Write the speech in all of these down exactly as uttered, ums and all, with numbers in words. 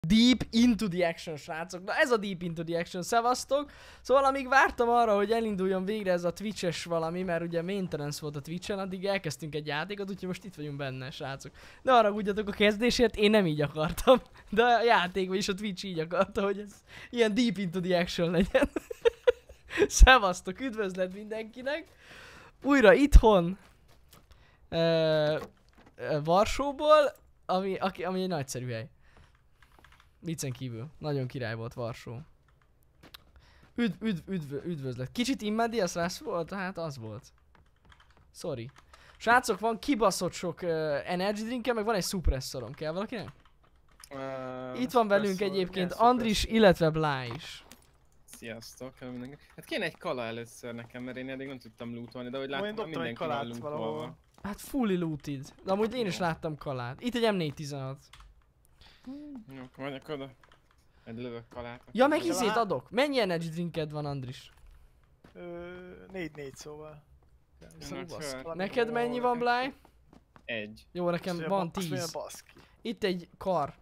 Deep into the action, srácok. Na ez a deep into the action, szevasztok. Szóval amíg vártam arra, hogy elinduljon végre ez a Twitch-es valami, mert ugye maintenance volt a Twitch-en, addig elkezdtünk egy játékot, úgyhogy most itt vagyunk benne, srácok. Ne haragudjatok a kezdésért, én nem így akartam. De a játékban is a Twitch így akarta, hogy ez ilyen deep into the action legyen. Szevasztok, üdvözlet mindenkinek. Újra itthon. Uh, Varsóból, ami, aki, ami egy nagyszerű hely. Viccen kívül. Nagyon király volt Varsó. Üdv, üdv, üdv, üdvözlet. Kicsit immedias rász volt? Hát az volt. Sorry. Srácok, van kibaszott sok uh, energy drinkem, meg van egy suppressorom. Kell valakinek? Uh, Itt van velünk egyébként Andris, illetve Bláj is. Sziasztok, hát kéne egy kala először nekem, mert én eddig nem tudtam lootolni, de hogy láttam, hogy mindenki van lootolva. Hát fully looted. De amúgy én is láttam kalát. Itt egy em négyszáztizenhat. Jó, akkor menjek oda. Egy lövök kalát. Ja, meg izét adok. Mennyi energy drinked van, Andris? négy négy szóval. Neked mennyi van, Bláj? Egy. Jó, nekem van tíz. Itt egy kar.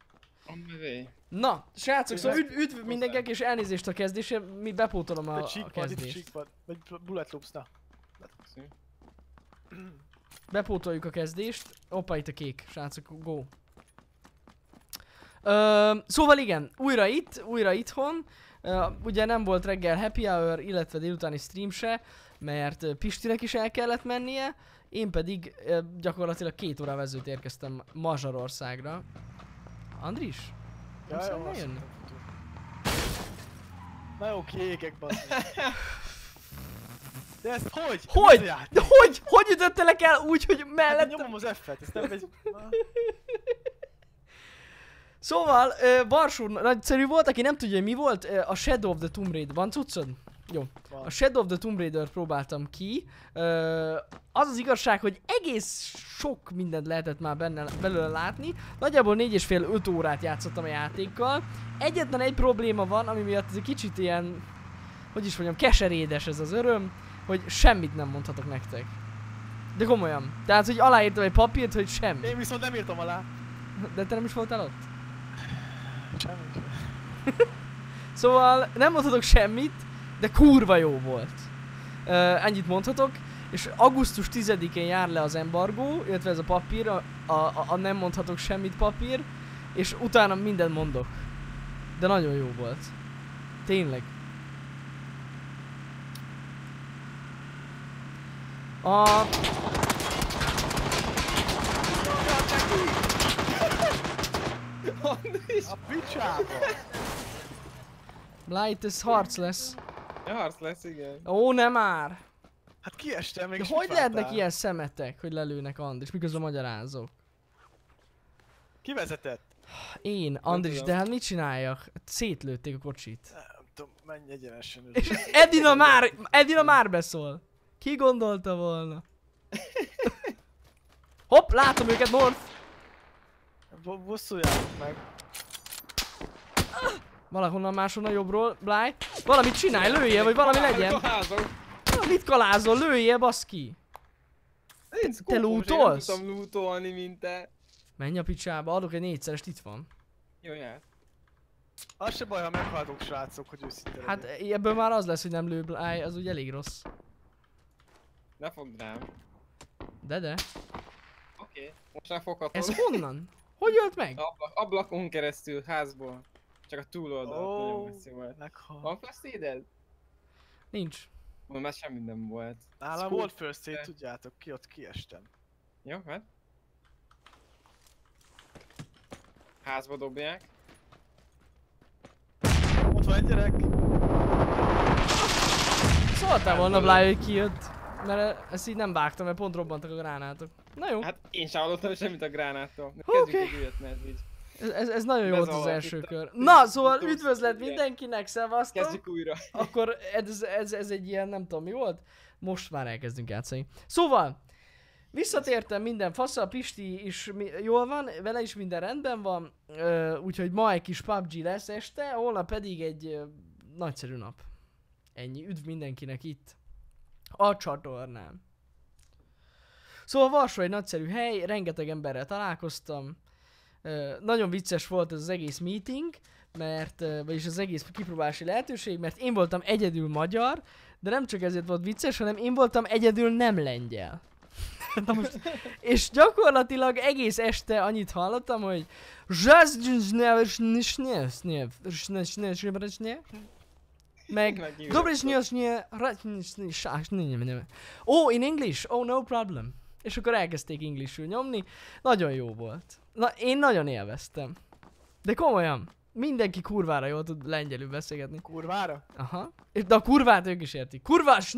Na, srácok, szóval üdv, üdv mindenkinek és elnézést a kezdésre, mi bepótolom a, a kezdést. Vagy bullet loops, na. Bepótoljuk a kezdést. Hoppa, itt a kék, srácok, go. Ö, szóval igen, újra itt, újra itthon. Ö, ugye nem volt reggel happy hour, illetve délutáni stream se, mert Pistinek is el kellett mennie. Én pedig ö, gyakorlatilag két óra vezőt érkeztem Magyarországra. Andris? Nem ja, szeretnél jönni? Na jó, kékek bazd. De ezt hogy? Hogy? De hogy? Hogy ütöttelek el úgy, hogy mellett... Hát nyomom az F-et, ezt nem megy... Szóval, Varsó nagyszerű volt, aki nem tudja, hogy mi volt, a Shadow of the Tomb Raider. Van cuccod? Jó. A Shadow of the Tomb Raider próbáltam ki. Az az igazság, hogy egész sok mindent lehetett már benne, belőle látni. Nagyjából négy és fél öt órát játszottam a játékkal. Egyetlen egy probléma van, ami miatt ez egy kicsit ilyen, hogy is mondjam, keserédes ez az öröm, hogy semmit nem mondhatok nektek. De komolyan. Tehát, hogy aláírtam egy papírt, hogy semmi. Én viszont nem írtam alá. De te nem is voltál ott? Semmi. Szóval nem mondhatok semmit, de kurva jó volt. Uh, ennyit mondhatok. És augusztus tizedikén jár le az embargó, illetve ez a papír, a, a, a nem mondhatok semmit papír, és utána mindent mondok. De nagyon jó volt. Tényleg. A... A picsába! Blight, ez harc lesz. Ja, harc lesz, igen. Ó, nem már! Hát kiestem még. De hogy lehetnek ilyen szemetek, hogy lelőnek Andris, miközben magyarázok? Ki vezetett? Én, Andris, de hát mit csináljak? Szétlőtték a kocsit. Nem tudom, menj egyenesen. És Edina már, Edina már beszól. Ki gondolta volna? Hopp, látom őket, North! Bosszuljátok meg. Valahonnan máshonnan jobbról, Bláj. Valamit csinálj, lőjél, vagy valami legyen. Na, mit kalázol? Lőjél, baszki. Te lootolsz? Nem tudtam lootolni, mint te. Menj a picsába, adok egy négyszerest, itt van. Jó, jár. Az se baj, ha meghaltok, srácok, hogy őszinte Hát ebből már az lesz, hogy nem lő, Bláj, az úgy elég rossz. Ne fogd rám. De de. Oké, okay. Most nem foghatod. Ez honnan? Hogy ölt meg? Ablak, ablakon keresztül, házból. Csak a túloldal, oh, nagyon messzi volt. Meghal. Van first aid-ed? Nincs. Most már semmi nem volt. Nálam volt first aid, tudjátok, ki ott kiestem. Jó, hát? Házba dobják. Ott van egy gyerek. Szóltál volna, Bláj, hogy kijött. Mert ezt így nem vágtam, mert pont robbantak a gránátok. Na jó. Hát én sem hallottam semmit a gránáttól. Oké. Kezdjük egy újat, mert így. Ez, ez, ez nagyon jó volt az első kör. Na, szóval üdvözlet mindenkinek, szevasztok! Kezdjük újra. Akkor ez, ez, ez egy ilyen, nem tudom mi volt. Most már elkezdünk játszani. Szóval, visszatértem minden faszal, Pisti is jól van, vele is minden rendben van. Úgyhogy ma egy kis pé u bé gé lesz este, holnap pedig egy nagyszerű nap. Ennyi, üdv mindenkinek itt. A csatornán. Szóval Varsó egy nagyszerű hely, rengeteg emberrel találkoztam. Ö, nagyon vicces volt ez az egész meeting, mert, ö, vagyis az egész kipróbálási lehetőség, mert én voltam egyedül magyar, de nem csak ezért volt vicces, hanem én voltam egyedül nem lengyel. Na most, és gyakorlatilag egész este annyit hallottam, hogy meg oh, in English, oh no problem. És akkor elkezdték Englishül nyomni, nagyon jó volt. Na, én nagyon élveztem. De komolyan, mindenki kurvára jól tud lengyelül beszélgetni. Kurvára? Aha. De a kurvát ők is értik. Kurvás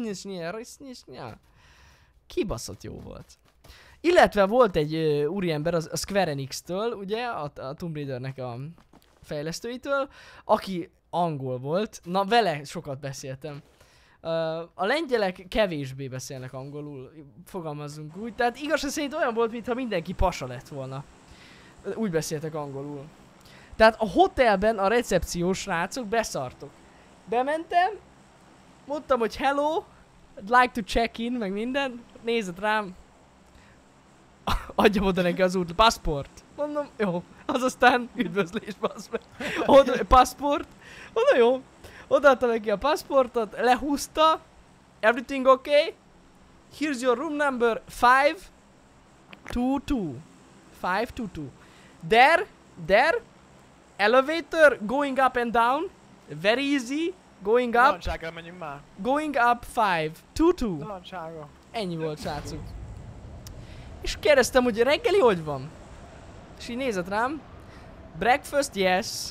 kibaszott jó volt. Illetve volt egy uh, úriember a, a Square Enix-től, ugye, a, a Tomb Raidernek a fejlesztőitől, aki angol volt. Na, vele sokat beszéltem. Uh, a lengyelek kevésbé beszélnek angolul, fogalmazzunk úgy. Tehát igaz szerint olyan volt, mintha mindenki pasa lett volna. Úgy beszéltek angolul. Tehát a hotelben a recepciós srácok beszartok. Bementem, mondtam, hogy hello, I'd like to check in, meg minden. Nézett rám. Adjam oda neki az út, passport. Mondom, jó. Az aztán üdvözlés, bassz meg. Oda, passport. Mondom, jó. Odaadta neki a passportot, lehúzta. Everything okay? Here's your room number five two two. five two two. There, there. Elevator going up and down. Very easy. Going up. Narancságra menjünk már. Going up five two two. Narancságra. Ennyi volt, srácok. És kérdeztem, hogy reggeli hogy van? És így nézett rám. Breakfast, yes.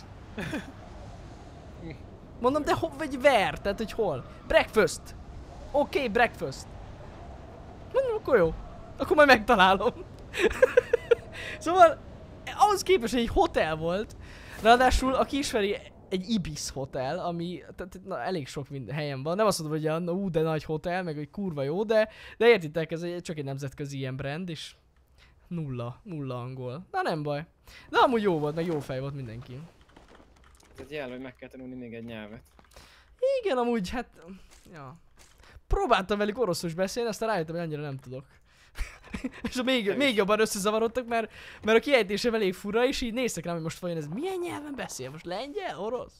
Mondom, de ho- vagy where? Tehát, hogy hol? Breakfast. Oké, okay, breakfast. Mondom, akkor jó. Akkor majd megtalálom. Szóval, ahhoz képest, hogy egy hotel volt. Ráadásul, aki ismeri, egy Ibis hotel, ami tehát, na, elég sok minden helyen van. Nem azt mondom, hogy a, na, ú, de nagy hotel, meg hogy kurva jó, de, de értitek, ez egy, csak egy nemzetközi ilyen brand, és nulla, nulla angol. Na nem baj. De amúgy jó volt, meg jó fej volt mindenki. Ez jel, hogy meg kell tanulni még egy nyelvet. Igen, amúgy, hát, ja. Próbáltam velük oroszul is beszélni, aztán rájöttem, hogy annyira nem tudok. És még, még jobban összezavarodtak, mert, mert a kiejtésem elég fura, és így néztek rám, hogy most vajon ez milyen nyelven beszél? Most lengyel? Orosz?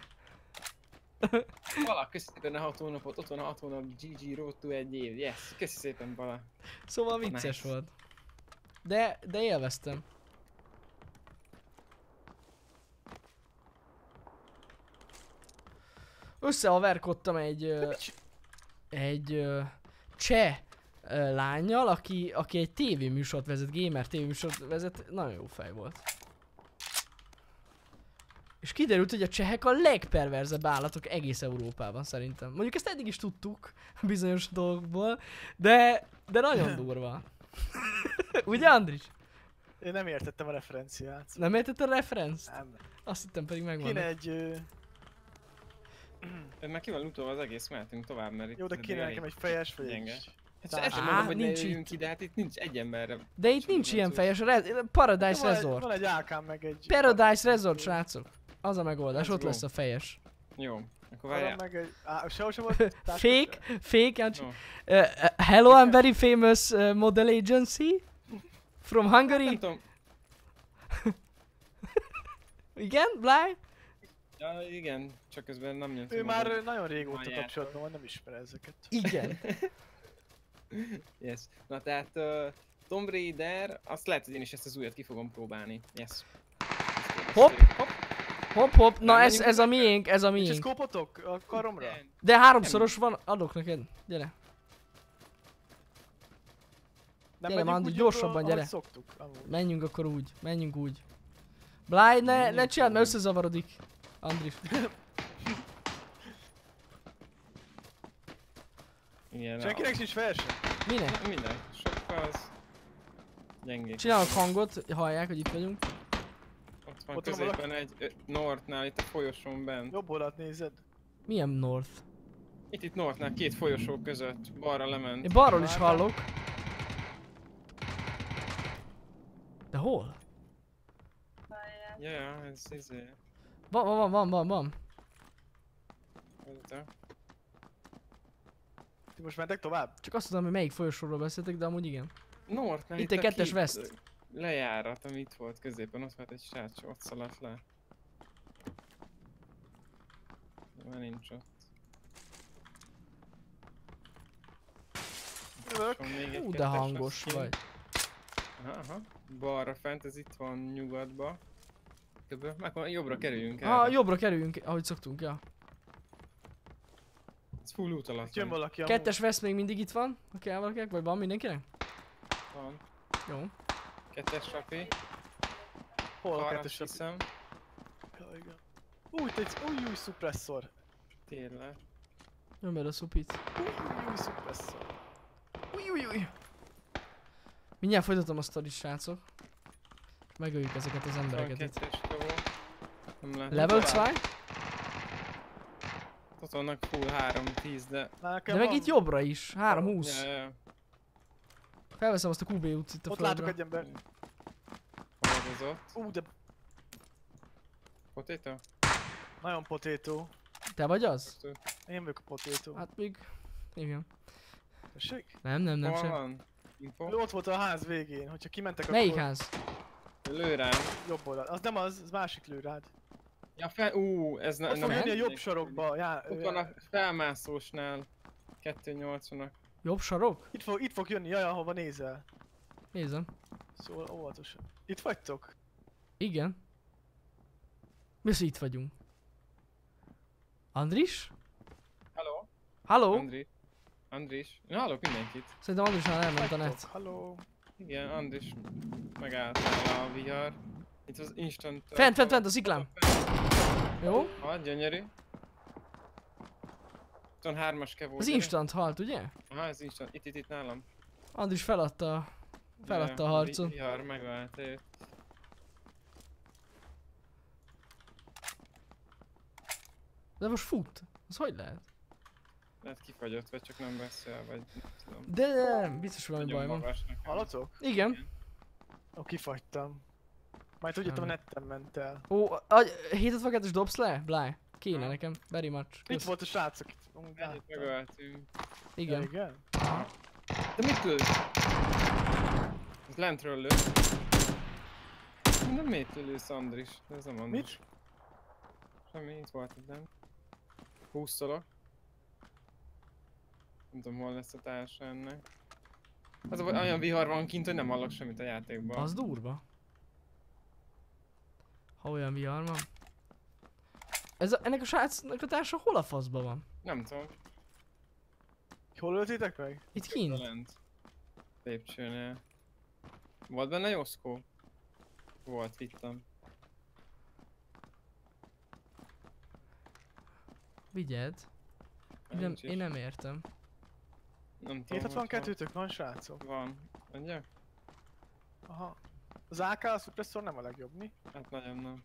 Bala, köszi szépen a hat hónapot, ott van a hat hónap, gé gé Road to egy év, yes, köszi szépen Bala. Szóval vicces Nice. volt. De, de élveztem. Összehaverkodtam egy, ö, egy ö, cseh ö, lánnyal, aki, aki egy tévéműsort vezet, gamer tévéműsort vezet, nagyon jó fej volt. És kiderült, hogy a csehek a legperverzebb állatok egész Európában szerintem. Mondjuk ezt eddig is tudtuk bizonyos dolgokból, de, de nagyon durva. Ugye, Andris? Én nem értettem a referenciát. Nem értett a referenc? Nem. Azt hittem pedig megvan. Kéne egy... Ö... Ö, Már ki van lootolva az egész, mehetünk tovább, mert itt Jó, de eddig kéne elég nekem egy fejes vagy gyenge. egy... Hát ezt sem Á, mondom, hogy ne nincs jöjjünk itt. ki, de hát itt nincs egy emberre. De itt Csak nincs van ilyen szó. fejes, Re- Paradise Van egy, Resort. van egy álkám meg egy... Paradise Resort, srácok. Az a megoldás, Let's ott go. lesz a fejes. Jó, akkor Arra várjál. meg egy... Á, sehol sem volt... Fake, fake, Jancsi. No. Uh, uh, hello, I'm very famous uh, model agency. From Nem Hungary. tudom. Igen, Bly? Ja, igen, csak közben nem jött. Ő már nagyon régóta Már kapcsolatban van, nem ismer ezeket. Igen. Yes. Na tehát uh, Tomb Raider, azt lehet, hogy én is ezt az újat ki fogom próbálni. Yes. Hopp. Hopp. Hopp, hopp. Na Nem ez, menjünk ez a meg? miénk, ez a Nincs miénk. szkópotok a karomra? De háromszoros van, adok neked. Gyere. Nem Gyere, megyünk Mandi, úgy gyorsabban, jobbra, gyere. ahogy szoktuk. Amúgy. Menjünk akkor úgy, menjünk úgy. Bly, ne, ne Menjünk csináld, mert úgy. összezavarodik. Andris. Igen, Senkinek sincs fejese? Minek? Na, minden. Sokkal az... Gyengék. Csinálok hangot, hallják, hogy itt vagyunk. Ott van Ott van középen egy ö, Northnál, itt a folyosón bent. Jobb oldalt nézed. Milyen North? Itt itt Northnál, két folyosó között. Balra lement. Én balról is Várjál. hallok. De hol? Ja, ja, ez izé... Van, van, van, van, van. Hozzá. Ti most mentek tovább? Csak azt tudom, hogy melyik folyosóról beszéltek, de amúgy igen. Northnál Itt a egy kettes két- West. lejárat, ami itt volt középen, ott volt egy srác, ott szaladt le. Már nincs ott. Jövök. Van még egy Hú, de kettes hangos laskin. vagy. Aha, aha. Balra fent, ez itt van nyugatba. Köbben, meg van, jobbra kerüljünk Ah, el. jobbra kerüljünk, ahogy szoktunk, ja. Ez full út alatt Itt jön van. valaki a Kettes vesz még mindig itt van, ha kell valakinek, vagy van mindenkinek? Van. Jó. Kettes rapi. Hol a Arra kettes rapi? hiszem. Ja, igen. Új, egy új, új szupresszor. Tényleg. Jön be a szupit. Új, új szupresszor. Új, új, új. Mindjárt folytatom a sztorit, srácok. Megöljük ezeket az Van embereket itt. kettes kavó. Nem látom. Level tovább. kettő? Ott vannak full három tíz, de... Nekem De meg van- itt jobbra is. három húsz. Ja, ja. Felveszem azt a kú bé utcit a Ott látok földre. egy ember. Hordozott. Ú, de Potato? nagyon potato. Te vagy az? Azt ő. Én vagyok a potato. Hát még... Igen. Tessék? Nem, nem, nem Hol sem. van? Info? Ő ott volt a ház végén, hogyha kimentek Melyik akkor ház? Lő rám. jobb oldal. Az nem az, az másik lő rád. Ja, fel... Ú, ez ne, Ott fog nem... jönni a jobb sarokba. Já, Ott van a felmászósnál. kettő nyolcvanak. Jobb sarok? Itt fog, itt fog jönni, jaj, ahova nézel. Nézem. Szóval óvatosan. Itt vagytok? Igen. Mi az, hogy itt vagyunk? Andris? Hello? Halló? Andris. Andris. Én hallok mindenkit. Szerintem Andrisnál elment a net. Vagytok? Halló? Igen, Andris. Megállt nála a vihar. Itt az instant... Fent, fent, fent, a sziklám. Jó? Ha, gyönyörű. Itt van hármas kevó. Az gyere. instant halt, ugye? Aha, ez instant. Itt, itt, itt nálam. Andris feladta, feladta a Ja, harcot. vi- Vihar megállt őt. De most fut. Az hogy lehet? Lehet kifagyott, vagy csak nem beszél, vagy nem tudom. De nem, biztos valami Nagyon baj van. magas nekem. Hallatok? Igen. Ó, kifagytam. Majd tudjátok, a Nem. netten ment el. Ó, a hétszázkettes dobsz le? Bláj. Kéne Ha. nekem. Very much. Itt Kösz. volt a srácok, itt amúgy Ennyit láttam. megöltünk. Ja, Igen. igen? De mit lősz? Ez lentről lő. De mit lősz, Andris? Ez nem Andris. Mit? Semmi, itt volt itt nem. Húszszolok. Nem tudom, hol lesz a társa ennek. Az a, olyan vihar van kint, hogy nem hallok semmit a játékban. Az durva. Ha olyan vihar van. Ez a, ennek a srácnak a társa hol a faszba van? Nem tudom. Hol öltétek meg? Itt Itt kint. lent. Lépcsőnél. Volt benne Joszkó? Volt, vittem. Vigyed. Én nem, Nincs is. én nem értem. Nem tudom, Itt van hogy kettőtök, van srácok. Van. Mondja? Aha. Az á ká, a szupresszor nem a legjobb, mi? Hát nagyon nem.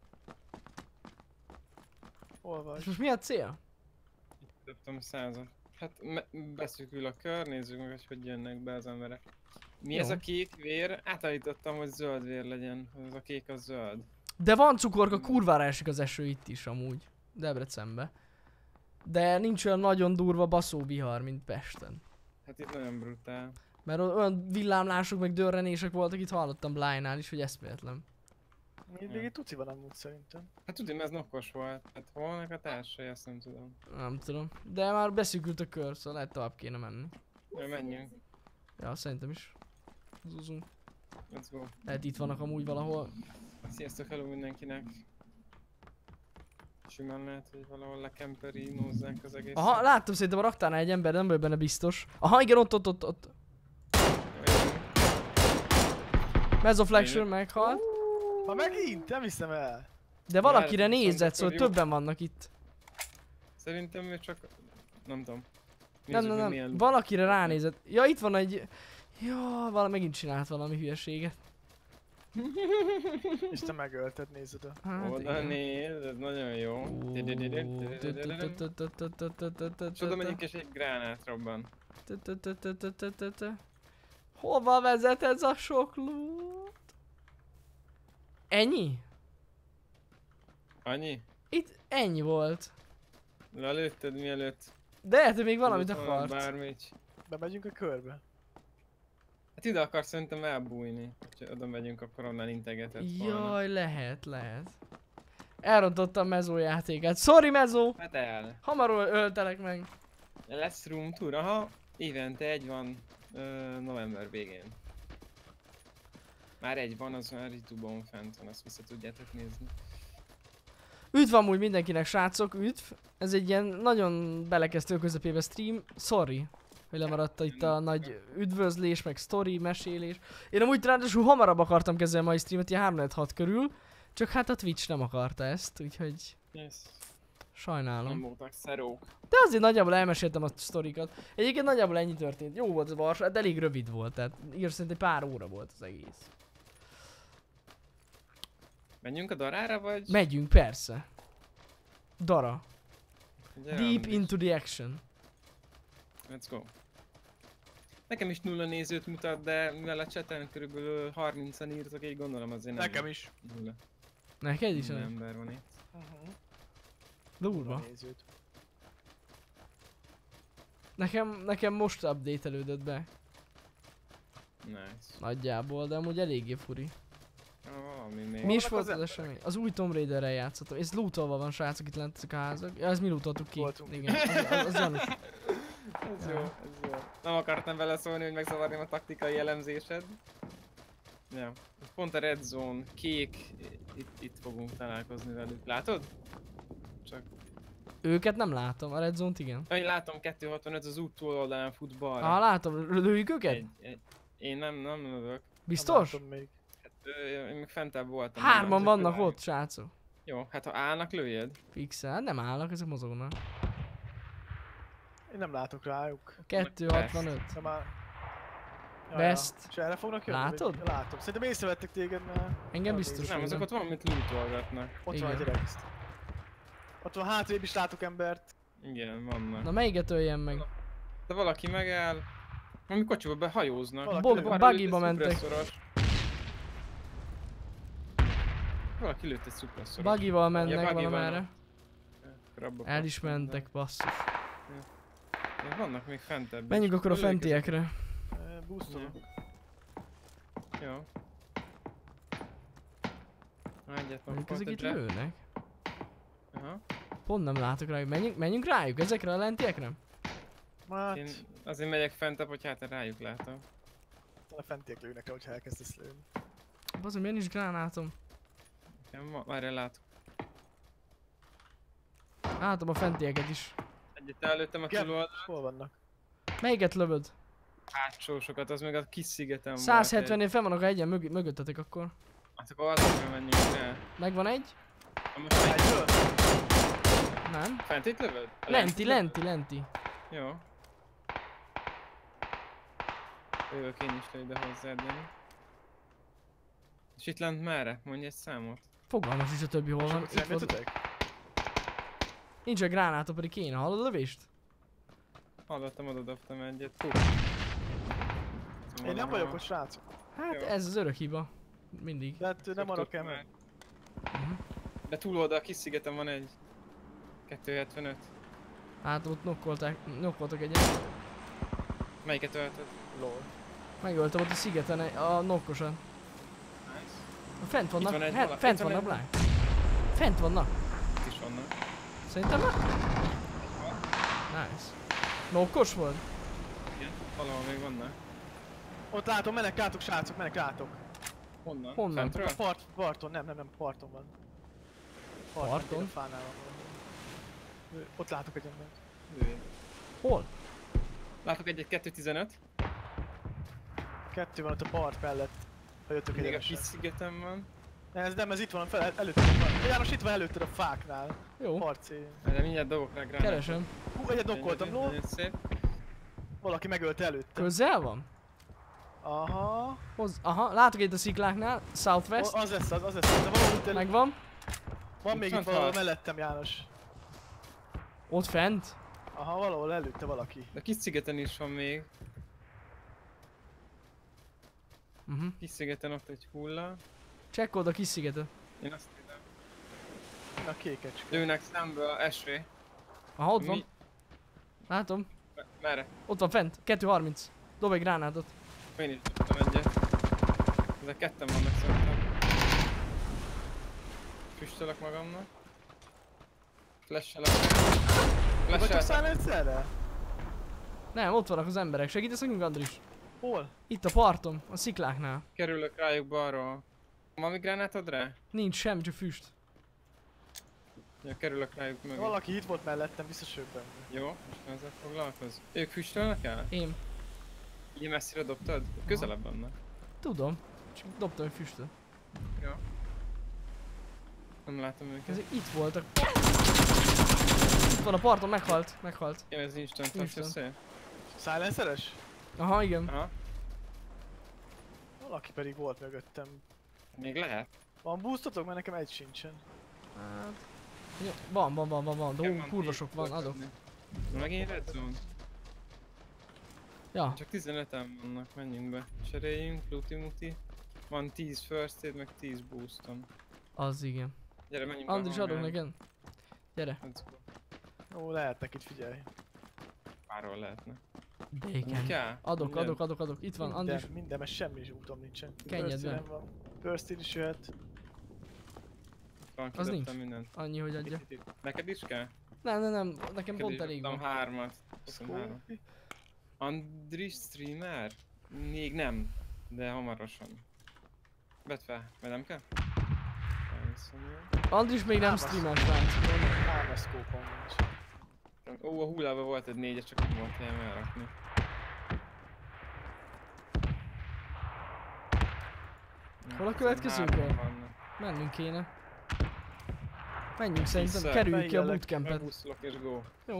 Hol És vagy? most mi a cél? Dobtam százat. Hát me- beszűkül a kör, nézzük meg, hogy hogy jönnek be az emberek. Mi Jó. ez a kék vér? Átállítottam, hogy zöld vér legyen. Ez a kék az zöld. De van cukorka, kurvára esik az eső itt is amúgy. Debrecenbe. De nincs olyan nagyon durva baszó vihar, mint Pesten. Hát itt nagyon brutál. Mert o- olyan villámlások meg dörrenések voltak, itt hallottam Blájnál is, hogy eszméletlen. Még Ja. egy tuci van amúgy szerintem. Hát tudom, ez nokkos volt. Hát hol vannak a társai, ezt nem tudom. Nem tudom. De már beszűkült a kör, szóval lehet tovább kéne menni. Ja, menjünk. Ja, szerintem is. Zuzunk. Let's go. Lehet itt vannak amúgy valahol. Sziasztok, hello mindenkinek. Simán lehet, hogy valahol lekemperinózzák az egész. Aha, láttam szerintem a raktárnál egy ember, nem vagy benne biztos. Aha, igen, ott, ott, ott, ott. Mezoflexion meghalt. Ha megint, nem hiszem el. De valakire viszont nézett, akkor szóval jó. többen vannak itt. Szerintem ő csak... Nem tudom. Nem, Nézzük, nem, hogy nem. milyen- Valakire ránézett. Ja, itt van egy... Ja, vala megint csinált valami hülyeséget. És te megölted, nézed a... Hát, Oda igen. néz, ez nagyon jó. Ó, És oda megyünk és egy gránát robban. Hova vezet ez a sok lút? Ennyi? Annyi? Itt ennyi volt. Lelőtted mielőtt. De lehet, hogy még valamit tudott volna akart. Bármit. Bemegyünk a körbe. Hát ide akarsz szerintem elbújni. Ha oda megyünk, akkor onnan integetett volna. Jaj, lehet, lehet. Elrontottam Mezó játékát. Sorry Mezó! Hát el. Hamar öl- öltelek meg. Lesz room tour, aha. Évente egy van ö, november végén. Már egy van, az már YouTube-on fent van, azt vissza tudjátok nézni. Üdv amúgy mindenkinek, srácok, üdv. Ez egy ilyen nagyon belekezdő közepébe stream. Sorry, hogy lemaradt itt a nagy üdvözlés, meg story, mesélés. Én amúgy ráadásul hamarabb akartam kezdeni a mai streamet, ilyen három hat körül. Csak hát a Twitch nem akarta ezt, úgyhogy Yes. sajnálom. Nem voltak szerók. De azért nagyjából elmeséltem a sztorikat. Egyébként nagyjából ennyi történt. Jó volt az Varsó, de elég rövid volt, tehát ír szerint egy pár óra volt az egész. Menjünk a darára, vagy? Megyünk, persze. Dara. Gyere, Deep Andris. into the action. Let's go. Nekem is nulla nézőt mutat, de mivel a chaten körülbelül harmincan írtak, így gondolom azért nem. Nekem is. Nulla. Neked is? Nulla Nem? ember van itt. Uh-huh. Durva. Nézőt. Nekem, nekem most update-elődött be. Nice. Nagyjából, de amúgy eléggé furi. Ah, valami még. Mi is vannak volt az az emberek? esemény? Az új Tomb Raider-rel játszottam. Ez lootolva van, srácok, itt lent ezek a házak. Ja, ez mi lootoltuk ki. Voltunk. Igen, az, az, az gyanús. Ez jó, ez jó. Nem akartam beleszólni, hogy megzavarjam a taktikai elemzésed. Ja. Pont a Red Zone, kék, itt, itt fogunk találkozni velük. Látod? Csak... Őket nem látom, a Red Zone-t igen. Ahogy látom, kettő hatvanöt az út túloldalán fut balra. Ah, látom, lőjük őket? Egy, egy. Én nem, nem lövök. Biztos? Nem látom még. Hát, ö, én még fentebb voltam. Hárman Nem, vannak csak- ott, srácok. Jó, hát ha állnak, lőjed. Fixel, nem állnak, ezek mozognak. Én nem látok rájuk. kettő hatvanöt. De már... Ja, Best. Ja. És erre fognak jönni? Látod? Vagy- Látom. Szerintem észrevettek téged, mert... Engem Ja, biztos, nézd. Nem, hogy azok nem. ott valamit lootolgatnak. Ott van Igen. egy direkt. Ott van hátrébb is látok embert. Igen, vannak. Na melyiket öljem meg? De valaki megáll. Valami kocsiba behajóznak. Valaki Bog- lő. Van buggyba előtt egy mentek. szupresszoros. Valaki lőtt egy szupresszoros. Buggyval mennek buggyval valamerre. Akkor abba El is kaptam, mentek, basszus. de vannak még fentebb. Menjünk is. akkor a Lőjük fentiekre. Eh, Boostolok. ezek- Jó. Egyet van Mondjuk ezek itt Forte Jet. lőnek. Aha. Pont nem látok rájuk. Menjünk, menjünk rájuk ezekre a lentiekre? Hát... Én azért megyek fentebb, hogy hát rájuk látom. A fentiek lőnek rá, hogyha elkezdesz lőni. Bazd, milyen is gránátom. Nekem ma- Várjál, látok. Látom a fentieket is. Egyet előttem a Igen. túloldal. Hol vannak? Melyiket lövöd? Hátsósokat, az meg a kis szigeten volt. száz hetvennél fenn vannak, ha egyen mög mögöttetek akkor. Hát akkor azokra menjünk el. Megvan egy? Ha most egy Egyből? Nem. fent itt lövöd? A Lenti, lövöd? lenti, lenti. Jó. Jövök én is le ide hozzád, Jani. És itt lent merre? Mondj egy számot. Fogalmas is a többi hol És van. akkor Itt volt. szemléltetek? Nincs egy gránátom, pedig kéne. Hallod a lövést? Hallottam, oda dobtam egyet. Hú. Én nem vagyok ott, srácok. Hát Jó. ez az örök hiba. Mindig. De hát nem arra kell menni. Mhm. De túloldal kis szigeten van egy. kettő hetvenöt. Hát ott nokkolták, nokkoltak egyet. Melyiket ölted? Lol. Megöltem ott a szigeten egy- a nokkosan. Nice. Fent vannak, van egy hát, vala- fent itt van vannak, egy- Black. Fent vannak. Itt is vannak. Szerintem már? Nice. Nokkos volt? Igen. Valahol még vannak. Ott látom, menek rátok, srácok, menek rátok. Honnan? Honnan? Fentről? A part, parton, nem, nem, nem, parton van. Part Parton? mentén a fánál van valahol. Ő- Ott látok egy embert. Lőjed. Hol? Látok egyet kettő tizenöt. Kettő van ott a part mellett. Ha jöttök Még a egyenesen. kis szigeten van. Ne, ez nem, ez itt van, fel, előtted van. János, itt van előtted a fáknál. Jó, Parcé. De mindjárt dobok rá gránát. keresem. Hú, egyet nokkoltam, Nagyon- ló. nagyon szép. Valaki megölte előtte. Közel van? Aha. Hoz, aha, látok itt a szikláknál, O, Southwest. az lesz, az, az lesz. De valahol itt elő... Megvan. Van még Itt itt van valahol hat. mellettem, János. Ott fent. Aha, valahol előtte valaki. De kis szigeten is van még. Uh-huh. Kis szigeten ott egy hulla. Csekkold a kis szigetet. Én azt hiszem. A kékecske. Lőnek szembe a esvé. Aha, ott van. Mi? Látom. Merre? Ott van fent. kettő harminc. Dob egy gránátot. Én is dobtam egyet. Ezek ketten vannak szerintem. Füstölök magamnak. Flash-elek. Vagy a Flash-elek. silencerre? Nem, ott vannak az emberek. Segítesz nekünk, Andris? Hol? Itt a parton, a szikláknál. Kerülök rájuk balról. Valami gránátod rá? Nincs semmi, csak füst. Ja, kerülök rájuk mögé. Valaki itt volt mellettem, biztos ők benne. Jó, most ezzel foglalkozz. Ők füstölnek el? Én. Így messzire dobtad? Közelebb vannak. Tudom. Csak dobtam egy füstöt. Jó. Nem látom őket. Ezek itt voltak. Itt van a parton, meghalt. Meghalt. Jó, ez instant, Instant. össze. Silenceres? Aha, igen. Aha. Valaki pedig volt mögöttem. Még lehet. Van boostotok? Mert nekem egy sincsen. Hát... Jó, van, van, van, van, van. De Nekem hú, van kurva tíz sok van, adok. adni. Na megint red zone. Ja, Csak tizenöten vannak, menjünk be. Cseréljünk, luti muti. Van tíz first aid, meg tíz boostom. az igen. Gyere, menjünk be. Andris, adok hangálni. neked. Gyere. Let's go. Ó, lehetnek itt, figyelj. Párról lehetne. Béken. Kell? Adok, Minden? adok, adok, adok. Itt van, Andris. Minden, minden, mert semmi is útom nincsen. Kenjed First be. nem van. First is jöhet. Van, Az kidobtam nincs. mindent. Annyi, hogy adja. Itt, itt, itt. Neked is kell? Nem, nem, nem. Nekem Neked pont is elég dobtam van. hármat. Dobtam hármat. Andris streamer? Még nem, de hamarosan. Vedd fel, velem kell? Elviszem. Andris még nem Hármas. streamer, srác. Hármas scope-om nincs. Ó, a hullában volt egy négyes, csak nem volt helyen elrakni. Hol a következő kör? Hárman vannak. Mennünk kéne. Menjünk szerintem, Vissza. kerüljük ki a Beillek, bootcampet. Megbuszolok és go. Jó.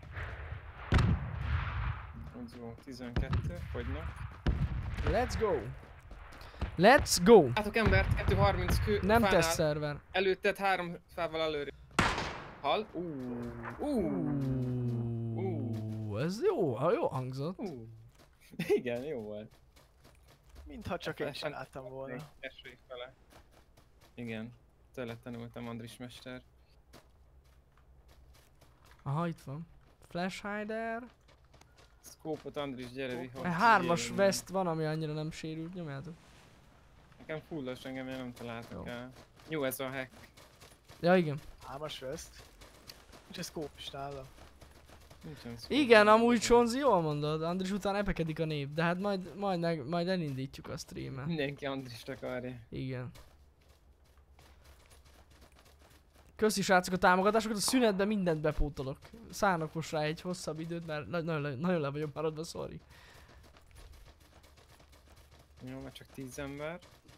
Let's go. tizenkettő, fogynak. Let's go. Let's go. Látok embert, kettő harminc kő. Nem fánál. teszt szerver. Előtted három fával előre. Hal? Uuuuh. Uuuuh. Uuuuh, ez jó, ha jó hangzott. Uuuh. Igen, jó volt. Mintha csak én csináltam volna. Esőik vele. Igen. Tőle tanultam, Andris mester. Aha, itt van. Flash hider. Scope-ot, Andris, gyere, viho. Egy hármas vest van, ami annyira nem sérült, nyomjátok. Nekem fullos, engem én nem találtak Jó. el. Jó ez a hack. Ja, igen. Hármas vest. Nincs egy scope is nála. Nincsen scope. Igen, amúgy Sonzi jól mondod, Andris után epekedik a nép, de hát majd, majd, meg, majd elindítjuk a streamet. Mindenki Andrist akarja. Igen. Köszi srácok a támogatásokat, a szünetben mindent bepótolok. Szállnak most rá egy hosszabb időt, mert na nagyon, le, nagyon le vagyok maradva, sorry. Jó, mert csak tíz ember.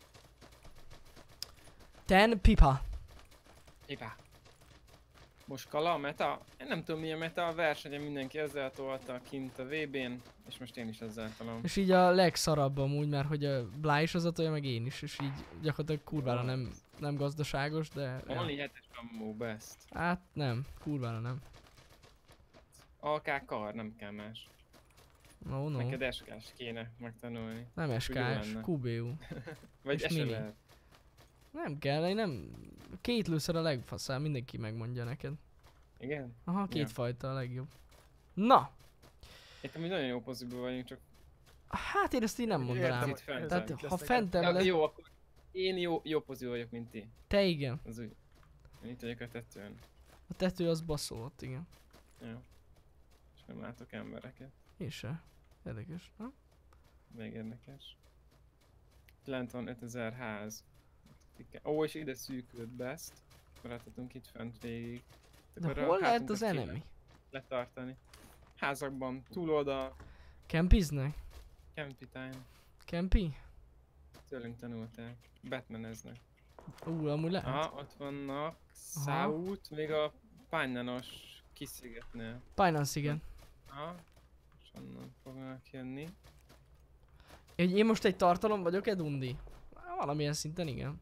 Ten pipa. Ipá. Most kala a meta? Én nem tudom milyen meta a versenyen, mindenki ezzel tolta kint a vé bén, és most én is ezzel tolom. És így a legszarabb amúgy, mert hogy a Blá is az atolja, meg én is, és így gyakorlatilag kurvára nem, nem gazdaságos, de... Ja. Only hetes ammo best. Hát nem, kurvára nem. á ká kar, nem kell más. No, no. Neked eskás kéne megtanulni. Nem es ká-s, lenne. kú bé u. Vagy És mini. es el er. Nem kell, én nem... Két lőszer a legfaszább, mindenki megmondja neked. Igen? Aha, két Ja. fajta a legjobb. Na! Értem, hogy nagyon jó pozícióban vagyunk, csak... Hát én ezt így nem mondanám. itt fent Tehát vagy. ha Lesznek- fentem Ja, lesz, jó, akkor én jó, jó pozíció vagyok, mint ti. te igen. Az úgy. Én itt vagyok a tetőn. A tető az baszolott, igen. Jó. És nem látok embereket. Én se. Érdekes, na? Még érdekes. Lent van ötezer ház. Ó, és ide szűkült best. Maradhatunk itt fent végig. De Akkor a hol lehet hátunkat az kéne enemy? Letartani. Házakban, túloldal, Kempiznek? Campy time. Kempi? Tőlünk tanulták. Batmaneznek. Ú, amúgy lehet. Aha, ott vannak. South, még a Pánynanos kiszigetnél. Binance igen. Aha. És onnan fognak jönni. Én, én most egy tartalom vagyok, Edundi? Valamilyen szinten igen.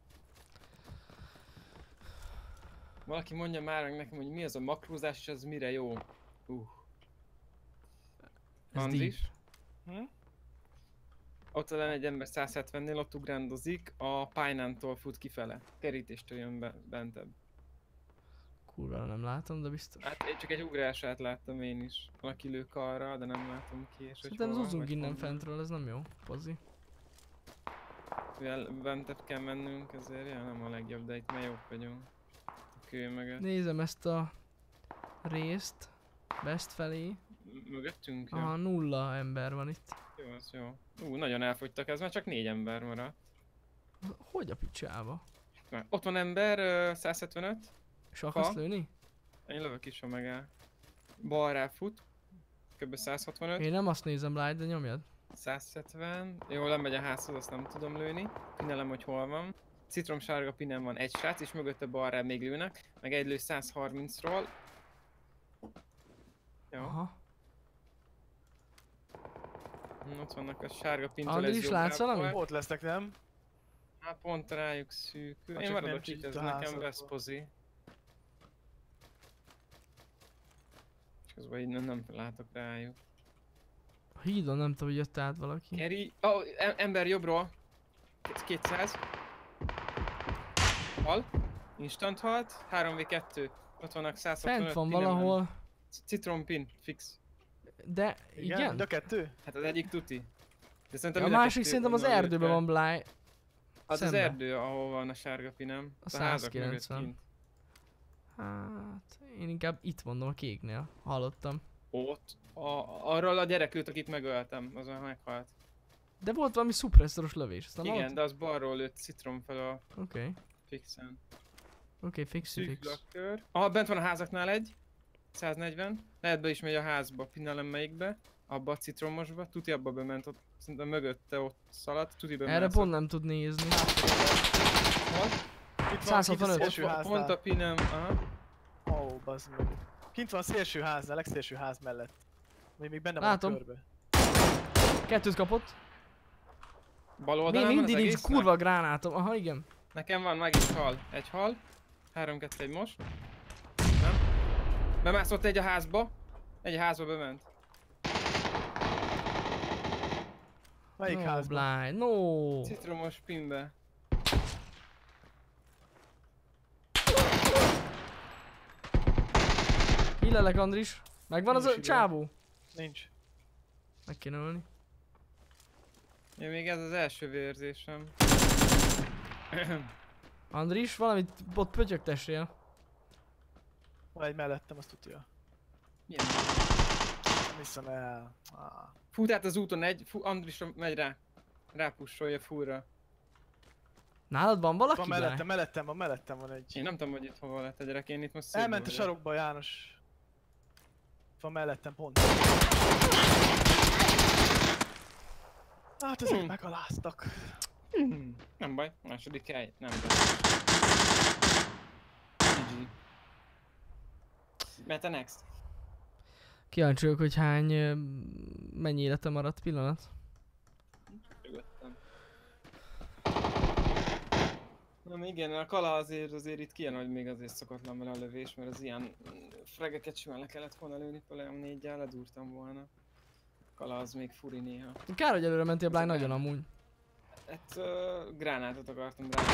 Valaki mondja már meg nekem, hogy mi az a makrózás és az mire jó. Uh. Ez deep. Andris? Hm? Ott lenne egy ember száz hetvennél, ott ugrándozik, a pálynántól fut kifele. Kerítéstől jön be, bentebb. Kurva nem látom, de biztos. Hát én csak egy ugrását láttam én is. Valaki lő arra, de nem látom ki és hogy Szerintem hova, zúzzunk vagy innen honnan. fentről, ez nem jó. Pozi. Mivel bentebb kell mennünk, ezért ja, nem a legjobb, de itt már jók vagyunk. A kő mögött. Nézem ezt a részt. Best felé. M- Mögöttünk? Jó. Aha, nulla ember van itt. Jó, az jó. Ú, nagyon elfogytak, ez már csak négy ember maradt. Hogy a picsába? Már ott van ember, ö, száz hetvenöt. És akarsz Ha? lőni? Én lövök is, ha megáll. Balrá fut. Kb. száz hatvanöt. Én nem azt nézem Light, de nyomjad. száz hetven. Jó, lemegy a házhoz, azt nem tudom lőni. Pinelem, hogy hol van. Citromsárga pinem van egy srác, és mögötte balrá még lőnek. Meg egy lő száz harmincról. Jó. Aha. Hm, ott vannak a sárga pintől, Andris, ez jobb látsz valami? lábbal. Ott lesznek, nem? Hát pont rájuk szűkül. Ha Én csak nem maradok csak itt, itt ez a nekem házakban. best pozi. És közben innen nem látok rájuk. A hídon nem tudom, hogy jött át valaki. Keri... Oh, em ember jobbról. kétszáz. Hal. Instant halt. három vé kettő. Ott vannak száz hatvanöt. Fent van pinemen. valahol. Citron pin. Fix. De igen. Mind a kettő? Hát az egyik tuti. De szerintem A mind másik kettő szerintem az onnan lőtt erdőben el. van Bly. Az az szembe. erdő, ahol van a sárga pinem. A A házak mögött száz kilencven. kint. Hát, én inkább itt mondom a kéknél. Hallottam. Ott. A, arról a gyerek lőtt, akit megöltem. Azon meghalt. De volt valami szupresszoros lövés. Azt nem Igen, hallottam? de az balról lőtt citrom fel a Oké. Okay. fixen. Oké, okay, fix, Szűk fix. lakkör. Aha, bent van a házaknál egy. száz negyven. Lehet be is megy a házba, pinelem melyikbe. Abba a citromosba. Tuti abba bement, ott szerintem mögötte ott szaladt. Tuti bement. Erre pont nem tud nézni. Hol? Itt van száz kint a hatvanöt. szélső Ott van- Pont a háznál. pinem. Aha. Ó, oh, bazd meg. Kint van a szélső háznál, legszélső ház mellett. Még, még benne Látom. van a körbe. Kettőt kapott. Bal Még oldalán van az mindig nincs egésznek? kurva gránátom. Aha, igen. Nekem van meg is hal. Egy hal. három kettő egy most. Nem. Bemászott egy a házba. Egy a házba bement. Melyik no, házban? Bly. No. Citromos pinbe. Hillelek, Andris. Megvan az Nincs a idő. csávó? Nincs. Meg kéne ölni. Ja, még ez az első vérzésem. Andris, valamit ott pötyögtessél. Van egy mellettem, azt tudja. Milyen? Nem hiszem el. Ah. Fut át az úton egy, fú, Andris megy rá. Rápussolja fullra. Nálad van valaki, Van Bly? mellettem, mellettem van, mellettem van egy. Én nem tudom, hogy itt hova lett a gyerek, én itt most szép Elment a vagyok. sarokba, János. Van mellettem, pont. Hát ezek Hmm. megaláztak. Hmm, nem baj, második hely, nem baj. gé gé. Mert a next. Kíváncsi vagyok, hogy hány, ö, mennyi élete maradt pillanat. Nyugodtan. Na igen, a kala azért, azért itt kijön, hogy még azért szokatlan vele a lövés, mert az ilyen mm, fregeket simán le kellett volna lőni, például négyel ledúrtam volna. Kala az még furi néha. Kár, hogy előre mentél, Bly, nagyon amúgy. Hát uh, gránátot akartam rá.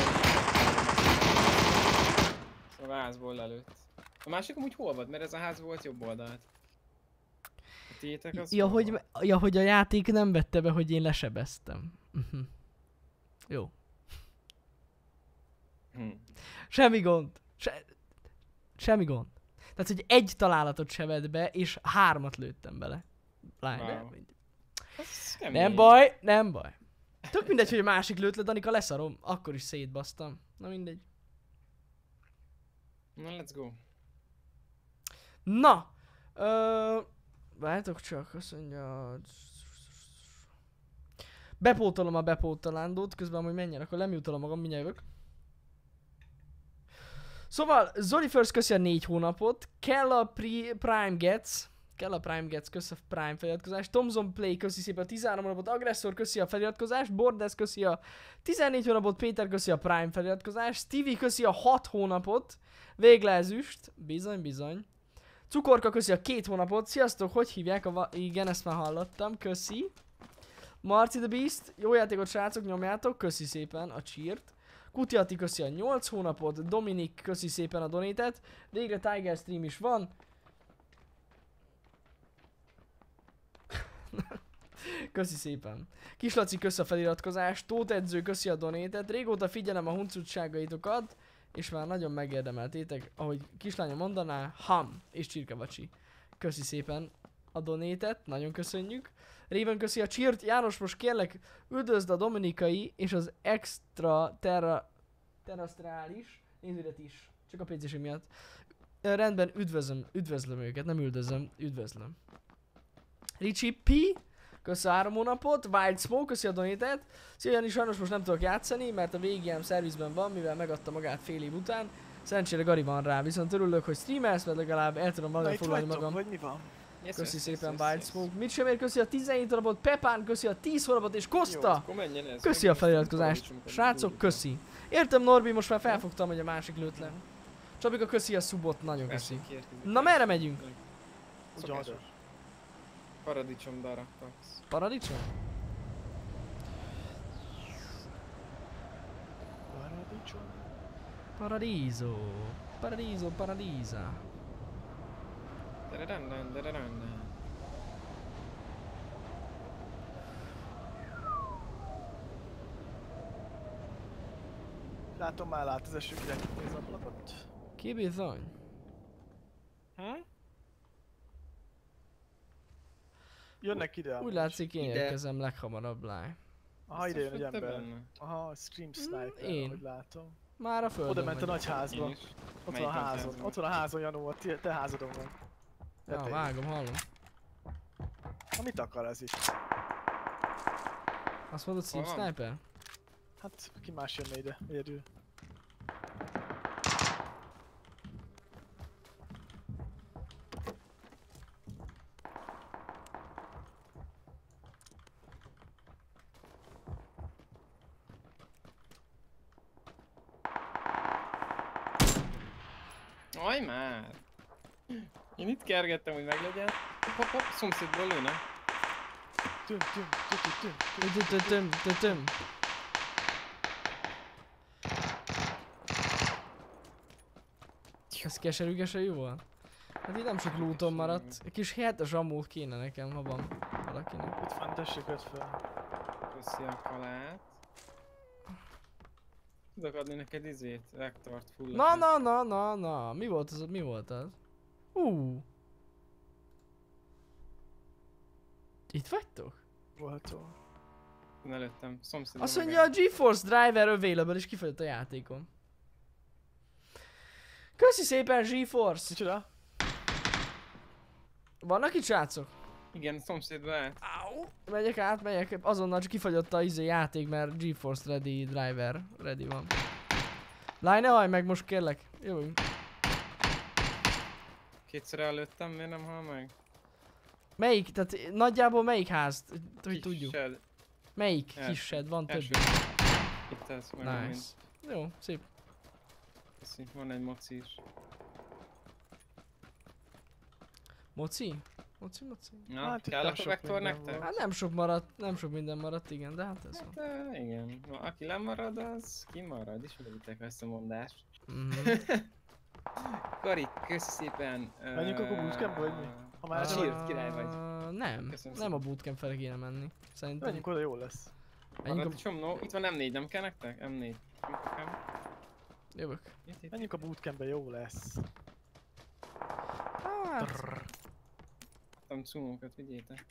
Szóval a házból lelőtt. A másik amúgy hol volt? Mert ez a ház volt jobb oldalt. A tiétek az Ja hol hogy, volt? ja, hogy a játék nem vette be, hogy én lesebeztem. Uh-huh. Jó. Hm. Semmi gond. Se... Semmi gond. Tehát, hogy egy találatot se vett be, és hármat lőttem bele. Lány, Wow. nem, Ez kemény. nem baj, nem baj. Tök mindegy, hogy a másik lőtt le, Danika, leszarom. Akkor is szétbasztam. Na mindegy. Na let's go. Na! Ö... Várjátok csak, azt mondja... Bepótolom a bepótolándót, közben hogy menjen, akkor lemutolom magam, mindjárt jövök. Szóval, Zoli First köszi a négy hónapot, kell a pri- Prime Gets, kell a Prime Gets, köszi a Prime feliratkozást, Tomzon Play köszi szépen a tizenhárom hónapot, Aggressor köszi a feliratkozást, Bordes köszi a tizennégy hónapot, Péter köszi a Prime feliratkozást, Stevie köszi a hat hónapot, Véglezüst, bizony bizony, Cukorka köszi a két hónapot, sziasztok, hogy hívják a va- igen, ezt már hallottam, köszi. Marci the Beast, jó játékot srácok, nyomjátok, köszi szépen a cheert. Kutiati köszi a nyolc hónapot, Dominik köszi szépen a donétet, végre Tiger Stream is van. Köszi szépen. Kislaci köszi a feliratkozást, Tóth edző köszi a donétet, régóta figyelem a huncutságaitokat, és már nagyon megérdemeltétek, ahogy kislánya mondaná, ham és csirkevacsi. Köszi szépen a donétet, nagyon köszönjük. Raven köszi a cheert, János, most kérlek üdvözd a dominikai és az extra terra terrestriális néződet is, csak a pé cé-ség miatt. Ö, rendben, üdvözlöm, üdvözlöm őket, nem üldözöm, üdvözlöm. Richie P, köszi a három hónapot, Wild Smoke, köszi a donétet. Szia Jani, sajnos most nem tudok játszani, mert a vé gé em szervizben van, mivel megadta magát fél év után. Szerencsére Gari van rá, viszont örülök, hogy streamelsz, mert legalább el tudom magam foglalni magam. Vagy mi van? Yes, Köszi yes, szépen yes, Wild yes, Smoke. Mit sem ér, köszi a tizenhét hónapot, Pepán köszi a tíz hónapot, és Jó, Kosta! akkor menjen ez. Köszi a feliratkozást. Srácok, köszi. Értem Norbi, most már felfogtam, hogy a másik lőtt le. Csabika, köszi a subot, nagyon köszi. Na merre megyünk? Szokásos. Paradicsom daraktax. Paradicsom? Paradicsom. Paradiso. Paradiso, paradisa. Dererenden, dererenden. Látom már lát az eső kirekítni az ablakot. Ki bizony? Hm? Jönnek ide. Úgy látszik, én Ide. érkezem leghamarabb láj. Aha, ide jön egy Biztos, hogy te ember. benne? Aha, stream sniper, én. ahogy látom. Már a földön Oda ment a vagyok. nagy házba. Én is. Ott van Melyik a nagy házon. házban? Ott van a házon, Janó, a te, te házadon van. Ja, Tetején. vágom, hallom. Ha mit akar ez itt? Azt mondod, Sim Hol van? Sniper? Hát, ki más jönne ide, egyedül. Aj már! Én itt kergettem, hogy meglegyen. Hopp, hopp, szomszédból lőne. Tüm, tüm, tüm, tüm, tüm. Tötötöm, tötöm. Ez keserű, keserű volt? Hát itt nem sok lootom maradt. Egy kis hetes ammót kéne nekem, ha van valakinek. Itt van, tessék öt fel. Köszi a kalát. Tudok adni neked izét, vektort full. Na, na, na, na, na. Mi volt az? Mi volt az? Uh. Itt vagytok? Voltó. Előttem, szomszédban. Azt mondja, a GeForce Driver available és kifogyott a játékom. Köszi szépen GeForce! Micsoda? Vannak itt srácok? Igen, szomszédban állt. Au! Megyek át, megyek, azonnal csak kifogyott a izé játék, mert GeForce Ready Driver ready van. Láj, ne hallj meg most kérlek, jövünk. Kétszer előttem, miért nem hal meg? Melyik, tehát nagyjából melyik ház, hogy Kis tudjuk? shed. Melyik Első. kis shed, van több. Első. Itt ez meg Nice. megint. Jó, szép. Köszi, van egy moci is. Moci? Moci, moci? Na, Hát itt kell nem a sok vektor minden nektek? van. Hát nem sok maradt, nem sok minden maradt, igen, de hát ez van. Hát, uh, igen. Na, aki lemarad, az kimarad. Ismeritek ezt a mondást. Mhm. Kari, köszi szépen. Menjünk akkor bootcampbe, vagy mi? Ha már Ah, ez Cheers, király vagy. Ah, Nem, Köszönöm nem a szépen. bootcamp fele kéne menni. Szerintem. Menjünk oda, jó lesz. Menjünk a... Paradicsom, no. Itt van em négy, nem kell nektek? em négy. Jövök. Itt, itt. Menjünk a bootcampbe, jó lesz. Hát, Nem cumókat, vigyétek.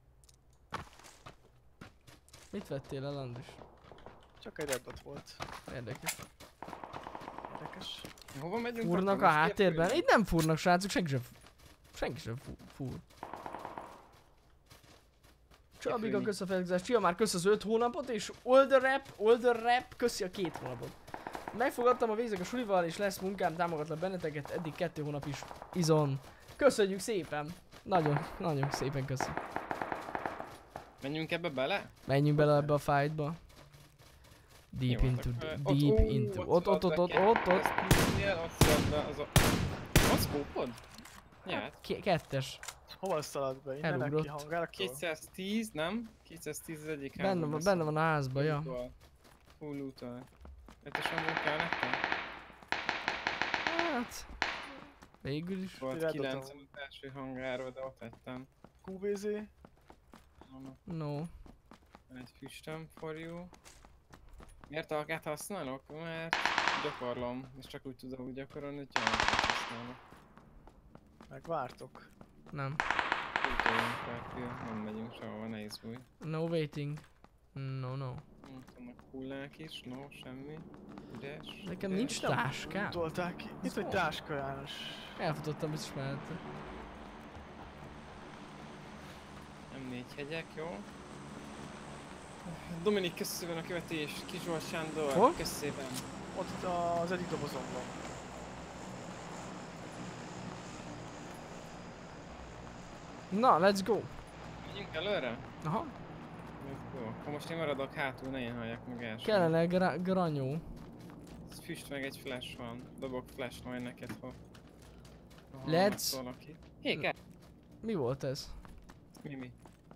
mit vettél el, Andris? Csak egy red dot volt. Érdekes. Érdekes. Hova megyünk? Fúrnak akkor? a Most háttérben? értünk? Itt nem fúrnak, srácok, senki sem, senki sem fú- fúr. Csabiga, Főni. kösz a felhúzást, Csia már kösz az öt hónapot, és Older Rap, Older Rap köszi a két hónapot. Megfogadtam a végzek a sulival, és lesz munkám, támogatlak benneteket, eddig kettő hónap is izon. Köszönjük szépen! Nagyon, nagyon szépen köszi. Menjünk ebbe bele? Menjünk bele ebbe a fightba. Deep Jó, into, akkor, the- ö, deep ó, into, ott, ott, ott, ott, ott, ott. Ezt tíznél, ott szed be az a... Van szkópod? Nyert. K- kettes. Hova szalad be? Innen Elugrott. neki hangáraktól? kétszáztíz, nem? kétszáztíz az egyik Benne van, benne van a házba, ja. Full loot-al. ötös amúgy kell nekem? Hát... Végül is. Volt Király kilenc dobtam. az első hangárról, de ott hagytam. kú bé zé. No. Van egy füstöm for you. Miért alkát használok? Mert gyakorlom, és csak úgy tudom úgy gyakorolni, hogy alkát használok. Megvártok. Nem. Úgy tudom, Scorpio, nem megyünk sehova, ne izgulj. No waiting. No, no. Nem tudom, a hullák is, no, semmi. Üres. Nekem üres. nincs táskám. Tolták ki. Itt vagy táska, János. Elfutottam biztos mellette. Nem négy hegyek, jó? Dominik, kösz szépen a követést. Kis Zsolt Sándor, Hol? kösz szépen. Ott az egyik dobozomban. Na, let's go. Megyünk előre? Aha. Jó, akkor most én maradok hátul, ne én halljak meg első. Kellene gra granyó. Füst meg egy flash van. Dobok flash majd neked, ha... ha Let's- szól ki. Hé, kell. Mi volt ez? Mi, mi?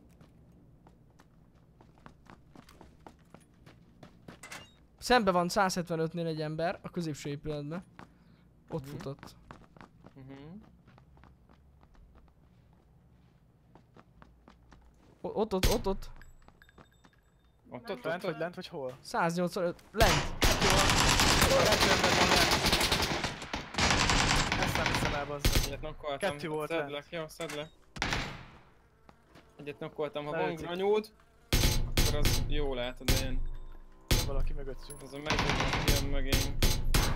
Szembe van száz hetvenötnél egy ember, a középső épületben. Ott Mhm. futott. Uh-huh. O ott, ott, ott, ott. Ott, ott, Lent ott, vagy lent vagy hol? száznyolcvanöt. Lent. Kettő ember van lent. Ezt nem hiszem el, bazzak. Egyet nokkoltam. Kettő volt Szedd lent. le, jó, szedd le. Egyet nokkoltam, ha van Lehetik. granyód, akkor az jó lehet, de én... Valaki mögöttünk. Az a megyőben jön megint.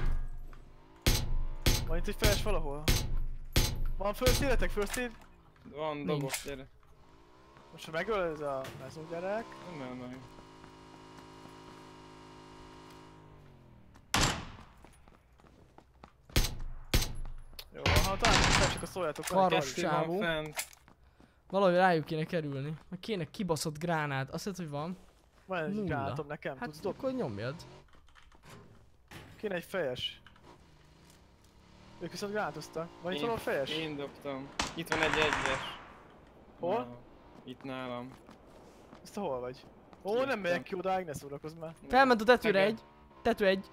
Van itt egy feles valahol? Van first aid-etek, first aid? Van, dobok, Nincs. gyere. Most ha megöl ez a mezó gyerek. Nem olyan nagyon. Jó, ha talán fel csak a szóljátok. van egy Karros kettő. Kettő van csávó. fent. Valahogy rájuk kéne kerülni. Meg kéne kibaszott gránát. Azt hiszed, hogy van? Van egy Nulla. gránátom nekem, Hát tudsz dobni? akkor nyomjad. Kéne egy fejes. Ők viszont gránátoztak. Van itt Én- valami fejes? Én dobtam. Itt van egy egyes. Hol? Na, itt nálam. Ezt te hol vagy? Ó, Kiértem. nem megyek ki odáig, ne szórakozz már. Felment a tetőre Meg- egy. Tető egy.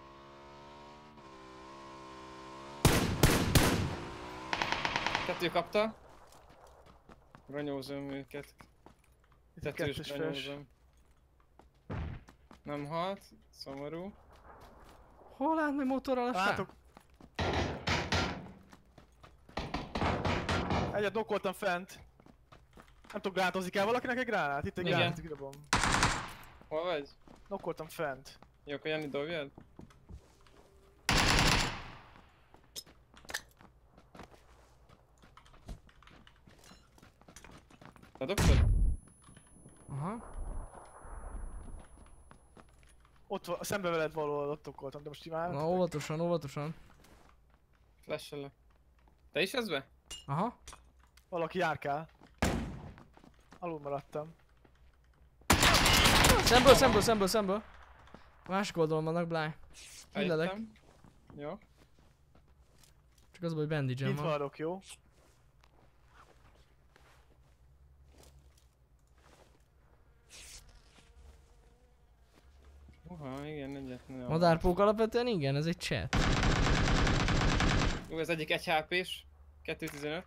Kettő kapta. Granyózom őket. Itt egy Tetős kettős fejes. granyózom. Nem halt. Szomorú. Hol állt meg motorral a srác? Látok. Egyet nokkoltam fent. Nem tudom, gránátozni kell valakinek egy gránát? Itt egy Igen. gránát, kidobom. Hol vagy? Nokkoltam fent. Jó, akkor Jani dobjad? Ledobtad? Aha. Ott van, szembe veled valahol ott nokkoltam, de most imádom. Na, óvatosan, óvatosan. Flash-el le. Te is ez be? Aha. Valaki járkál. Alul maradtam. Szemből, szemből, szemből, szemből. A másik oldalon vannak, Bly. Hillelek. Eljöttem. Jó. Csak az, hogy bandage-em Kint van. várok, jó? Uha, igen, egyet nem. Madárpók alapvetően igen, ez egy chat. Jó, ez egyik egy há pés. kettő tizenöt.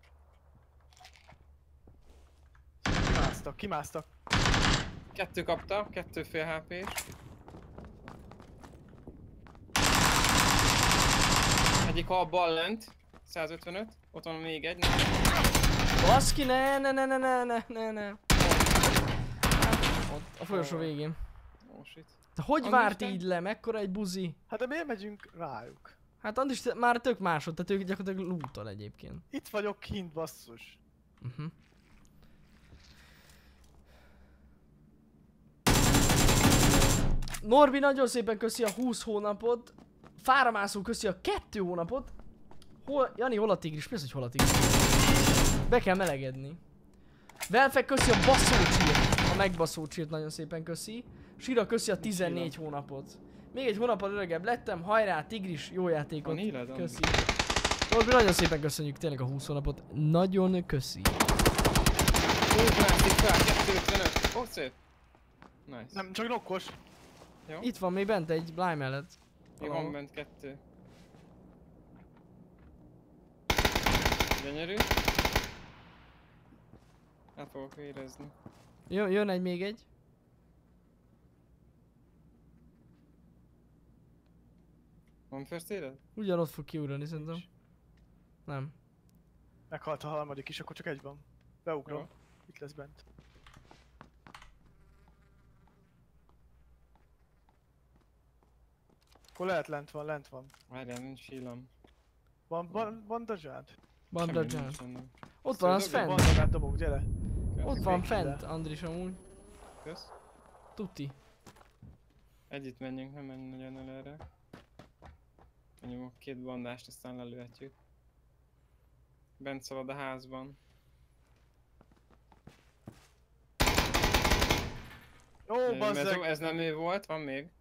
Kimásztak, kimásztak. Kettő kapta, kettő fél há pés. Egyik a bal lent. százötvenöt. Ott van még egy. Baszki, ne, ne, ne, ne, ne, ne, ne, ne. Ott, a folyosó végén. Oh shit. De hogy Andris, várt te? így le? Mekkora egy buzi? Hát de miért megyünk rájuk? Hát Andris te- már tök másod, tehát ők gyakorlatilag lootol egyébként. Itt vagyok kint, basszus. Uh-huh. Norbi, nagyon szépen köszi a húsz hónapot. Fáramászó köszi a kettő hónapot. Hol, Jani, hol a tigris? Mi az, hogy hol a tigris? Be kell melegedni. Velfek köszi a baszócsírt. A megbaszócsírt nagyon szépen köszi. Sira köszi a tizennégy hónapot. Még egy hónappal öregebb lettem. Hajrá, tigris, jó játékot. Van híred, Andris? Köszi. Norbi, nagyon szépen köszönjük tényleg a húsz hónapot. Nagyon köszi. Ó, mászik fel, kettő ötvenöt. Ó, szép. Nice. Nem, csak nokkos. Jó? Itt van még bent egy Bly mellett. Még Valahol. van bent kettő. Gyönyörű. Hát fogok érezni. Jön, jön egy még egy. Van first aid-ed? Ugyanott fog kiugrani szerintem. Nem. Meghalt a harmadik is, akkor csak egy van. Beugrom. Jó. Itt lesz bent. Akkor lehet lent van, lent van. Várjál, nincs hílam. Van, van, bandazsád? Bandagyan. Semmi nincs. Ott van, az Szöldögöd? fent. Bandazsád dobok, gyere. Ott Kösz. van még fent, ide. Andris amúgy. Kösz. Tuti. Együtt menjünk, nem menj nagyon előre. Nyomok két bandást, aztán lelőhetjük. Bent szalad a házban. Ó, Ö, mezó, bazzeg! ez nem ő volt, van még.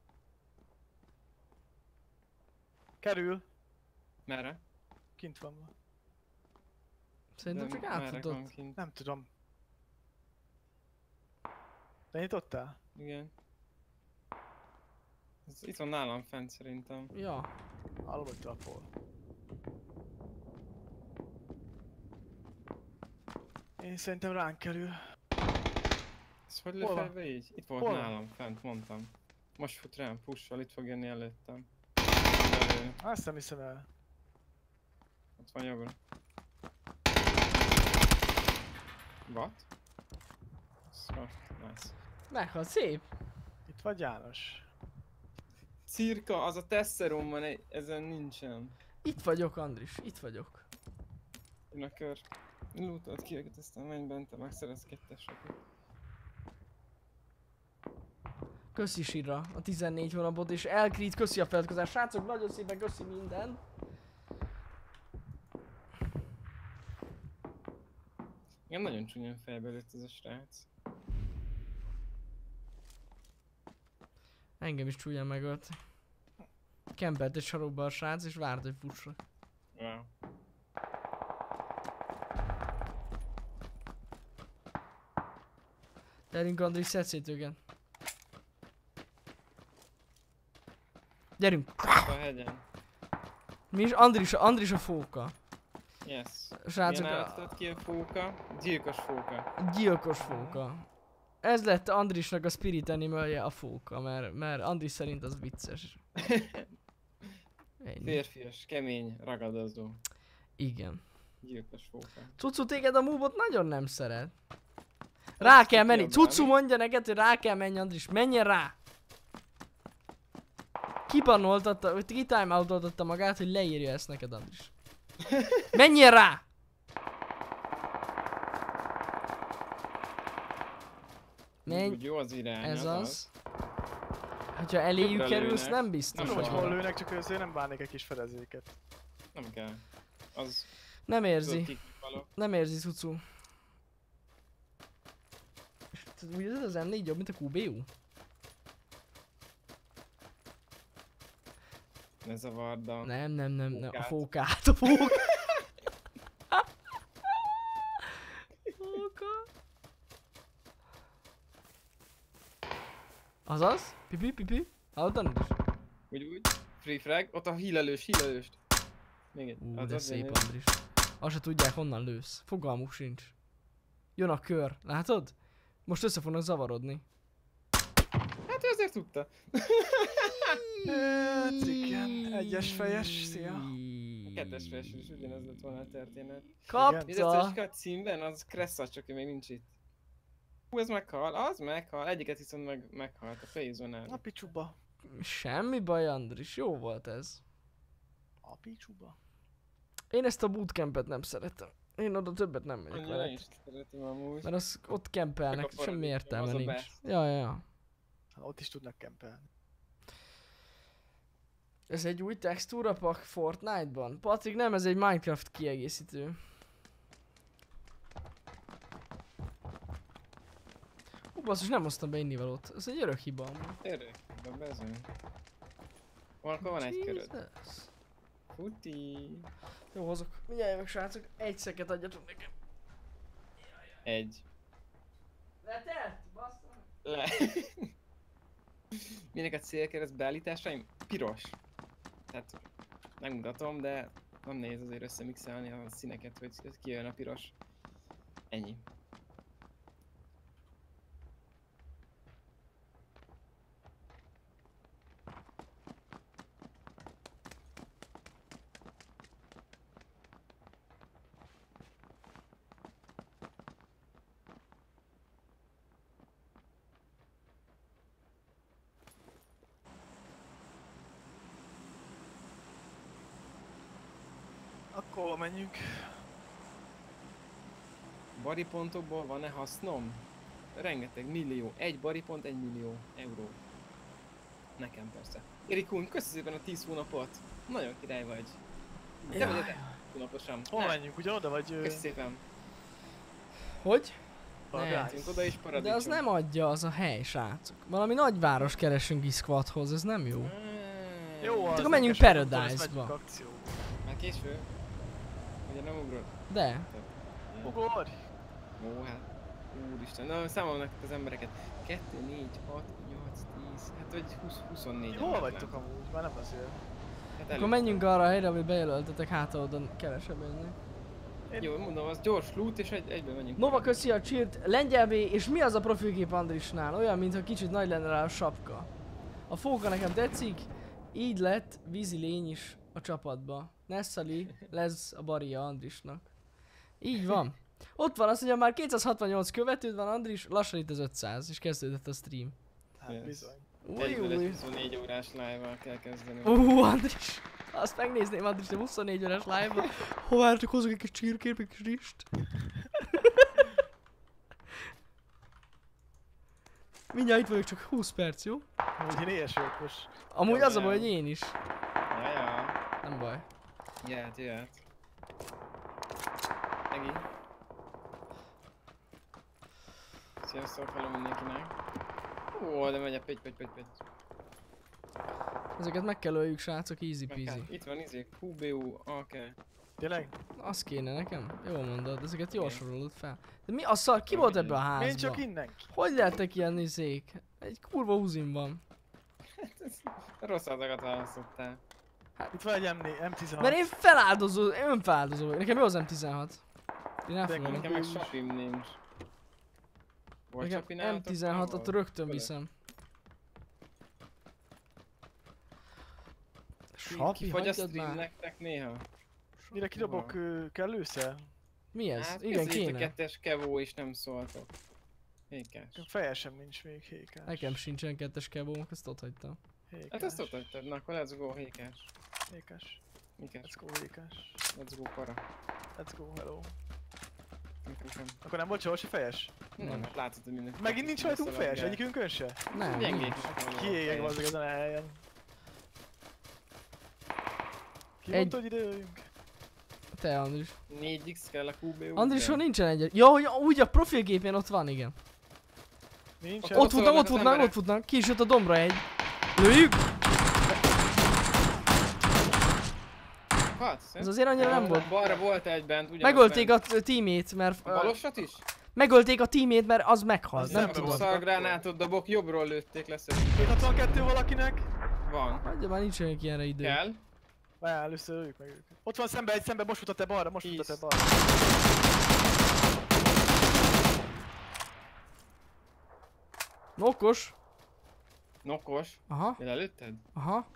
Kerül. Merre? Kint van. Szerintem De csak merre átfutott. van kint? Nem tudom. Te nyitottál? Igen. Ez itt van nálam fent szerintem. Ja. Hallom, hogy trapol. Én szerintem ránk kerül. Ez hogy Hol van? lefelve így? Itt volt Hol van? nálam fent, mondtam. Most fut rám, pussal, itt fog jönni előttem. Lelő. Azt nem hiszem el. Ott van jobbra. What? Smart, nice. Meghalt, szép. Itt vagy János. Cirka, az a tesserum van, egy- ezen nincsen. Itt vagyok, Andris, itt vagyok. Jön a kör. Lootolt ki őket, aztán menj bent, te megszerez ketteseket. Köszi Sira a tizennégy hónapot, és Elkrit, köszi a feliratkozást. Srácok, nagyon szépen köszi minden. Igen, nagyon csúnyán fejbe lőtt ez a srác. Engem is csúlyán megölt. Kempelt egy sarokba a srác, és várt, hogy fussa. Wow. Gyerünk, Andris, szedd szét őket. Gyerünk! Ott a hegyen. Mi is? Andris, Andris a fóka. Yes. Srácok, Milyen a- állatod ki a fóka? Gyilkos fóka. gyilkos fóka. Ez lett Andrisnak a spirit animalje, a fóka, mert, mert Andris szerint az vicces. Ennyi. Férfias, kemény, ragadozó. Igen. Gyilkos fóka. Cucu, téged a múbot nagyon nem szeret. Rá kell menni. kiabálni. Cucu mondja neked, hogy rá kell menni, Andris. Menjen rá! Kibanoltatta, vagy kitimeoutoltatta magát, hogy leírja ezt neked, Andris. Menjen rá! Menj, Úgy jó az irány, ez az. az. Hogyha eléjük Többre kerülsz, lőnek. nem biztos. Nem Tudom, hogy van. hol lőnek, csak azért nem bánnék egy kis fedezéket. Nem kell. Az Nem érzi. tudod kik való. Nem érzi, Cucu. És tudod, úgy ez az em négy jobb, mint a kú bé u? Ne zavard a... Nem, nem, nem, nem. A Fókát. fókát, a fókát. Fóka. Azaz? Pipi, pipi? Hallottad is? Úgy úgy. Free frag. Ott a hílelős, hílelőst. Még egy. Ú, az de az szép, én- Andris. Azt se tudják, honnan lősz. Fogalmuk sincs. Jön a kör, látod? Most össze fognak zavarodni. Hát ő azért tudta. Hát igen, egyes fejes, szia. A kettes felső is ugyanez lett volna a történet. Kapta! Nézd, a címben az Cressa, csak ő még nincs itt. Hú, ez meghal, az meghal, egyiket viszont meg meghalt, a Phase-on A picsuba. Semmi baj, Andris, jó volt ez. A picsuba. Én ezt a bootcampet nem szeretem. Én oda többet nem megyek Annyira vele. is szeretem amúgy. Mert az ott kempelnek, Csak a semmi paradicsom, értelme az a nincs. best. Ja, ja, ja. Hát ott is tudnak kempelni. Ez egy új textúra pak Fortnite-ban? Patrik, nem, ez egy Minecraft kiegészítő. Hú, basszus, nem hoztam be innivalót. Ez egy örök hiba amúgy. Tényleg, de bezony. Akkor van egy köröd. Jesus. Futi. Jó, hozok. Mindjárt jövök, srácok. Egy szeket adjatok nekem. Egy. Letelt? Bassza. Le. Minek a célkereszt beállításaim? Piros. Tehát megmutatom, de nem nehéz azért összemixelni a színeket, hogy kijön a piros. Ennyi. Akkor hova menjünk? Baripontokból van-e hasznom? Rengeteg, millió. Egy baripont, egy millió euró. Nekem persze. Erikun, köszi szépen a tíz hónapot. Nagyon király vagy. Te vagy tíz hónaposan. Hova Ne, menjünk? Ugyanoda vagy... ö, köszi szépen. Hogy? Paradise? Mehetünk oda is De paradicsom. az nem adja az a hely, srácok. Valami nagyváros keresünk Iszkvathoz, ez nem jó. Mm. Jó, az akkor menjünk nekes, akkor Paradise-ba. ezt megyünk akcióba. Már késő? Ugye nem ugrod? De. Ugorj! Ó, hát. Úristen. Na, számolom nektek az embereket. kettő, négy, hat, nyolc, tíz, hát vagy húsz, huszonnégy. Hol ember vagytok lenne. amúgy? Már nem azért. Hát Akkor menjünk arra a helyre, amit bejelöltetek, hát oda kevesebb jönnek. Jó, mondom, az gyors loot és egy, egyben menjünk. Nova köszi a cheert, lengyelbé, és mi az a profilkép Andrisnál? Olyan, mintha kicsit nagy lenne rá a sapka. A fóka nekem tetszik, így lett vízi lény is a csapatba. Nessali lesz a baria Andrisnak. Így van. Ott van azt mondja, már kétszázhatvannyolc követőd van Andris, lassan itt az ötszáz, és kezdődött a stream. Hát Yes. bizony. Új, Egyből egy új. huszonnégy órás live-val kell kezdeni. Ú, Andris! Azt megnézném, Andris, de huszonnégy órás live-ban. Hová csak hozok egy kis csirkét, egy kis rist. Mindjárt itt vagyok, csak húsz perc, jó? Amúgy én éhes vagyok most. Amúgy Jó, az a baj, jó. hogy én is. Ja, ja. Nem baj. Jöhet, jöhet. Egi. Sziasztok, hello mindenkinek. Ó, de megy a pöty, pöty, pöty, pöty. Ezeket meg kell öljük, srácok, easy Meg kell- peasy. Itt van izé, Q B U, oké. Tényleg? Az kéne nekem. Jól mondod, ezeket jól sorolod fel. De mi a szar? Ki volt ebbe a Én házba? csak innen. Hogy lehettek ilyen izék? Egy kurva uzin van. Rossz azokat választottál. Itt van egy M tizenhat. Mert én feláldozó, én önfeláldozó vagyok. Nekem jó az M tizenhat. Én De elfogadom. Nekem meg Úgy. sapim nincs. Volt sapi Nekem nálatok? M tizenhatot Volt? rögtön Vele? viszem. Ki- Sapi, Kifogy a hagyjad stream már. nektek néha? Mire kidobok ö, kellőszer? Mi ez? Hát, Igen, kéne. kéne. kettes kevó és nem szóltok. Hékás. Fejesem nincs még hékás. Nekem sincsen kettes kebóm, ezt ott hagytam. Hékás. Hát ezt ott hagytad, na akkor let's go hékás. Hékás. Mikás, Let's go hékás. let's go para. Let's go hello. Nekem sem. Akkor nem volt Csorsi fejes? Nem, hát látod, hogy mindenki. Megint nincs rajtunk fejes? Egyikünkön se? Nem, Gyengék nincs. is vannak Kiégek fejes. azok ezen a helyen. Ki Egy- mondta, hogy ide jöjjünk? Te, Andris. négy x kell a Q B U. Andrison nincsen egy. Ja, hogy úgy a profilgépén ott van, igen. Nincs Ott- el? Ott szólnak futnak, ott az futnak, emberek. ott futnak. Ki is jött a dombra egy. Lőjük! Hát, Ez azért annyira nem volt. Balra volt egy bent, ugyanaz Megölték bent. a teamét, mert... A balosat is? Megölték a teamét, mert az meghalt, Az nem nem tudom. rossz. Szargránátot dobok, jobbról lőtték lesz. hétszázhatvankettő valakinek? Van. Hagyja már, nincs olyan ilyenre idő. Kell. Várjál, először öljük meg őket. Ott van szembe egy szembe, most futott-e balra, most Tíz. futott-e balra. Okos. Nokos. Aha, Mi lelőtted? aha.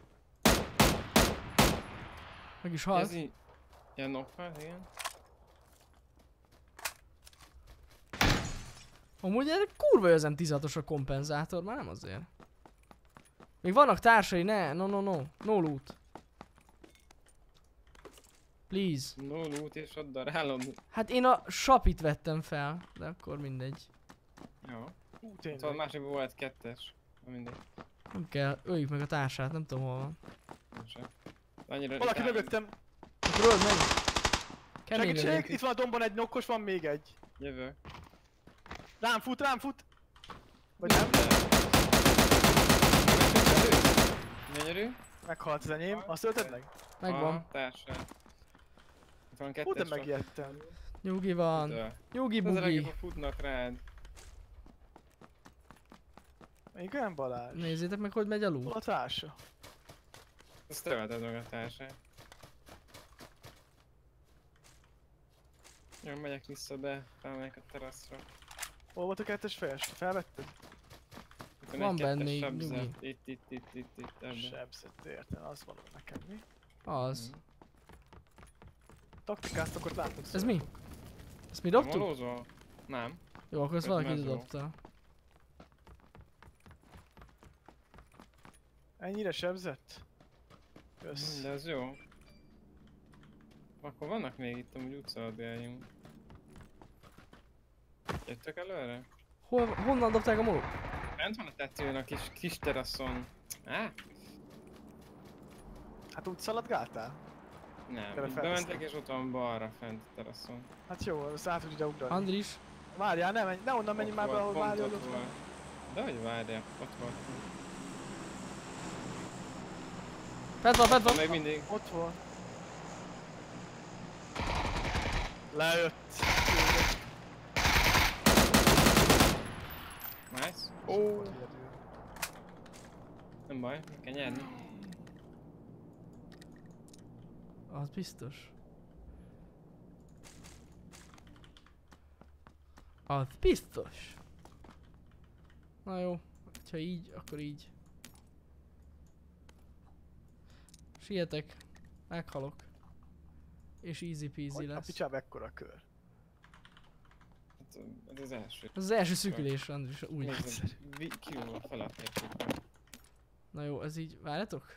Meg is Ez halt. így. Ilyen nokkal, igen. Amúgy ez kurva jó az M tizenhatos a kompenzátor, már nem azért. Még vannak társai, ne, no no no, no loot. Please. No loot és ott darálom. Hát én a sapit vettem fel, de akkor mindegy. Jó. Ú, Ott van tényleg. másikban volt kettes. Na mindegy. Nem kell, öljük meg a társát, nem tudom hol van. Sem. Annyira Valaki ritkán- mögöttem. Akkor öld meg! Kemény Segítség! legyek. Itt van a dombon egy nokkos, van még egy. Jövök. Rám fut, rám fut! Vagy nem? Gyönyörű. Meghalt az enyém. Azt ölted meg? Megvan. A társad. Itt van Hú, kettes. de sok. megijedtem. Nyugi van. Ütő. Nyugi Ezek bugi. akik futnak rád. Igen, Balázs? Nézzétek meg, hogy megy a Hol loot. a társa? Ezt tölted meg a társát. Jó, megyek vissza be, felmegyek a teraszra. Hol volt a kettes fejes? Felvetted? Itt Van egy kettes benne így, sebzet. nyugi. Itt, itt, itt, itt, itt, ebben. Sebzett, értem, az való nekem, mi? Az. Mhm. Taktikáztok, ott láttok Ez szóval. mi? Ezt mi Nem dobtuk? valózol? Nem. Jó, akkor ezt Ez valaki ide mező. dobta. Ennyire sebzett? Kösz. De ez jó. Akkor vannak még itt amúgy utcaadéljaink. Jöttök előre? Hol, honnan dobták a molót? Bent van a tetőn a kis, kis teraszon. Á? Hát úgy szaladgáltál? Nem, Tele itt felteszem. bementek és ott van balra fent a teraszon. Hát jó, az át tud ide ugrani. Andris? Várjál, ne menj, ne onnan menj Ott már be, volt, ahol pont várjál, ott ott van. volt. De hogy várjál, ott volt. Fent van, fent van! Még mindig. Ott van. Lejött. Nice. Ó. Nem baj, meg kell nyerni. Az biztos. Az biztos. Na jó, ha így, akkor így. Sietek, meghalok. És easy peasy A lesz. picsába ekkora a kör. Hát, ez az első. Ez az első szűkülés, Andris, úgy. Nézd, vi- kívül a felett érték. Na jó, ez így, várjatok?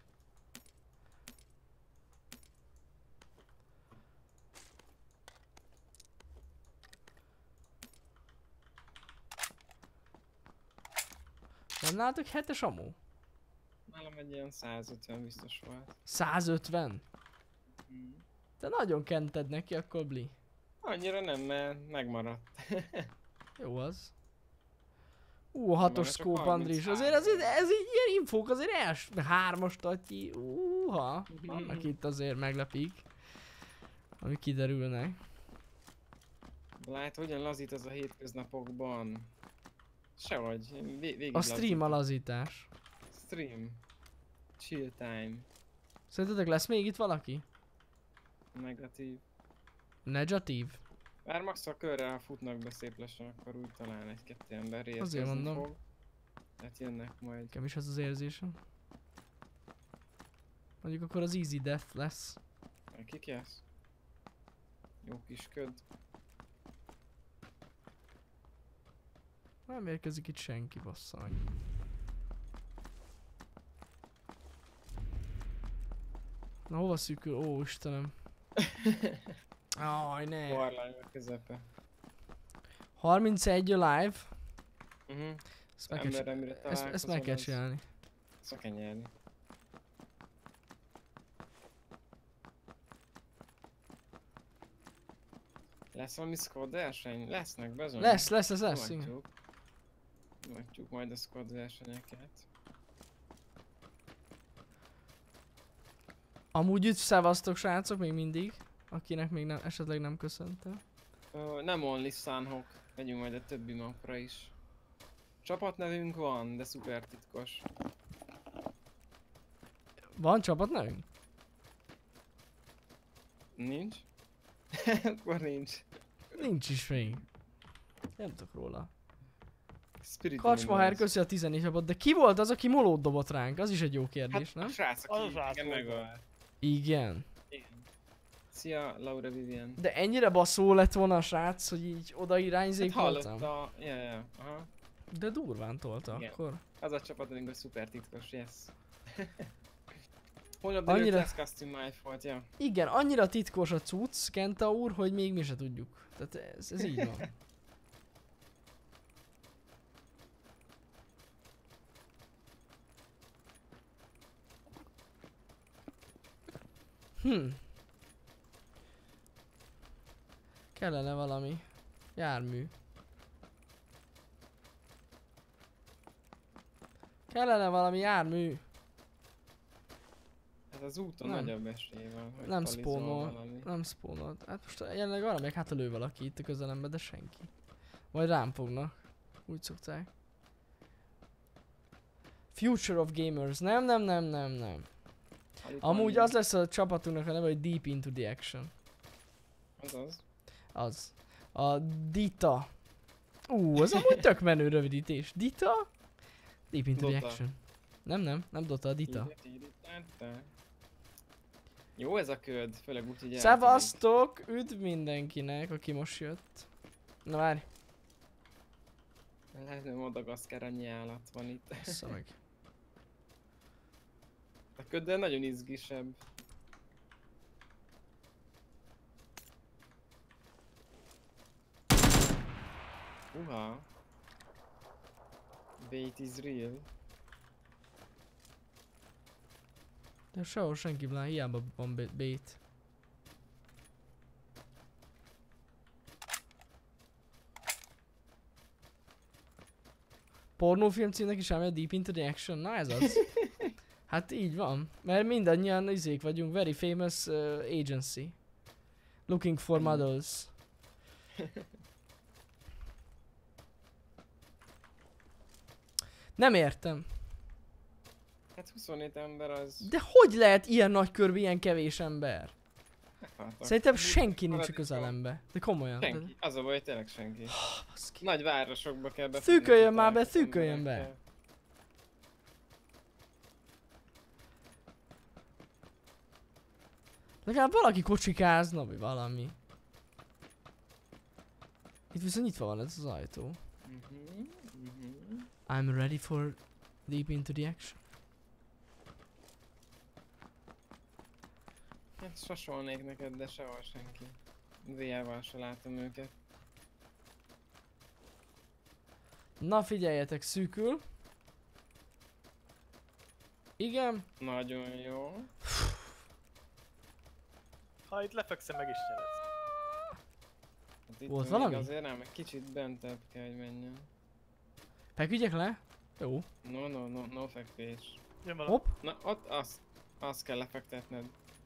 Van nálatok hetes amó? Nálam egy ilyen százötven biztos volt. százötven? Mm. Te nagyon kented neki, akkor bli. Annyira nem, mert megmaradt. Jó az. Ú, a hatos Van, csak scope, Andris. Azért ez, ez, ez így ilyen infók, azért els... Hármas tatyi. Úha. Vannak itt azért meglepik. Ami kiderülnek. Lát, hogyan lazít az a hétköznapokban? Sehogy, én vég- végig A stream a lazítom. lazítás. Stream. Chill time. Szerintetek lesz még itt valaki? Negatív. Negatív? Bár max a körrel, ha futnak be szép lassan, akkor úgy talán egy-kettő ember érkezni Azért mondom. fog. Hát jönnek majd. Nekem is az az érzésem. Mondjuk akkor az easy death lesz. Kik jössz? Jó kis köd. Nem érkezik itt senki, bassza meg. Na hova szűkül? Ó, Istenem. Aj, ne. Barlány a közepe. harmincegy a live. Uh-huh. Ezt meg, kell, Ember, csi- amire ezt, ezt meg kell találkozol, az- csinálni. Ezt meg kell nyerni. Lesz valami squad verseny? Lesznek bezony. Lesz, lesz, lesz, lesz. igen. Látjuk. Látjuk majd a squad versenyeket. Amúgy üdv, szevasztok srácok, még mindig. Akinek még nem, esetleg nem köszöntem. Ö, nem only Sunhawk, megyünk majd a többi mapra is. Csapatnevünk van, de szuper titkos. Van csapatnevünk? Nincs? Akkor nincs. Nincs is még. Nem tudok róla. Spirit Kacsmaher, Animals. köszi a tizennégy napot, de ki volt az, aki molót dobott ránk? Az is egy jó kérdés, Hát nem? a srác, Az a aki srác igen volt. megölt. Igen. Igen. Szia, Laura Vivian. De ennyire baszó lett volna a srác, hogy így oda Hát irányzékoltam? hallotta, ja, ja, aha. De durván tolta Igen. akkor. Az a csapatnevünk a szuper titkos, yes. Holnap Annyira- délután lesz custom life volt, ja. Igen, annyira titkos a cucc, Kenta úr, hogy még mi se tudjuk. Tehát ez, ez így van. Hm. Kellene valami jármű. Kellene valami jármű. Hát az úton Nem. nagyobb esély van, hogy Nem palizol spawnol. valami. Nem spawnolt. Hát most jelenleg arra még hát elő valaki itt a közelembe, de senki. Majd rám fognak. Úgy szokták. Future of Gamers. Nem, nem, nem, nem, nem. Alig Amúgy van az lesz a csapatunknak a neve, hogy Deep Into The Action. Az az. Az. A Dita. Ú, az amúgy tök menő rövidítés. Dita? Deep Into The Dota. Action. Nem, nem, nem Dota, a Dita. Tíri, tíri, tátá. Jó ez a köd, főleg úgy, hogy eltűnik. Szevasztok! Üdv mindenkinek, aki most jött. Na várj. Lehet, hogy Madagaszkár annyi állat van itt. Vissza meg. A köddel nagyon izgisebb. Uha. Bait is real. De sehol senki blá, hiába van ba- bait. Pornófilm címnek is elmegy Deep Into The Action? Na ez az. Hát így van, mert mindannyian izék vagyunk, very famous uh, agency. Looking for models. Nem értem. Hát huszonhét ember az... De hogy lehet ilyen nagy körbe ilyen kevés ember? Meghaltak. Szerintem Amúgy senki nincs a maradjunk közelembe. De komolyan. Senki. Az a baj, hogy tényleg senki. Baszki. Nagy városokba kell be. Szűköljön már be, szűköljön be. Legalább valaki kocsikázna, vagy valami. Itt viszont nyitva van ez az ajtó. Mhm, mhm. I'm ready for Deep Into The Action. Hát sasolnék neked, de sehol senki. vé er-val se látom őket. Na figyeljetek, szűkül. Igen. Nagyon jó. Ha itt lefekszem, meg is nyered. Hát itt Volt még valami? Azért nem, egy kicsit bentebb kell, hogy menjen. Feküdjek le? Jó. No, no, no, no fekvés. Jön valami. Hopp. Na, ott azt, azt kell lefektetned.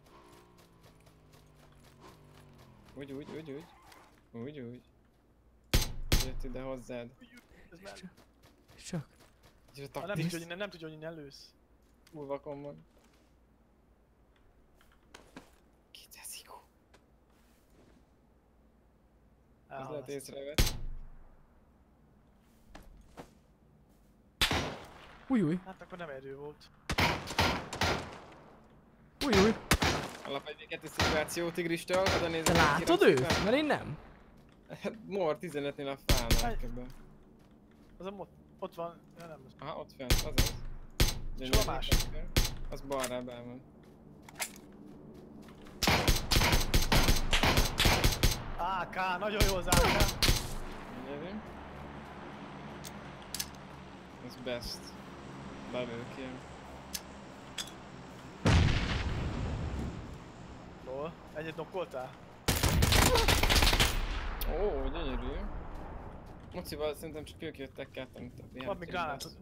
Úgy, úgy, úgy, úgy. Úgy, úgy. Jött ide hozzád. Ez már... És csak. És a Ha nem taktisz tudja, hogy innen, nem tudja, hogy innen lősz. fulvakon van. Kiteszik. Ez lehet Elhalaszt. észrevett. Új, új. Hát akkor nem erő volt. Új, új. Alapegyébként szituáció tigristől, oda nézek. Te látod őt? Mert én nem. Mor tizenötnél a fánál kb. Az a mot... Ott van... Ja, nem. Aha, ott fent, azaz. És hol a másik? Az balrább elment. á ká, nagyon jó az á ká. Mindjárt. Ez best. Belőkém. Lol. Egyet nokkoltál? Ó, gyönyörű. Mocival szerintem csak ők jöttek ketten, mint a bé há Van még gránátod.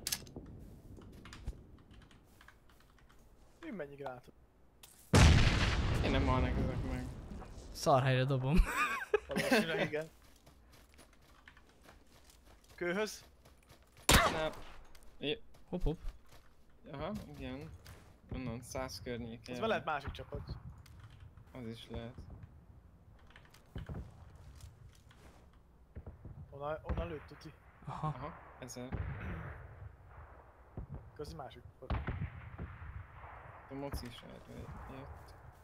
Mi mennyi gránátod? Én nem halnak ezek meg. Szar helyre dobom. Valószínűleg igen. Kőhöz? Na, Hopp, hopp. aha, igen. Onnan száz környéke. Ez be lehet másik csapat. Az is lehet. Onnan, onnan lőtt tuti. Aha. Aha, ezer. Közi másik csapat. A moci is erre jött.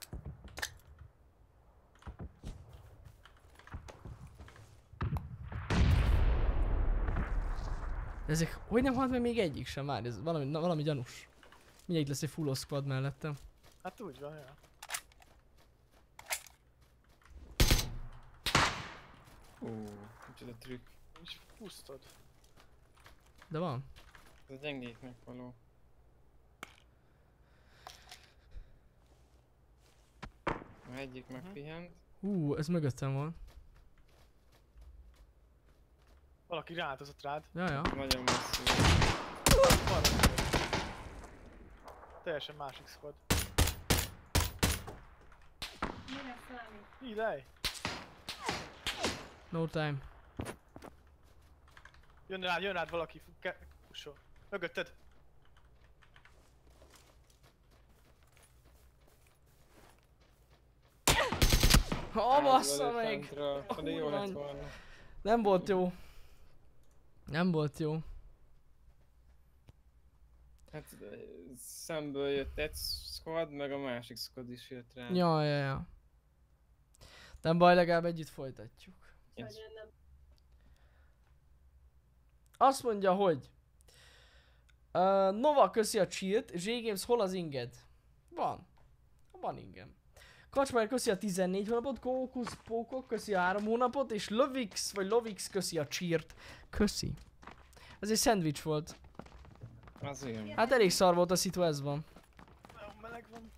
De ezek, hogy nem halt meg még egyik sem? Már ez valami, na, valami gyanús. Mindegyik lesz egy full squad mellettem. Hát úgy van, ja. Ó, micsoda trükk. Nincs pusztod. De van. Ez a gyengéknek való. A egyik megpihent. Hú, ez mögöttem van. Valaki rááltozott rád. Ja, ja. Nagyon messzű. Balra. Teljesen másik squad. Mire számít? Hílej! No time. Jön rád, jön rád valaki, fu- ke- fussol. Mögötted! Ha bassza meg! Elefántra, pedig jó lett volna. Nem volt jó. Nem volt jó. Hát szemből jött egy squad, meg a másik squad is jött rá. Ja, ja, ja. Nem baj, legalább együtt folytatjuk. Yes. Nagyon nem. Azt mondja, hogy uh, Nova köszi a cheat, J-Games hol az inged? Van. Van ingem. Kacsmár köszi a tizennégy hónapot, Kókusz Pókok köszi a három hónapot, és Lovix vagy Lovix köszi a cheert. Köszi. Ez egy szendvics volt. Az igen. Hát elég szar volt a szitu, ez van. Nagyon meleg van.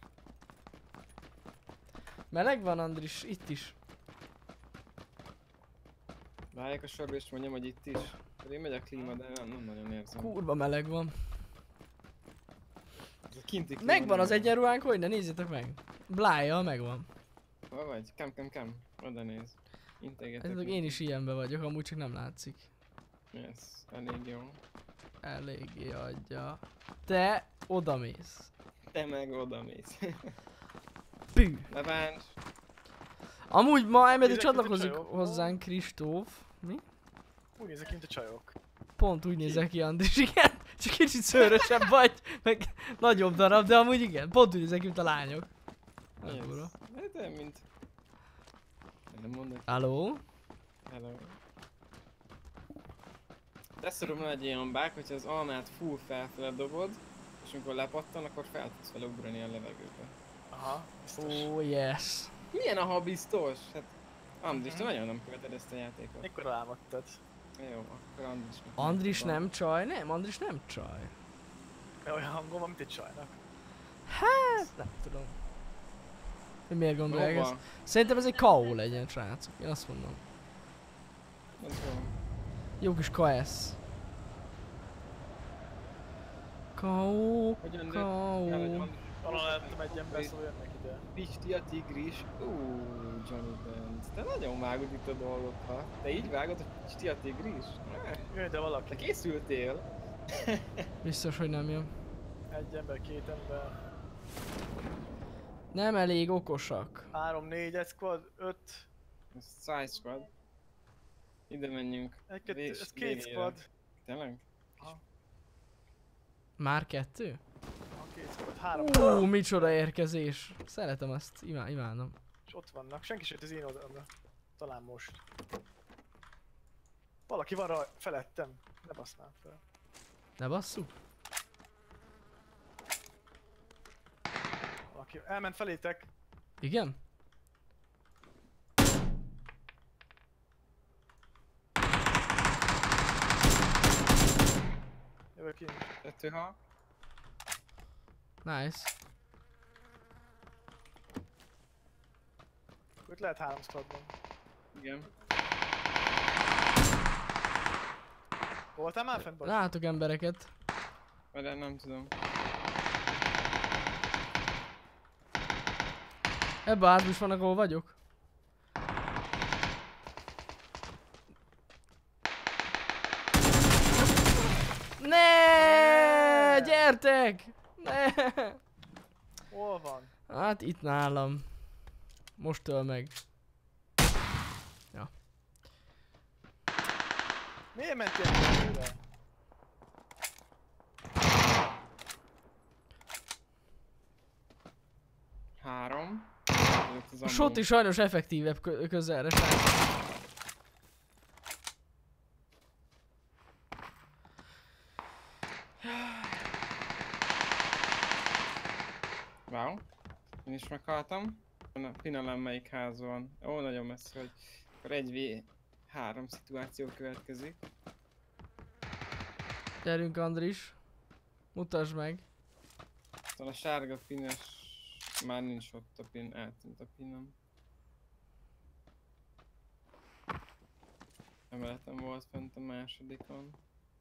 Meleg van, Andris? Itt is. Várják a sorba és mondjam, hogy itt is. Pedig megy a klíma, de nem, nem nagyon érzem. Kurva meleg van. Ez a kinti klíma Megvan nem az jó. egyenruhánk, hogy ne nézzétek meg. Blája, megvan. Hol vagy? Kem, kem, kem. Oda néz. Integetek. Ez én is ilyenben vagyok, amúgy csak nem látszik. Yes, elég jó. Eléggé adja. Te odamész. Te meg oda mész. Pű. Levánts. Amúgy ma elmedő Nézek, mint a csatlakozik csajok. hozzánk Kristóf. Mi? Úgy nézek ki, mint a csajok. Pont úgy nézek ki, Andris, igen. Csak kicsit szőrösebb vagy, meg nagyobb darab, de amúgy igen. Pont úgy nézek ki, mint a lányok. Yes. Hát, ura. Hát olyan, mint... Nem mondok. Halló? Hello. De szorom egy ilyen bák, hogyha az almát full felfele dobod, és amikor lepattan, akkor fel tudsz vele ugrani a levegőbe. Aha, biztos. Oh yes. Milyen a ha biztos? Hát Andris, te nagyon nem követed ezt a játékot. Mikor álmodtad? Jó, akkor Andris. Andris nem csaj? Nem, Andris nem csaj. Mert olyan hangom van, mint egy csajnak. Hát, nem tudom. Hogy miért gondolják ezt? Hova? Szerintem ez egy ká ó legyen, srácok. Én azt mondom. Ez jó. Jó kis ká es. ká ó, Hogyan ká dönt? Kell, hogy ó. Andris- Onnan láttam egy ember, szóval jönnek ide. Pisti a tigris. Úúúú, Johnny Benz. Te nagyon vágod itt a dolgokat. Te így vágod, hogy Pisti a tigris? Ne, Jön ide te valaki. készültél. Biztos, hogy nem jön. Egy ember, két ember. Nem elég okosak. Három, négy, egy squad, öt. Ez Side Squad. Ide menjünk. Egy, kettő, Vég- ez két végére. squad. Tényleg? Már kettő? Ha, két squad, három. Ú, micsoda érkezés. Szeretem ezt, Imá imádom. És ott vannak. Senki sem jött az én oldalamra. Talán most. Valaki van rá felettem. Ne basznám fel. Ne basszuk? Valaki elment felétek. Igen? Jövök én. Kettő ha. Nice. Őt lehet három squadban. Igen. Voltál már fent, Bas? Látok embereket. De nem tudom. Ebbe a házban is vannak, ahol vagyok. Ne, gyertek! Ne! Hol van? Hát itt nálam. Most öl meg. Miért mentél előre? Három. Jött az A ammo. shot is sajnos effektívebb kö közelre, srácok. Wow. Én is meghaltam. Pinelem melyik ház van. Ó, nagyon messze, hogy akkor egy vé három szituáció következik. Gyerünk, Andris. Mutasd meg. Szóval a sárga pines már nincs ott a pin, eltűnt a pinem. Emeletem volt fent a másodikon.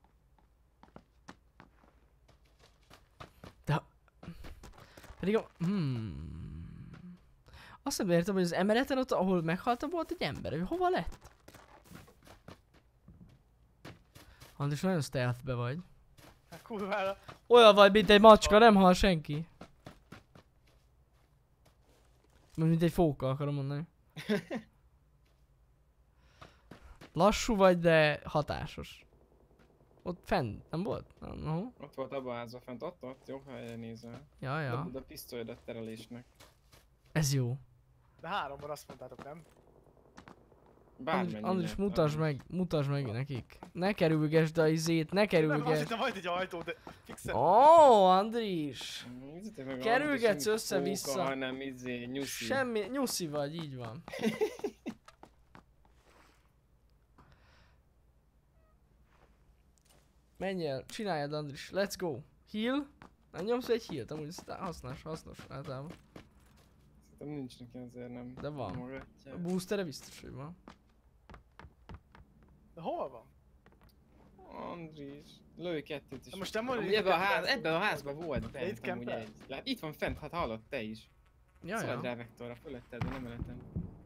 Pedig a... Hmm. Azt nem értem, hogy az emeleten ott, ahol meghaltam, volt egy ember. Ő hova lett? Andris, nagyon stealthbe vagy. Hát kurvára. Olyan vagy, mint egy macska, nem hal senki. Mint egy fóka, akarom mondani. Lassú vagy, de hatásos. Ott fenn, nem volt? No. Ott volt abban a házban fent, ott, ott, jó helyre nézel. Ja, ja. Dobd a pisztolyodat terelésnek. Ez jó. De háromban azt mondtátok, nem? Andris, Bármennyi Andris lehet, mutasd Andris. meg, mutasd meg nekik. Ne kerülgesd a izét, ne Nem, azt kerülgesd. hittem majd egy ajtó, de fixen. Ó, oh, Andris! Nézzétek meg, Kerülgetsz Andris, nem össze-vissza. póka, hanem izé, nyuszi. Semmi, nyuszi vagy, így van. Menj el, csináljad Andris, let's go. Heal? Nem nyomsz egy healt, amúgy ez hasznos, hasznos általában. Szerintem nincs neki azért nem. De van. támogatja. A boostere biztos, hogy van. De hol van? Andris, lőj kettőt is. De most nem mondod, Amúgy hogy ebben a, kettőt ház, látsz? ebben a házban volt itt bent amúgy kempel? egy. Lát, itt van fent, hát hallott te is. Ja, Szaladj ja. rá vektorra, fölötted, de nem eletem.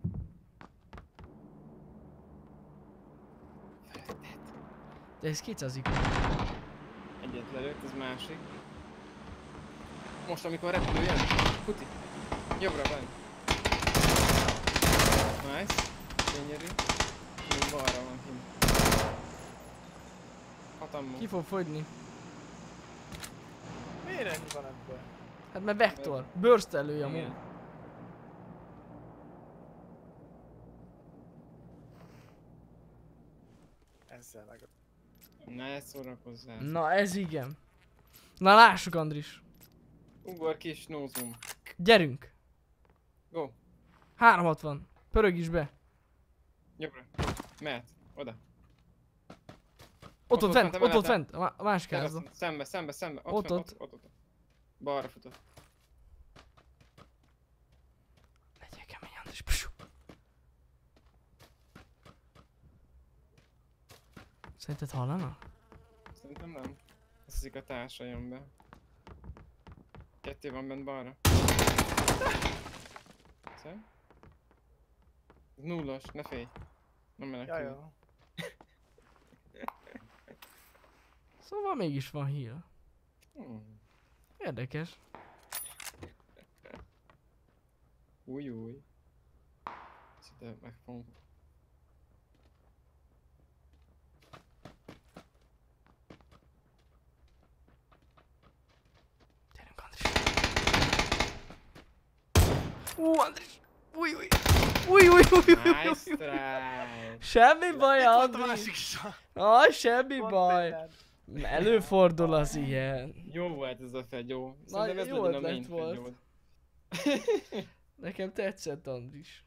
De ez kétszázik. Egyet lelőtt, ez másik. Most amikor repülő jön, futi. Jobbra van. Nice. Gyönyörű. Még balra van kint. Hatalmú. Ki fog fogyni? Miért ennyi van ebben? Hát mert vektor. Burst elője amúgy. Igen. Ezzel meg. Ne szórakozzál. Na ez igen. Na lássuk Andris. Ugor kis no zoom. Gyerünk. Go. háromszázhatvan. Pörög is be. Jobbra. Mehet. Oda. Ott ott ott fent, fent, ott ott emeleten. fent. A má- a másik házban. Teraszon. Szembe, szembe, szembe. Ott, Ott, fent, ott. ott, ott, ott. Balra futott. Legyél kemény Andris. Psú. Szerinted hallana? Szerintem nem. Azt hiszik a társa jön be. Kettő van bent balra. Szem? Nullos, ne félj. Nem menekül. Ja, ja. Szóval mégis van heal. Hmm. Érdekes. Új, új. Szinte megfogunk. Gyerünk Andris. Ú, Andris. Új, új. Új, új, új, új, új, Nice új. try! Semmi baj, Itt volt a Andris. másik sar. Aj, semmi Pont baj. benned. Előfordul az ilyen. Jó volt ez a fegyó. Na, Szerintem ez jó legyen a ötlet main volt. fegyód. Nekem tetszett, Andris.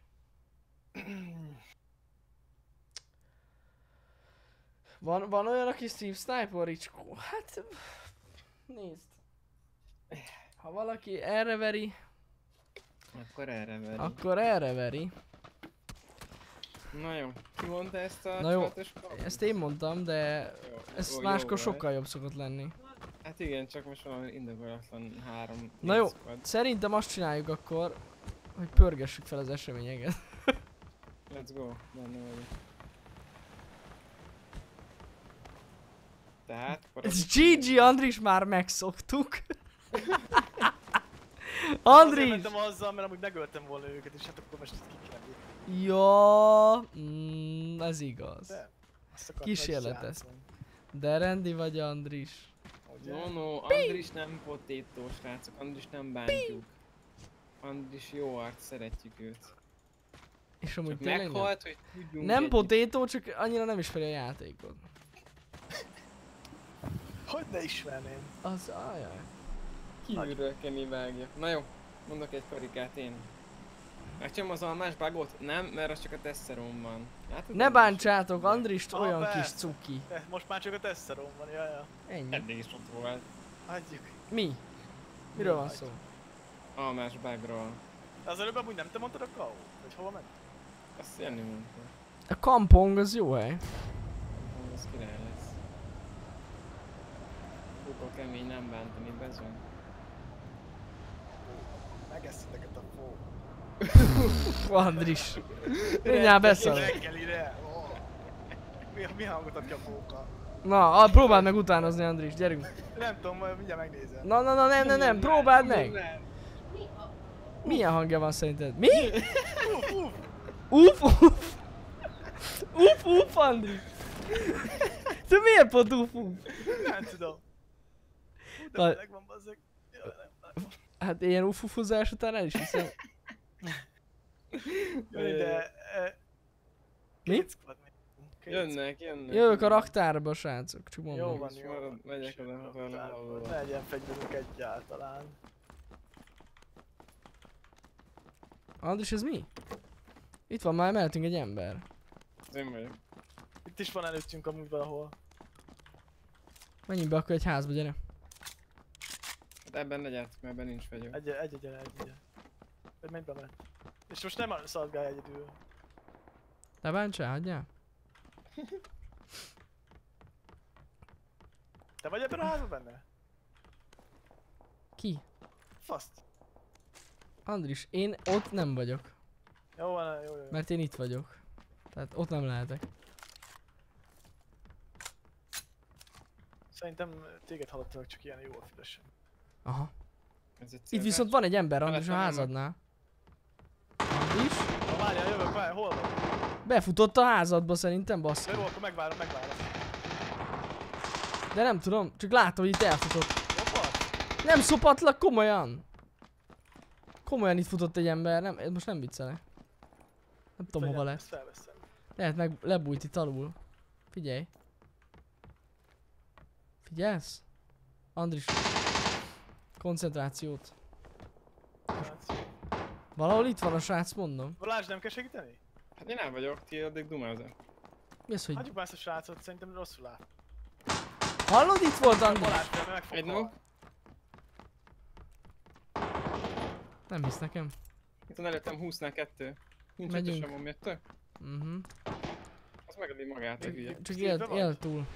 Van, van olyan, aki Steve Sniper Ricskó? Hát... Nézd. Ha valaki erre veri, Akkor erre veri. akkor erre veri. Na jó, ki mondta ezt a Na jó, csatos kaput? Ezt én mondtam, de Jó, ez jó, jó máskor volt. sokkal jobb szokott lenni. Hát igen, csak most valami indokolatlan három Na jó. squad. Szerintem azt csináljuk akkor, hogy pörgessük fel az eseményeket. Let's go, benne vagyok. Tehát, Ez gé gé, Andris, már megszoktuk. Azért Andris! mentem azzal, mert amúgy megöltem volna őket, és hát akkor most ezt ki kell bírni. Ja, mm, ez igaz. De, azt akartam Kísérletez. játszani. De rendi vagy, Andris. Ugye? No, no, Andris nem potétó, srácok, Andris nem bántjuk. Andris jó arc, szeretjük őt. És amúgy Csak tényleg nem. meghalt, hogy tudjunk Nem együtt. potétó, csak annyira nem ismeri a játékot. Hogy ne ismerném? Az, ajaj. Kívülről Kenny vágja. Na jó, mondok egy karikát én. Megcsom az almás bugot? Nem, mert az csak a teszteron van. Látod, Ne Andris? bántsátok Andrist, Ah, olyan kis persze. cuki. De most már csak a teszteron van, ja, ja. Ennyi. Eddig is ott volt. Hagyjuk. Mi? Miről van szó? Almás bugról. Az előbb amúgy nem te mondtad a ká ó? Hogy hova ment? Azt Jenny mondta. A kampong az jó hely. Hogy az király lesz. Kuka kemény nem bántani, bezony. Megeszitek a fó. Andris. Mindjárt beszél. Reggelire. Ó. Mi, mi hangot ad ki a fóka? Na, ah, próbáld meg utánozni, Andris, gyerünk. Nem tudom, majd mindjárt megnézem. Na, na, na, nem, nem, nem, próbáld meg. Mi a... Milyen hangja van szerinted? Mi? Uf, uf. Uff, uff. Uff, uff, Andris. Te miért pont uff, uff? Nem tudom. Hú, de Na- meleg van, bazzeg. Jaj, nem, nem. Hát ilyen uff, uffozás után el is hiszem. Jani, de... eh, Mi? két squad még. Két Jönnek, jönnek. Jövök a raktárba, srácok, csak mondom. Jó van, És jó marad- van. megyek oda, Sőt, haza, raktárban. valahol. Ne legyen fegyverünk egyáltalán. Andris, ez mi? Itt van már mellettünk egy ember. Ez én vagyok. Itt is van előttünk amúgy valahol. Menjünk be akkor egy házba, gyere. Hát ebben ne gyártok, mert ebben nincs fegyver. Egy, egy, egy, egy, egy. Egy menj be, menj. És most nem szaladgálj egyedül. Ne bántsál, hagyjál. Te vagy ebben a házban benne? Ki? Faszt. Andris, én ott nem vagyok. Jó van, jó, jó, jó. Mert én itt vagyok. Tehát ott nem lehetek. Szerintem téged hallottak csak ilyen jól fülesen. Aha. Ez egy Itt célzás. viszont van egy ember, Andris, a Mellettem házadnál. Andris? Na várjál, jövök, várjál, hol vagy? Befutott a házadba szerintem, baszki. Jó, akkor megvárom, megvárom. De nem tudom, csak látom, hogy itt elfutott. Hoppa! Nem szopatlak, komolyan! Komolyan itt futott egy ember, nem, ez most nem viccelek. Nem tudom hova lett. Ezt felveszem. Lehet meg lebújt itt alul. Figyelj. Figyelsz? Andris. Koncentrációt. Valahol itt van a srác, mondom. Balázs, nem kell segíteni? Hát én el vagyok, ti addig dumázol. Mi az, hogy... Hagyjuk már ezt a srácot, szerintem rosszul áll. Hallod, itt volt Andris? Balázs, mert meg fog Egy halni. nok. Nem hisz nekem. Itt van előttem húsznál kettő. Nincs Megyünk. ötösem, van jöttök? Mhm. Az megöli magát, a hülye. Csak Steve, él, be vagy? él túl.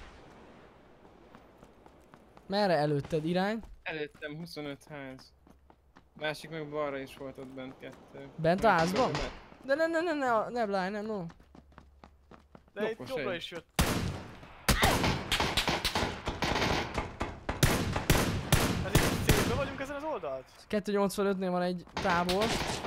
Merre előtted irány? Előttem huszonöt ház. Másik meg balra is volt ott bent kettő. Bent a Meg- házban? meg- De ne ne ne ne ne Bláj, nem no. De itt Lopos jobbra egy. is jött. Hát itt célbe vagyunk ezen az oldalt? kettőnyolcvanötnél van egy tábor.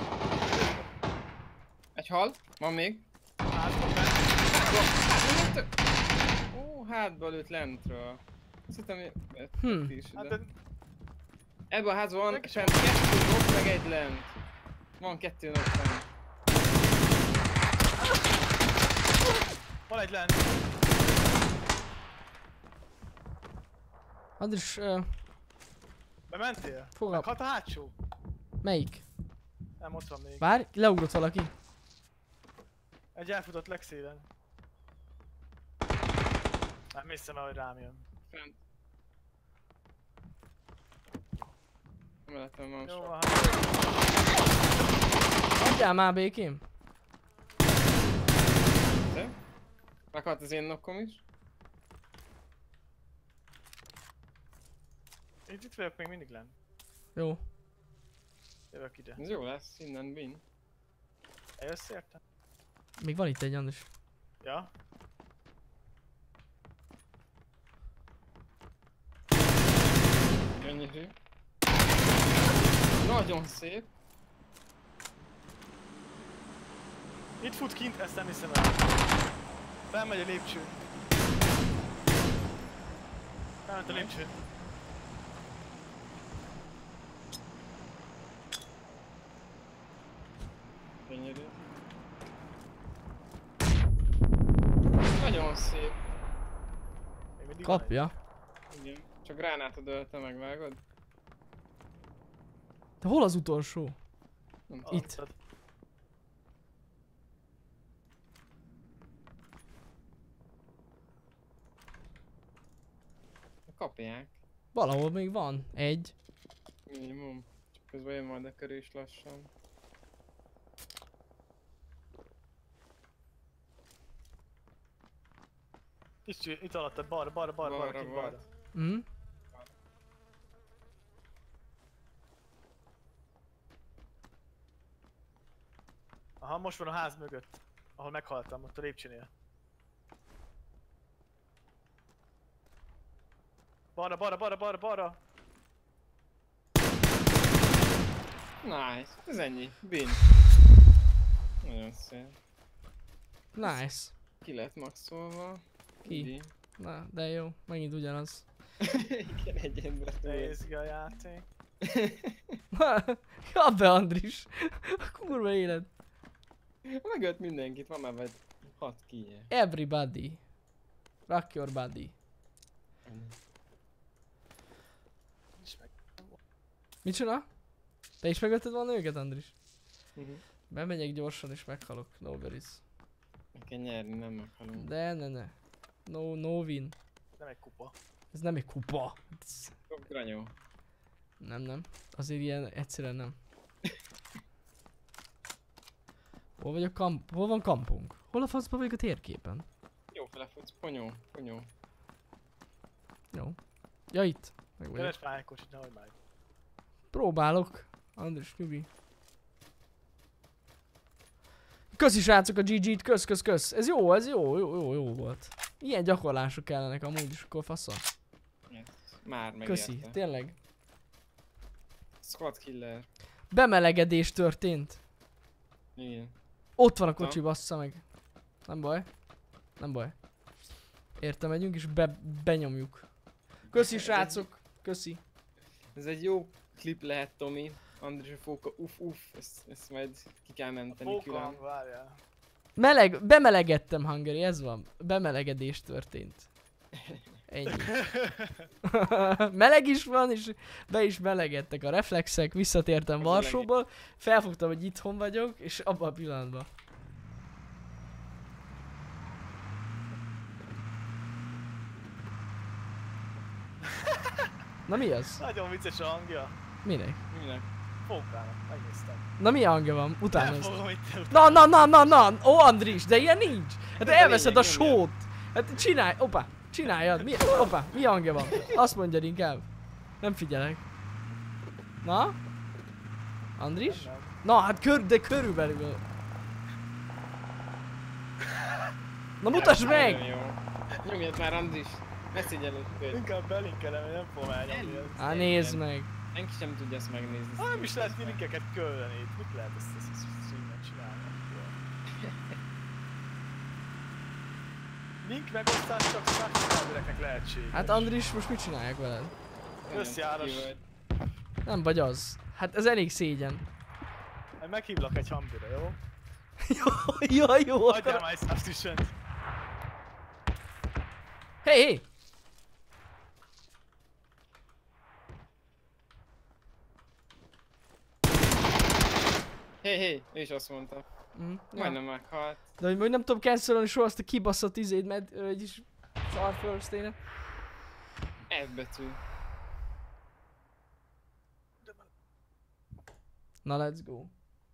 Egy hal, van még. Házban bent. Mindent- Ó, hátba lőtt lentről. Azt hittem, hogy... Hm. Ti is Hát ide. de... Ebben a házban van Meg- fent kettő nok, meg egy lent. Van kettő nok fent. Van egy lent. Andris, uh, Bementél? Fogam. Meghalt a hátsó? melyik? Nem, ott van még. Várj, leugrott valaki. Egy elfutott legszélen. Nem hiszem el, hogy rám jön. Fent. Mellettem van Jó, sok. van, hát. Adjál már békém. Te? Meghalt az én nokkom is. Itt, itt vagyok még mindig lent. Jó. Jövök ide. Ez jó lesz, innen win. Eljössz érte? Még van itt egy Andris. Ja? Gyönyörű. Nagyon szép. Itt fut kint, ezt nem hiszem el. Felmegy a lépcsőn. Felment a lépcsőn. Gyönyörű. Nagyon szép. Még mindig van egy. Kapja. Igen. Csak gránátod ölte meg, vágod? De hol az utolsó? Nem tudom. Itt. Alattad. Kapják. Valahol még van. Egy. Minimum. Csak közben jön majd a körül is lassan. Itt, itt alattad, balra, balra, balra, balra, Balra kint volt. balra. Mhm. Aha, most van a ház mögött. Ahol meghaltam, ott a lépcsőnél. Balra, balra, balra, balra, balra! Nice. Ez ennyi. Win. Nagyon szép. Nice. Ki lett maxolva. Ki? Udi. Na, de jó. Megint ugyanaz. Igen, egy ember. Nehéz ki a játék. Kap be, Andris. A kurva élet. Megölt mindenkit, van már vagy hat kíje. Everybody. Rock your body. Nincs meg. Micsoda? Te is megölted volna őket, Andris? Mhm. Bemegyek gyorsan és meghalok. No worries. Meg kell nyerni, nem meghalunk. De ne ne. No, no win. Nem egy kupa. Ez nem egy kupa. Ez... Kop granyó. Nem, nem. Azért ilyen egyszerűen nem. Hol vagy a kamp? Hol van kampunk? Hol a faszba vagyok a térképen? Jó fele futsz, ponyó, ponyó. Jó. Ja, itt. Meg vagyok. Keres már egy kocsit, nehogy már. Próbálok. Andris, nyugi. Köszi srácok a gé gét, kösz, kösz, kösz. Ez jó, ez jó, jó, jó, jó volt. Ilyen gyakorlások kellenek amúgy is, akkor faszol. Yes. Már megérte. Köszi, tényleg. Squad killer. Bemelegedés történt. Igen. Ott van a kocsi, bassza meg. Nem baj. Nem baj. Érte megyünk és be, benyomjuk. Köszi srácok, köszi. Ez egy jó klip lehet, Tomi. Andris a fóka, uff, uff, ezt, ezt majd ki kell menteni Fóka külön. hang, várjál. Meleg, bemelegettem, Hungary, ez van. Bemelegedés történt. Ennyi. Meleg is van, és be is melegedtek a reflexek, visszatértem Az Varsóból, felfogtam, hogy itthon vagyok, és abban a pillanatban. Na mi az? Nagyon vicces a hangja. Minek? Minek? Fókának, megnéztem. Na milyen hangja van? Utána Nem ezt. fogom itt utána. Na, na, na, na, na! Ó, Andris, de ilyen nincs! Hát Ez a elveszed a lényeg, nyomjad. sót! Hát csinálj, opa, csináljad! Mi, opa, mi hangja van? Azt mondjad inkább. Nem figyelek. Na? Andris? Nem, nem. Na, hát kör, de körülbelül. Na mutasd meg! Nagyon jó. Nyomjad már, Andris. Ne szégyellődj tőle. Inkább belinkelem, hogy nem fogom elnyomni. ezt. Á, nézd meg. Senki sem tudja ezt megnézni. Ah, nem is lehet linkeket küldeni itt. Mit lehet ezt a streamen csinálni? Link megosztás csak subscribereknek lehetséges. Hát Andris, most mit csinálják veled? Összjáros. Ki vagy. Nem vagy az. Hát ez elég szégyen. Majd meghívlak egy hambira, jó? jó, jó, jó. Adjál már egy substitution-t. Hé, hé! Hé, hé, ő is azt mondta. Mm, ja. Majdnem meghalt. De hogy nem tudom cancelolni soha azt a kibaszott izét, mert egy is szar first éne. F betű. Na, let's go.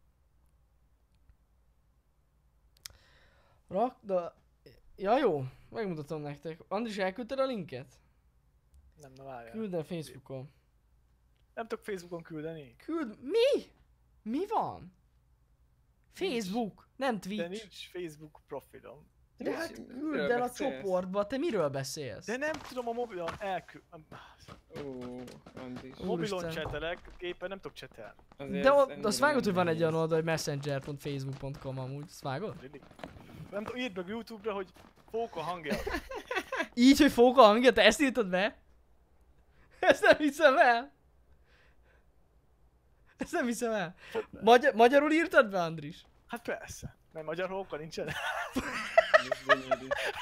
Rakda... Ja, jó. Megmutatom nektek. Andris, elküldted a linket? Nem, na várjál. Küld el Facebookon. Nem tudok Facebookon küldeni. Küld... Mi? Mi van? Facebook, nem De Twitch. nincs Facebook profilom. De hát Miről küld el a beszélsz? csoportba, te miről beszélsz? De nem tudom a mobilon elküld... Ó, Andris. Ó. Mobilon Úristen. csetelek, gépen nem tudok csetelni. Azért De ez ott, ennyire azt vágod, hogy nem van egy nehéz. olyan oldal, hogy messenger pont facebook pont com amúgy, azt vágod? Really? Nem tudom, írd meg YouTube-ra, hogy Fóka hangja. Így, hogy Fóka hangja, te ezt írtad be? Ezt nem hiszem el! Ezt nem hiszem el. Magyar, magyarul írtad be, Andris? Hát persze. Mert magyar Fóka nincsen. Ez gyönyörű.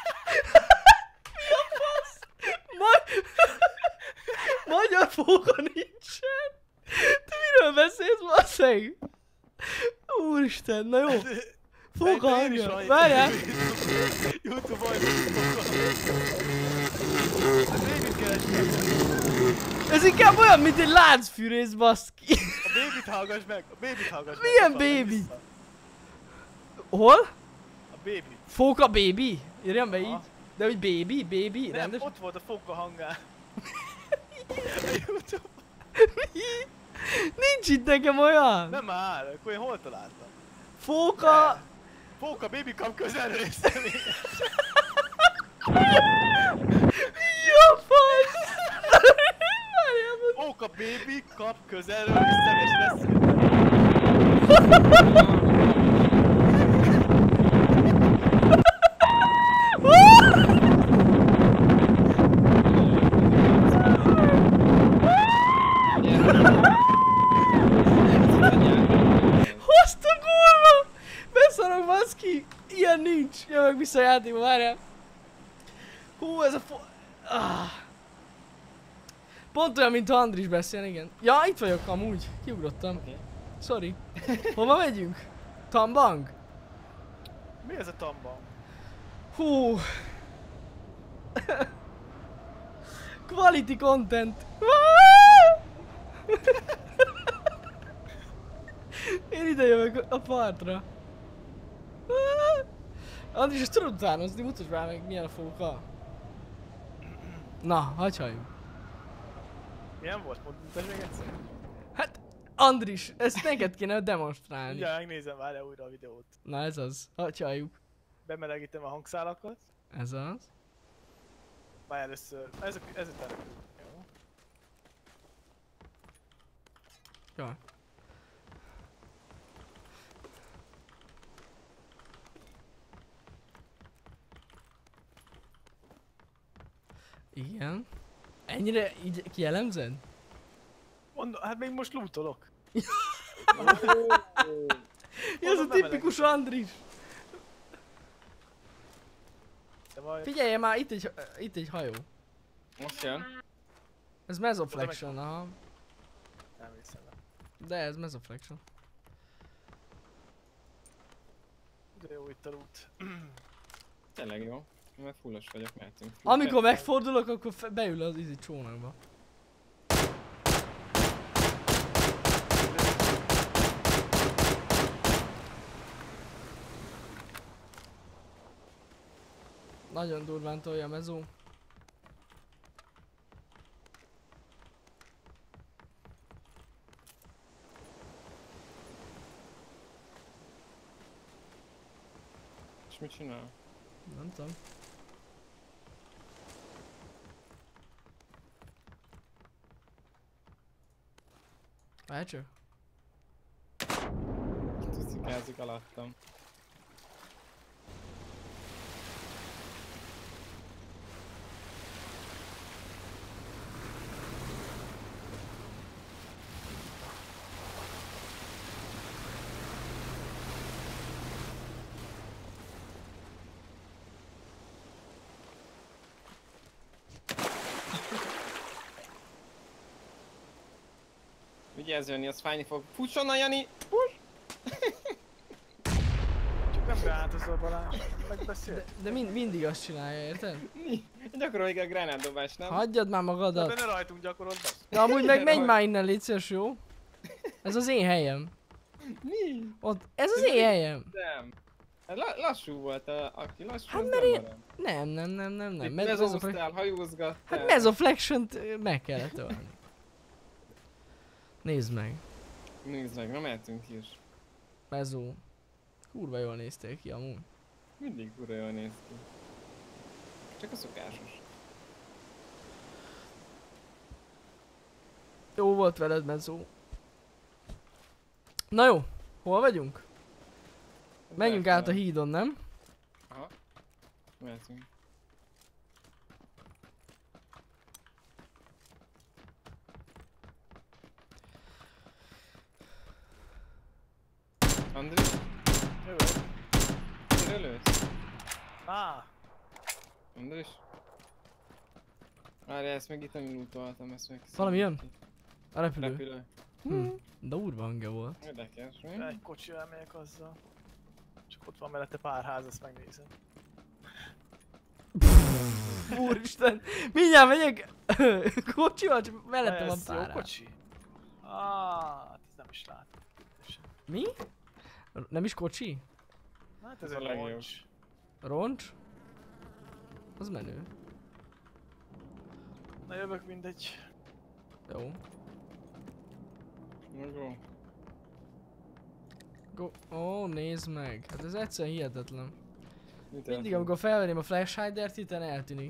Ma- magyar Fóka nincsen? Te miről beszélsz, basszeg? Úristen, na jó. Fóka De én is hangja. van itt. Várjál. YouTube-on Hát Bébit keresni. Ez inkább olyan, mint egy láncfűrész, baszki. A Bébit hallgass meg. A Bébit hallgass meg. Milyen Ott van, menj Baby? vissza. Hol? A Baby. Fóka baby? Írjam be így. Aha. De hogy baby, baby, Nem, rendes? ott volt a Fóka hangán. A YouTube. Nincs itt nekem olyan. Nem áll, akkor én hol találtam? Fóka... Fóka Baby kap közelről és személyes. Jó fasz! Várjál, most- Fóka Baby kap közelről és személyes lesz. nincs! Jövök vissza a játékba, várjál! Hú, ez a fo... Ah. Pont olyan, mint ha Andris beszél, igen. Ja, itt vagyok amúgy. Kiugrottam. Oké. Sorry. Hova megyünk? Tambang? Mi ez a tamba? Hú. Quality content. Én ide jövök a partra. Andris, ezt tudod utánozni? Mutasd már meg milyen a fóka. Na, hagyj halljunk. Milyen volt? Mutasd meg egyszer. Hát, Andris, ezt neked kéne demonstrálni. Mindjárt megnézem, várjál újra a videót. Na ez az, hagyj halljunk. Bemelegítem a hangszálakat. Ez az. Már először, ez a, ez a települő. Jó. Jó. Igen. Ennyire így kielemzed? Mondom, hát még most lootolok. Ez a tipikus Andris. De majd... Figyelj már, itt egy, itt egy hajó. Most jön. Ez Mesoflexion, aha. Nem hiszem el. De ez Mesoflexion. De jó itt a loot. Tényleg jó. Mert fullos vagyok, mehetünk. Amikor megfordulok, akkor fe- beül az izi csónakba. Nagyon durván tolja a mezó. És mit csinál? Nem tudom. Várj csak. Tucikázik alattam. Vigyázz Jani, az fájni fog. Fuss onnan Jani! Fuss! Csak nem gránátozol Balázs, megbeszél. De, de mind, mindig azt csinálja, érted? Gyakorolj a gránátdobást, nem? Hagyjad már De magadat. ne rajtunk gyakorold be. De amúgy meg menj Rajt. már innen, légy szíves, jó? Ez az én helyem. Mi? Ott, ez az én helyem. Nem. Hát la lassú volt a, aki lassú, Hát az mert nem én- marad. Nem, nem, nem, nem, nem. Itt Med- Mesoflex- mezóztál, hajózgattál. Hát Mesoflexion-t meg kellett tölni. Nézd meg. Nézd meg, na mehetünk is. Mezó. Kurva jól néztél ki amúgy. Mindig kurva jól néz ki. Csak a szokásos. Jó volt veled, Mezó. Na jó, hol vagyunk? Menjünk át a hídon, nem? Aha. Mehetünk. Andri, Jó. mire lősz? Á, Andris? Várjál, ezt meg itt nem lootoltam, ezt meg... Valami jön? A repülő. Repülő. Hm. Durva hangja volt. Érdekes, mi? egy kocsi elmegyek azzal. Csak ott van mellette pár ház, azt megnézem. Úristen, mindjárt megyek kocsival, csak mellettem van Ez jó pár. kocsi? Ah, hát ez nem is látom. Mi? Nem is kocsi? Hát ez Ez a egy legjobb. roncs. Roncs? Az menő. Na jövök mindegy. Jó. Na jó. Go. Ó, nézd meg. Hát ez egyszerűen hihetetlen. Mi Mindig történt? amikor felvenném a flash hidert, itt eltűnik.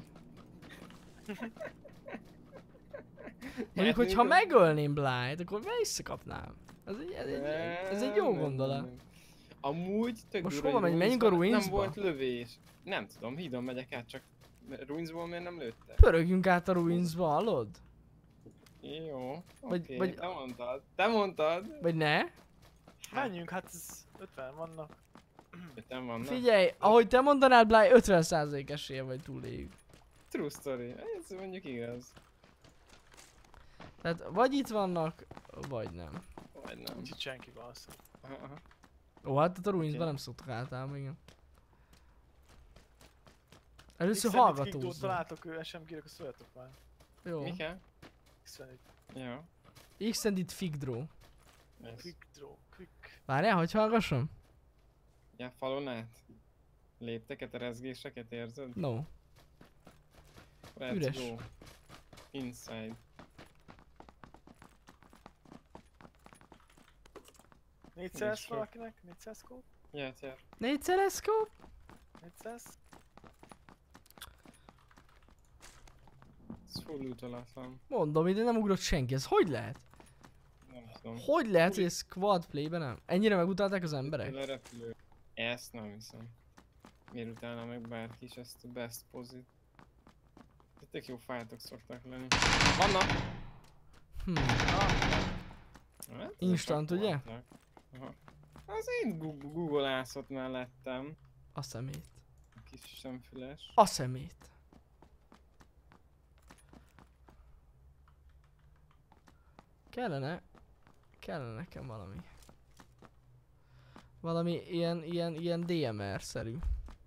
Mondjuk, hogyha mikor- megölném Blight, akkor visszakapnám. Ez egy, ez egy, ez egy jó Nem, gondolat. nem, nem. Amúgy tök Most durva, hova hogy megy? Menjünk a Ruinsba Ruinsba? Nem volt lövés. Nem tudom, hídon megyek át, csak Ruinsból miért nem lőttek? Pörögjünk át a Ruinsba, hallod? Jó, Vagy- oké, vagy- te mondtad, te mondtad. Vagy ne? Menjünk, hát ez ötven vannak. Öten vannak. Figyelj, ahogy te mondanád, Bly, ötven százalék esélye vagy túléljük. True story. Ez mondjuk igaz. Tehát vagy itt vannak, vagy nem. Vagy nem. Nincs itt senki valószínűleg. Aha, aha. Ó, hát a Ruinsban Oké. nem szoktak általában, igen. Először X-en itt hallgatózzunk. kikdót találtok, ő es em gé-nek, azt szóljatok már. Jó. Mi kell? X-en itt. Jó. Extended Fig Draw. Ez. Quick draw, quick. Várjál, hogy hallgassam? Ja, falon át. Lépteket, rezgéseket érzed? No. Let's Üres. go. Inside. négyszáz Üres valakinek? négyszáz kód? Jöhet, jöhet. Négyszeres scope? négyszáz? Ez full utalatlan. Mondom, ide nem ugrott senki, ez hogy lehet? Nem tudom. Hogy lehet, hogy ez quad playben nem? Ennyire megutálták az emberek? Tőle repülő. Ezt nem hiszem. Miért utálna meg bárki is ezt a best pozit? Tök jó fájtok szoktak lenni. Vannak! Hm. Hát, ezek Instant, csak ugye? voltak. Aha. Az én Gu- Google-ászott mellettem. A szemét. A kis szemfüles. A szemét. Kellene... Kellene nekem valami. Valami ilyen, ilyen, ilyen dé em er-szerű.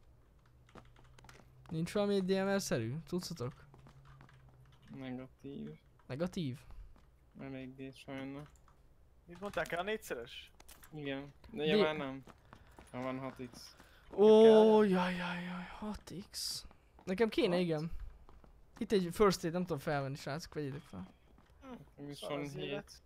Nincs valami dé em er-szerű? Tudszatok? Negatív. Negatív? Eléggé sajnos. Mit mondták el a négyszeres? Igen. De Dé- ugye már nem. Ha van hat x. Ó, jaj, jaj, jaj, hat x. Nekem kéne, Hat? igen. Itt egy first aid, nem tudom felvenni, srácok, vegyétek fel. Mi is Szar van az élet. hét.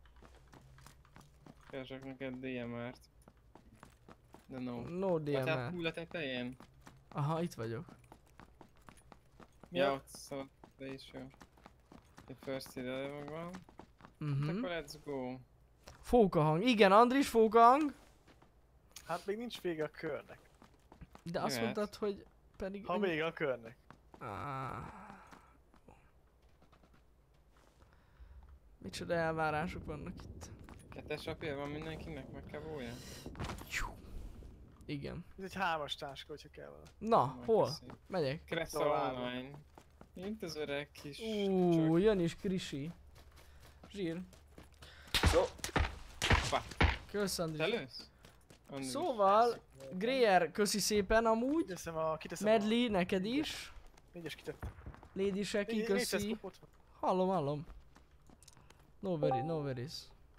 Keresek neked dé em er-t. De no. No dé em Vagy hát er. hull a tetején? Aha, itt vagyok. Mi Ja, a- ott szaladt be is jó. Egy first aid elő megvan. Mhm. Akkor let's go. Fókahang. Igen, Andris, fókahang. Hát még nincs vége a körnek. De azt Jöhet. mondtad, hogy pedig... Ha vége a körnek. Ah. Micsoda elvárások vannak itt. Kettes apja van mindenkinek, meg kell bója? Igen. Ez egy hármas táska, hogyha kell valami. Na, hol? Megyek. Kressa Tovább. online. Mint az öreg kis Úúúú, csök. jön is Krisi. Zsír. Hoppá. Kösz, Te Andris. lősz? Andris. Szóval, Greer, köszi szépen amúgy. Kiteszem a... Kiteszem Medli, neked is. a... Négyes kitettem. Lady Shaki, Négy- négyszáz köszi. kopott van. Hallom, hallom. No very, no worries.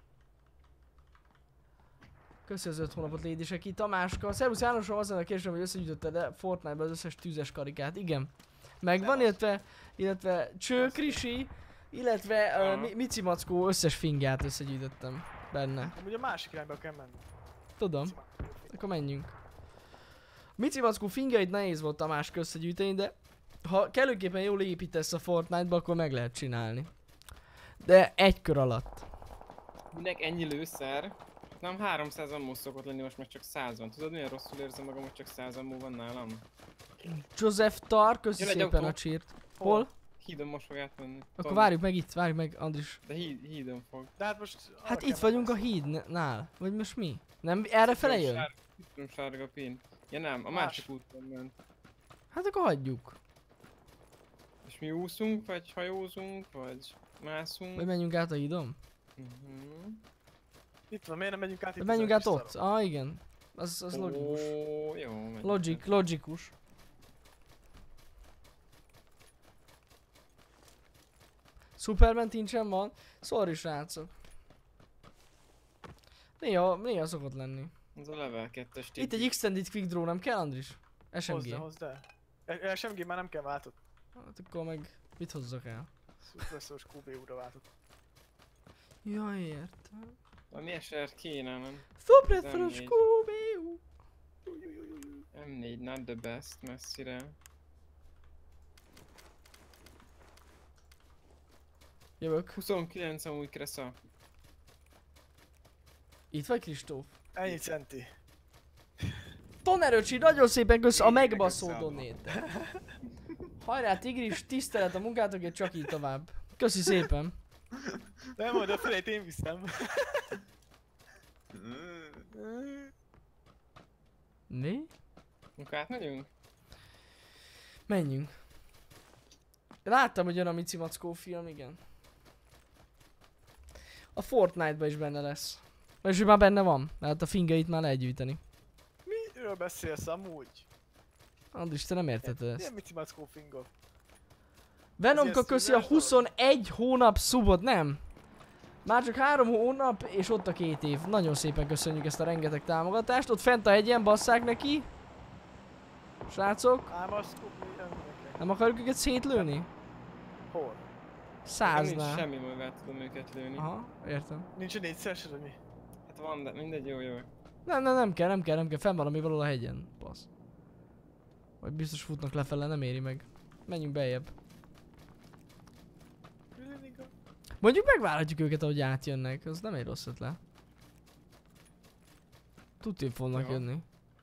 Köszi az öt hónapot, Lady Shaki. Tamáska. Szervusz Jánosom, azon a kérdésem, hogy összegyűjtötted -e Fortnite-ba az összes tűzes karikát. Igen. Megvan, illetve, illetve Cső, Krisi, illetve uh, Mi- Mici Mackó összes fingját összegyűjtöttem benne. Amúgy a másik irányba kell menni. Tudom. Akkor menjünk. Mici Mackó fingjait nehéz volt Tamás összegyűjteni, de ha kellőképpen jól építesz a Fortnite-ba, akkor meg lehet csinálni. De egy kör alatt. Minek ennyi lőszer? Nem háromszáz ammó szokott lenni, most meg csak száz van. Tudod milyen rosszul érzem magam, hogy csak száz ammó van nálam? Joseph Tar, köszi Jön egy szépen autó. a csírt. Hol? Hídon most fog átmenni. Akkor Tom, várjuk meg itt, várjuk meg Andris. De híd, hídon fog. De hát most... arra Hát kell itt vagyunk a menni. hídnál. Vagy most mi? Nem erre fele jön? Sár- Citrom sárga pin. Ja nem, a Más. másik úton ment. Hát akkor hagyjuk. És mi úszunk, vagy hajózunk, vagy mászunk? Vagy menjünk át a hídon? Uh-huh. Itt van, miért nem megyünk át itt? Vagy menjünk ezen át a kis ott. Ah igen. Az, az logikus. Ó, jó, menjünk. Logic, logikus. Superman tincsen van. Sorry srácok. Néha, néha szokott lenni. Ez a level kettes Itt egy extended quick draw, nem kell Andris? es em Hozd gé. el, hozd el. E- es em gé már nem kell váltott. Hát akkor meg mit hozzak el? Szuperszós kú bé úra váltott. Jaj, értem. Ami es er kéne, nem? Szupresszor négy. Scooby-Doo. em négy, not the best, messzire. Jövök. huszonkilenc amúgy Kressa. Itt vagy Kristóf? Ennyi centi. Toneröcsi, nagyon szépen kösz a Én megbaszó megköszönöm. donét. Hajrá Tigris, tisztelet a munkátokért, csak így tovább. Köszi szépen. Nem majd a felét én viszem. Mi? Akkor átmegyünk? Menjünk. Láttam, hogy jön a Mici Mackó film, igen. A Fortnite-ban is benne lesz. És ő már benne van, mert a fingeit már lehet gyűjteni. Miről beszélsz amúgy? Andris, te nem érted Milyen ezt. Mici Mackó fingot? Venomka ilyen köszi a streameres huszonegy hónap szubot, nem? Már csak három hónap, és ott a két év. Nagyon szépen köszönjük ezt a rengeteg támogatást. Ott fent a hegyen basszák neki. Srácok, Ám azt kupni, önnek. nem akarjuk őket szétlőni? Hol? Nincs Száznál. semmi, mivel tudom őket lőni. Aha, értem. Nincs egy négyszeresed, vagy mi? Hát van, de mindegy, jó, jó. Nem, nem, nem kell, nem kell, nem kell. Fenn valami valahol a hegyen. Passz. Vagy biztos futnak lefele, nem éri meg. Menjünk beljebb. Mondjuk megvárhatjuk őket, ahogy átjönnek. Az nem egy rossz ötlet. Tudni fognak Jó. jönni.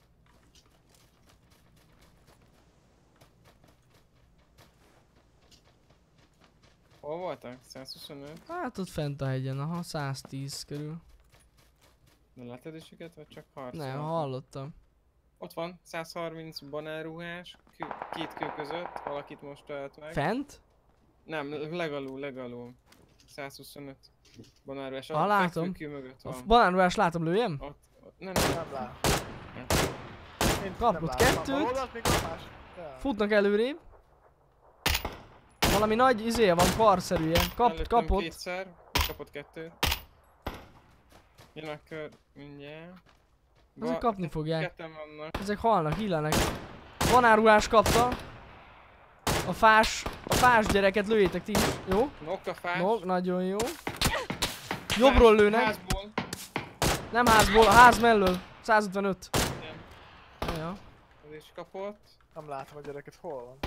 Hol voltak? százhuszonöt? Hát ott fent a hegyen, aha, száztíz körül. De látod is őket, vagy csak harcol? Nem, hallottam. Ott van, száz harminc banánruhás, kő, két kő között, valakit most ölt meg. Fent? Nem, legalul, legalul. százhuszonöt banánruhás. Ah, a látom. fekvőkő mögött A van. banánruhás látom, lőjem? Ott, ott, nem, nem, Nem lát. Én Kapott nem látom. kettőt. A oldalt még a más. Ja. Futnak előrébb. Valami nagy izéje van, karszerűje. Kap, előttem kapott. kétszer, kapott kettőt. Jön a kör, mindjárt. Ezek kapni fogják. Ketten vannak. Ezek halnak, illenek. Banánruhás kapta. A fás, a fás gyereket lőjétek ti is, jó? Nokkafás. No, nagyon jó. Jobbról lőnek. Házból. Nem házból, a ház mellől. százötvenöt. Igen, Ja, ja. az is kapott. Nem látom a gyereket, hol van?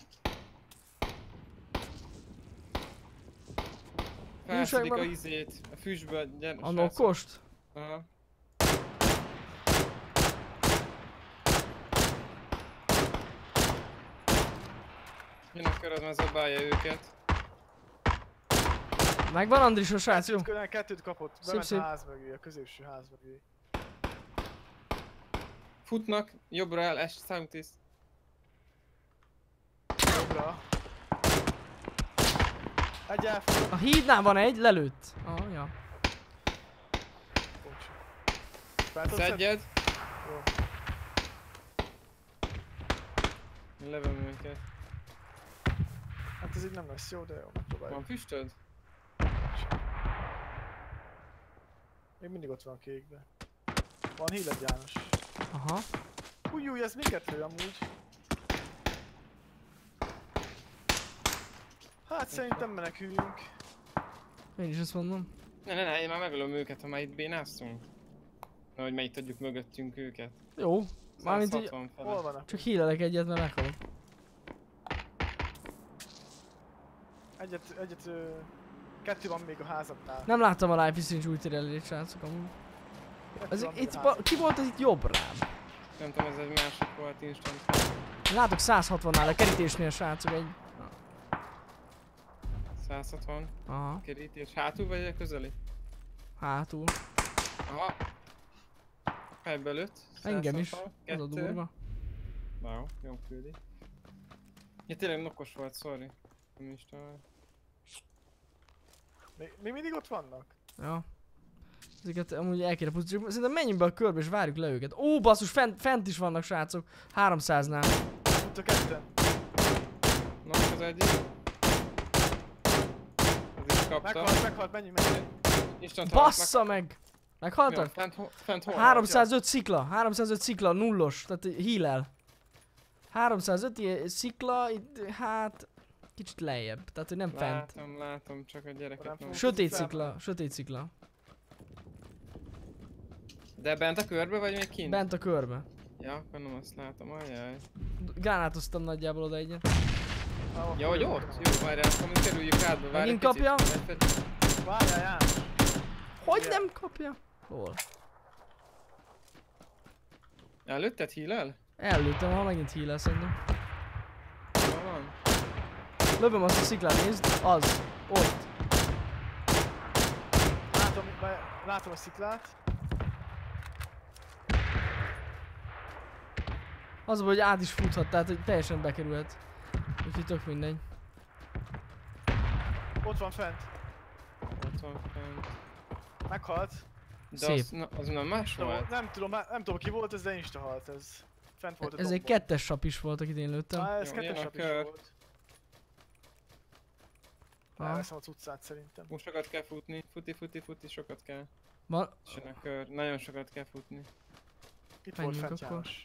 Felszedik a Újságban- izét, a füstből, gyere, A srácok. nokkost? Aha. Jön a kör, az már zabálja őket. Megvan Andris a srác, jó? Kettőt, kettőt kapott, Szép, bement szép. a ház mögé, a középső ház mögé. Futnak, jobbra el, es, számítész. Jobbra. Egy elfogott. A hídnál van egy, lelőtt. Ah, ja. Bocs. Fel tudsz szedni? Szedjed. Jó. Levem őket. Hát ez így nem lesz jó, de jó, megpróbáljuk. Van füstöd? Még mindig ott van a kékbe. Van híled János. Aha. Új, új, ez minket lő amúgy. Hát szerintem meneküljünk. Én is ezt mondom. Ne, ne, ne, én már megölöm őket, ha már itt bénáztunk. Na, hogy már itt adjuk mögöttünk őket. Jó. Mármint így, száz hatvan fele. Hol vannak? csak hílelek egyet, mert meghalok. Egyet, egyet, ö, kettő van még a házaknál. Nem láttam a Life is Strange új trailerét, srácok amúgy. Kettő Ez van még itt, a ba, házak- ki volt az itt jobb rám? Nem tudom, ez egy másik volt instant. Látok száz hatvannál a kerítésnél, srácok egy. száz hatvan. Aha, Kerítés. Hátul vagy a közeli? hátul. Aha. Fejbe lőtt. Engem is. száz hatvan, Az a kettő. durva. Wow, jó küldi. Ja, tényleg nokos volt, sorry. Nem is tudom. Még, még mindig ott vannak? Ja. Ezeket amúgy el kéne pusztítani. Szerintem menjünk be a körbe és várjuk le őket. Ó, basszus, fent, fent is vannak, srácok. háromszáznál. Itt a ketten. Nok az egyik. Az is kapta. Meghalt, meghalt, menjünk, menjünk. Instant halt, Bassza meg! meg- Meghaltak? Mi van? Fent, ho- fent hol? háromszázöt szikla, háromszázöt szikla, nullos, tehát heal-el. háromszázöt ilyen szikla, itt, hát kicsit lejjebb, tehát hogy nem fent. Látom, látom, csak a gyereket Nem nem. fog- Sötét fel- szikla, sötét szikla. De bent a körbe vagy még kint? Bent a körbe. Ja, akkor nem azt látom, ajjaj. Gránátoztam nagyjából oda egyet. Ah, Ja, hogy jó. ott? Jó, várjál, akkor mi kerüljük átba, várj Megint egy picit. kapja? Egy picit. Várjál, János. Hogy Igen. nem kapja? Hol? Előtted hílel? Előttem, ha megint heal szerintem. Hol van? Lövöm azt a sziklát, nézd, az, ott. Látom, be- látom a sziklát. Az a baj, hogy át is futhat, tehát hogy teljesen bekerülhet. Úgyhogy tök mindegy. Ott van fent. Ott van fent. Meghalt. De Szép. az, na, az nem más Nem, volt? nem tudom, nem tudom ki volt ez, de insta halt ez. Fent volt a Ez egy dombon. kettes sap is volt, akit én lőttem. Á, ez Jó, kettes jön a sap is kör. volt. Aha. Elveszem a cuccát szerintem. Most sokat kell futni. Futi, futi, futi, sokat kell. Van, És jön a kör. Nagyon sokat kell futni. Itt volt Menjünk fent akkor. János.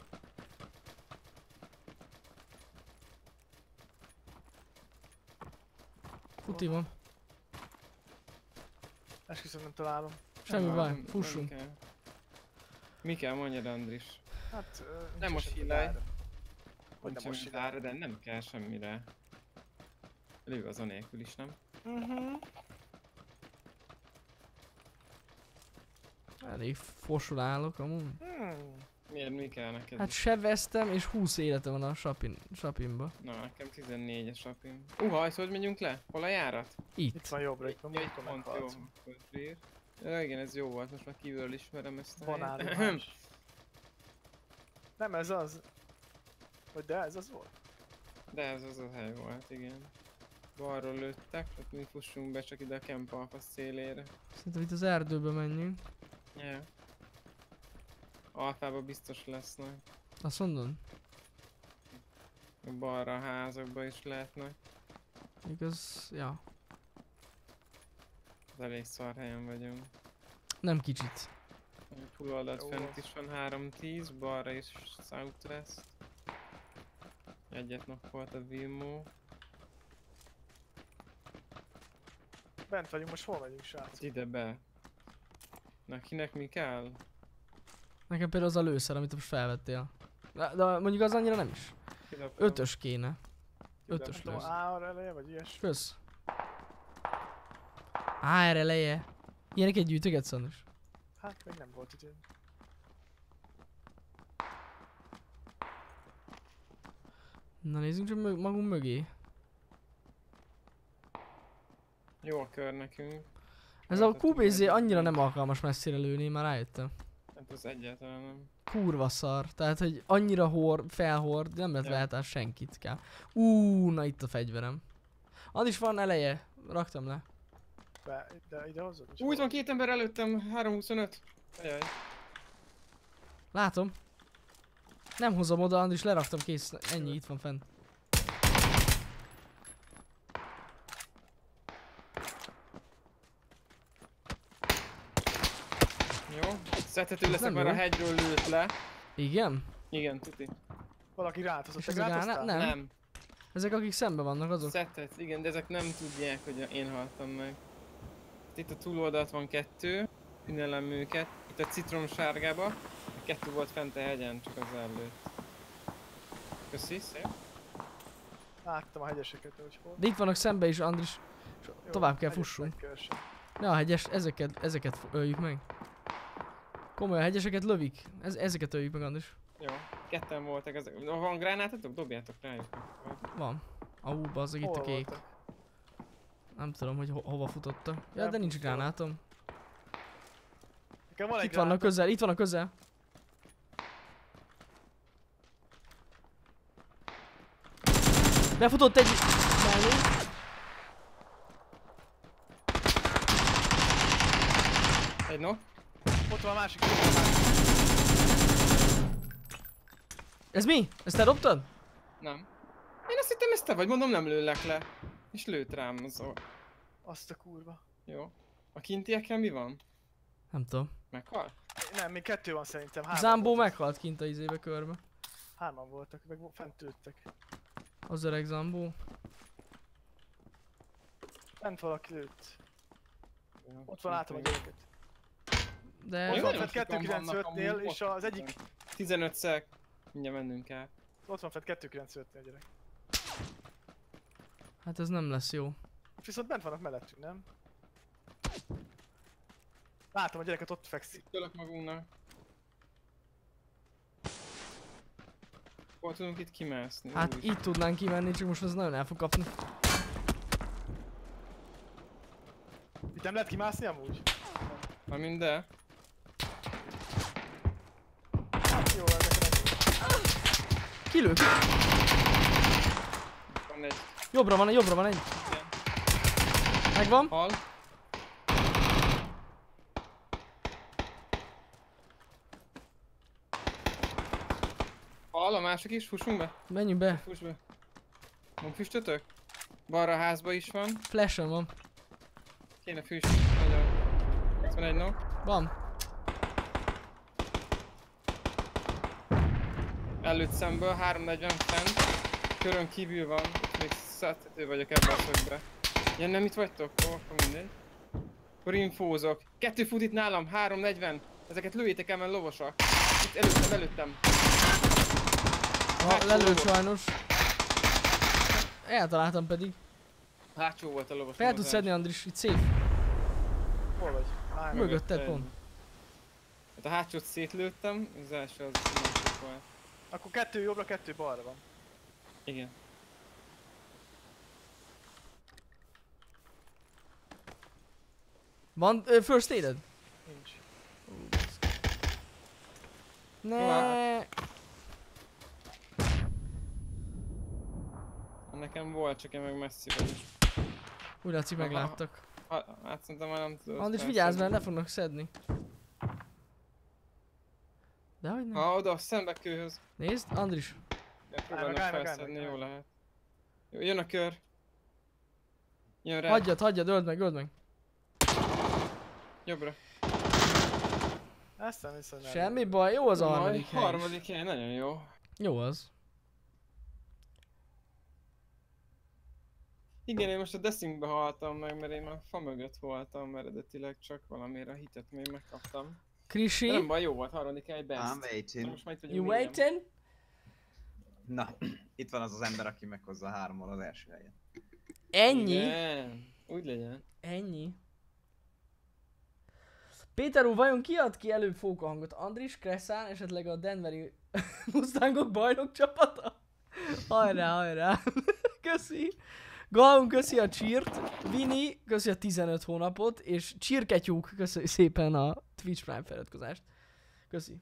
futi van. Esküszöm nem találom. Semmi Nem, baj, nem fussunk. kell. Mi kell, mondjad Andris. Hát, ö, nincs Nem most semmi hílej. ára. Hogy Nincs nem most semmi ára, de nem kell semmire. Elég az anélkül is, nem? Mhm. Elég fosul állok amúgy. Hmm. Miért, mi kell neked? Hát sebeztem és húsz élete van a sapin, sapinba. Na, nekem tizennégyes apim. Uha, és hogy megyünk le? Hol a járat? Itt Itt. van jobbra, itt van Egy múltkor pont, jó. meghaltunk. Akkor clear. Ja, igen, ez jó volt, most már kívülről ismerem ezt a Banán helyet. ruhás. Nem ez az. Vagy de ez az volt? De ez az a hely volt, igen. Balról lőttek, tehát mi fussunk be csak ide a Camp Alpha szélére. Szerintem itt az erdőbe menjünk. Yeah. Alfába biztos lesznek. Azt mondod? Balra a házakba is lehetnek. Igaz, ja. Az elég szar helyen vagyunk. Nem kicsit. A túloldalt Jó fent az. is van három tíz, balra is Southwest. Egyet nap volt a Vilmó. Bent vagyunk, most hol megyünk, srác? Hát ide be. Na kinek mi kell? Nekem például az a lőszer, amit most felvettél. De, de mondjuk az annyira nem is. Kidobtam. Ötös kéne. Ötös Nem tudom, lőszer. A eleje, vagy ilyesmi. Kösz. Á, erre eleje. Ilyeneket gyűjtögetsz, Szandus? Hát még nem volt idő. Na nézzünk csak mög magunk mögé. Jó a kör nekünk. Ez a Hát, kú bé zé hát, annyira nem alkalmas messzire lőni, már rájöttem. Hát az egyáltalán nem. Kurva szar. Tehát, hogy annyira hord, felhord, nem lehet Ja. váltani senkit kell. Ú, na itt a fegyverem. Az is van eleje. Raktam le. Be, de ide hozzad? Úgy itt van két ember előttem, három huszonöt. Ajaj. Látom. Nem hozom oda, Andris, leraktam, kész. Ennyi, itt van fenn. Jó. Szedhető Ez leszek, nem mert a jó. hegyről lőtt le. Igen? Igen, tuti. Valaki rátozott, És te ezek áll- rátoztál? nem. Nem. Ezek akik szembe vannak, azok. Szedhet, igen, de ezek nem tudják, hogy én haltam meg. Itt a túloldalt van kettő. Ünnelem őket. Itt a citromsárgába. Kettő volt fent a hegyen, csak az előtt. Köszi, szép. Láttam a hegyeseket, hogy hol. De itt vannak szembe is, Andris. Jó, Tovább kell hegyes fussunk. megkeresem. Ne a hegyes, ezeket, ezeket f- öljük meg. Komolyan, a hegyeseket lövik. Ez, ezeket öljük meg, Andris. Jó. Ketten voltak ezek. Ha van gránátotok? Dobjátok rájuk. Van. Ó, bazzag, itt Hol a kék. voltak? Nem tudom, hogy ho hova futottak. Ja, Nem de nincs pusztulok. gránátom. Nekem van egy Itt vannak gránátom. közel, itt vannak közel. Befutott egy mellé. Egy nok. Ott van a másik, ott van a másik. Ez mi? Ezt te dobtad? Nem. Én azt hittem, ez te vagy, mondom, nem lőlek le. És lőtt rám az or. Azt a kurva. Jó. A kintiekkel mi van? Nem tudom. Meghal? Nem, még kettő van szerintem. Hárman Zambó voltak. meghalt kint a izébe körbe. Hárman voltak, meg fent ültek. Az öreg Zambó. Fent valaki lőtt. Jó, Ott van, látom a gyereket. De Ott Jó, van nagyon fent sokan vannak kettőszázkilencvenötnél, amúgy, és ott az egyik... tizenöt szek. Mindjárt mennünk kell. Ott van fent kettőszázkilencvenötnél a gyerek. hát ez nem lesz jó. Viszont bent vannak mellettünk, nem? Látom a gyereket, ott fekszik. Tölök magunknak. Hol tudunk itt kimászni? Hát Úristen. itt tudnánk kimenni, csak most ez nagyon el fog kapni. Itt nem lehet kimászni amúgy? Ha minden. Hát jó, ez nekem ennyi. kilő. Van egy. Jobbra van, jobbra van egy. Igen. Megvan. Hal. Hal, a másik is, fussunk be. Menjünk be. Fuss be. Van füstötök? Balra a házba is van. Flash-on van. Kéne füst. Nagyon. Itt van egy no. Van. Előtt szemből, háromnegyven fent. Körön kívül van. Itt még szedhető vagyok ebbe a szögbe. Ilyen nem itt vagytok? Ó, akkor mindegy. Akkor infózok. Kettő fut itt nálam, háromnegyven. Ezeket lőjétek el, mert lovosak. Itt előttem, előttem. Ha, lelőtt sajnos. Eltaláltam pedig. Hátsó volt a lovos. Fel tudsz szedni, Andris, itt safe. Hol vagy? Állj, Mögötted egy. pont. Hát a hátsót szétlőttem, az első az másik volt. Akkor kettő jobbra, kettő balra van. Igen. Van uh, first aided? Nincs. Ne. Nekem volt, csak én meg messzi vagyok. Úgy látszik megláttak. Ha, hát szerintem már nem tudod. Andris, felszedni. vigyázz, mert le fognak szedni. Dehogy nem. Ha oda, szembe kőhöz. Nézd, Andris. Próbálnak állj meg, állj meg, felszedni, állj meg. jó lehet. Jó, jön a kör. Jön rá. Hagyjad, hagyjad, öld meg, öld meg. Jobbra. Ezt nem hiszem, nem. Semmi baj, jó az a Majd harmadik hely is. Harmadik hely, nagyon jó. Jó az. Igen, én most a Deszingbe haltam meg, mert én már fa mögött voltam eredetileg, csak valamire a hitet még megkaptam. De Krisi, nem baj, jó volt, harmadik hely, I'm best. Na waiting. most már itt vagyunk you négyen. waiting? Na, itt van az az ember, aki meghozza a hárommal az első helyen. Ennyi? Igen, úgy legyen. Ennyi? Péter úr, vajon ki ad ki előbb fókahangot? Andris, Kresszán, esetleg a Denveri Mustangok bajnok csapata? Hajrá, hajrá! Köszi! Galun, köszi a cheert, Vini, köszi a tizenöt hónapot, és Csirketyúk, köszi szépen a Twitch Prime feliratkozást. Köszi.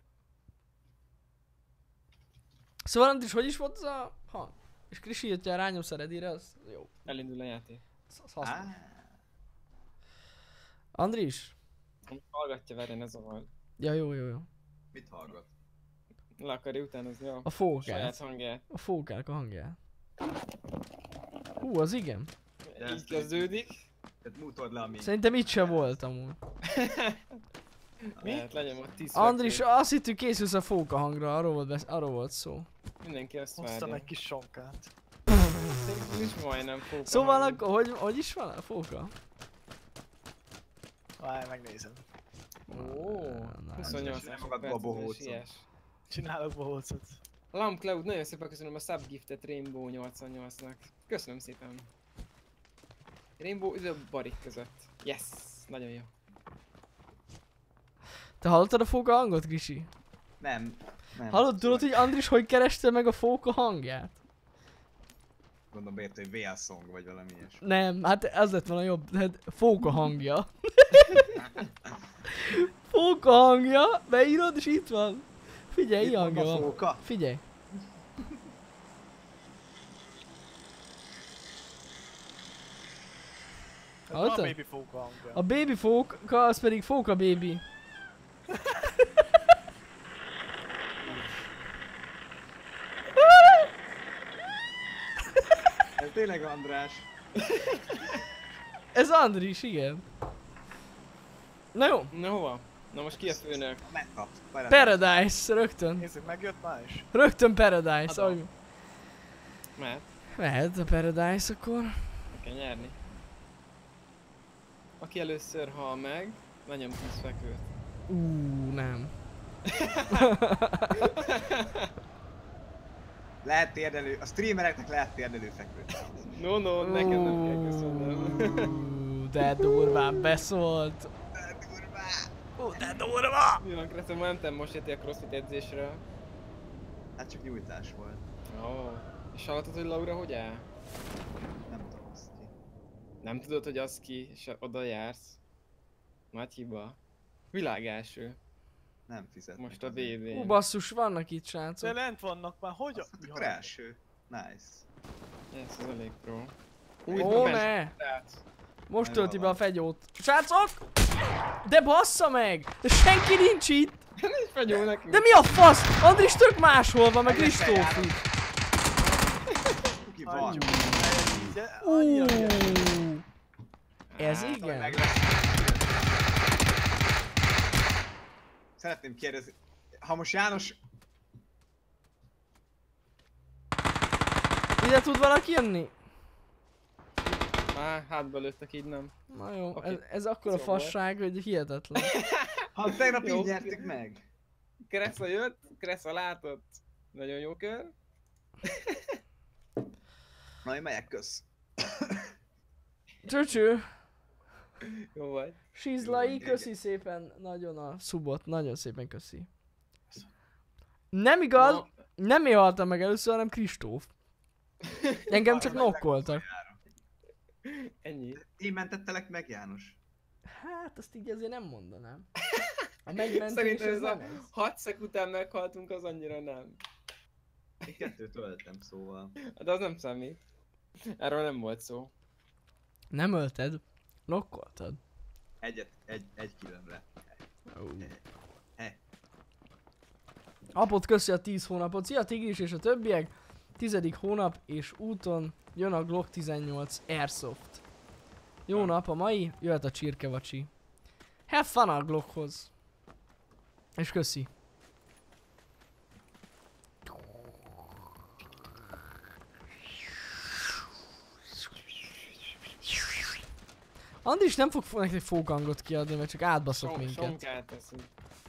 Szóval Andris, hogy is volt az a hang? És Krisi, hogyha rányomsz a Redire, az jó. Elindul a játék. Az, az hasznos. Á, Andris? Hallgatja, verjen, ez a val. Ja, jó, jó, jó. mit hallgat? Le akarja utánozni a A saját fókát. hangját. A fókák a hangját. Hú, az igen. De Így ezt kezdődik. Tehát mutold le a mi. Szerintem itt sem volt amúgy. Mi? Lehet lenyomott tíz Andris, fekvőt. azt hittük készülsz a fóka hangra, arról volt, besz- arról volt szó. Mindenki azt Hoztam várja. egy kis sonkát. Nincs majdnem fóka. Szóval hang. akkor, hogy, hogy is van a fóka? Várj, megnézem. Ó, Na, huszonnyolc csinálj magadból a bohócot. Csinálok bohócot. Lamp Cloud, nagyon szépen köszönöm a subgiftet Rainbow nyolcvannyolcnak. Köszönöm szépen. Rainbow ide a barik között. Yes, nagyon jó. Te hallottad a fóka hangot, Krisi? Nem. nem. Hallod, tudod, hogy Andris hogy kereste meg a fóka hangját? Gondolom beért, hogy vé el Song vagy valami ilyesmi. Nem, hát ez lett volna jobb, hát fóka hangja. Fóka hangja, beírod és itt van. Figyelj, Itt ilyen van hangja a van. fóka. Figyelj. Ez Hallottad? a baby fóka hangja. A baby fóka, az pedig fóka baby. Ez tényleg András. Ez Andris, igen. Na jó, Na hova? Na most ki a főnök? Megkap. Paradise, rögtön. Nézzük, megjött már is. Rögtön Paradise, Adom. ahogy... Mert Mehet a Paradise akkor. meg kell nyerni. Aki először hal meg, lenyom tíz fekvőt. Ú, nem. Lehet térdelő, a streamereknek lehet térdelő fekvő. No, no, nekem nem kell köszönöm. Ú, de durván beszólt. De durvá! Ú, de durva! Milyen kretem, mentem most jöttél a crossfit edzésre. Hát csak nyújtás volt. Ó. Oh. És hallottad, hogy Laura hogy áll? Nem tudom azt ki. Nem tudod, hogy az ki, és oda jársz? Nagy hiba. Világ első. Nem fizet. Most a vé dé. Ú, basszus, vannak itt De srácok. lent vannak már, hogy a... Hát akkor első. Nice. Ez az elég pro. Ó, ne! Srác. Most Ne, tölti be van. a fegyót. Srácok! De bassza meg! De senki nincs itt! Nincs fegyó nekünk. De mi a fasz? Andris tök máshol van, meg Egyetem Kristóf járok. itt. Ki van? Hagyjuk. Ú, Ajjaj. Ez Hát, igen? Meg lesz. Szeretném kérdezni, ha most János... Ide tud valaki jönni? Á, hátba lőttek, így nem. Na jó, Oké. ez, ez akkora Jó volt. fasság, hogy hihetetlen. Ha tegnap Jó. így nyertük meg. Kressa jött, Kressa látott. Nagyon jó kör. Na én megyek, kösz. Csöcső, Jó vagy. Sizlai, köszi szépen nagyon a subot, nagyon szépen köszi. Nem igaz, Na, nem én haltam meg először, hanem Kristóf. Engem csak nokkoltak. ennyi. Én mentettelek meg, János. Hát, azt így azért nem mondanám. A megmentés Szerintem ez ez a nem ez. hat szek után meghaltunk, az annyira nem. Én kettőt öltem, szóval. De az nem számít. Erről nem volt szó. Nem ölted, nokkoltad. Egyet, egy, egy killemre. Ó. He. Apot köszi a tíz hónapot, szia Tigris és a többiek. Tizedik hónap és úton jön a Glock tizennyolc Airsoft. Jó Na. nap a mai, jöhet a csirkevacsi. Have fun a Glockhoz. És köszi. Andris nem fog fo- nektek fókhangot kiadni, mert csak átbaszok Son- minket. Sonkát teszünk.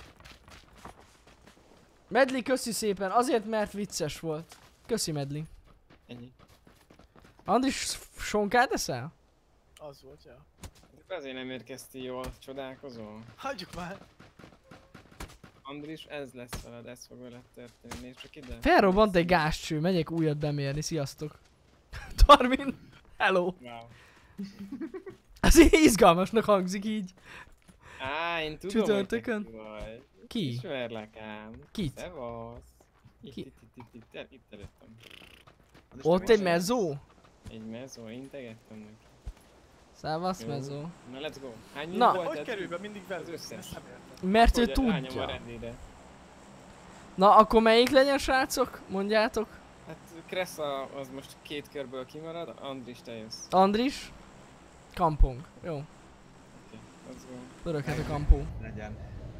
Medli, köszi szépen, azért mert vicces volt. Köszi Medli. Ennyi. Andris, sonkát eszel? Az volt, ja. De azért nem érkeztél jól, csodálkozol. Hagyjuk már. Andris, ez lesz veled, ez fog veled történni, nézd csak ide. Felrobbant egy gázcső, megyek újat bemérni, sziasztok. Tarmin, hello. Wow. Ez izgalmasnak hangzik így. Á, én tudom, Csütörtökön? hogy te ki vagy. Ki? Ismerlek ám. Kit? Szevasz. Itt, Ki? itt, itt, itt, itt, itt, itt előttem. Ott egy mezó? Egy mezó, integettem neki. Szávasz Jó. mezó. Na let's go. Hány Na. volt Hogy eddig? kerül be mindig velük? Az összes. Ezt nem értem. Mert ő Hogy rányom a tudja. rendére. Na akkor melyik legyen srácok? Mondjátok. Hát Kressa az most két körből kimarad, Andris te jössz. Andris. Kampong. Jó. Oké, let's go. Pöröghet a kampó. Legyen.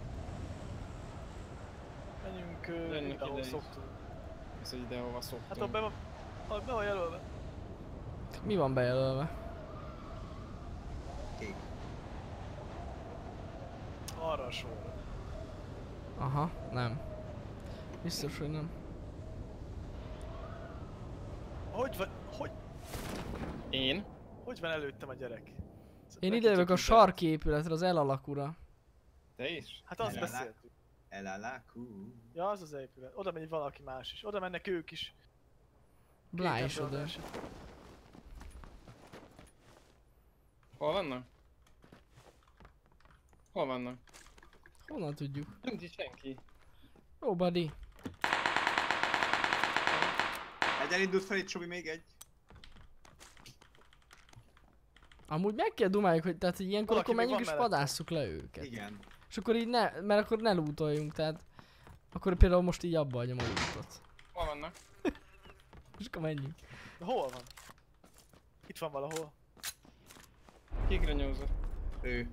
Menjünk uh, Jönnek ide, ahol ide is. szoktunk. Ez, hogy ide hova szoktunk. Hát ott be van, ott be van jelölve. Mi van bejelölve? Kék. Arra a sorra. Aha, nem. Biztos, hogy nem. Hogy van, hogy, Én? hogy van előttem a gyerek? Én Neki ide jövök a csak sarki épületre, az el alakúra. Te is? Hát azt Elelá- beszéltük. Elalákú. Ja, az az épület. Oda megy valaki más is. Oda mennek ők is. Blá Két is ember oda. esett. Hol vannak? Hol vannak? Honnan tudjuk? Nincs itt senki. Ó, buddy. Egy elindult fel itt, Csobi, még egy. Amúgy meg kell dumáljuk, hogy tehát hogy ilyenkor Valaki akkor még menjünk és van mellettem. padásszuk le őket. Igen. És akkor így ne, mert akkor ne lootoljunk, tehát akkor például most így abba hagyom a lootot. Hol vannak? És akkor menjünk. De hol van? Itt van valahol. Kikre nyúzott? Ő.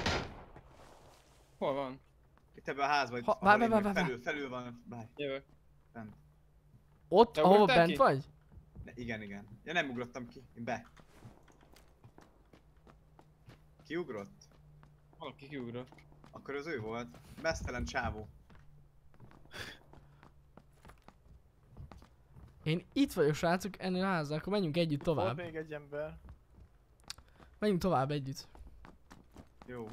Hol van? Itt ebben a házban, itt Ha- ahol várj, én várj, meg várj, felül, felül van. Báj. Jövök. Bent. Ott, Te ahova ugrottál bent ki? vagy? Ne, igen, igen. Ja, nem ugrottam ki. Én be. Kiugrott? Valaki kiugrott. Akkor az ő volt. Mesztelen csávó. Én itt vagyok srácok, ennél a háznál, akkor menjünk együtt Volt tovább. még egy ember. Menjünk tovább együtt. Jó.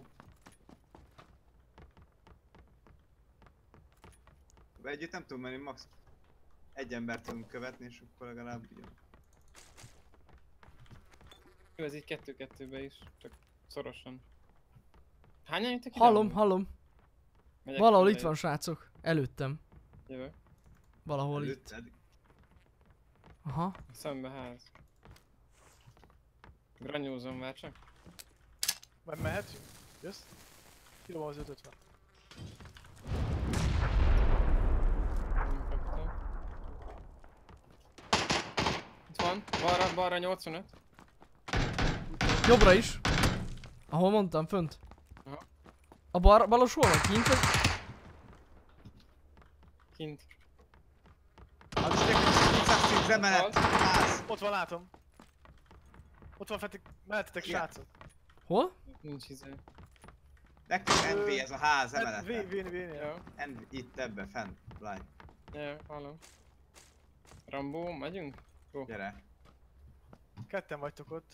De együtt nem tudom menni, max. Egy embert tudunk követni, és akkor legalább jön. Jó, ez így kettő-kettőbe is, csak szorosan. Hányan jöttek ide? Hallom, amúgy? hallom. Megyek Valahol fele, itt van, srácok. Előttem. Jövök. Valahol itt. Előtted. Aha. Szembe ház. Granyózom már csak. Majd mehetünk? Jössz? Kidobom az ötötven. Nem kaptam. Itt van, balra, balra nyolcvanöt. Jobbra is. Ahol mondtam, fönt. Aha. A bar, balos hol van? Kint vagy? Kint. Az is kétszáz emelet. Ház. Ott van, látom. Ott van fent, mehetetek Igen. srácok. Hol? Nincs izé. Nekünk en vé ez a ház Hát, emelete. Vén, vén, vén, Jó. En vé itt ebben, fenn. Lány. Jó, hallom. Rambó, megyünk? Gyere. Ketten vagytok ott.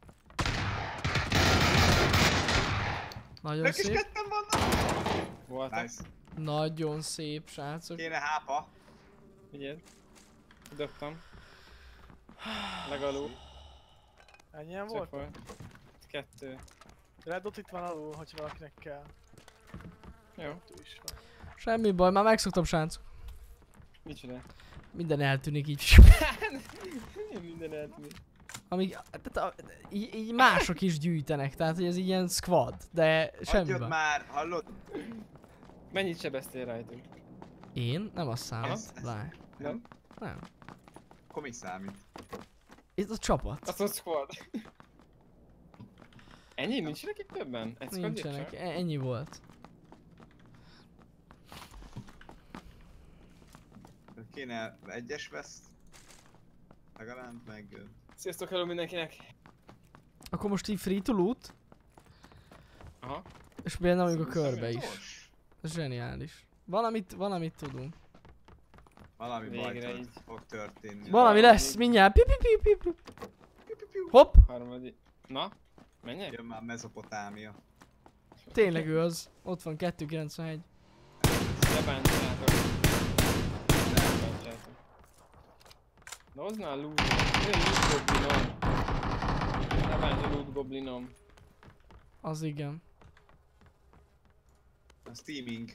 Nagyon Ők is szép. ketten vannak. Voltak. Nice. Nagyon szép, srácok. Kéne hápa. Figyeld. Dobtam. Legalul. Ennyien Csak volt? volt. Kettő. Red Dot itt van alul, hogyha valakinek kell. Jó. Ott is van. Semmi baj, már megszoktam, srácok. Micsoda? Minden eltűnik így. Minden eltűnik. Amíg, tehát a, így, így mások is gyűjtenek, tehát hogy ez így ilyen squad, de semmi Adjad baj. már, hallod? Mennyit sebeztél rajtunk? Én? Nem azt számít. Ez- ez- Láj. Nem? Nem. Akkor mi számít? Itt a csapat. Azt a squad. Ennyi? Nincsenek itt többen? Egy squad Nincsenek, csak? e- ennyi volt. Kéne egyes veszt. Legalább meg... ö, Sziasztok, hello mindenkinek! Akkor most így free to loot, Aha. és benne vagyunk a Szóval körbe is. gyors. Ez zseniális. Valamit, valamit tudunk. Valami baj Végre tört- így. fog történni. Valami lesz, mindjárt. Piu, piu, piu, piu, piu. Piu, piu, piu. Hopp! Harmadik. Na? Menjek? Jön már Mezopotámia. Tényleg ő az. Ott van kettő kilencvenegy. Ne bántsátok. Ne bántsátok. De hoznál loot. Mi a loot goblinom? Ne bánts a loot goblinom. Az igen. A steaming.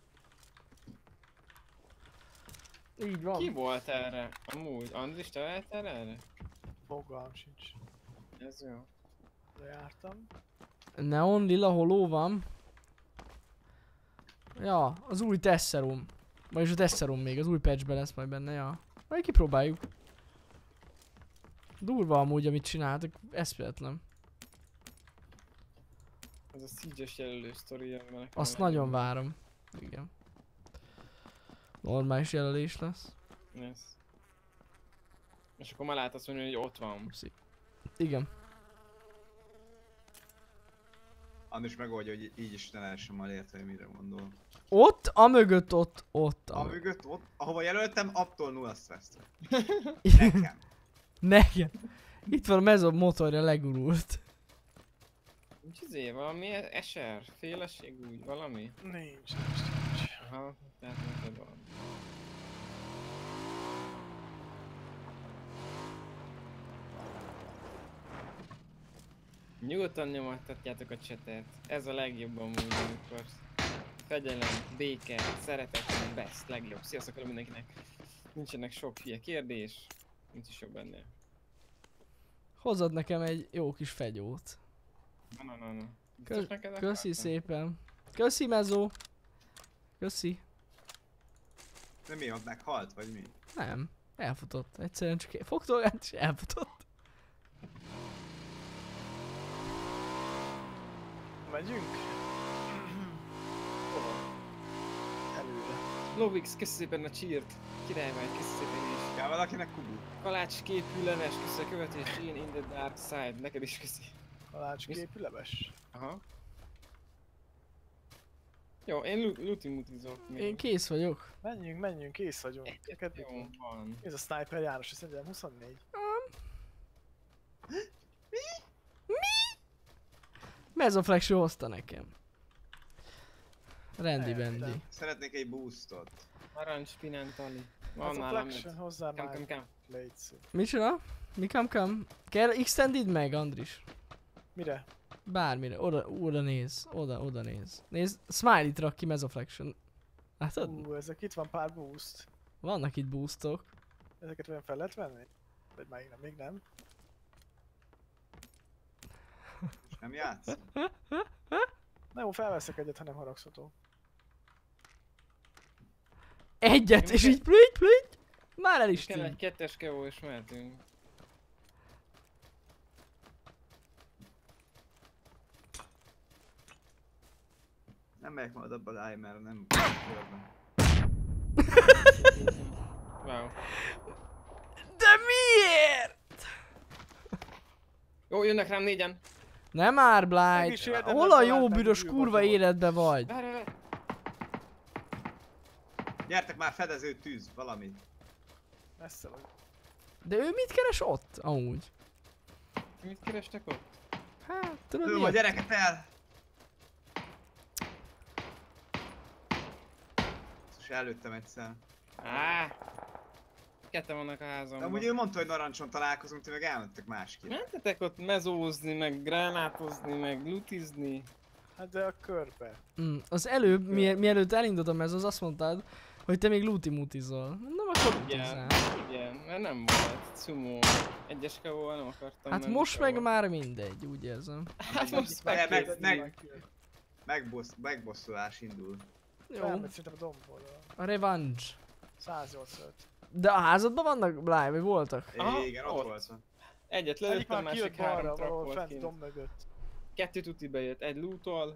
Így van. Ki volt erre? Amúgy, Andris, te lehetál erre? Fogalmam sincs. Ez jó. De jártam. Neon lila holó van. Ja, az új Tesserum. Vagyis a Tesserum még, az új patchben lesz majd benne, ja. Majd kipróbáljuk. Durva amúgy, amit csináltak, eszméletlen. Ez a Siege-es jelölő sztori, amiben nekem Azt nagyon nagyon várom. Igen. Normális jelölés lesz. Yes. És akkor már lehet azt mondani, hogy ott van. Igen. Andris megoldja, hogy így is ne lehessen majd érteni, mire gondol. Ott, amögött, ott, ott. A amögött. mögött, ott, ahova jelöltem, attól nulla stressre. Igen. Nekem. Nekem. Itt van a mezó motorja legurult. Nincs izé, valami eser, féleség úgy, valami? Nincs, nincs, nincs. Aha, tehát neked van. Nyugodtan nyomathatjátok a chatet. Ez a legjobb amúgy, amikor fegyelem, béke, szeretet, best, legjobb. Sziasztok hello mindenkinek. Nincsenek sok hülye kérdés, nincs is jobb ennél. Hozzad nekem egy jó kis fegyót. Na na na na. Kö Biztos neked köszi akartam? szépen. Köszi mezó. Köszi. De mi ott meghalt, vagy mi? Nem. Elfutott. Egyszerűen csak fogtolgált és elfutott. Megyünk? Hova? Előre. Lovix, köszi szépen a cheert. Király vagy, köszi szépen is. Kell valakinek kubu? Kalács képű leves, köszi a követést, Jane in the dark side, neked is köszi. Halácsképű leves. Aha. Jó, én lu- luti-mutizok még. Én kész vagyok. Menjünk, menjünk, kész vagyunk. Egyet Kedvük jó van. van. Ez a Sniper János, azt mondja, huszonnégy. Mezoflex hozta nekem. Rendi Elhiszem. bendi. Szeretnék egy boostot. Narancs, Pinentali. Van Az a nálam Flexion öt. hozzá Kam, kam, már. kam. Légy szép. Micsoda? Mi kam kam? Kell extended meg, Andris? Mire? Bármire, oda, oda néz, oda, oda néz. Nézd, smiley-t rak ki Mesoflexion. Látod? Ú, ezek itt van pár boost. Vannak itt boostok. Ezeket olyan fel lehet venni? Vagy még nem, még nem. És nem játsz? Na jó, felveszek egyet, ha nem haragszható. Egyet, és így plüty, plüty. Már el is Kell egy tűnt. kettes kevó és mehetünk. Nem megyek majd abba láj, mert nem... Wow. De miért? Jó, jönnek rám négyen. Nem már, Meg is Blight. érdemel Hol a Balázs, jó meg büdös hülye kurva vagy. életbe vagy? Várj, várj. Gyertek már, fedező tűz, valami. Messze vagy. De ő mit keres ott, amúgy? Mit kerestek ott? Hát, tudod Lőm a miért? gyereket el! És előttem egyszer. Á. Ketten vannak a De házamban. amúgy ő mondta, hogy narancson találkozunk, ti meg elmentek másképp. Mentetek ott mezózni, meg gránátozni, meg lutizni. Hát de a körbe. Mm, az előbb, mi, mielőtt elindultam ez, az azt mondtad, hogy te még luti-mutizol. Nem, akkor Igen, lutizzál. igen, mert nem volt szumó. Egyes kevóval nem akartam Hát menni most meg sehova. már mindegy, úgy érzem. Hát most Meg- meg- megkész. meg- Megbossz, megbosszulás indul. Jó, Felmegy szerintem a domból. a revenge. száz nyolcvanöt. De a házadban vannak, Bly, vagy voltak? Aha, Igen, ott ott. voltam. Egyet Egyik lelőttem, már kijött másik három balra, trap valahol volt fent kint. domb mögött. Kettő tuti bejött, egy lootol.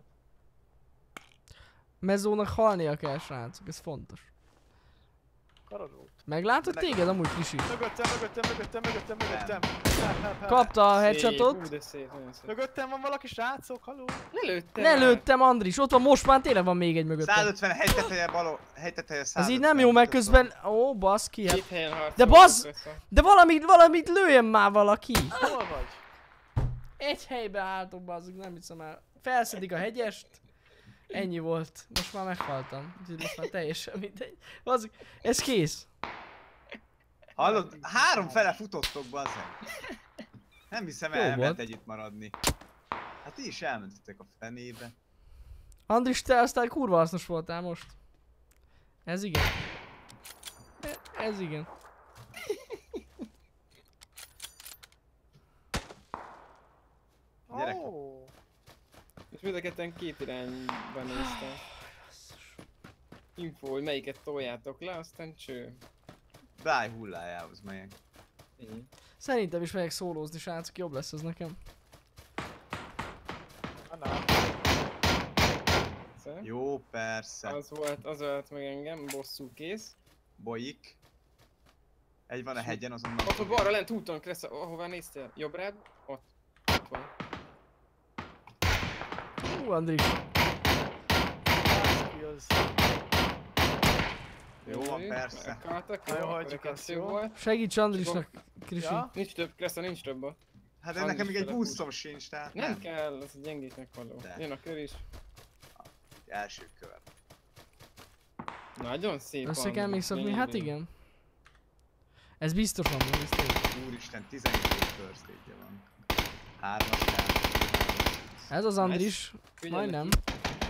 Mezónak halnia kell, srácok, ez fontos. Karod volt. Meglátod Meg- téged amúgy Krisi? Mögöttem, mögöttem, mögöttem, mögöttem, mögöttem. Help, help, help. Kapta a Szép, headshotot. hú, de szép, nagyon szép. Mögöttem van valaki, srácok, haló? Lelőttem! Lelőttem, Andris, ott van, most már tényleg van még egy mögöttem. százötven hegyteteje baló, hegyteteje százötven. Ez így nem jó, meg közben... Ó, baszki, hát. Két helyen harcolok. De bazd- össze. De valamit, valamit lőjem már valaki! Hol vagy? Egy helybe álltok, bazzuk, nem hiszem el. Felszedik a hegyest. Ennyi volt. Most már meghaltam. Úgyhogy most már teljesen mindegy. Bazzuk, ez kész. Hallod? Három fele futottok, bazzeg. Nem hiszem Jó el, nem lehet volt. együtt maradni. Hát ti is elmentetek a fenébe. Andris, te aztán kurva hasznos voltál most. Ez igen. E- ez igen. Gyerek. Ó, És mind a ketten két irányban néztem. Info, hogy melyiket toljátok le, aztán cső. Bláj hullájához megyek. Így. Szerintem is megyek szólózni, srácok, jobb lesz ez nekem. annál. Szóval Jó, persze. Az volt, az volt meg engem, bosszú kész. Bolyik. Egy van a hegyen, azonnal. Ott a balra lent úton, Kressz, ahová néztél? Jobbrád? Ott. Ott van. Hú, Andris. Skills. Jó van, persze. Meghaltak, Na jó, jó, akkor hagyjuk a azt, kettő jó? volt. Segíts Andrisnak, Krisi. Ja? Nincs több, Kressz, nincs több ott. Hát Andris nekem még egy fele boostom sincs, tehát Nem nem. kell, ez a gyengéknek való. De. Jön a kör is. Első kör. Nagyon szép. Össze kell még szokni? Andris, Hát gyönyörű. igen. Ez biztos van, ez tényleg. Úristen, tizenkét first aid-je van. Hármas kell. Ez az Andris. Figyelj Majdnem. neki.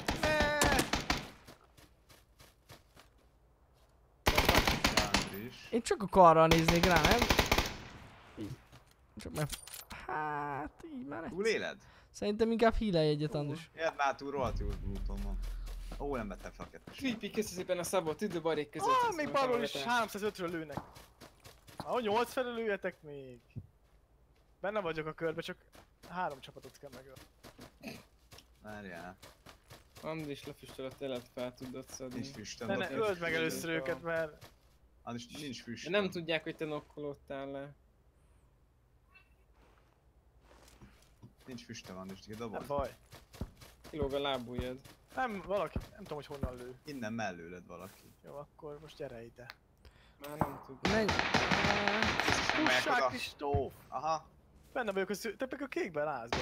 Andris. Én csak a karral néznék rá, nem? Így. Csak meg... Hát, így már Túl egy. éled? Szerintem inkább hílelj egyet, Andris. Érd már túl, rohadt jó lootom van. Ó, nem vettem fel a kettes. Creepy, köszi szépen a szabot, idő barék között. Ah, köszönöm még a balról is támogatást. háromszázötről lőnek. Ahogy nyolc felől lőjetek még. Benne vagyok a körbe, csak három csapatot kell megölni. Várjál. Andris lefüstöl a telet, fel tudod szedni. Nincs füstöm. Ne, ne, ott öld nincs meg füstöm. először őket, mert... Andris, nincs De füstöm. nem tudják, hogy te nokkolódtál le. Nincs füstöm, Andris, ti Nem dobod. baj. Kilóg a lábujjad. Nem, valaki, nem tudom, hogy honnan lő. Innen mellőled valaki. Jó, akkor most gyere ide. Már nem tud. Menj. Megyek Pussák oda. Kristóf! Aha. Benne vagyok, a szü- te meg a kékben lázba.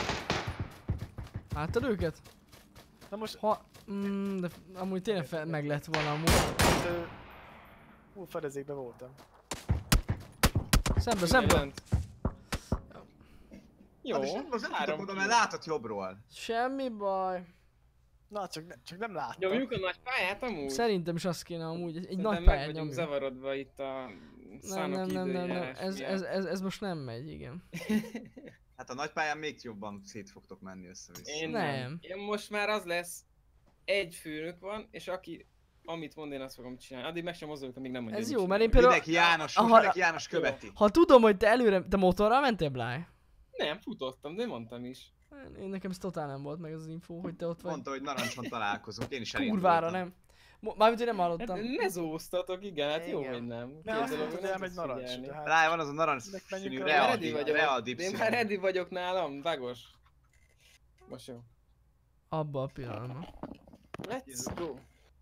Láttad őket? Na most... Ha... Mm, de amúgy tényleg fel, meg lett volna amúgy. Hát, ö, Hú, fedezékben voltam. Szembe, szembe. Jelent. Jó, Hát és nem, az nem három tudok oda, mert kiló. látod jobbról. Semmi baj. Na, csak, ne, csak nem láttam. Nyomjuk a nagy pályát amúgy? Szerintem is azt kéne amúgy, egy, egy Szerintem nagy meg pályát vagyunk nyomjuk. zavarodva itt a Nem, szánok nem, nem, nem, nem. időjárás Ez, miatt. ez, ez, ez most nem megy, igen. Hát a nagy pályán még jobban szét fogtok menni össze-vissza. Én Nem. nem. Én most már az lesz, egy főnök van, és aki, amit mond, én azt fogom csinálni. Addig meg sem mozdulok, amíg nem mondja, Ez hogy jó, mit mert én csinálok. például... Mindenki János, Aha, most mindenki János követi. Ha tudom, hogy te előre... Te motorral mentél, Bláj? Nem, futottam, de mondtam is. Én nekem ez totál nem volt meg az info, hogy te ott vagy. Mondta, hogy Narancson találkozunk, én is elindultam. Kurvára nem. Mo- Mármint, hogy nem Hát hallottam. ne zóztatok, igen, hát jó, Igen. hogy nem. Ne, Két azt dolog, mondtad, hogy nem elmegy tudsz narancs. figyelni. Tehát Rá van az a narancs Nek menjünk színű a- Én Real ready Deep- vagyok. Real Deep De én színű. már ready vagyok nálam, vágos. Most jó. Abba a pillanatban. Let's go.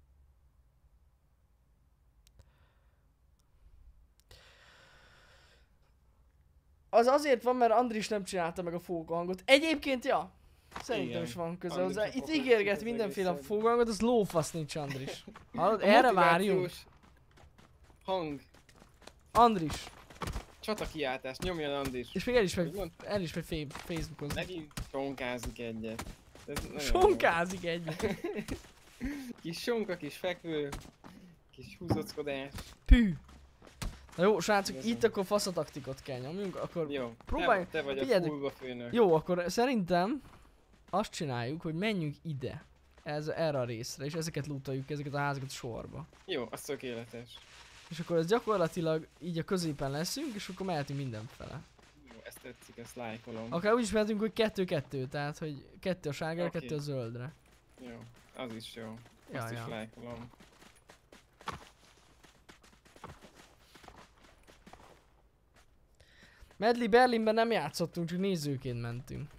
Az azért van, mert Andris nem csinálta meg a fókahangot. Egyébként, ja. Szerintem Igen. is van köze Andris hozzá. a Itt fókusz ígérget az mindenféle egész fókahangot, az lófasz nincs, Andris. Hallod? A Erre várjunk. motivációs Hang. Andris. Csata kiáltás, nyomjon Andis. És még el is megy, Mond- el is megy fe- Facebookon. Megint sonkázik egyet. Ez nagyon jó. Sonkázik egy. Kis sonka, kis fekvő, kis húzockodás. Pű. Na jó, srácok, Igazán. itt akkor faszataktikot kell nyomjunk, akkor... Jó, Próbálj- te, te vagy figyeljetek. a fullba főnök. Jó, akkor szerintem azt csináljuk, hogy menjünk ide. Ez, erre a részre, és ezeket lootoljuk, ezeket a házakat sorba. Jó, az tökéletes. És akkor ez gyakorlatilag így a középen leszünk, és akkor mehetünk mindenfele. Jó, ezt tetszik, ezt lájkolom. Akár úgy is mehetünk, hogy kettő-kettő, tehát hogy kettő a sárgára, Oké. kettő a zöldre. Jó, az is jó. Ja, Azt is ja. lájkolom. Medli Berlinben nem játszottunk, csak nézőként mentünk.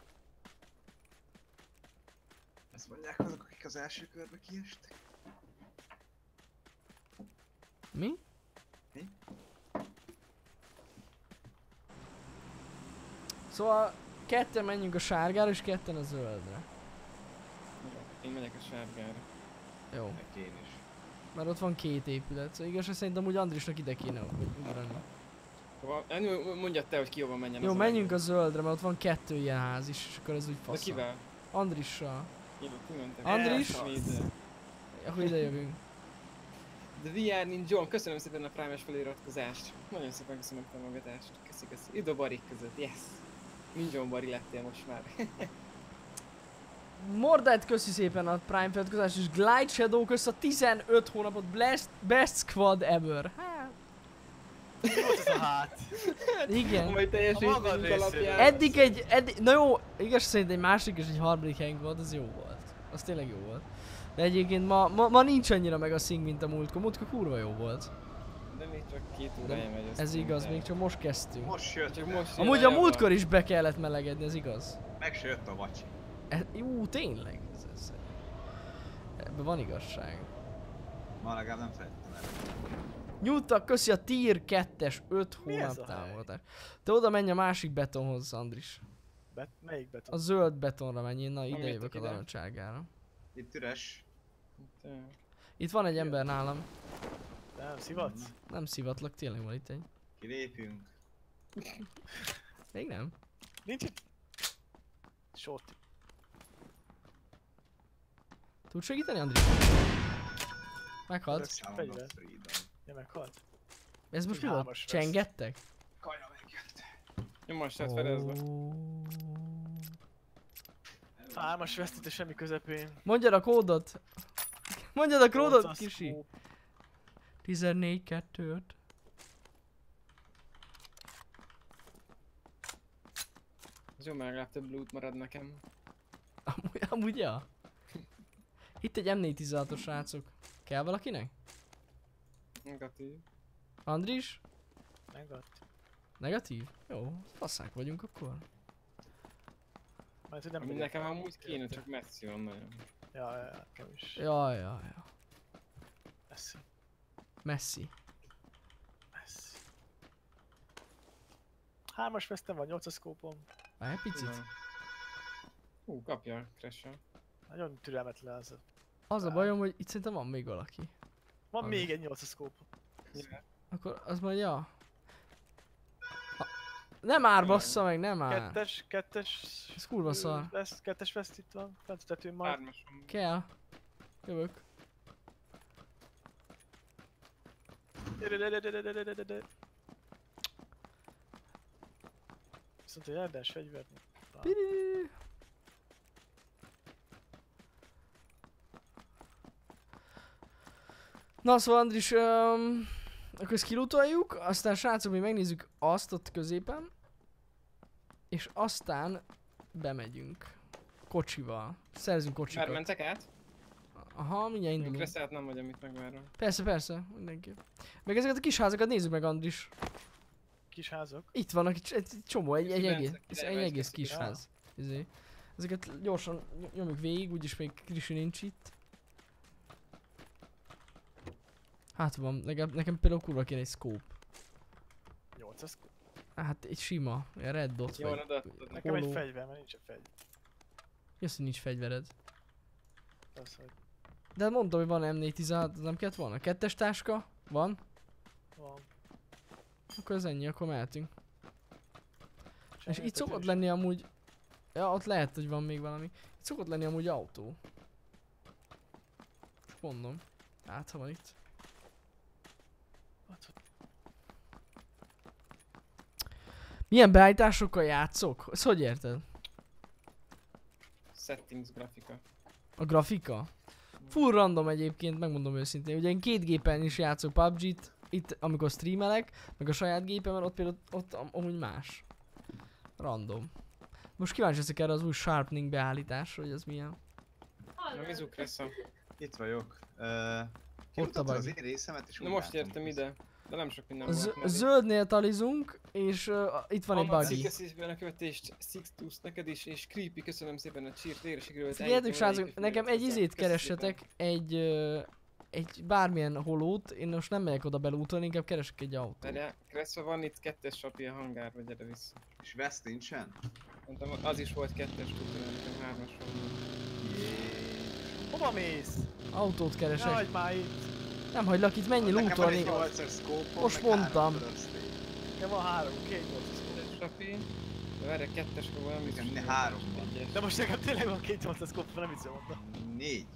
Ezt mondják azok, akik az első körbe kiestek. Mi? Mi? Szóval ketten menjünk a sárgára, és ketten a zöldre. Jó, én megyek a sárgára. Jó, Meg én is. mert ott van két épület, szóval igaz, szerintem úgy Andrisnak ide kéne ugrani. Hova- Anyu, mondjad te, hogy ki hova menjen. Jó, az a menjünk a legjobb. zöldre, mert ott van kettő ilyen ház is, és akkor ez úgy De fasz. kivel? Andrissal. Jó, ti mentek. Andris? Elféd. Akkor ide jövünk. The vé er Ninja, köszönöm szépen a Prime-es feliratkozást. Nagyon szépen köszönöm a támogatást. Köszi, köszi. Ide a barik között, yes! Ninja bari lettél most már. Mordát köszi szépen a Prime feliratkozást, és Glide Shadow kösz a tizenöt hónapot, best, best squad ever. Hát, Mi volt ez a hát? igen. Majd A teljesítményünk magad részéről. alapján. Eddig egy, eddig, na jó, igaz szerint egy másik és egy harmadik helyünk volt, az jó volt. Az tényleg jó volt. De egyébként ma, ma, ma nincs annyira meg a szing, mint a múltkor. Múltkor kurva jó volt. De még csak két De órája megy. azt Ez igaz, mondták. még csak most kezdtünk. Most jött, Csak most Amúgy jön a el múltkor is be kellett melegedni, ez igaz. meg se jött a vacsi. E, jó, tényleg. Ez, ez, ebben van igazság. Ma legalább nem felejtettem el. Nyújtak, köszi a tier kettes öt Mi ez hónap a hely? támogatást. Te oda menj a másik betonhoz, Andris. Bet, melyik beton? A zöld betonra menj, én na ide Amiért jövök a ide? narancságára. Itt üres. Te. Itt van egy ember nálam. Nem, szivatsz? Nem szivatlak, tényleg van itt egy. Kilépünk. Még nem. Nincs itt? Short. Tud segíteni, Andris? Meghalt. Ez Sound fegyver. of freedom. Ja, meghalt. Ez most mi Egy volt? hármas vesz. Csengettek? Kaja megjött. Nyomás, hát fedezd le. Hármas vesztett és semmi közepén. Mondjad a kódot! Mondjad a kódot, Nyolcas kisi! szkóp. tizennégy kettő öt. Az jó, mert legalább több loot marad nekem. Amúgy, amúgy ja. Itt egy em négyszáztizenhatos srácok. Kell valakinek? Negatív. Andris? Megadt. Negatív? Jó, faszák vagyunk akkor. Majd, hogy nem Ami megyek nekem el. amúgy kéne, csak messzi van nagyon. Ja, ja, ja, nekem is. Jaj, jaj, jaj. Messi. Messi. Messi. Hármas vesztem van, nyolcas szkópom. Várj egy picit. Na. Hú, kapja, Crash-a. Nagyon türelmetlen az. Az a bajom, hogy itt szerintem van még valaki. Van Az. még egy nyolcas szkóp. Akkor az majd ja. Ha, Nem már bassza meg, nem már. Kettes, kettes... Ez kurva szar. Lesz, kettes veszt itt van, fent a tetőn majd. Hármason. Kell. Jövök. Viszont egy erdens fegyvert. Piriri. Na szóval Andris, um, akkor ezt kilutoljuk, aztán srácok, mi megnézzük azt ott középen. És aztán bemegyünk. Kocsival. Szerzünk Már kocsikat. mentek át? Aha, mindjárt indulunk. Kreszelt nem vagy, amit megvárom. Persze, persze, mindenképp. Meg ezeket a kis házakat nézzük meg, Andris. Kis házak. Itt vannak egy, egy csomó, egy, egy, Kilencek, egész, egy kilencek, egész kis kilencek. ház. Izé. Ezeket gyorsan ny- nyomjuk végig, úgyis még Krisi nincs itt. Hát van, nekem, nekem például kurva kéne egy scope. nyolcas. Hát egy sima, ilyen red dot Jó, vagy. odaadtad. Nekem egy Holó. fegyver, mert nincs egy fegyver. Mi az, hogy nincs fegyvered? Az, hogy De hát mondtam, hogy van em négyszáztizenhat, nem kellett volna? Kettes táska? Van? van. Akkor ez ennyi, akkor mehetünk. És Semmi itt szokott kötős. lenni amúgy... Ja, ott lehet, hogy van még valami. Itt szokott lenni amúgy autó. Most mondom. Hát, ha van itt. Hát, Milyen beállításokkal játszok? Ezt hogy érted? Settings grafika. A grafika? Full random egyébként, megmondom őszintén. Ugye én két gépen is játszok pé u bé gét, itt amikor streamelek, meg a saját gépemen, ott például ott am- amúgy más. Random. Most kíváncsi leszek erre az új sharpening beállításra, hogy az milyen. Na, Hallod? Mizu Kressa. Itt vagyok. Uh, Kimutatod az én részemet, és Na úgy most látom, értem hogy- ide. De nem sok minden A z- volt. mellé. zöldnél talizunk, és uh, itt van egy Anna, buggy. Köszi szépen a követést, Sixtus neked is, és Creepy, köszönöm szépen a cheert, végre sikerült. Figyeljetek eljutnom srácok, odáig, nekem hogy egy hozzá. izét Köszi keressetek, egy, ö, egy bármilyen holót, én most nem megyek oda belútolni, inkább keresek egy autót. Várjál, Kressa van itt kettes sapi a hangárba, gyere vissza. És West nincsen? Mondtam, az is volt kettes kutura, nekem hármas van. Jé. Hova mész? Autót Ne keresek. hagyd már itt. Nem hagylak itt, menj Nekem van lútolni. egy nyolcas scope-om, Most meg három mondtam. first aid. Nekem van három, két nyolcas. Kettes sapi. De várjál, kettes van, nem biztos. Nekem hogy három van. van. Egyes. De most nekem tényleg van két nyolcas koppa, nem hiszem mondta. Négy.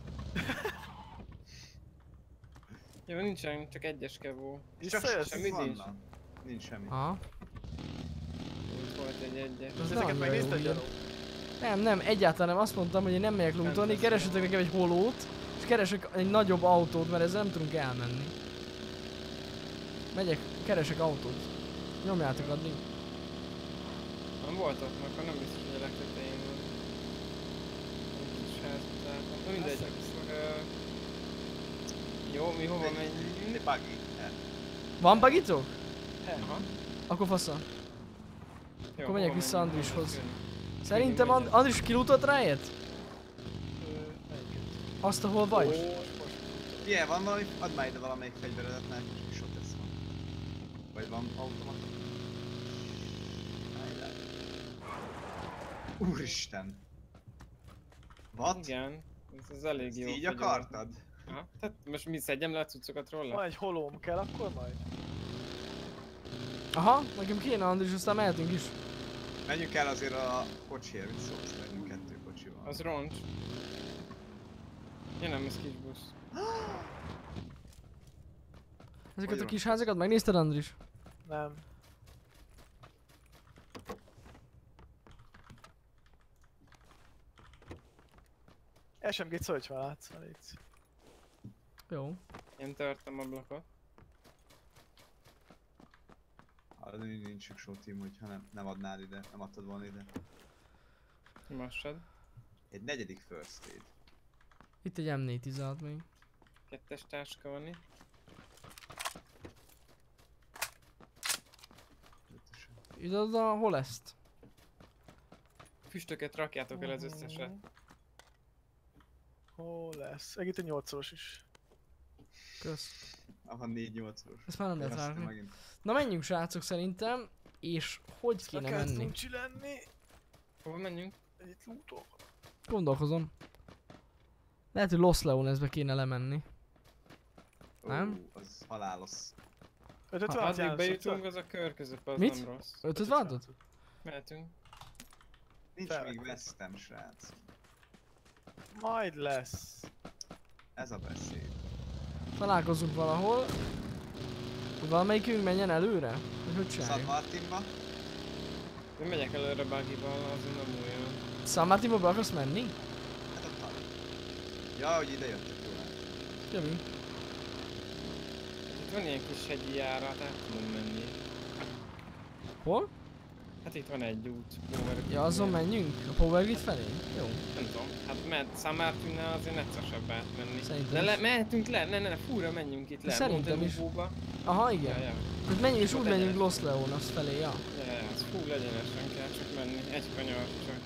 Jó, nincsen, csak egyes kevó. Visszajössz? semmi nincs. vannak. Nincs semmi. Aha. Ott volt egy egyes. Az Ezeket nagyon megnézted, jó, Gyaró? Nem, nem, egyáltalán nem. Azt mondtam, hogy én nem megyek lútolni, tesz keresetek nekem egy holót, és keresek egy nagyobb autót, mert ezzel nem tudunk elmenni. Megyek, keresek autót. Nyomjátok addig. Nem volt ott, akkor nem biztos, hogy a legtetején van. Egy kis házba találtam. Na mindegy. Ö, Jó, mi hova Egy menjünk? buggy. El. Van bagitok? Aha. Akkor fasza. Jó, Akkor megyek hova vissza menjünk? Andrishoz. Jönni. Szerintem And Andris kilútolt ráért? Ö, melyiket? Azt, ahol vagy? Most, most. Ilyen, van valami? Add már ide valamelyik fegyveredet, mert kis sok lesz van. Vagy van automata? Állj. Úristen! What? Igen. Ez, ez elég Ezt jó. így fegyver. akartad? Aha. Tehát most mi szedjem le a cuccokat róla? Van egy holóm kell, akkor majd? Aha, nekem kéne Andris, aztán mehetünk is. Menjünk el azért a kocsiért, mit szólsz, nekünk kettő kocsi van. Az roncs. Ja nem, ez kis busz. Ezeket a Hogy kis van? házakat megnézted, Andris? Nem. es em gét szólj, ha látsz, elég. Jó. Én törtem ablakot. Hát nincs sok team, hogyha nem, nem adnád ide, nem adtad volna ide. Massad. Egy negyedik first aid. Itt egy em négyszáztizenhat még. Kettes táska van itt. Ötösen. Ide oda, hol ezt? Füstöket rakjátok el az összesre. Hol lesz? Egy itt a nyolcas is. Kösz. Aha, négy nyolcas. Ezt már nem lehet Aztán rágni. megint. Na menjünk srácok szerintem, és hogy kéne Akár menni? tuncsi lenni. Hova menjünk? Itt lootok. Gondolkozom. Lehet, hogy Los Leonesbe kéne lemenni. Nem? Ó, az halálos. ötöt Ha van, addig bejutunk, az a kör között az Mit? nem rossz. Ötöt váltott? Mehetünk. Nincs Fel- még vesztem, srác. Majd lesz. Ez a beszéd. Találkozunk valahol. Valamelyikünk menjen előre? Hogy hogy San csináljuk? Martinba. Én megyek előre buggy-val, azon nem olyan. San Martinba be akarsz menni? Hát ott van. Ja, hogy ide jöttek volna. Jövünk. Itt van ilyen kis hegyi járat, át tudunk menni. Hol? Hát itt van egy út. Power Ja, azon menjünk? A Power Grid felé? Jó. Nem tudom, hát mert San Martinnál azért necesebb átmenni. Szerintem De le, is. mehetünk le, ne, ne, ne, fúra menjünk itt le. Szerintem is. Montelugóba. Aha, Ja, igen. ja, Tehát menjünk és Ott úgy menjünk egyenes. Los Leonas felé, ja. ja, ja, az full egyenesen kell csak menni. Egy kanyar csak.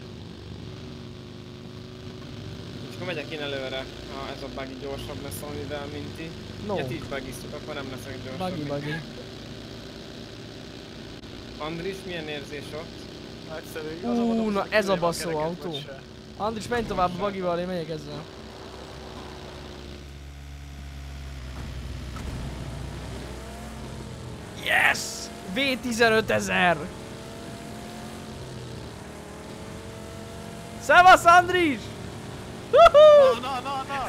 És akkor megyek én előre, ha ez a buggy gyorsabb lesz valamivel, mint ti. No. Ja, ti is buggiztuk, akkor nem leszek gyorsabb. Buggy, mint buggy. ti. Andris, milyen érzés ott? Nagyszerű. Ú, Azon mondom, na hogy ez a kilőjem baszó kereket, autó. vagy se. Andris, menj tovább a buggyval, én megyek ezzel. Yes! vé tizenöt ezer! Szevasz, Andris! Huhu! Na, na, na, na!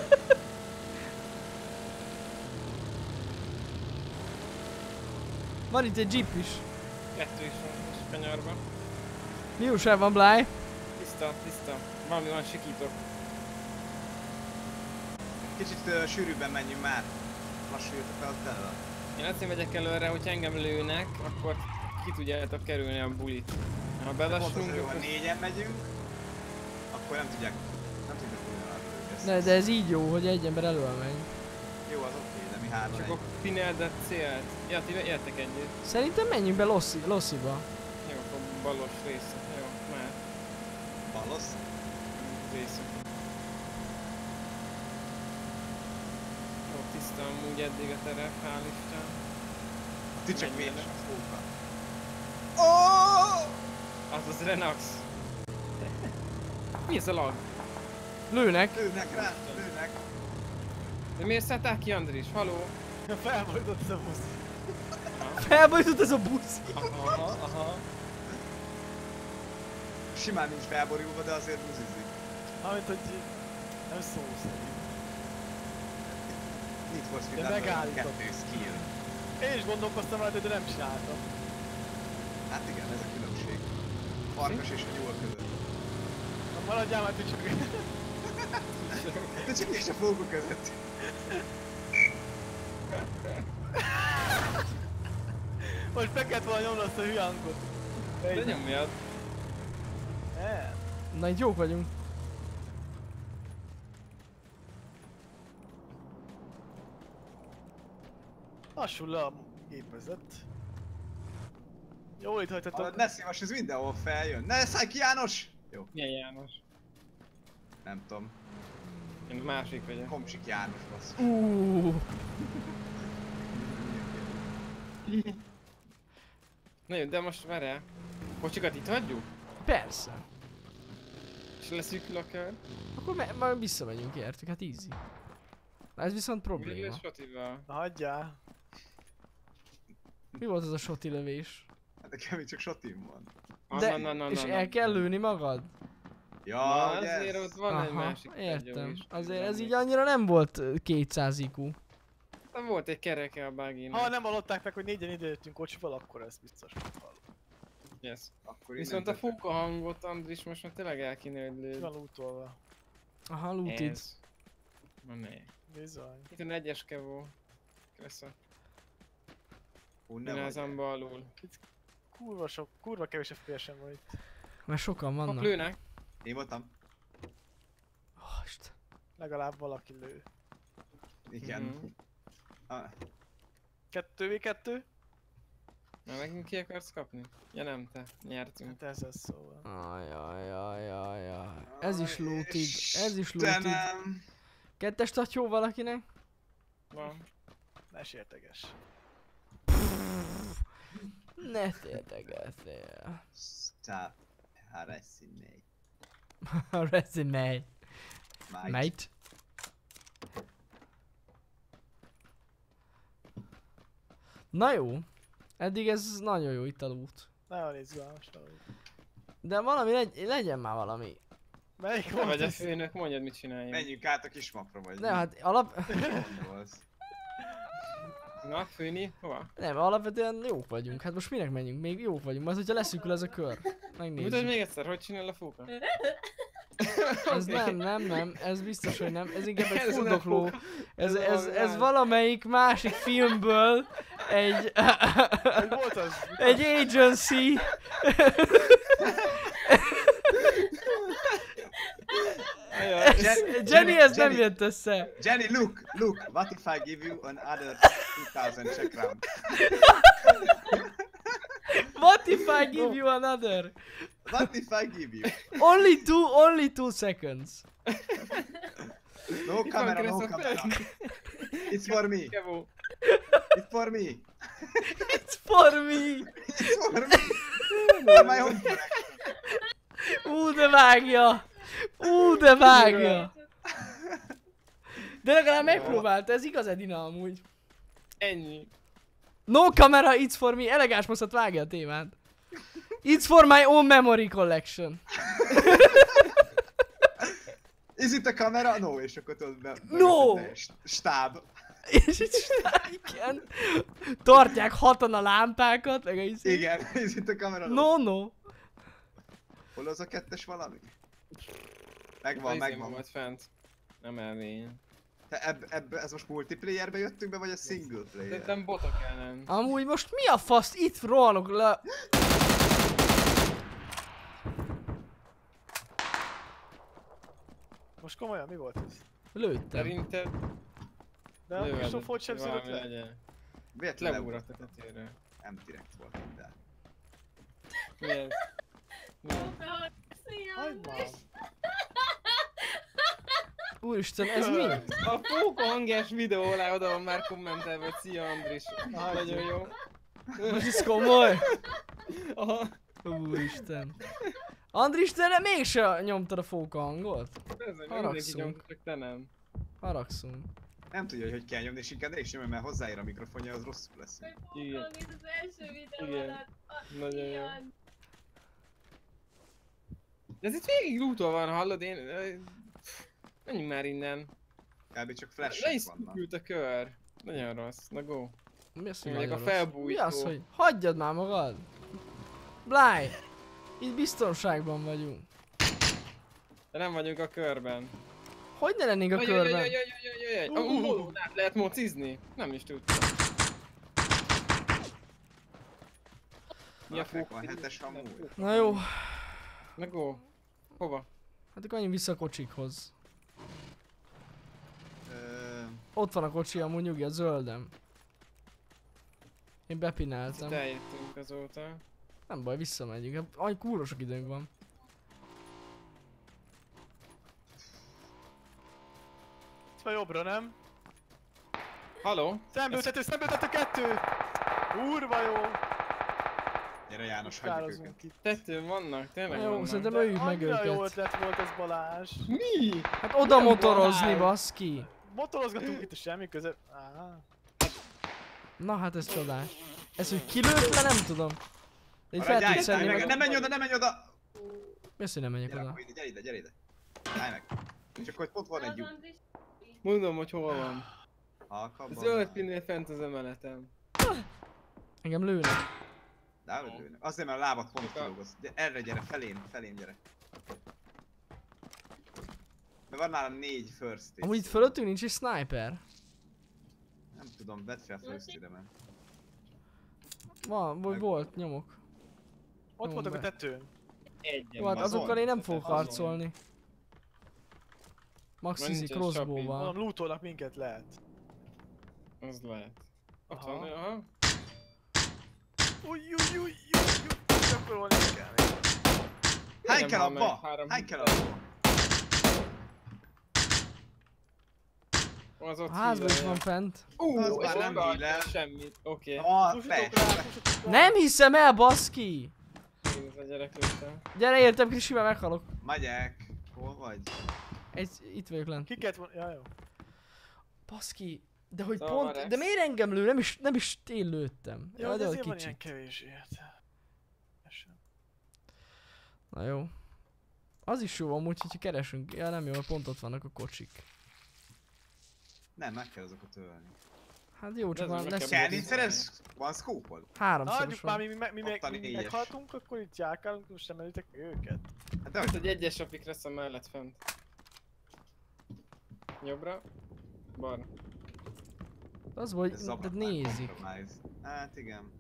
Van itt egy jeep is. Kettő is van most kanyarban. Mi újság van, Bly? Tiszta, tiszta. Valami van, sikítok. Kicsit uh, sűrűbben menjünk már. Lassuljatok fel ott elő. Én azért megyek előre, hogy engem lőnek, akkor ki tudjátok kerülni a bulit. Ha Pont az, belassunk, hogy ha akkor... négyen megyünk, akkor nem tudják, nem tudnak ugyanarra őket. De, de ez így jó, hogy egy ember elől megy. Jó, az oké, de mi hárman Csak egy. akkor pineldet célt. Ja, ti éltek együtt. Szerintem menjünk be Lossi, Lossiba. Jó, akkor balos része. Jó, már Ballasz? része. Jó, tiszta amúgy eddig a terep, hál' Isten. Ti csak Menjél. mélyes a fóka. Oh! Az az Renax. Mi ez a lag? Lőnek. Lőnek rá, lőnek. De miért szálltál ki, Andris? Haló? Felbolytott ez a busz. Felbolytott ez a busz. Aha, aha. Simán nincs felborulva, de azért buzizik. Amit, hogy nem szó szerint. Need for Speed De Underground megállított. kettő skill. Én is gondolkoztam rajta, de nem csináltam. Hát igen, ez a különbség. Farkas és a nyúl között. Na maradjál már, hogy csak... De csak és a fókok között. Most be kellett volna nyomni azt a hülye hangot. De nyomjad. Nem. Na itt jók vagyunk. Lassul le a gépezet. Jól itt A hagytatok. Nessie most ez mindenhol feljön. Ne szállj ki, János! Jó, Milyen János? nem tudom. Én a másik vagyok. Komcsik János basz. Uuuuh. Na jó, de most várjál. Kocsikat itt hagyjuk? Persze. És leszűkül a kör? Akkor me- majd visszamegyünk értük, hát easy. Na ez viszont Mi probléma. lesz Sotival? Na hagyjál. Mi volt az a soti lövés? Hát nekem itt csak sotim van. De, Na, na, na, és na, el na. kell lőni magad? Ja, Na, ugye azért ez- ott van egy Aha, másik tárgyó értem. is. Azért ez így annyira nem volt ö, kétszáz I Q. Na, volt egy kereke a buggy-nek. Ha nem hallották meg, hogy négyen idejöttünk kocsival, akkor ez biztos hallom. Yes. Akkor Viszont a innentől- fóka hangot, Andris, most már tényleg el kéne, hogy Ki lőd. van útolva. Aha, looted. Ez. Na ne. Bizony. Itt van egyes kevó. Kösz a Ó, ne vagy. pinázamba alul. Kurva sok, kurva kevés F P S-en van itt. Mert sokan Hop, vannak. lőnek. Én voltam. Oh, Isten. Legalább valaki lő. Igen. Mhm. Ah, kettő vé kettő? Na, megint ki akarsz kapni? Ja nem, te. Nyertünk. Hát ez az szóval. Ajajajajajaj. Ez is looted. Ez is looted. Istenem! Kettes tatyó valakinek? Van. Ne sérteges. Ne tértegezzél. Stop harassing me. Resume. Mate. Mate. Na jó. Eddig ez nagyon jó itt a loot. Nagyon izgalmas valami. De valami legy legyen már valami. Melyik Te volt vagy a ez? főnök, mondjad mit csináljunk. Menjünk át a kis mapra vagy. Nem, hát alap... Gondolsz. Na, főni, hova? Nem, alapvetően jók vagyunk. Hát most minek menjünk? Még jók vagyunk. Majd, hogyha leszűkül ez a kör. Mutasd Megnézzük. még egyszer, hogy csinál a fóka? Ez nem, nem, nem. Ez biztos, hogy nem. Ez inkább egy Ez nem fuldokló. fóka. Ez, Ez ez, valami ez más. valamelyik másik filmből egy... Hogy volt az? egy agency. Ajaj. Jen- Jenny, ez nem Jenny, jött össze. Jenny, look, look, what if I give you another two thousand Czech crown? What if I give you another? What if I give you? Only two, only two seconds. No Itt van camera, no Christopher. camera. It's for me, Kevo. it's for me, It's for me. it's for me. For my home collection. Ú, de vágja. Ú, de vágja. De legalább megpróbálta, ez igaz Edina amúgy. Ennyi. No camera, it's for me. Elegáns moszat vágja a témát. It's for my own memory collection. Is it a camera? No, és akkor tudod be... No! be- Stáb. És itt igen. Tartják hatan a lámpákat, meg a izé. Igen, is it a camera? No, no. Hol az a kettes valami? A Megvan, izém megvan. volt fent. Nem elmény. Te ebb, ebb, ez most multiplayerbe jöttünk be, vagy a single player? Szerintem botok ellen. Amúgy most mi a fasz? Itt rohanok le. Most komolyan, mi volt ez? Lőttem. Szerinted De a löved, Kristófot sem szedett valami le? legyen. Véletlenül Leugrott a tetőre. nem direkt volt, de... Mi ez? Mi ez? Hagyd már! Úristen, ez mi? A fóka hangjás videó alá oda van már kommentelve, hogy szia Andris. Aha, Nagyon jó. Most ez komoly? Aha. Úristen. Andris, te nem mégse nyomtad a fóka hangot? Ez mindenki Haragszunk. nyomta, csak te nem. Haragszunk. Nem tudja, hogy hogy kell nyomni, és inkább ne is nyomja, mert hozzáér a mikrofonja, az rosszul lesz. Igen. Az első videó Igen. alatt. Nagyon jó. Ilyen. De ez itt végig lootol van, hallod? Én... ö, pff, Menjünk már innen. Kb. csak Le flashek is vannak. szűkült a kör. Nagyon rossz. Na go. Mi az, hogy Megyek a nagyon rossz? felbújtó. Mi az, hogy hagyjad már magad? Bly! Itt biztonságban vagyunk. De nem vagyunk a körben. Hogy ne lennénk a Jaj, körben? jaj, jaj, jaj, jaj, jaj. Uh. Uh, át lehet mocizni? Nem is tudtam. Mi a Valakinek fók? van hetes hamúj. Na jó, Na go. Hova? hát akkor menjünk vissza a kocsikhoz. Ö, Ott van a kocsi amúgy, nyugi, a zöldem. Én bepináltam. Itt eljöttünk azóta. Nem baj, visszamegyünk. Hát, annyi kurva sok időnk van. Itt van jobbra, nem? Haló? Szembültető, szembültető kettő! Kurva jó! gyere János, hagyjuk őket. Kározunk itt. Tettőn vannak, tényleg Na jó, vannak. szerintem De öljük meg annyira jó őket. ötlet volt ez, Balázs. Mi? Hát oda Nem motorozni, van. baszki. Motorozgatunk itt a semmi között. Á, Na hát ez csodás. Ez, hogy kilőtt le, nem tudom. De itt fel Maradj, tudsz állj, szedni állj meg, meg. ne menj oda, ne menj oda! Mi az, hogy nem menjek Gyere, oda? akkor ide, gyere ide, gyere ide. Állj meg. Csak hogy ott van egy Az lyuk. Andris. Mondom, hogy hol van. Halkabban. Zöld pinnél fent az emeletem. Engem lőnek. Dávid lőnek. Azért, mert a lábad pont kilógott. Gyere, erre gyere, felém, felém gyere. Mert van nálam négy first aid. Amúgy itt fölöttünk nincs egy sniper. Nem tudom, vedd fel first aid-emet. Van, vagy Meg- volt, nyomok. ott Jó, voltak a be. tetőn. Egyen. Jó, hát azon? azokkal én nem fogok Azon. harcolni. Max Van izi nincsen crossbow-val. Mondom, lootolnak minket lehet. Az lehet. Ott Aha. van, aha. Új, új, új, új, új, gyakorolni kell. Hány Nem kell hal meg, abba? három Hány hit kell van. abba? Az ott A házban is hílelje. van fent. Ú, Az és már nem oda hílel. semmit. Oké. Ah, Pusítok persze. rá, pusítok rá. Nem hiszem el, baszki! Én ez a gyerek lőttem. Gyere, értem, kis simán meghalok. Megyek. Hol vagy? Egy, itt vagyok lent. Kiket von... Ja, jó. Baszki, De hogy Szóval pont, Rex. de miért engem lő? Nem is, nem is én lőttem. Jó, Jaj, de de azért van kicsit. ilyen kevés ilyet. Na jó. Az is jó amúgy, hogyha keresünk. Ja nem jó, pont ott vannak a kocsik. Nem, meg kell azokat ölni. Hát jó, csak Ez már meg lesz. kell Kell, Kell, nincs szerez? Van scope-od? Háromszoros Hagyjuk már, van. mi, mi, mi, mi, Ott a mi, mi négyes. meghaltunk, akkor itt járkálunk, most nem elitek őket. Hát de Ott hogy egy egyes apik lesz a mellett fent. Jobbra. Balra. Az vagy, ez de zavar már, nézik. compromise. Hát igen.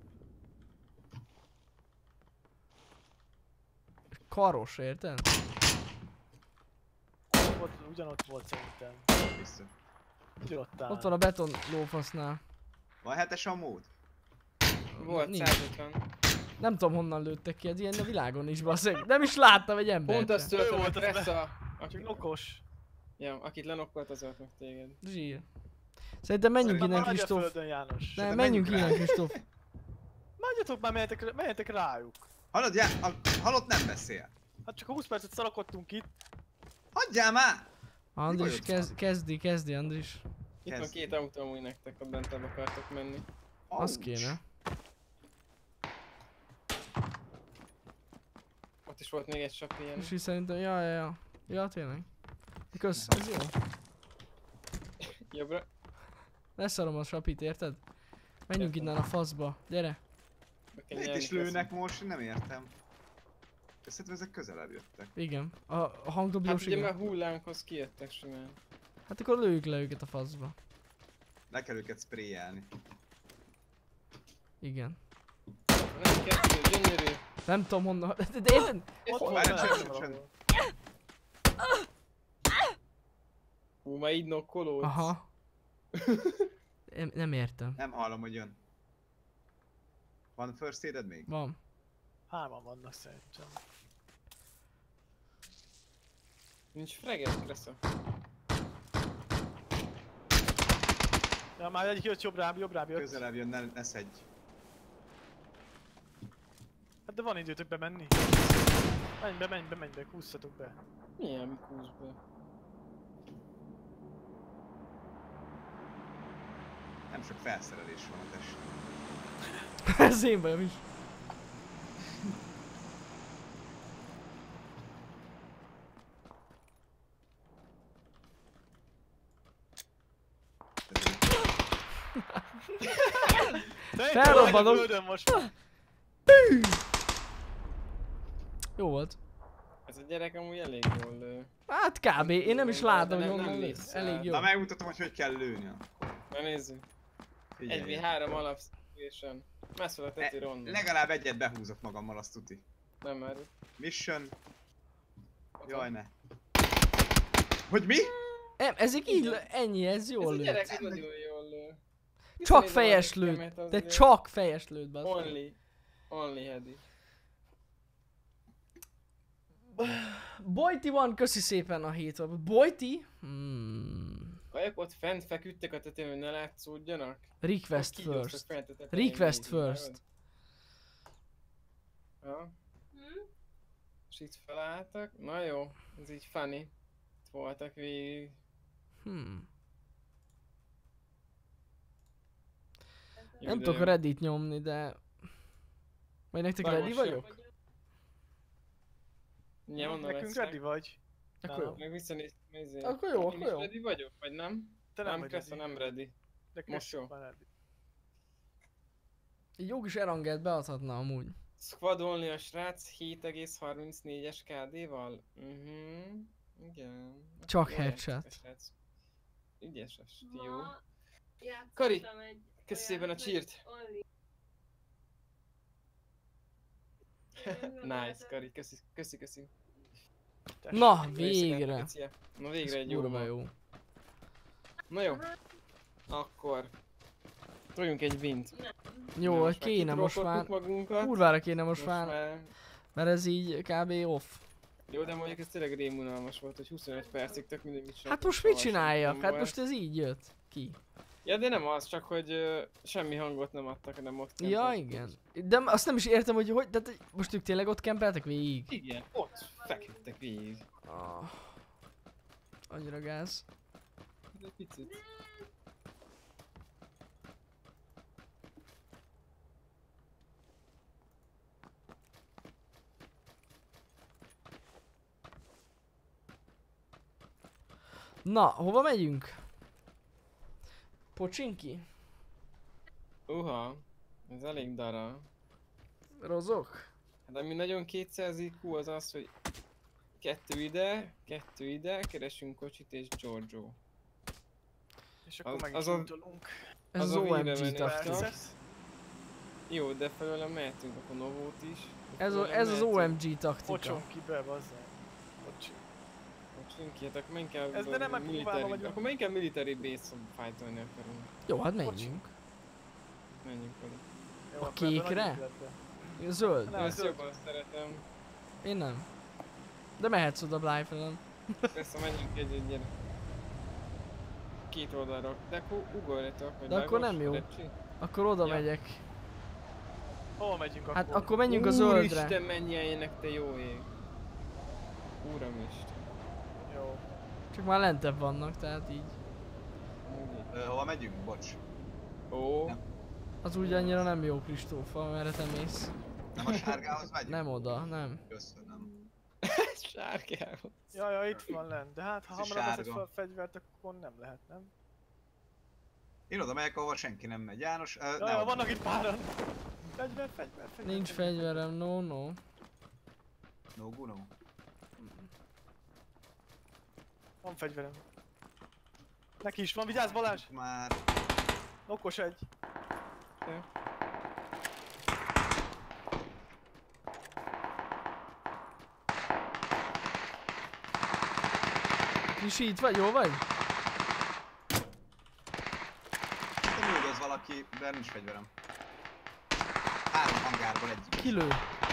Karos, érted? Ott, ugyanott volt szerintem. Vissza. Ugyanott áll. Ott van a beton lófasznál. Van hetes a mód? Volt Nincs. száz ötven. Nem tudom honnan lőttek ki, ez ilyen a világon is basszeg. Nem is láttam egy embert. Pont azt Ő töltöm, volt hogy az Ressa. Csak Aki, okos. ja, akit lenokkolt, az ölt meg téged. Zsír. Szerintem menjünk Szerintem innen, Maradj a Kristóf. földön, János. Nem, Szerintem menjünk menjünk innen, Kristóf. Menjetek már, menjetek, menjetek rájuk. Hallod, já, a halott nem beszél. Hát csak húsz percet szarakodtunk itt. Hagyjál már! Andris, vagyok kezd, kezdi, kezdi, Andris. Itt van Kezd. két autó, amúgy nektek, ha bentebb akartok menni. Az Ouch. kéne. Ott is volt még egy sapi ilyen. És így szerintem, ja, ja, ja. Ja, tényleg. Kösz, ez jó. Jobbra. Leszarom a sapit, érted? Menjünk Értem. innen a faszba. Gyere. Be kell Miért nyelni, is lőnek most? Nem értem. Szerintem ezek közelebb jöttek. Igen. A, a hangdobjós, Hát ugye igen. már hullámhoz kijöttek simán. Hát akkor lőjük le őket a faszba. Le kell őket sprayelni. Igen. Nem kettő, gyönyörű. Nem tudom honnan, de, de érted? Ott Hol? volt Várj, benne csönd, valahol. Hú, már így nokkolódsz. Aha. Nem, nem értem. Nem hallom, hogy jön. Van first aid-ed még? Van. Hárman vannak szerintem. Nincs freget, Kressa. Ja, már egyik jött jobbrább, jobbrább jött. Közelebb jön, ne, ne szedj. Hát de van időtök bemenni. Menj be, menj be, menj be, húzzatok be. Milyen mikúz be? Nem sok felszerelés van a test. Ez én bajom is. Felrobbanok. A földön most már. Jó volt. Ez a gyerek amúgy elég jól lő. Hát kb. Én nem is látom, hogy Nem- nem honnan lő. vissza. Elég jó. Na megmutatom, hogy hogy kell lőni akkor. Na nézzük. Figyelj. egy vé három alapszívésen. Messze a teti ronda. Legalább egyet behúzok magammal, azt tuti. Nem már. Mission. Jaj, ne. Hogy mi? Nem, ezek így lő, ennyi, ez Ez jól a lő. gyerek nagyon jól lő. Csak Viszonylag fejes van egy lőd. kemet De azért. csak fejes lőd, basz. Only. Only heady. Bojti van, köszi szépen a hét. Bojti? Hmm. Kajak ott fent feküdtek a tetején, hogy ne látszódjanak? Request Ott kígyóztak first. fent a tetején Request végig, first. látod? Ja, Hm? és itt felálltak. Na jó, ez így funny. Itt voltak végig. Hmm. Jó, Nem de tudok jó. Reddit nyomni, de... Vagy nektek Már ready most sem. vagyok? Ja, onnan Nekünk lesznek. ready vagy. Akkor jó. Meg visszanéztem, ezért. Akkor jó, Én akkor is jó. ready vagyok, vagy nem? Te nem Nem, vagy Kressa ready. nem ready. De Most jó. már ready. Egy jó kis erangelt beadhatna amúgy. Squadolni a srác hét egész harmincnégyes ká dé-val? Mhm. Igen. Csak Jól headshot. játszik a srác. Ügyes a jó. Ma játszottam Kari, egy köszi olyat, szépen a hogy cheert. only. Nice, Kari, köszi, köszi, köszi. Na, Köszi szépen, végre. Patricia. Na végre egy jó. Kurva van. jó. Na jó. Akkor. Toljunk egy wint. Jó, Na, hogy kéne most kitrollkodtuk már. magunkat. Kurvára kéne most Most már, már. mert ez így kb. Off. Jó, de mondjuk ez tényleg rémunalmas volt, hogy huszonöt percig tök mindig mit sem Hát most tudtam mit olvasni, csináljak? nem Hát volt. most ez így jött ki. Ja, de nem az, csak hogy ö, semmi hangot nem adtak, hanem ott Ja, kempeltek. igen. De azt nem is értem, hogy hogy, tehát hogy most ők tényleg ott kempeltek végig. Igen, ott feküdtek végig. Ah. Annyira gáz. Ez egy picit. Na, hova megyünk? Pocsinki? Uha, ez elég dara. Rozok? Hát ami nagyon kétszáz i kú az az, hogy kettő ide, kettő ide, keresünk kocsit és Giorgio. És akkor Az- meg az is a- indulunk. Ez az az a o em víre gé menő taktika. start. Jó, de felőle mehetünk akkor Novót is. de Ez, felőle a, ez az mehetünk o em gé taktika. Pocson ki be, bazzeg. Pocsi. Kocsin ki, hát akkor menjünk el Ez de nem military- megpróbálva vagyunk. akkor menjünk el military base-on fightolni akarunk. Jó, hát menjünk. Menjünk oda. Jó, A akkor ebből kékre? nagy üzletbe. A zöld. Nem. Ezt zöld. jobban szeretem. Én nem. De mehetsz oda Blyfelem. Persze menjünk egy egy gyere. Két oldalra. De akkor ugorjatok, vagy De akkor vágos, nem jó. Recsi. Akkor oda Ja. megyek. Hol megyünk akkor? Hát akkor menjünk a zöldre. Úristen, menjenek te jó ég. Uramisten. Jó. Csak már lentebb vannak, tehát így. Úgy. Ö, hova megyünk? Bocs. Ó, Nem. Az úgy annyira nem jó, Kristófa, merre te mész. Nem a sárgához megyünk? Nem oda, nem. Köszönöm. sárgához. Ja, ja, itt van lent. De hát ha Ez is hamarabb veszed sárga. fel a fegyvert, akkor nem lehet, nem? Én oda megyek, ahova senki nem megy. János, uh, Ja, ja, vannak itt páran. Fegyver, fegyver, fegyver. Nincs fegyverem, no no. No go no. Van fegyverem. Neki is van, vigyázz Balázs! Már... Okos egy. Krisi, itt vagy? Jó vagy? Te üldöz valaki, de nincs fegyverem. Három hangárból egy. Kilő.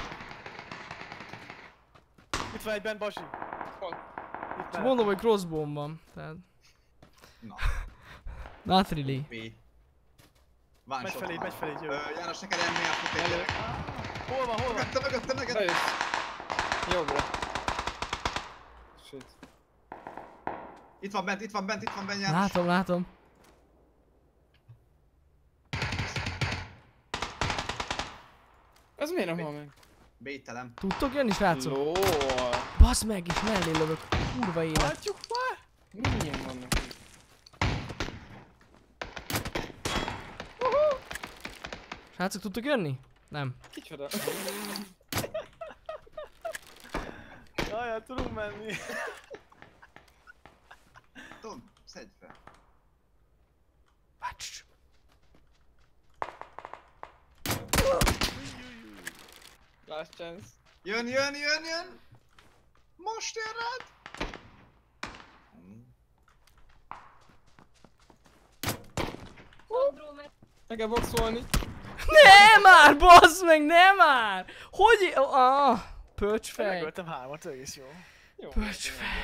Itt van egy bent, Basi. Hol? Itt Csak mellett. mondom, hogy crossbow van, tehát... Na, Not really. P. Van Megy shot felé, van. megy felé, jö. Ö, János, neked ennél fut egy gyerek. Hol van, hol van? Mögötte, mögötte, mögötte. Bejössz. Jobbra. Shit. Itt van bent, itt van bent, itt van bent, János. Látom, látom. Az miért nem hal meg? Bételem. Tudtok jönni, srácok? Lol. Basz meg, és mellé lövök. Kurva élet. Látjuk már! Milyen vannak itt? Srácok, tudtok jönni? Nem. Kicsoda? Jaj, hát tudunk menni. Tom, szedj fel. Vács. Last chance. Jön, jön, jön, jön! Most jön rád! Andró, mert Meg kell boxolni. Ne már, bassz meg, ne már! Hogy... Ah, pöcsfej. Megöltem hármat, egész jó. Jó. Pöcsfej.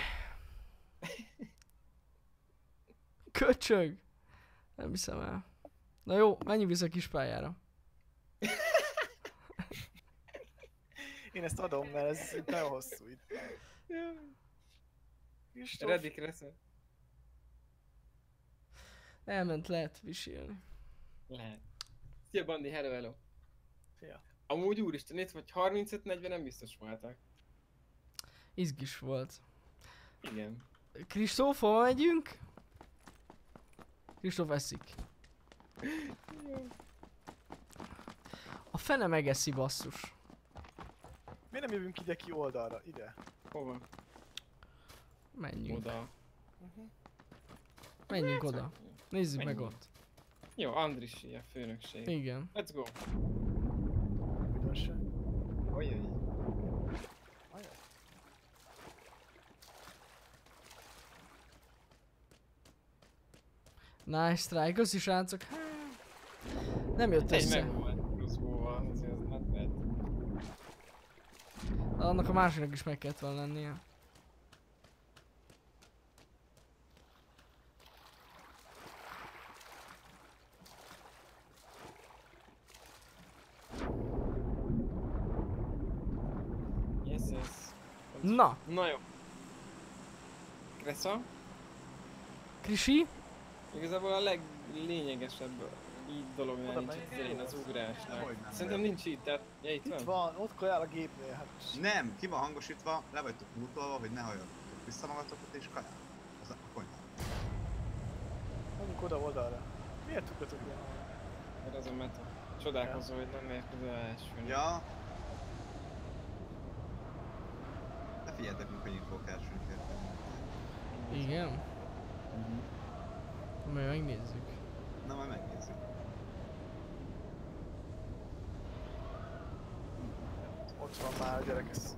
Köcsög. Nem hiszem el. Na jó, menjünk vissza a kis pályára. Én ezt adom, mert ez itt nagyon hosszú itt. Kristóf. Ready, Crescent. Elment, lehet visilni. Lehet. Szia Bandi, hello, hello. Szia. Amúgy úristen, itt vagy harmincöt negyven nem biztos voltak. Izgis volt. Igen. Kristóf, hova megyünk? Kristóf eszik. A fene megeszi, basszus. Miért nem jövünk ide ki oldalra? Ide. Hova? Menjünk. Oda. Uh-huh. Menjünk oda. Nézzük meg Menjünk. ott. Jó, Andrisi, a főnökség. Igen. Let's go. Üdvösse. Ojjaj. Nice try, köszi srácok. Nem jött Egy össze. meg volt crossbow-val, azért az not bad. Annak a másiknak is meg kellett volna lennie. Yes, yes. Na, Na jó. Kressa? Krisi? Igazából a leglényegesebb így dolognál Oda nincs megyünk. az elején az ugrásnak. Hogy nem Szerintem vagy. nincs itt, tehát... Ja, itt Itt van? van, ott kajál a gépnél, hát... Nem, ki van hangosítva, le vagytok mutolva, hogy ne halljatok vissza magatokat és kajál. Az a konyha. oda oldalra. Miért ugratok ilyen? Mert az a meta. Csodálkozó, hogy nem ért az elsőn. Ja. Ne figyeljetek meg, hogy infók elsőn kértem. Igen? Mhm. Majd megnézzük. Na majd megnézzük. Ott van már a gyerek, ez...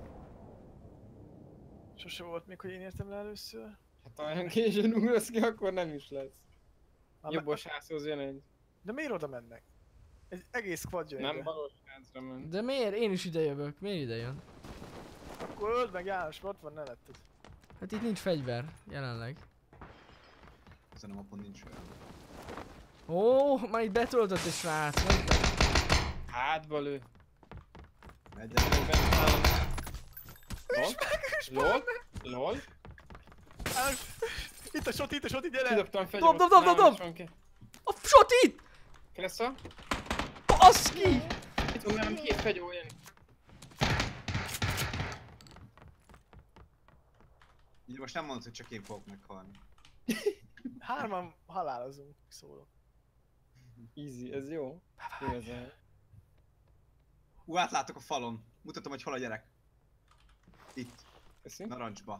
Sose volt még, hogy én értem le először. Hát olyan későn ugrasz ki, akkor nem is lesz. Már Jobbos házhoz jön egy. De miért oda mennek? Egy egész quad jön Nem ide. balos házra ment. De miért? Én is ide jövök. Miért ide jön? Akkor öld meg János, ott van, ne letted. Hát itt nincs fegyver, jelenleg. Ezen a mapon nincs olyan. Ó, már itt betöltött egy srác, mondtam. Hátba lő. Megyen. Meg bent áll. Lol? Lol? Lol? János! Itt a shot, itt a shot, itt gyere! Kidobtam fel. Dob, dob, dob, dob, dob! A shot itt! Klesza? Baszki! Itt van nálam két fegyó jön. Így most nem mondod, hogy csak én fogok meghalni. Hárman halálozunk, szólok. Easy, ez jó. Igazán. Hú, átlátok a falon. Mutatom, hogy hol a gyerek. Itt, Köszi. narancsba.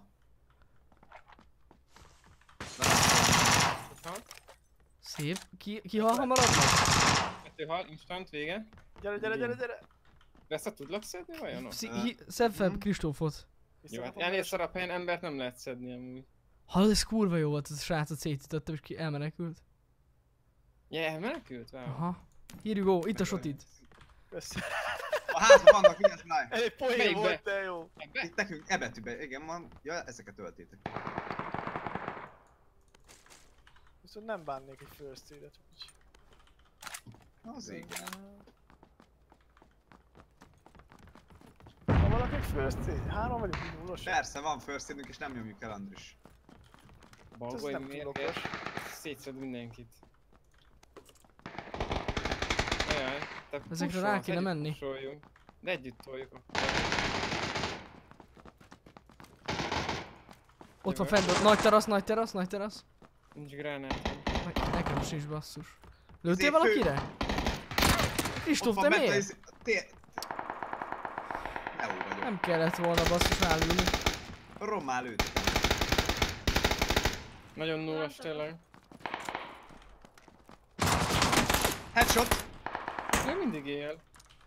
Narancsba. Szép. Ki, ki hal hamaradnak? Kettő hal, instant, vége. Gyere, gyere, gyere, gyere! Vissza tudlak szedni vajon? Szí- hi- Szedd fel Mhm. Kristófot. Jó, hát ennél szarabb helyen embert nem lehet szedni amúgy. Hallod, ez kurva jó volt, ez a srácot szétütöttem és ki elmenekült. Yeah, menekült? Wow. Aha. Here you go, itt a shot itt. Kösz. A házban vannak, vigyázz már! Egy poén Melyikbe? volt, de jó. Ebbe? Itt nekünk e betűbe, igen van. Ja, ezeket öltétek. Viszont nem bánnék egy first aid-et úgy. Az igen. Ha valaki egy first aid? Három vagyunk, így nullos. Persze, van first aidünk és nem nyomjuk el, Andris. Ez Balgoly nem túl mérges. okos. Szétszed mindenkit. Ajaj, te Ezekre pusolsz, rá kéne együtt menni. pusoljunk. De együtt toljuk akkor. Ott van Jövök. fent, nagy terasz, nagy terasz, nagy terasz. Nincs gránátom. Ne- Nekem sincs basszus. Lőttél Ezért fő- valakire? Kristóf, Ott te van bent miért? az- Té... Leó vagyok. Nem kellett volna basszus rálülni. Rommá lőttek. Nagyon nullas tényleg. Headshot! Ő mindig él.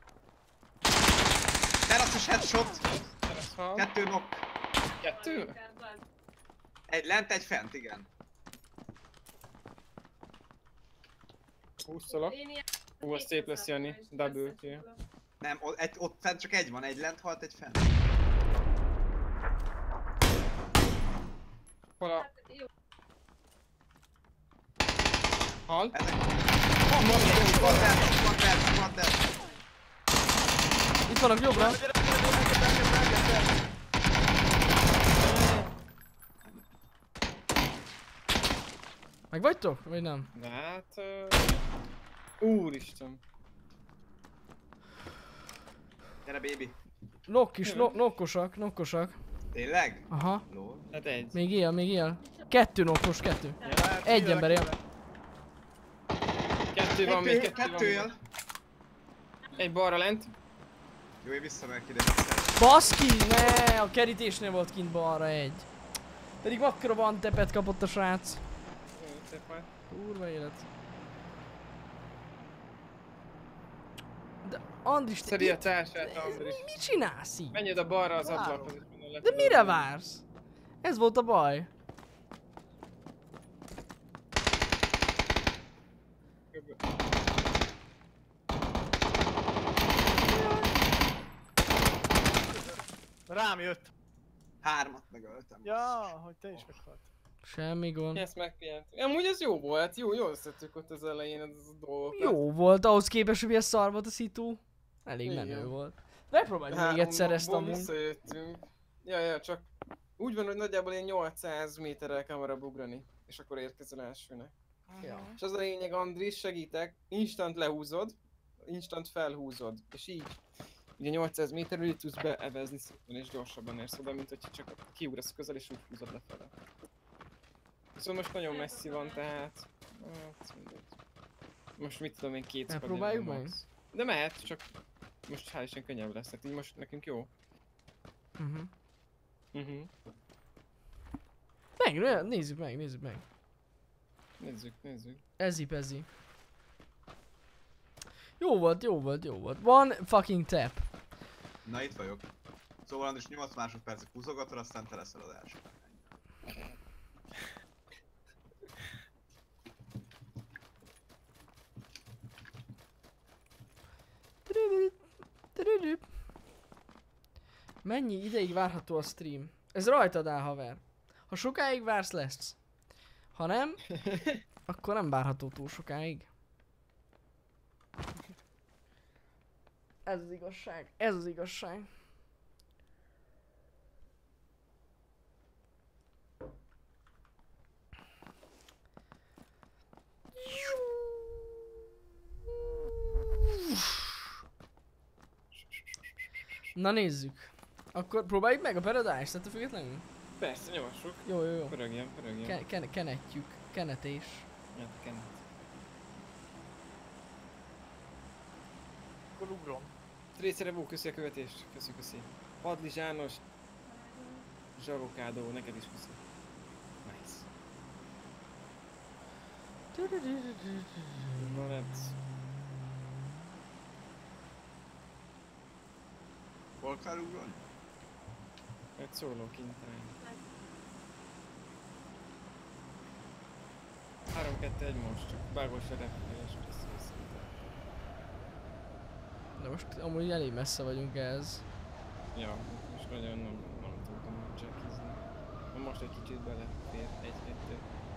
Teraszos headshot! Terasz hal. Kettő knock. Kettő? Egy lent, egy fent, igen. Húszolok. Ú, az szép lesz, Jani. Double kill. Nem, ott, egy, ott fent csak egy van, egy lent halt, egy fent. Hol a... Hal? Ezek... Van, van, van, van, van, van, van, van, Itt vannak jobbra. Gyere, gyere, gyere, gyere, gyere, gyere, gyere. Meg vagytok? Vagy nem? De hát... Uh... Úristen. Gyere, baby. Nokk is, no- nokkosak, nokkosak. Tényleg? Aha. Lol. Hát egy. Még él, még él. Kettő nokkos, kettő. Hát, Egy figyelek, ember él. figyelek. Kettő van még, Kettő, kettő van kettő még. él. Egy balra lent. Jó, én visszamegyek ide. Baszki! Ne, a kerítésnél volt kint balra egy. Pedig akkora van tepet kapott a srác. Jó, szép már. Kurva élet. De Andris, te Szedi a itt, társát, Andris. mit csinálsz így? Menj oda balra az Várom. ablakhoz és onnan le De tudod mire menni. vársz? Ez volt a baj. Rám jött. Hármat megöltem. Ja, hogy te is meghalt. Semmi gond. Ezt megpihentünk. Amúgy ez jó volt, jó, jól összettük ott az elején ez a dolgokat. Jó volt, ahhoz képest, hogy milyen szar volt a szitu. Elég Igen. menő volt. Megpróbáljuk még egyszer ezt Háromból amúgy. visszajöttünk. Ja, ja, csak úgy van, hogy nagyjából ilyen nyolcszáz méterrel kell arra ugrani, és akkor érkezel elsőnek. Ja. És az a lényeg, Andris, segítek, instant lehúzod, instant felhúzod, és így ugye nyolcszáz méterről így tudsz beevezni szépen és gyorsabban érsz oda, mint hogyha csak kiugrasz közel és úgy húzod lefele. Viszont most nagyon messzi van, tehát Hát, mindegy. Most mit tudom én, két Ne squad próbáljuk jön meg? max. De mehet, csak most hál' Isten könnyebb lesz, tehát így most nekünk jó. Uh-huh. Mhm. Meg, ne- nézzük meg, nézzük meg. Nézzük, nézzük. Ezi pezi. Jó volt, jó volt, jó volt. One fucking tap. Na itt vagyok. Szóval Andris nyolc másodpercig húzogatod, aztán te leszel az első. Mennyi ideig várható a stream? Ez rajtad áll, haver. Ha sokáig vársz, lesz. Ha nem, akkor nem várható túl sokáig. Ez az igazság, ez az igazság. Na nézzük. Akkor próbáljuk meg a Paradise-t, ettől függetlenül? Persze, nyomassuk. Jó, jó, jó. Pörögjen, pörögjen. Ke- ken- kenetjük. Kenetés. Ja, kenet. Akkor ugrom. Trészerevó, köszi a követést. Köszi, köszi. Padli Zsános. Zsarokádó, neked is köszi. Nice. Na let's. Hol kell ugrani? Egy szóló kintány. három kettő egy most, csak vágós a repülés, vissza-vissza. De most amúgy elég messze vagyunk ehhez. Ja, most nagyon nem, nem tudtam csekizni. Na most egy kicsit belefér, egy-kettő.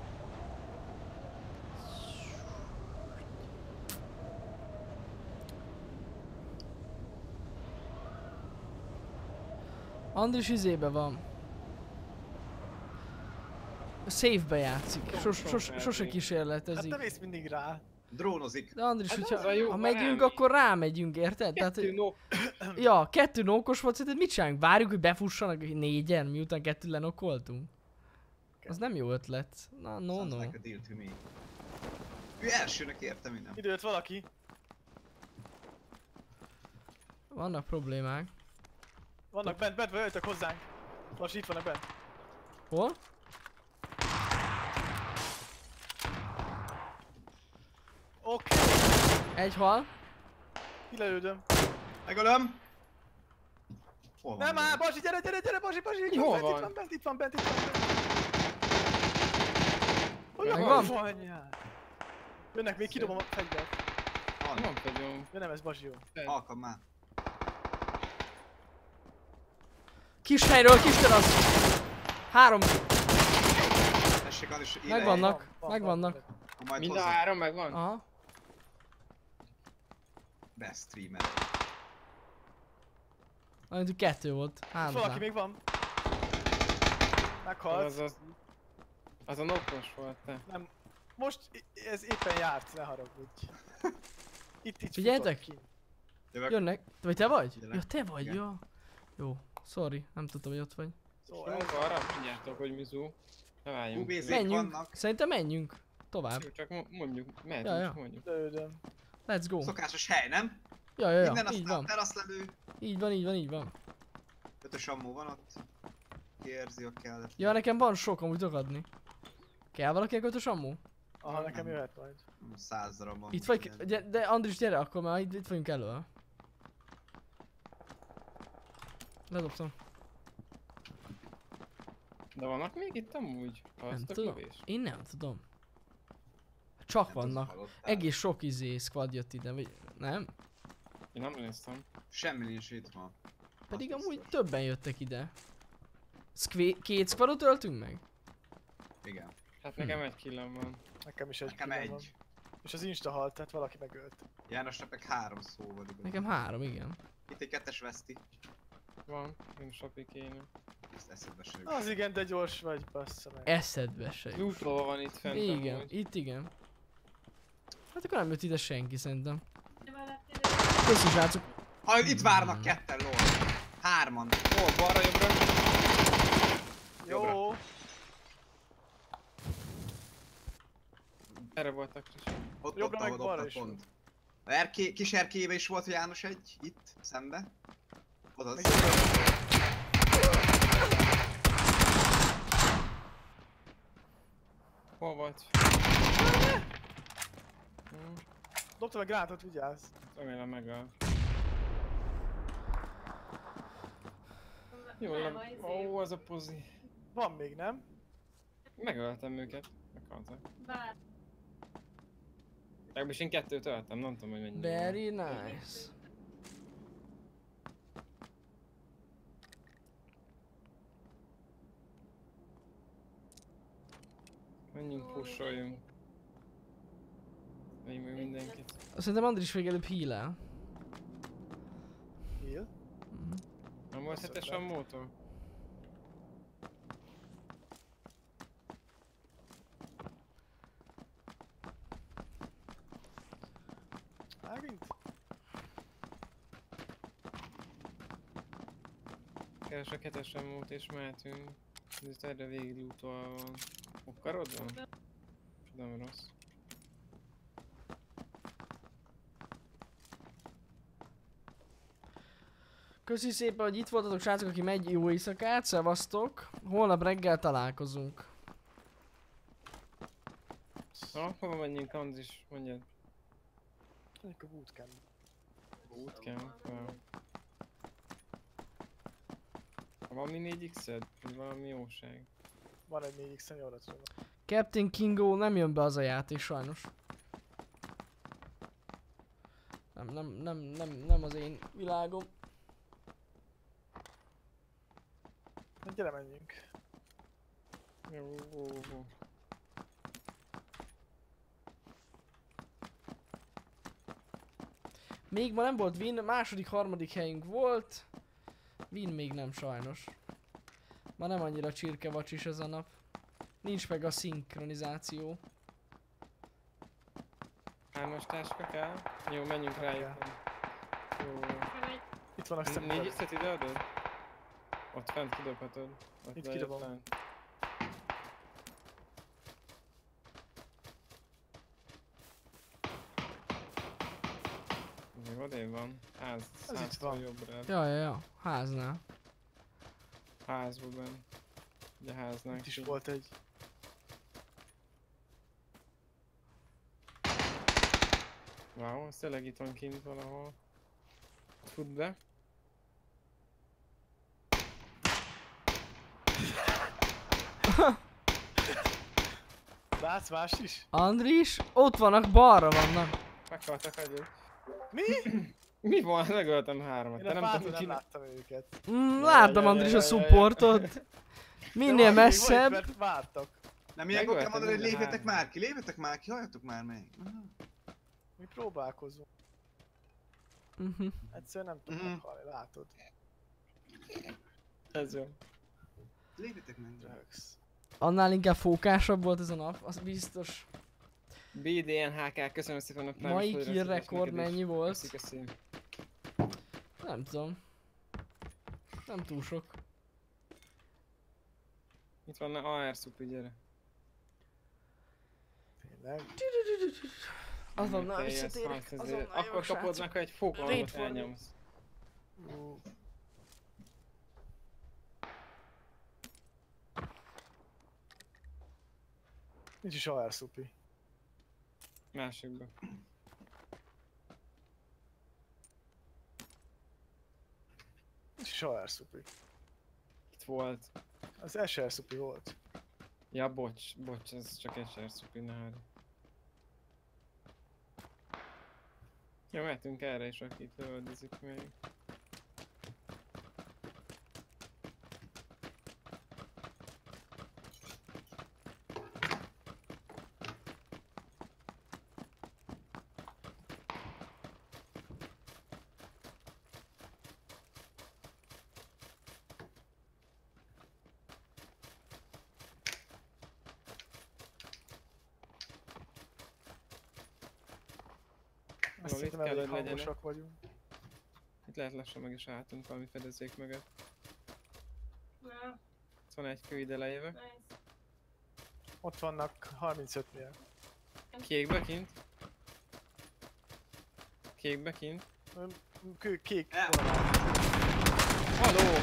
Andris izébe van. A safe-be játszik. Sos, sos, sose Hát kísérletezik. te mész mindig rá. Drónozik. De Andris, Hát az hogyha a jó, ha ha megyünk, rámegy. akkor rámegyünk, érted? Tehát, Kettő no. ja, kettő nókos volt, szerinted mit csinálunk? Várjuk, hogy befussanak négyen, miután kettő lenokoltunk? Az nem jó ötlet. Na, no, Sounds no. like a deal to me. Ő elsőnek értem minden. Időt valaki. Vannak problémák. Vannak bent, bent, vagy jöjtök hozzánk. Most itt vannak bent. Hol? Oké, Egy hal. kilelődöm. Megölöm! Hol van? Nem áll, Basi, gyere, gyere, gyere, Basi, Basi, itt Hol van, bent, van? itt van, bent, itt van, bent, itt van, bent. Hogy Megvan? van? Anyját. Jönnek, még kidobom a fegyvert. Van. Nem tudom. Ja nem, ez Basi jó. Alkam már. Kis helyről, kis terasz. Három. Tessék, Andris, ide. Megvannak. Van, van, megvannak. van. Ha majd Mind a hozzá. három megvan? Aha. Best streamer. Amit kettő volt. Itt Három. valaki még van. Meghalt. Az az... Az a nokos volt, te. Nem. Most i- ez éppen járt, ne haragudj. Itt, itt Figyeljetek! futott ki. Jövök. Jönnek. Vagy te vagy? Gyere. Ja, te vagy, Igen. jó. Jó. Sorry, nem tudtam, hogy ott vagy. Szóval Szóval ez arra figyeltok, hogy Mizu. Ne váljunk. Ubézik. Menj. Menjünk. vannak. Szerintem menjünk. Tovább. Jó, csak mo- mondjuk, mehetünk, Ja, ja. csak mondjuk. lődöm. Let's go. Szokásos hely, nem? Ja, ja, ja. Minden Így aztán van. teraszlevő. Így van, így van, így van. Ötös ammó van ott. Ki érzi, a kellett. Ja, nekem van sok, amúgy tudok adni. Kell valaki ötös ammó? Aha, Nem. nekem jöhet majd. Száz darab van. Itt vagy, gy- de Andris gyere akkor, már itt, itt vagyunk elő. Ledobtam. De vannak még itt amúgy? Nem Az tök tudom. kevés. Én nem tudom. Csak vannak. Egész sok izé squad jött ide, vagy nem? Én nem néztem. Semmi nincs itt ma. Pedig Az amúgy biztos. többen jöttek ide. Szkvé- két squadot öltünk meg? Igen. Hát nekem egy killem van. Nekem is egy Nekem killem egy. van. És az insta halt, tehát valaki megölt. Jánosnak meg három szó van igaz. Nekem három, igen. Itt egy kettes veszti. Van, én sapi kéne. Ezt eszedbe se jut. Az igen, de gyors vagy, bassza meg. Eszedbe se jut. Lootlova van itt fent Igen, amúgy. itt igen. Hát akkor nem jött ide senki szerintem. De valaki Köszi srácok. Ha itt várnak ketten, lol. Hárman. Hol, balra, jobbra? Jó. Erre voltak is. Ott, Jobbra ott, meg ahol balra ott is pont. A erké, kis erkélyébe is volt János egy, itt, szembe. Oda Még Hol volt? Hm, dobtam egy gránátot, vigyázz. remélem megöl. Jó, Nem, nem. az izé. Ó, az a pozi. Van még, nem? Megöltem őket. Meghaltak. Bár. Legalábbis én kettőt öltem, nem tudom, hogy mennyi. Very nice. Menjünk, pusholjunk. Menjünk meg mindenkit. Szerintem Andris még előbb heal-el. Heal. Nem volt hetes a mótor? Megint? Keresek hetes mót és mehetünk. Ez erre végig lootolva van. Okkarod van? Nem rossz. Köszi szépen, hogy itt voltatok, srácok, aki megy, jó éjszakát, szevasztok. Holnap reggel találkozunk. Na, hova menjünk, Andris? Mondjad. Mondjuk a bootcamp. Bootcamp. Wow. Valami négy x-ed? Vagy valami jóság? Van egy négy x-en, jóra tudom. Captain Kingo nem jön be az a játék sajnos. Nem, nem, nem, nem, nem az én világom. Na gyere, menjünk. Jó, jó, jó. Még ma nem volt win, második, harmadik helyünk volt. Win még nem sajnos. Ma nem annyira csirkevacsis ez a nap. Nincs meg a szinkronizáció. Hármas táska kell? Jó, menjünk rájuk. Jó. Itt vannak Négy szemben. x-et ide adod? Ott fent kidobhatod. Ott Itt lejjebb kidobom. fent. Még odébb van. Ház, Ez itt háztól van. jobbra. Ja, ja, ja. Háznál. Házban benn. Ugye háznál. Itt is ki. volt egy. Wow, az tényleg itt van kint valahol. Fut be. Látsz más is? Andris, ott vannak, balra vannak. Meghaltak hagyjuk. Mi? Mi van? Megöltem háromat. Én Te a nem fától tudom nem ki. láttam őket. Mm, Ja, láttam ja, Andris ja, a ja, ja. supportot. Minél De van, még van itt, messzebb. mert vártak. Nem ilyenkor kell Megölted mondani, hogy mind a lépjetek hármat. már ki, lépjetek már ki, halljatok már meg. Aha. Mi próbálkozunk. Mhm. Egyszerűen nem tudom Mhm. meghalni, látod. Ez jó. Lépjetek meg. Röhögsz. Annál inkább fókásabb volt ez a nap, az biztos. bé dé en há ká, köszönöm szépen a Prime Mai Spoiler kill szíves rekord neked is. mennyi volt? Köszi, köszi. Nem tudom. Nem túl sok. Itt van a á er szupi, gyere. Tényleg. Azonnal Teljes visszatérek, harc, ezért azonnal Akkor jövök, kapod srácok. meg, ha egy fogalmat Rétfordul. elnyomsz. Ú, nincs is á er szupi. Másikba. Nincs is á er szupi. Itt volt. Az es er szupi volt. Ja, bocs, bocs, ez csak egy es er szupi, ne hárj. Jó, mehetünk erre is, akit lövöldözik még. Azt itt hiszem kell, elég hogy legyenek. hangosak vagyunk. Itt lehet lassan meg is álltunk valami fedezék mögött. Na, Itt van egy kő ide lejövök. nice. Ott vannak harmincötnél. Kékbe kint. Kékbe kint. Kő, kék. El- vonal. Haló!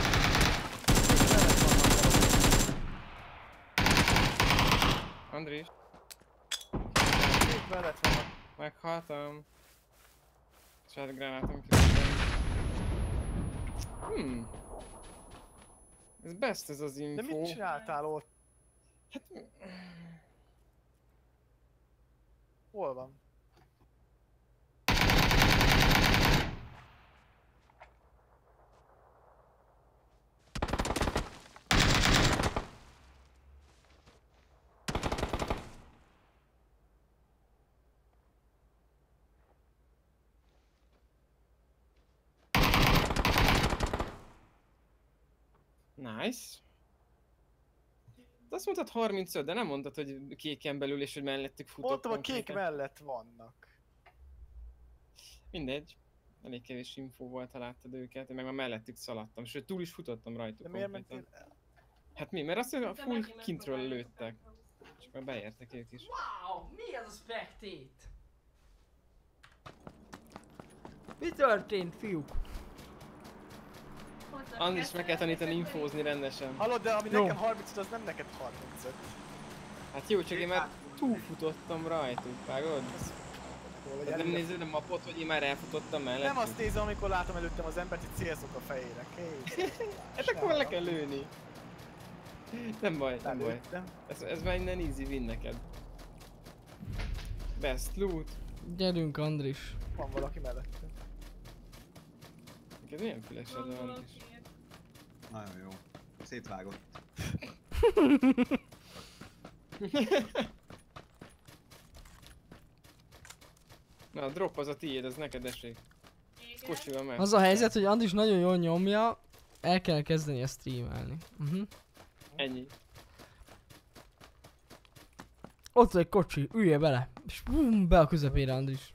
Andris, Kék mellett van. meghaltam. Saját gránátom közben. Hmm. Ez best ez az De info. mit csináltál ott? Hát... Hol van? Nice. De azt mondtad harmincöt, de nem mondtad, hogy kéken belül és hogy mellettük futott. Mondtam, a kék konkrétan. mellett vannak. Mindegy. Elég kevés info volt, ha láttad őket, én meg már mellettük szaladtam, sőt túl is futottam rajtuk. De miért konkrétan. mentél el? Hát mi? Mert azt mondja, De full neki kintről megpróbáljuk lőttek. a És már beértek ők is. Wow, mi ez a spectate? Mi történt, fiúk? Hozzá Andris kell meg kell tanítani szerezni, infózni rendesen. Hallod, de ami Jó. nekem harmincöt, az nem neked harmincöt. Hát jó, csak én már túlfutottam rajtuk, vágod? Jól, vagy Hát nem előre- nézed a mapot, hogy én már elfutottam mellett? Nem azt nézem, amikor látom előttem az embert, hogy célzok a fejére. Kész. Hát akkor le kell lőni. Nem baj, nem baj. Lelőttem. Ez, ez már innen easy win neked. Best loot. Gyerünk, Andris. Van valaki mellettem. Neked milyen fülesed Van van is? valaki. Nagyon jó. Szétvágott. Na a drop az a tiéd, az neked esik. Igen. Kocsival meg. Az a helyzet, hogy Andris nagyon jól nyomja, el kell kezdeni a streamelni. Uh-huh. Ennyi. Ott van egy kocsi, ülje bele. És bum, be a közepére, Andris.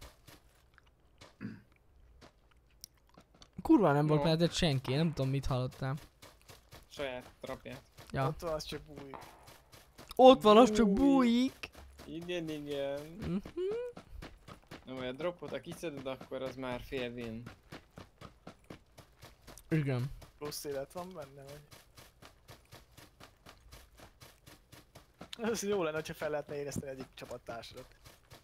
Kurva nem volt No. mellett senki, nem tudom mit hallottál. Saját trapját. Ja. Ott van, az csak bújik. Ott van, az csak Bújik. bújik. Igen, igen. Mhm. Na majd a dropot, ha kiszeded, akkor az már fél win. Igen. Plusz élet van benne, vagy? Ez jó lenne, ha fel lehetne érezteni egyik csapattársadat.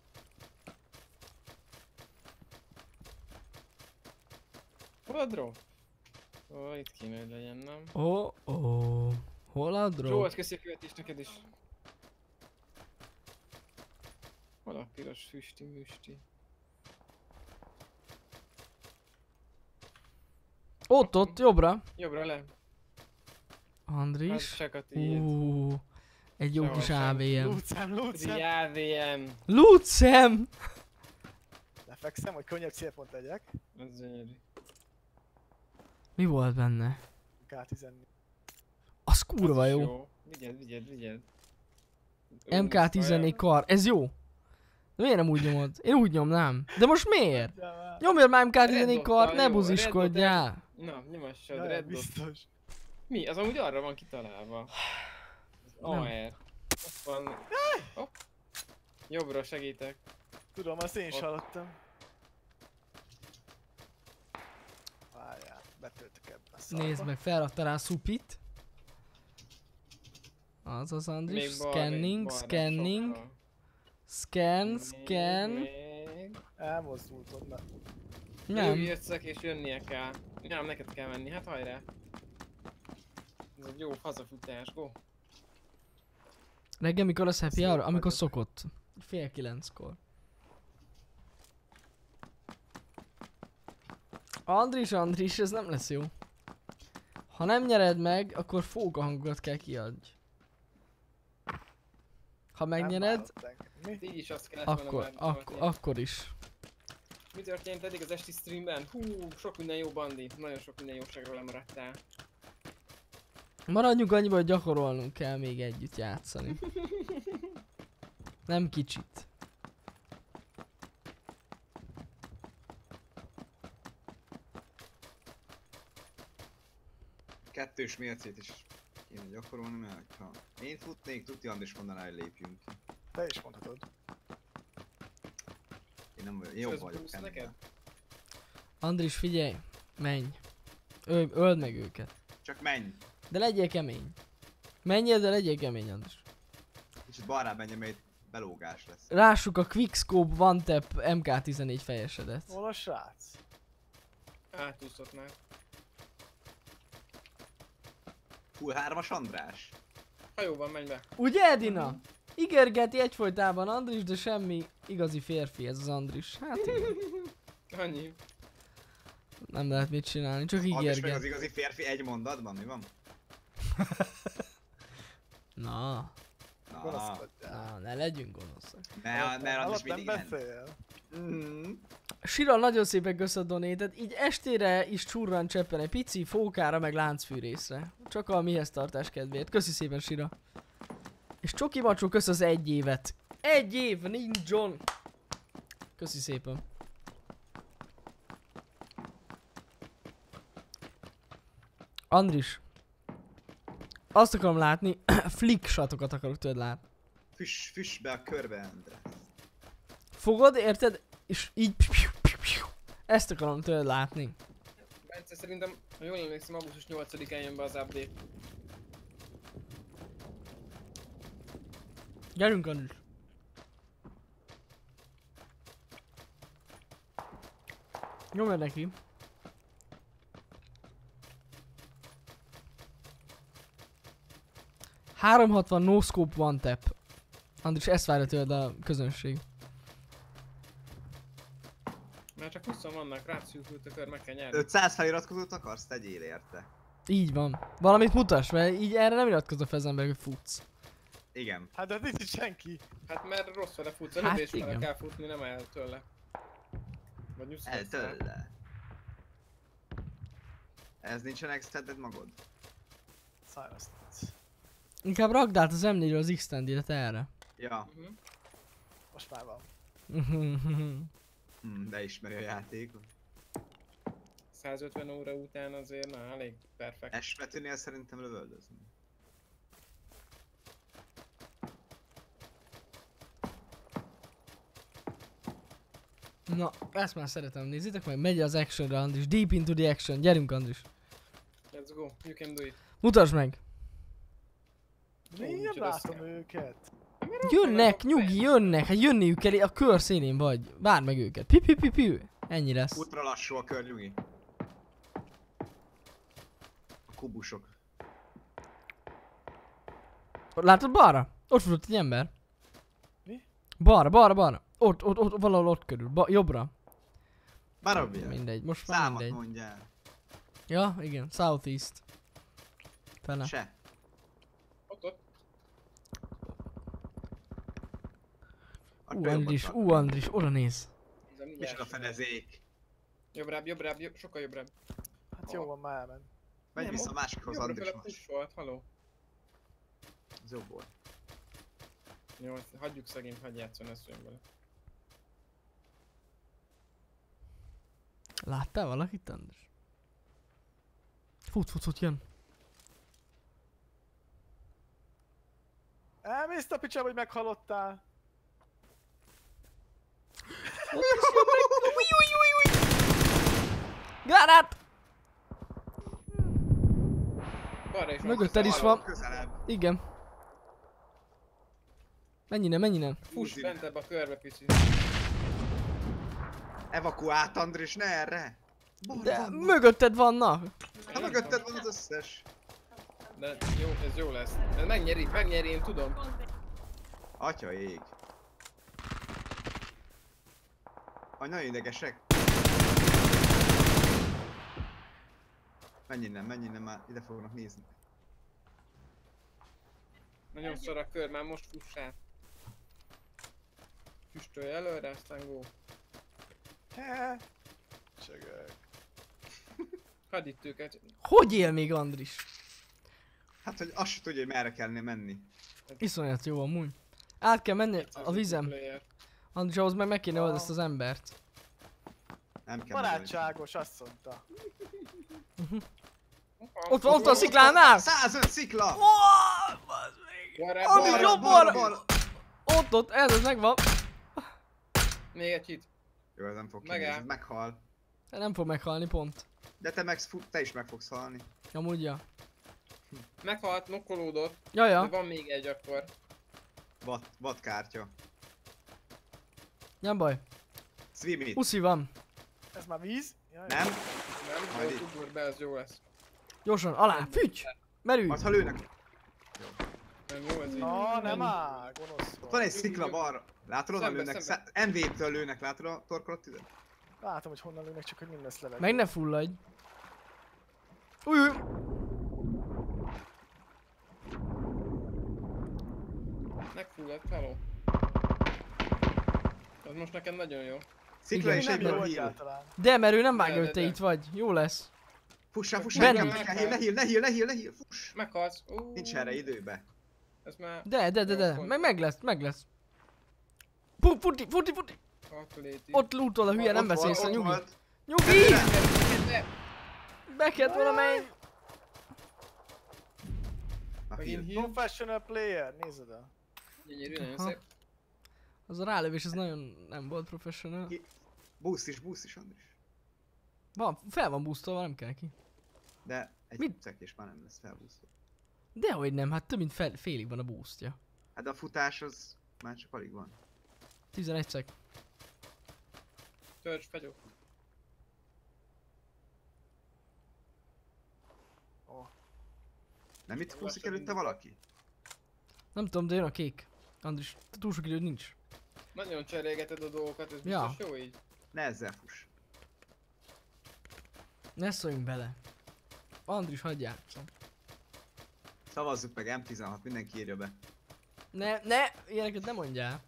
Hol a drop? Ó, itt kéne, hogy legyen, nem? Ó, oh, oh. Hol a drop? Zsolt, köszi a követést neked is. Hol a piros füsti müsti? Ott, ott, jobbra. Jobbra le. Az Andris. csak a tiéd. Uh, egy jó Sehol kis sem. á vé em. Lúcám, lúcám! á vé em. Lucem! Lefekszem, hogy könnyebb célpont legyek. Az gyönyörű. Mi volt benne? ká tizennégy. Az kurva Az is jó. Vigyed, vigyed, vigyed. em ká tizennégy kar, ez jó. De miért nem úgy nyomod? Én úgy nyomnám. De most miért? Nyomjad már em ká tizennégy Red kart, dottal ne jó, buziskodjál. Na, nyomassad, Ja, Red Dot. biztos. Mi? Az amúgy arra van kitalálva. Az Nem. á er. Ott van. Hopp. Jobbra segítek. Tudom, azt én is Ott. hallottam. Várjál, betöltök ebbe a szarba. Nézd meg, felrakta rá Supit. Az az Andris, Még balra, scanning, balra, scanning, sokkal. scan, Még, scan. még. Elmozdult onnan. Nem, Jössz, és jönnie kell. Nem, neked kell menni, hát hajrá. Ez egy jó hazafutás, go. reggel mikor lesz happy Szép hour? Amikor vagyok. szokott. Fél kilenckor. Andris, Andris, ez nem lesz jó. Ha nem nyered meg, akkor fókahangokat kell kiadj. Ha megnyered, Nem várott engem. Mi? Így is azt kellett volna akkor, már ak tartani. akkor is. Mi történt eddig az esti streamben? Hú, sok minden jó bandi. Nagyon sok minden jóságról lemaradtál. Maradjunk annyiba, hogy gyakorolnunk kell még együtt játszani. Nem kicsit. Kettős mércét is kéne gyakorolni, mert ha én futnék, tudja Andris mondaná, hogy lépjünk ki. Te is mondhatod. nem vagyok, jobb Ez vagyok plusz ennél. neked? Andris, figyelj, menj. Öl, öld meg őket. Csak menj. De legyél kemény. Menjél, de legyél kemény, Andris. Kicsit balrább menj, mert belógás lesz. Rássuk a Quickscope One Tap em ká tizenegy fejesedet. Hol a srác? Átúszott már. Full hármas András. Hajóban menj be. Ugye, Edina? Ígérgeti egyfolytában Andris, de semmi igazi férfi ez az Andris. Hát igen. Annyi. Nem lehet mit csinálni, csak András meg az ígérget. igazi férfi egy mondatban, mi van? Na, Na, Gonoszkodjál. na, ne legyünk gonoszak. ne, ne András Alatt nem mindig ilyen. beszél. Mhm. Sira, nagyon szépen köszönöm a donétet, így estére is csurran cseppen egy pici fókára meg láncfűrészre. Csak a mihez tartás kedvéért. Köszi szépen, Sira. És Csoki Macsó, kösz az egy évet. Egy év, nincs John. Köszi szépen. Andris. Azt akarom látni, flick shotokat akarok tőled látni. Füss, füss be a körbe, András. Fogod, érted? És így... Ezt akarom tőled látni. Bence, szerintem, ha jól emlékszem, augusztus nyolcadikán jön be az update. Gyerünk, Andris. Nyomj neki. háromszázhatvan no scope one tap. Andris, ezt várja tőled a közönség. Már csak húszan vannak, rátszűkült a kör, meg kell nyerni. ötszáz feliratkozót akarsz? Tegyél érte. Így van. Valamit mutass, mert így erre nem iratkozol fel az ember, hogy futsz. Igen. Hát de nincs itt senki. Hát mert rossz vele futsz, a Hát löbés vele igen. kell futni, nem el tőle. Vagy nyusz El tőle. Ez nincsen extended magod? Sajnos nincs. Inkább rakd át az em négyről az extended erre. Ja. Uh-huh. Most már van. Hm, de ismeri a játékot. százötven óra után azért, na, elég perfekt. Esmetűnél szerintem lövöldözni. Na, ezt már szeretem, nézzétek meg, megy az actionre, Andris. Deep into the action. Gyerünk, Andris. Let's go, you can do it. Mutasd meg. Én nem micsoda látom scam. őket. Jönnek, nyugi, jönnek. Hát jönniük kell, a kör szélén vagy. Várd meg őket. Pi, pi, pi, pi. Ennyi lesz. Ultra lassú a kör, nyugi. A kubusok. Látod balra? Ott futott egy ember. Mi? Balra, balra, balra. Ott, ott, ott, valahol ott körül. Ba jobbra. Barabja. Mindegy, most már Számot mindegy. mondjál. Ja, igen. Southeast. Fele. Se. Ott, ott. Akkor Ú, jobbat Andris, tart. ú, Andris, oda néz. Ez a mindjárt. Micsoda fedezék. Jobbrább, jobbrább, jobb, sokkal jobbrább. Hát jó van, már elment. Megy Nem, vissza a ott másikhoz, Jobbra Andris fele most. push volt, haló. Ez jobb volt. Jó, ezt hagyjuk szegényt, hagyj játszani, ezt jön bele. Láttál valakit, Andris? Fut, fut, fut, jön. Elmész a picsába, hogy meghalottál. Granát! Balra is van. Mögötted is Valahol van. Közelebb. Igen. Menj innen, menj innen. Fuss Húzni. bentebb a körbe, pici. Evakuált, Andris, ne erre! Balra De van, mögötted vannak. ha mögötted van az összes. De jó, ez jó lesz. Ez megnyeri, megnyeri, én tudom. Atya ég. Aj, nagyon idegesek. Menj innen, menj innen, már ide fognak nézni. Nagyon szar a kör, már most fussál. Füstölj előre, aztán go. He. Csögök. Hadd itt őket. Hogy él még Andris? Hát, hogy azt se tudja, hogy merre kellene menni. Iszonyat jó amúgy. Át kell menni a vizem. Andris, ahhoz meg meg kéne oldani ezt az embert. Nem kell megoldani. Barátságos, azt mondta. Ott van, ott van a sziklánál! százöt szikla! Andris, jobb balra! Ott, ott, ez az megvan. Még egy hit. Jó, ez nem fog Megáll. kinézni, ez meghal. Nem fog meghalni pont. De te, meg, te is meg fogsz halni. Amúgy ja. Meghalt, nokkolódott. Ja, De ja. van még egy akkor. Vad, vad kártya. Nem baj. Swim it. Uszi van. Ez már víz? Jaj, Nem? Nem, Majd jó, itt. ugor be, ez jó lesz. Gyorsan, alá, fügy! Merülj! Majd ha lőnek. Nem jó ez így. Na, nem áll, gonosz Ott van vagy. egy szikla balra. Látod, onnan Szembe, lőnek. szembe. em vé-től lőnek, látod a torkolat tüzet? Látom, hogy honnan lőnek, csak hogy nem lesz levegő. Meg ne fulladj. Új, új. Megfulladt, hello. Ez most nekem nagyon jó. Szikla Igen, és Nem egyből jó a heal. egyáltalán. De mert ő nem vágja, De, hogy de, te de. itt vagy. Jó lesz. Fussá, fussá, Benni. inkább meg kell heal, ne heal, ne heal, ne heal, ne heal, fuss! Meghalsz. Uh, Nincs erre időbe. Ez már... De, de, de, Jó, de. pont. Meg, meg lesz, meg lesz. Pu- Futi, futi, futi. Calculated. Ott lootol a hülye, nem Ott van, beszélsz, ott nyugi. volt. Nyugi! De, Beket valamely. A megint heal. heal. Professional player, nézd el. Gyönyörű, nagyon Aha. szép. Az a rálövés, az nagyon nem volt professional. Boost is, boost is, Andris. Van, fel van boostolva, nem kell ki. De egy Mit? cekés már nem lesz felbúszva. Dehogy nem, hát több mint fel, félig van a boostja. Hát de a futás az már csak alig van. tizenegy szek. Törcs, fegyó. Nem itt kúszik előtte valaki? Nem tudom, de jön a kék. Andris, túl sok időd nincs. Nagyon cserélgeted a dolgokat, ez Ja. biztos jó így. Ne ezzel fuss. Ne szóljunk bele. Andris, hagyj játszom. Szavazzuk meg em tizenhat, mindenki írja be. Ne, ne, ilyeneket nem mondjál.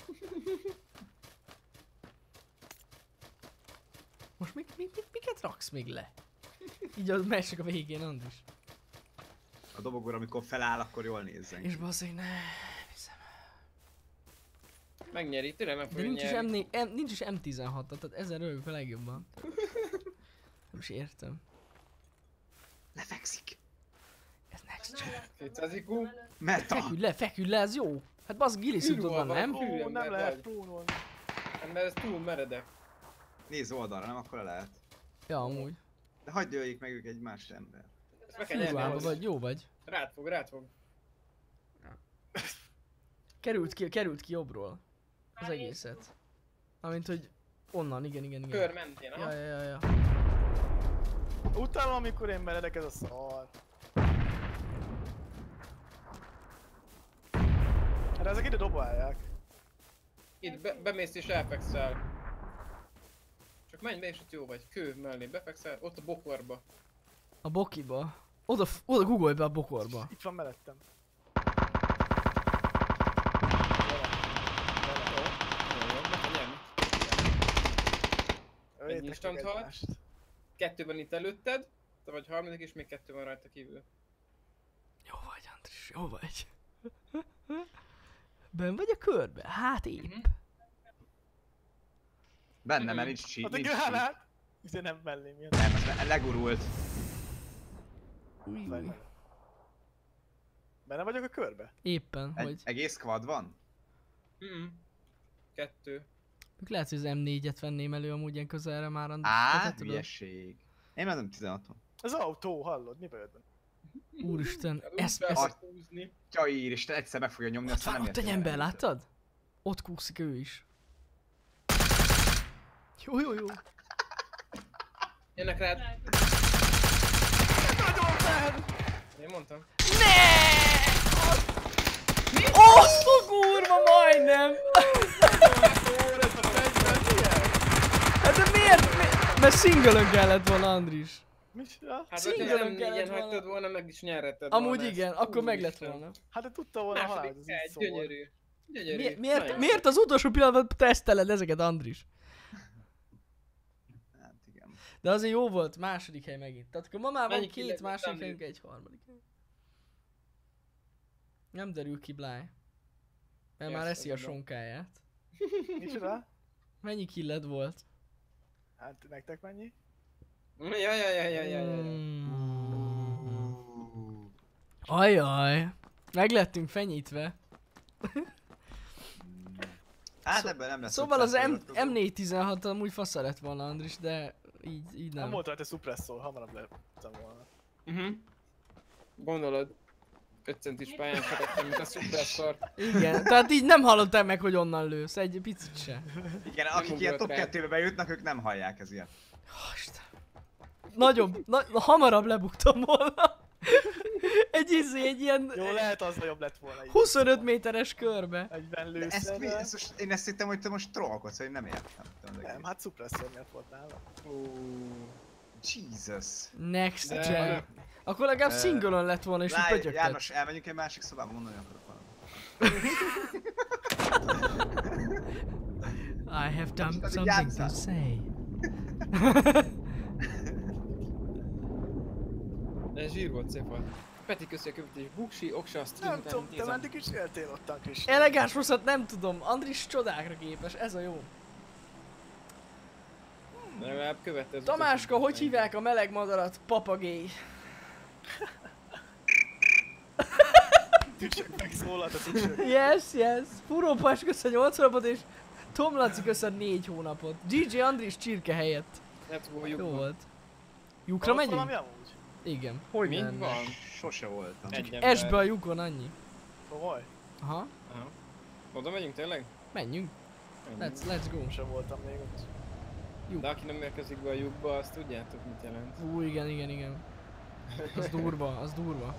Most mi, mi, mi, miket raksz még le? Így a meccsek a végén, Andris. A dobogóra, amikor feláll, akkor jól nézzen. És basszeg, ne. Hiszem. Megnyeri, tényleg meg De fogja nincs is, nyerni. M, M, nincs is em tizenhat, tehát ezen rögök a legjobban. Nem is értem. Lefekszik. Ez next gen. kétszáz i kú. Meta! Feküdj le, feküdj le, ez jó. Hát bazd, giliszutod van, Ülva nem? van. Hű, Ó, ember nem lehet vagy. prúnolni. Mert ez túl meredek. Nézz oldalra, nem akkor lehet. Ja, amúgy. De hagyd öljék meg ők egy más ember. Ezt meg kell nyerni. Húvába ahhoz. vagy, jó vagy. Rád fog, rád fog. Került ki, került ki jobbról. Az egészet. Amint, hogy onnan, igen, igen, igen. Kör mentél, Ja, ha? ja, ja, ja. Utálom, amikor én meredek, ez a szar. Hát ezek ide dobálják. Itt be, bemész és elfekszel. Csak menj be és ott jó vagy. Kő mellé befekszel, ott a bokorba. A bokiba. Oda, f- oda googolj be a bokorba. Itt van mellettem. Jó, jó, meg kell nyerni. Öljétek instant meg halt. egymást. Kettő van itt előtted, te vagy harmadik és még kettő van rajta kívül. Jó vagy, Andris, jó vagy. Ben vagy a körbe? Hát épp. Mhm. Benne, mert nincs cheat, Hát a nincs cheat. gránát! Ugye nem mellém jön. Nem, ez legurult. Új, új. Benne vagyok a körbe? Éppen, Egy hogy... egész quad van? Mhm. Kettő. Lehet, hogy az em négyet venném elő amúgy ilyen közelre már, Andris. Á, Te tudod. hülyeség. Én már nem tizenhaton. Az autó, hallod? Mi bajod van? Úristen, Hát ez, úgy ez... fel fog húzni. Tjaír, és te egyszer meg fogja nyomni, Ott aztán van, nem ott egy érted ember, el. láttad? Ott kúszik ő is. Jó, jó, jó. Jönnek rád. Nagyon fel! Én mondtam. Ne! Azt a kurva, majdnem! Hát de miért? Mi- Mert single-ön kellett volna, Andris. Micsoda? Hát Single-ön hogyha nem kellett négyen volna. hagytad volna, meg is nyerheted Amúgy volna ezt. igen, akkor meg lett Úristen. volna. Hát de tudta volna a halál, Második ez egy, így szól. gyönyörű. Gyönyörű. Mi, miért, Nagyon miért az utolsó pillanatban teszteled ezeket, Andris? Hát igen. De azért jó volt, második hely megint. Tehát akkor ma már van Mennyi két killet második Andris? helyünk, egy harmadik hely. Nem derül ki Bly. Mert már Yes, eszi a tudom. sonkáját. Micsoda? Mennyi killed volt? Hát nektek mennyi? Ja, ja, ja, ja, ja, ja, ja. Mm. Ajaj. Meg lettünk fenyítve. Hát Szó- ebben nem lesz. Szóval az szuppresszor M négyszáztizenhat amúgy fasz lett volna, Andris, de így, így Nem nem. volt rajta suppressor, hamarabb lettem volna. Mhm. Gondolod? öt centis pályán fetettem, mint a suppressor. Igen, tehát így nem hallottál meg, hogy onnan lősz, egy picit se. Igen, akik ilyen ugrott top rá. kettőbe bejutnak, ők nem hallják ez ilyen. Oh, Isten. Nagyobb, na, hamarabb lebuktam volna. Egy izé, egy ilyen Jó, lehet az jobb lett volna. így. huszonöt méteres körbe. Egyben De ezt mi? lőszerrel. Ezt most, én ezt hittem, hogy te most trollkodsz, hogy nem értem. Nem, hát suppressor miatt volt nála. Jesus. Next De- gen. Akkor legalább Ö, single-on lett volna és így Láj, pötyögted. János, elmenjünk egy másik szobába, mondani akarok valamit. I have done Most something játsszál. to say. Ez zsír volt, szép volt. Peti, köszi a követés. Buksi, Oksa, stream Nem után tudom, te nézem. meddig is éltél ottan, Kristi? Elegáns rosszat nem tudom, Andris csodákra képes, ez a jó. Legalább követte az Tamáska, utat. hogy hívják a meleg madarat? Papagéj. Tücsök megszólalt a tücsök. Yes, yes. Furópás kösz a nyolc hónapot és Tom Laci kösz a négy hónapot. gé gé Andris csirke helyett. Let's go, Jó lyukba. volt. Lyukra Van valami megyünk? amúgy? Igen. Hogy Mi lenne? van? Sose voltam. Egy ember. Esbe a lyukon annyi. Komoly? Aha. Aha. Oda megyünk tényleg? Menjünk. Menjünk. Let's, let's go. Sem voltam még ott. De aki nem érkezik be a lyukba, azt tudjátok mit jelent. Ú, igen, igen, igen. Az durva, az durva.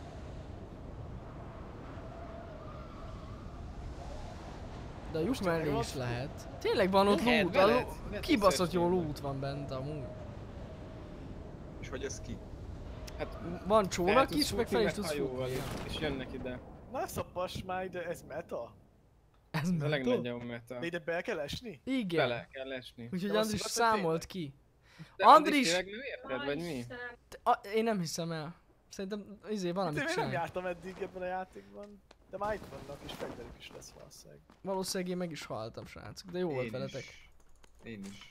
De a lyuk Most mellé tényleg is van? lehet. Tényleg van ott Lehet, loot, be a lehet, lo- lehet kibaszott jó összeesni. loot van bent amúgy. És hogy ez ki? Hát Van fel csónak tudsz is, meg futni, fel is mert tudsz hajóval futni. is, és jönnek ide. Na szappas már ide, ez meta? Ez Ez a mentó? legnagyobb meta. De ide be kell esni? Igen. Bele kell esni. Úgyhogy De azt Andris mondtad, számolt ki. De Andris! tényleg nem érted, vagy mi? Te- a- Én nem hiszem el. Szerintem izé valamit Hát én még nem csinál. jártam eddig ebben a játékban. De már itt vannak és fegyverük is lesz valószínűleg. Valószínűleg én meg is haltam, srácok, de jó volt Én veletek. is. Én is.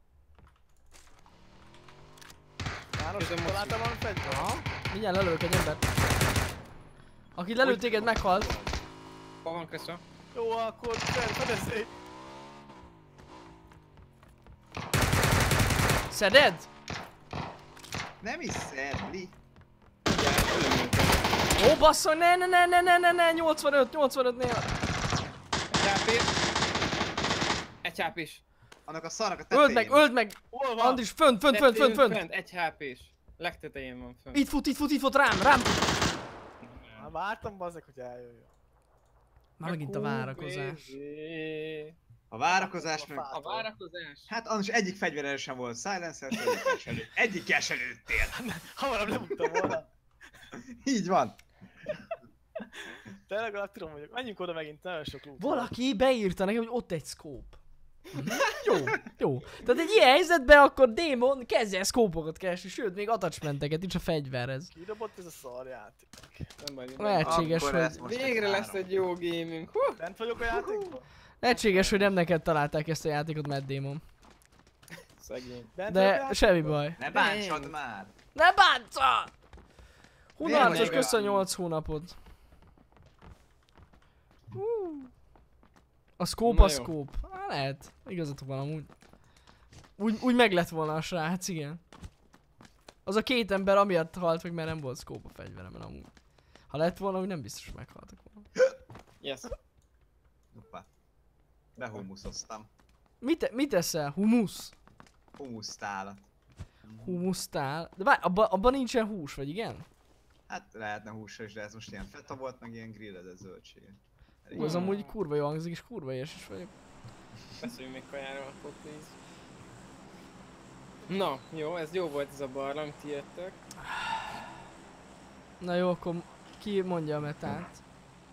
János, Közben most- találtam valami fegyver? Aha, mindjárt lelők egy embert. Aki lelőtt téged meghalt. Hol van Kressa? Jó, akkor fedezzék! Szeded? Nem is szedli. Ó basszony, ne ne ne ne ne ne ne nyolcvanöt nyolcvanöt-nél. Egy hápés. Egy hápés. Annak a szarnak a tetején. Öld meg, öld meg! Hol van? Andris, fönt, fönt, fönt, fönt, fönt! Fent, egy hápés. Legtetején van fönt. Itt fut, itt fut, itt fut, rám, rám! Már vártam bazzek, hogy eljöjjön. Már megint a várakozás. A várakozás meg... A várakozás. Hát annos egyik fegyverrel sem volt silencer, egyik sem lőtt. Egyik sem lőttél. Hamarabb lebuktam volna. Így van. De legalább tudom, hogy menjünk oda megint, nagyon sok loot. van. Valaki beírta nekem, hogy ott egy scope. Jó, jó. Tehát egy ilyen helyzetben akkor démon kezdj el scope-okat keresni, sőt még attachmenteket is a fegyverhez. Kidobott ez a szar játék. Nem baj, nem. Lehetséges, Akkor hogy... ez most Végre egy lesz három. egy jó gaming. Hú! Bent vagyok a játékban? Lehetséges, hogy nem neked találták ezt a játékot, Mad Demon. Szegény. Bent vagyok a De játékban? semmi baj. Ne bántsad már. Ne bánca! Hunarcos Miért kösz a vagy- nyolc hónapot. Hú. A scope Na a jó. scope. Há, lehet. Igazatok van amúgy. Úgy, úgy meg lett volna a srác, igen. Az a két ember amiatt halt meg, mert nem volt scope a fegyveremen amúgy. Ha lett volna, úgy nem biztos, hogy meghaltak volna. Yes. Hoppá. Behumuszoztam. Mit, mit eszel? Humusz? Humusztálat. Humusztál? De várj, abban abba nincsen hús, vagy igen? Hát lehetne húsra is, de ez most ilyen feta volt, meg ilyen grillezett zöldség. Hú, az amúgy kurva jó hangzik, és kurva éhes is vagyok. Beszéljünk még kajáról, akkor please. Na, jó, ez jó volt ez a barlang, ti jöttök. Na jó, akkor ki mondja a metát?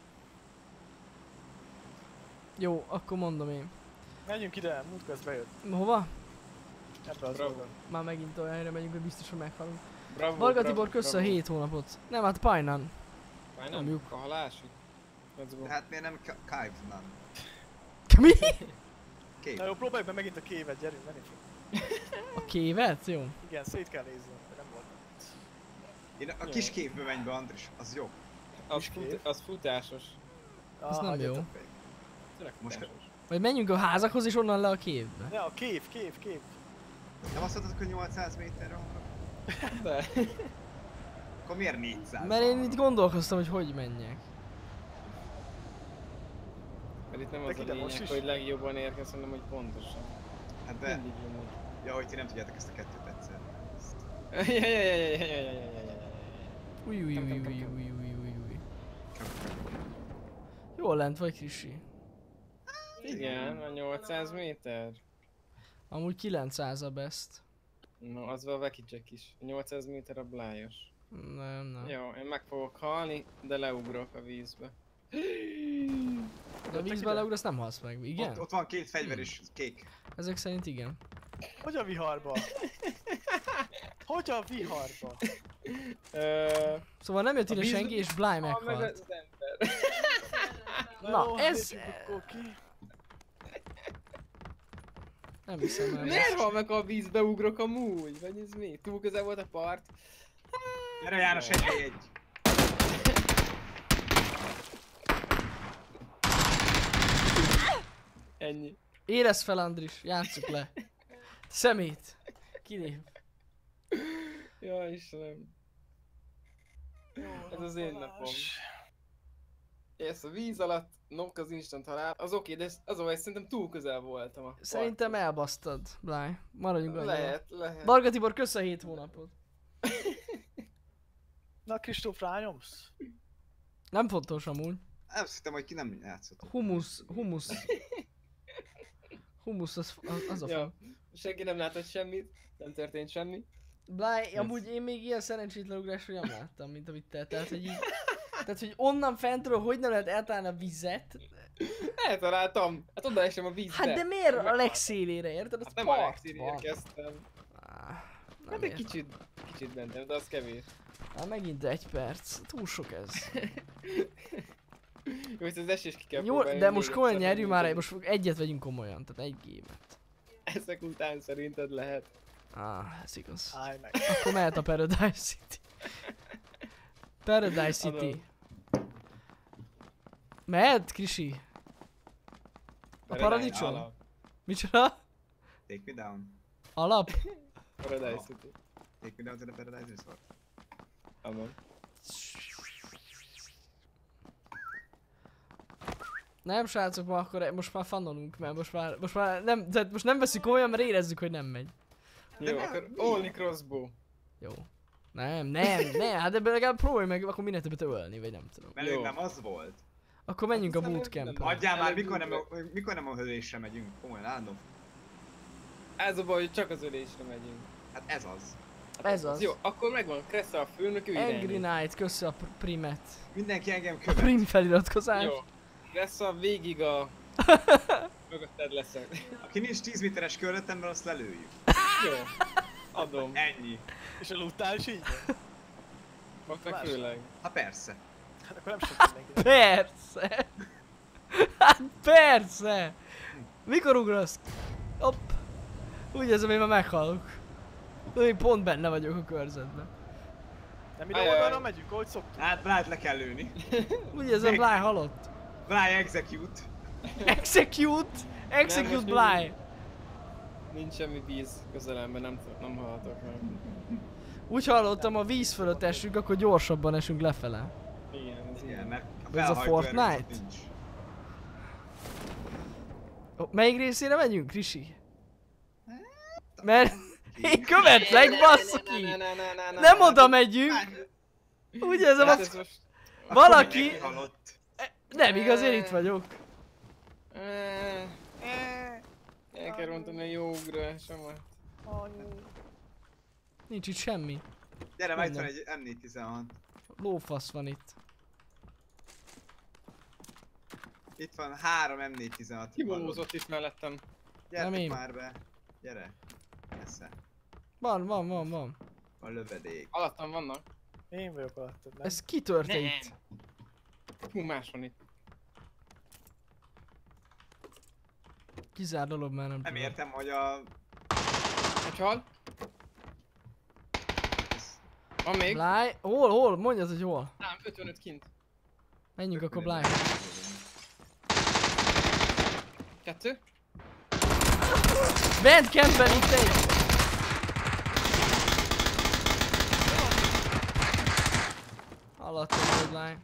Jó, akkor mondom én. Menjünk ide, múltkor ez bejött. Hova? Ebbe az Bravo. oldalon. Már megint olyan helyre megyünk, hogy biztos, hogy meghalunk. Bravo, Varga bravo, Tibor, kösz a bravo. hét hónapot. Nem, hát Pajnan. Már Nyomjuk. nem, a halásig. Let's go. De hát miért nem Kaiv-nan? Mi? Na jó, próbáljuk meg megint a kévet, gyerünk, menni fog. A kévet? Jó. Igen, szét kell nézni, de nem volt. Én a Jó. kis képbe menj be, Andris, az jó. Az, Kis fut, kép. az futásos. Az Ah, nem jó. hagyjatok meg. Tényleg Most- futásos. Vagy menjünk a házakhoz és onnan le a képbe. Ja, kép, kép, kép. Nem azt mondtad, hogy nyolcszáz méterre van? De. Akkor miért négyszáz? Mert én itt gondolkoztam, hogy hogy menjek. Mert itt nem De az a ide most lényeg, is. hogy legjobban érkezz, hanem hogy pontosan. Hát de... Mindig jön egy. Ja, hogy ti nem tudjátok ezt a kettőt egyszer. Ja, ja, ja, ja, ja, ja, ja, ja, ja, ja. Új, új, új, új, új, új, új, új, új. Jól lent vagy, Krisi. Igen, a nyolcszáz méter. Amúgy kilencszáz a best. No, az a Vekicsek is. A nyolcszáz méter a blájos. Nem, nem. Jó, én meg fogok halni, de leugrok a vízbe. De a vízbe leugrasz, nem halsz meg, igen? Ott, ott van két fegyver és kék. Ezek szerint igen. Hogy a viharba? Hogy a viharba? Ö, Szóval nem jött A ide vízbe- senki és Bly ah, meg meghalt. az ember. Na, jó, ez- lépjünk akkor ki. Nem hiszem el. Miért van meg a vízbe ugrok amúgy? Vagy ez mi? Túl közel volt a part? Gyere János, egy egy. Ennyi. Érezd fel, Andris, játsszuk le. Szemét. Kilép. Ja, Istenem. Ez az én napom. Ez a víz alatt, nok az instant halál. Az oké, de ez- az olyan, szerintem túl közel voltam a Szerintem parthoz. elbasztad, Bly. Maradjunk annyiban. Lehet, lehet. Varga Tibor, kösz a hét hónapot. Na Kristóf, rányomsz? Nem fontos amúgy. Azt hittem, hogy ki nem játszott. Humusz, humusz. Humusz az, az, az a Ja, fa. senki nem látott semmit, nem történt semmi. Bly, amúgy én még ilyen szerencsétlen ugrásról nem láttam, mint amit te. Tehát, hogy így... Tehát, hogy onnan fentről hogy nem lehet eltalálni a vizet? Eltaláltam! Hát oda esem a vízbe. Hát de miért a legszélére, érted? Az Hát nem a part legszínűre van. kezdtem. Áh, nem Hát egy értem. kicsit, kicsit mentem, de az kevés. Hát megint egy perc. Túl sok ez. Jó, hogy az esés ki kell Jó, próbálni, de még most egyszer, komolyan hogy nyerjünk már, működik. most egyet vegyünk komolyan, tehát egy gémet. Ezek után szerinted lehet. Ah, ez igaz. Állj meg. Akkor mehet a Paradise City. Paradise City. Adom. Mehet, Krisi? A Paradise paradicsom? alap. Micsoda? Take me down. Alap? Paradise City. Take me down to the Paradise Resort. Adom. Nem srácok, ma akkor most már fanolunk, mert most már, most már nem, tehát most nem veszük komolyan, mert érezzük, hogy nem megy. De Jó, nem, akkor mi? only crossbow. Jó. Nem, nem, nem, hát ebben legalább próbálj meg, akkor minél többet ölni, vagy nem tudom. Mert Jó. ő nem az volt. Akkor menjünk a Hát aztán bootcampre. nem- Adjál már, Előbb mikor nem, úgy- mikor nem a hőlésre megyünk. Komolyan állom. Ez a baj, hogy csak az ölésre megyünk. Hát ez az. Ez az. Jó, akkor megvan, Kressa a főnök, ő Angry irányít. Knight, köszi a pr- primet. Mindenki engem A követ. prim feliratkozás. Jó. Kressa végig a... mögötted leszek. Aki nincs tíz méteres körletemben, azt lelőjük. Jó. Adom. Ennyi. És a lúttál is így? Most meg Más. főleg. Ha persze. Hát akkor nem sok mindenki. Persze! Hát persze! Mikor ugrasz? Hopp! Úgy érzem, én már meghalok. Én pont benne vagyok a körzetben. Nem ide Ajaj. oldalra megyünk, ahogy szoktuk. Hát Blájt le kell lőni. Úgy érzem, Bly halott. Bláj execute. Execute! Execute most Bly! Nincs semmi víz közelemben, nem, nem hallhatok meg. Úgy hallottam, a víz fölött esünk, akkor gyorsabban esünk lefele. Igen, ez Igen, ilyen. mert a Ez a felhajtó erő Fortnite? ott nincs. Ó, melyik részére megyünk, Krisi? Mert én követlek, baszki! Na, na, na, na, na, Nem na, oda na. megyünk! Úgy érzem, Hát az... ez most... Akkor Valaki- mindenki halott. Nem igaz, én itt vagyok. Eh, El kell rontani a jó ugrásomat. Anyu. Nincs itt semmi. Gyere, már itt van Minden. egy em négy tizenhat. Lófasz van itt. Itt van három em négy tizenhat. Kibomózott itt mellettem. Nem Gyertek én. már be. Gyere. Esze. Van, van, van, van. A lövedék. Alattam vannak. Én vagyok alattad, nem? Ez kitörte Nem. itt. Hú, más van itt. Kizár dolog már nem Nem tudom. értem, hogy a... Egy hal. ez- Van még. Bly, hol, hol? Mondjad, hogy hol. Nem, ötvenöt kint. Menjünk akkor Bly. Kettő. Bent campen itt egy! Alattam, hogy lány.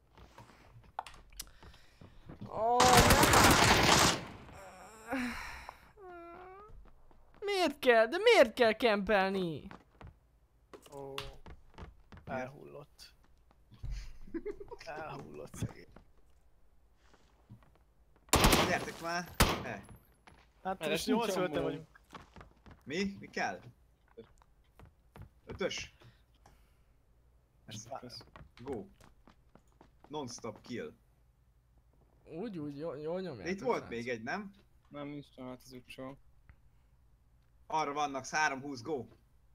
Ó, nem. Miért kell? De miért kell kempelni? Ó, elhullott. Elhullott szegény. Gyertek már! Eh. Hát Erre most nincs nyolc ölte amúgy. vagyunk. Mi? Mi kell? Ötös? Ez Kösz. go. Non-stop kill. Úgy, úgy, jó, jó nyomjátok. Itt volt srác. még egy, nem? Nem, nincs hát az utcsó. Arra vannak három húsz go.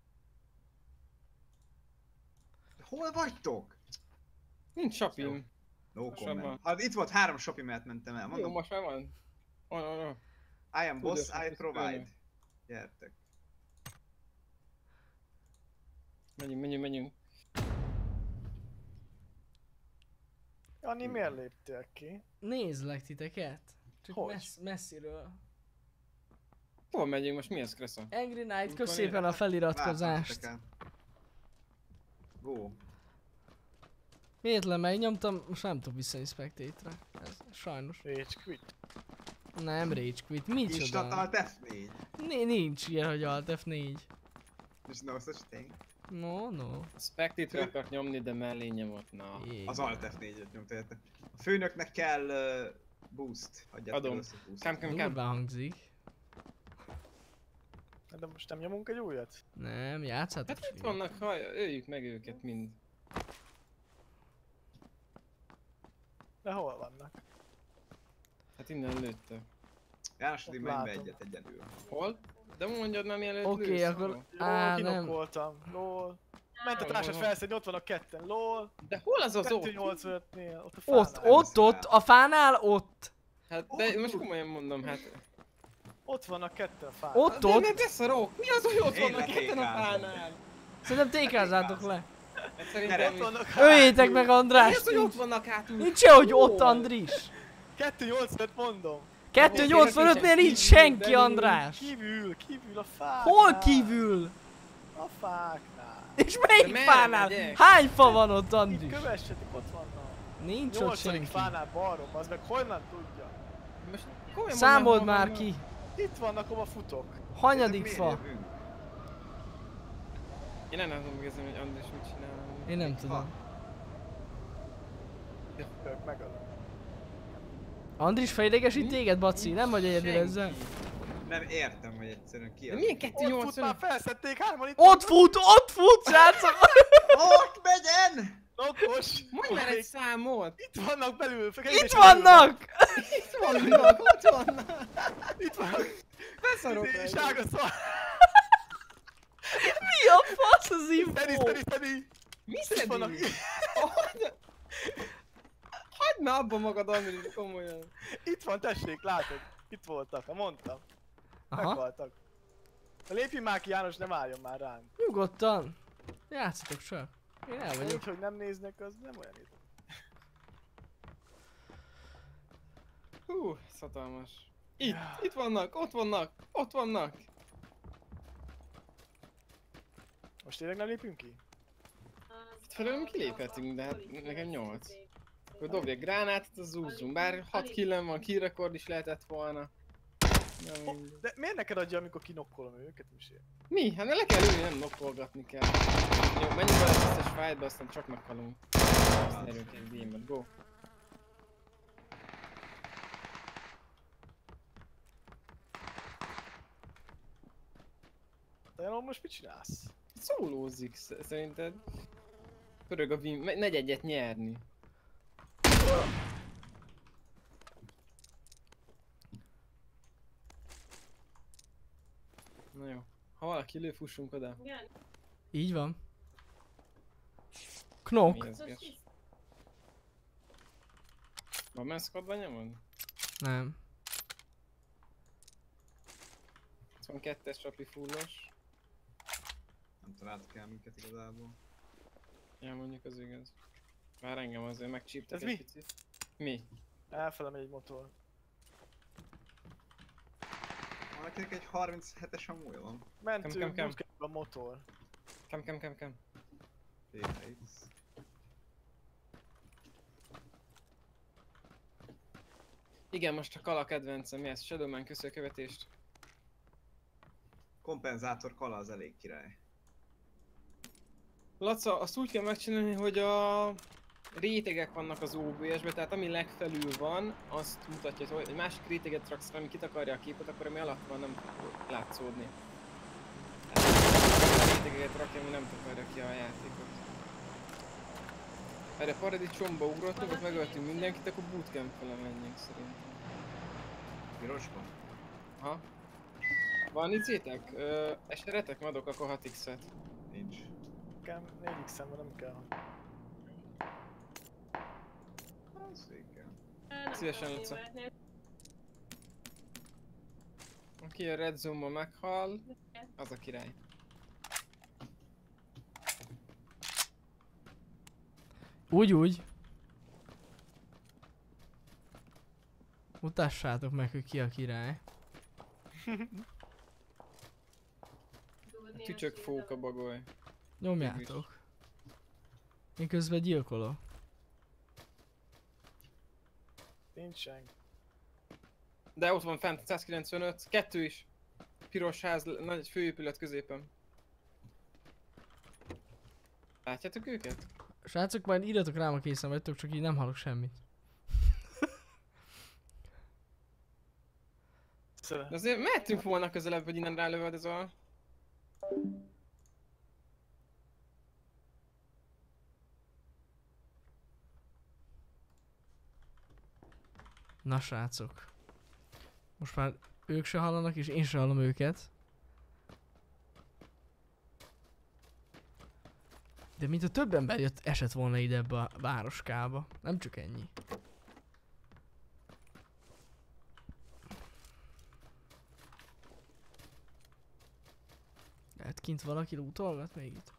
Hol vagytok? Nincs shopping. No Most comment. van. Hát itt volt három shopping, mert mentem el. Jó, Mondom, most már van. Van, van, van. I am boss, Tudod, I hogy provide. tőle. Gyertek. Menjünk, menjünk, menjünk. Jani, miért léptél ki? Nézlek titeket. Csak Hogy? messz, messziről. Hol megyünk most? Mi ez, Kressa? Angry Knight, Úton kösz szépen a érek. feliratkozást. Vártam Go. Miért le megnyomtam? Most nem tudom visszajönni Spectate-re. Ez sajnos. Rage quit. Nem Rage Quit. Micsoda? Instantalt F négy. Ni- nincs ilyen, hogy Alt F négy. És no such thing. No, no. Spectate-re akart nyomni, de mellé nyomott. Na. Jég. Az Alt F négyet nyomta érte. A főnöknek kell uh, boost. Adját Adom. először boost. Kám, kám, kám. Durván hangzik. De most nem nyomunk egy újat? Nem, játszátok Hát itt sima. vannak, ha öljük meg őket mind. De hol vannak? Hát innen lőtte. János, addig Ott menj be látom. egyet egyedül. Hol? De mondjad már mielőtt Oké, lősz. akkor- Hol? Á, Lol, nem. kinokkoltam. Lol. Ment a Hol, társas hol? felszedni, ott vannak ketten. Lol. De hol az az ott? kettő nyolcvanötnél, ott a Ott, fánál. ott, ott, a fánál, ott. Hát de most komolyan mondom, hát... Ott vannak ketten a fánál. Ott, De ott. mert beszarok! Mi az, hogy ott Én vannak ketten a letékázom. fánál? Szerintem tékázzátok le. Hát Gyere, szerintem... Ott is- vannak Öljétek meg Mi András. az, hogy ott vannak hátul? Nincs olyan, hogy ott Hol? Andris. kettő nyolcvanöt mondom. kettő nyolcvanötnél nincs senki, András. Kívül, kívül a fák. Hol kívül? A fáknál. És De melyik merre fánál? megyek? Hány fa van ott, Itt Andris? kövessetek, ott vannak. Nincs ott Nyolcadik senki. fánál balról, az meg honnan tudja? Most komolyan Számold mondom, hol már vannak. ki. Itt vannak, hova futok. Hanyadik Miért fa? jövünk? Én nem tudom megérzem, hogy Andris mit csinál. Én nem tudom. Ők megölök. Andris fejlegesít téged, Baci? Nem vagy egyedül Senki. ezzel? Nem értem, hogy egyszerűen ki De az. milyen kettő Ott fut már, nyolcvan? felszedték hárman itt. Ott fut, ott fut, srácok! Ott megyen! Okos. Mondj már egy számot! Itt vannak belül. Itt vannak! Itt vannak, ott vannak! Itt vannak. Beszarok Izé, rá. Sárga szar. Mi a fasz az Szedi, info? szedi, szedi. Mi Itt vannak. szedi? Hogy- Hagyd már abba magad, Andris, komolyan. Itt van, tessék, látod. Itt voltak, ha mondtam. Aha, Meghaltak. De lépjünk már ki, János, nem álljon már ránk. nyugodtan. Játszatok csak. Én el vagyok. Úgy, hogy nem néznek, az nem olyan itt. Hú, ez hatalmas. Itt, itt vannak, ott vannak, ott vannak. Most tényleg nem lépünk ki? Itt felőlem kiléphetünk, de hát nekem nyolc. Akkor dobj egy gránátot, az zúzzunk. Bár hat killem van, kill rekord is lehetett volna. Nem mindegy. De miért neked adja, amikor kinokkolom őket? Nem is ér. Mi? Hát le kell ülni, nem nokkolgatni kell. Jó, menjünk bele az összes fightba, aztán csak meghalunk. Azt nyerünk egy díjmat, go! De Janon, most mit csinálsz? Szólózik, sz- szerinted? Pörög a win, me- megy egyet nyerni. Na jó, ha valaki lő, fussunk oda. Így van. Knok. Mézges. Van meszkodban nyomod? Nem. Itt van kettes csapi fullos. Nem talált kell minket igazából. Ja, mondjuk az igaz. Már engem azért megcsíptek Ez egy mi? picit. Mi? Elfele megy egy motor. Valakinek egy harminchetes amúja van. Mentünk, Kem, kem, kem. bootcamp a motor. Kem, kem, kem, kem. té há iksz. Igen, most a kala kedvencem, mi ez? Shadowman, köszi a követést. Kompenzátor kala az elég király. Laca, azt úgy kell megcsinálni, hogy a rétegek vannak az o bé es-be, tehát ami legfelül van, azt mutatja, hogy egy másik réteget raksz fel, ami kitakarja a képet, akkor ami alatt van, nem fog látszódni. Tehát a rétegeket rakja, ami nem takarja ki a játékot. Erre paradicsomba ugrottunk, ott megöltünk mindenkit, akkor bootcamp fele menjünk szerintem. Pirosban? Aha. Van izétek? Ö, eseretek? Adok akkor hat iksz-et. Nincs. Nekem négy iksz-em van, nem kell. Az igen. Nem Szívesen, tudom, Laca. nyilván. Aki a Red Zone-ban meghal, az a király. Úgy, úgy. Mutassátok meg, hogy ki a király. Tudni, Tücsök hogy fóka bagoly. Nyomjátok. Én közben gyilkolok. Nincsen. De ott van fent százkilencvenöt, kettő is. Piros ház, nagy főépület középen. Látjátok őket? Srácok, majd írjatok rám, ha készen vagytok, csak így nem hallok semmit. Szere. De azért mehetünk volna közelebb, hogy innen rálövöd ez a... Na srácok. Most már ők se hallanak, és én se hallom őket. De mint a több ember jött, esett volna ide ebbe a városkába. Nem csak ennyi. Lehet kint valaki lootolgat még itt?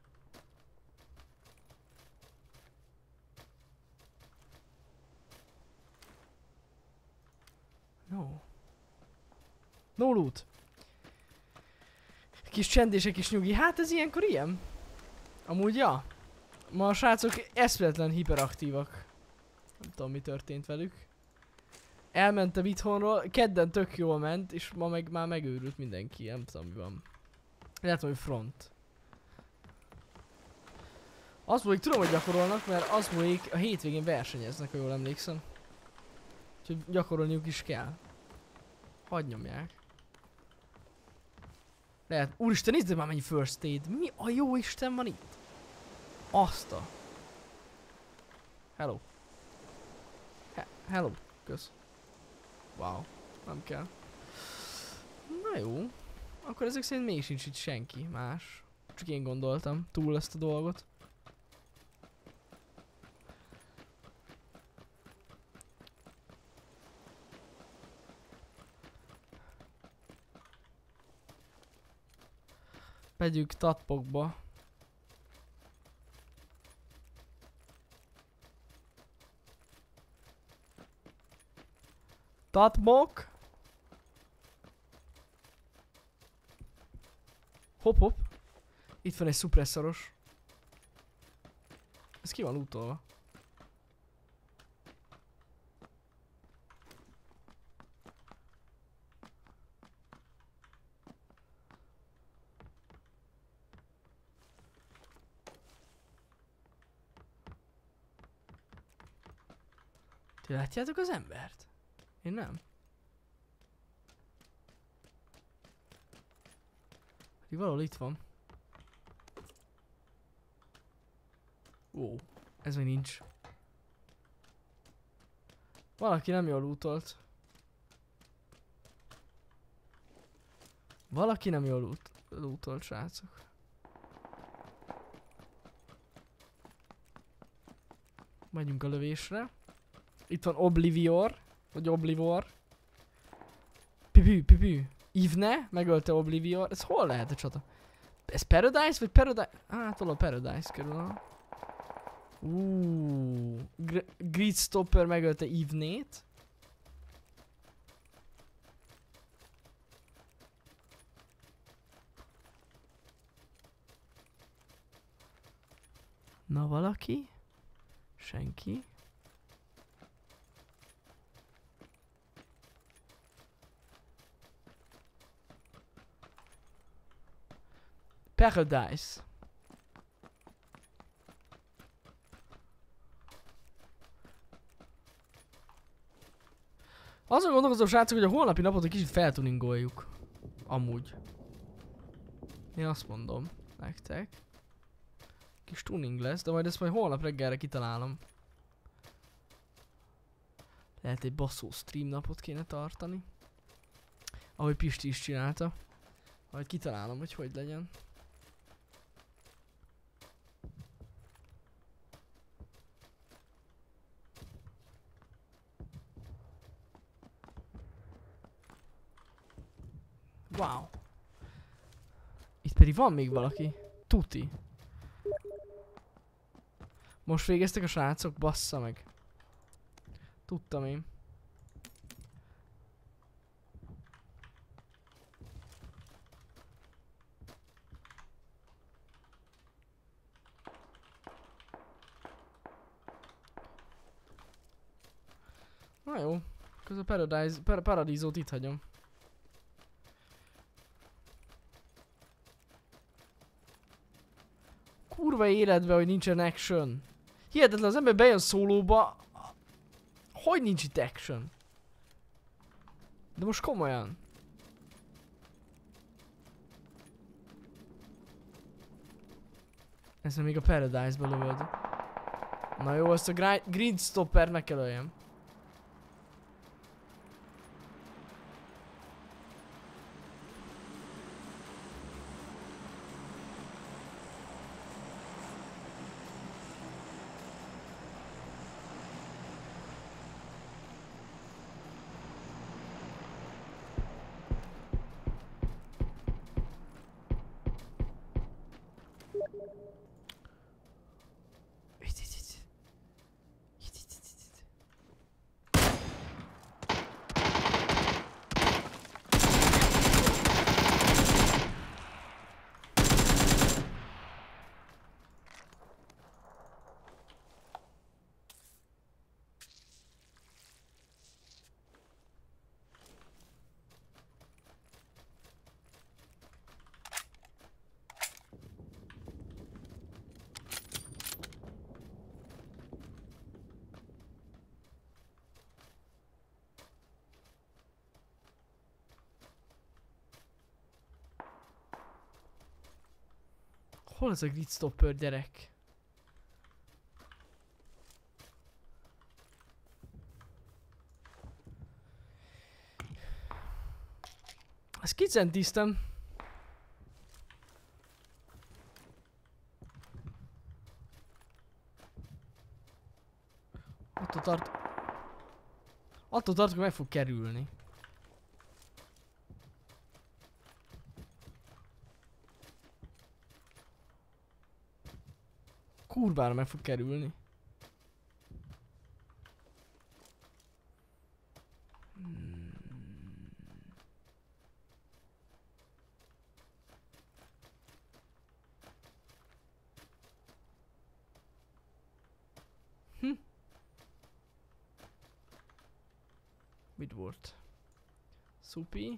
No. No loot. Kis csend és egy kis nyugi. Hát ez ilyenkor ilyen. Amúgy ja. Ma a srácok eszméletlen hiperaktívak. Nem tudom mi történt velük. Elmentem itthonról, kedden tök jól ment, és ma meg már megőrült mindenki, nem tudom mi van. Lehet, hogy front. Az múlik, tudom, hogy gyakorolnak, mert az múlik, a hétvégén versenyeznek, ha jól emlékszem. Úgyhogy gyakorolniuk is kell. Hadd nyomják. Lehet, úristen, nézd már mennyi first aid. Mi a jó Isten van itt? Azt a... Hello. He hello. Kösz. Wow. Nem kell. Na jó. Akkor ezek szerint még sincs itt senki más. Csak én gondoltam túl ezt a dolgot. Megyünk tatpokba. Tatmok. Hop hop. Itt van egy szupresszoros. Ez ki van lootolva? Ti látjátok az embert? Én nem. Pedig valahol itt van. Ó, ez még nincs. Valaki nem jól lootolt. Valaki nem jól loot lootolt, srácok. Megyünk a lövésre. Itt van Oblivior, vagy Oblivor. Pipű, pipű. Ivne, megölte Oblivior. Ez hol lehet a csata? Ez Paradise, vagy Paradise? Hát hol a Paradise körül. Uuuuh. Gridstopper megölte Ivnét. Na valaki? Senki? Paradise. Azon gondolkozom, srácok, hogy a holnapi napot egy kicsit feltuningoljuk. Amúgy. Én azt mondom nektek. Kis tuning lesz, de majd ezt majd holnap reggelre kitalálom. Lehet egy basszó stream napot kéne tartani. Ahogy Pisti is csinálta. Majd kitalálom, hogy hogy legyen. Wow. Itt pedig van még valaki. Tuti. Most végeztek a srácok? Bassza meg. Tudtam én. Na jó. Közben a Paradise, par Paradízót itt hagyom. Kurva életben, hogy nincsen action. Hihetetlen, az ember bejön szólóba. Hogy nincs itt action? De most komolyan. Ezt még a Paradise-ba lövöd. Na jó, ezt a Green Stopper meg kell öljem. Hol az a Grid Stopper, gyerek? Ezt kicentíztem. Attól tart... Attól tartok, hogy meg fog kerülni. Kurvára meg fog kerülni. Hmm. Hm. Mit volt? Szupi.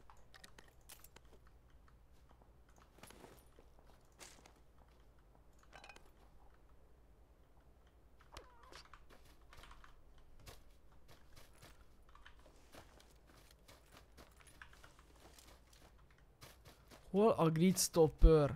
Hol a Grid Stopper?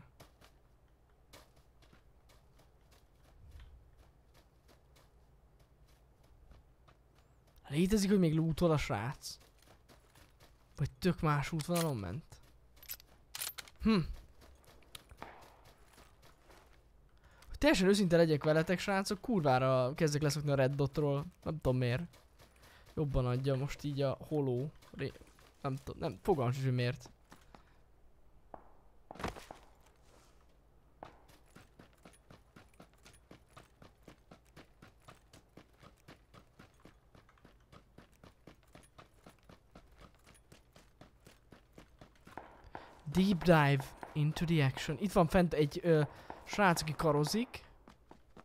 Létezik, hogy még lootol a srác? Vagy tök más útvonalon ment? Hm. Hogy teljesen őszinte legyek veletek, srácok, kurvára kezdek leszokni a Red Dotról. Nem tudom miért. Jobban adja most így a holó. Nem tudom, nem, fogalmam sincs, hogy miért. Deep dive into the action. Itt van fent egy ö, srác, aki karozik.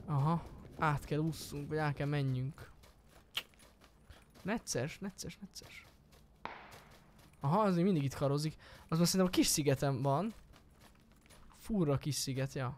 Aha, át kell ússzunk, vagy át kell menjünk. Necces, necces, necces. Aha, az még mindig itt karozik. Az már szerintem a kis szigeten van. Furra kis sziget, ja.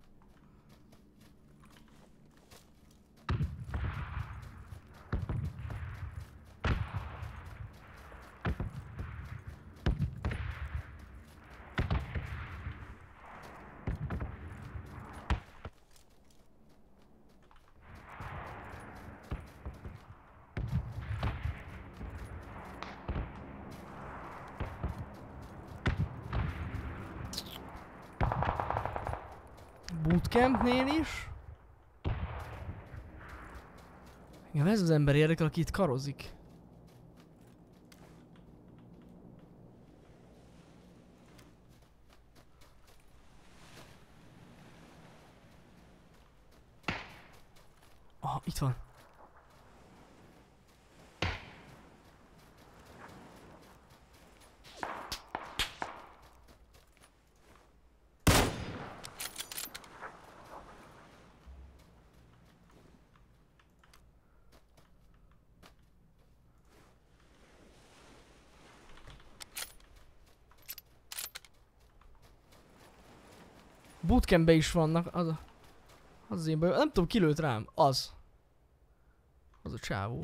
Bootcampnél is. Igen, ez az ember érdekel, aki itt karozik. Ah, itt van. Bootcampbe is vannak, az a... Az az én bajom. Nem tudom, ki lőtt rám. Az. Az a csávó.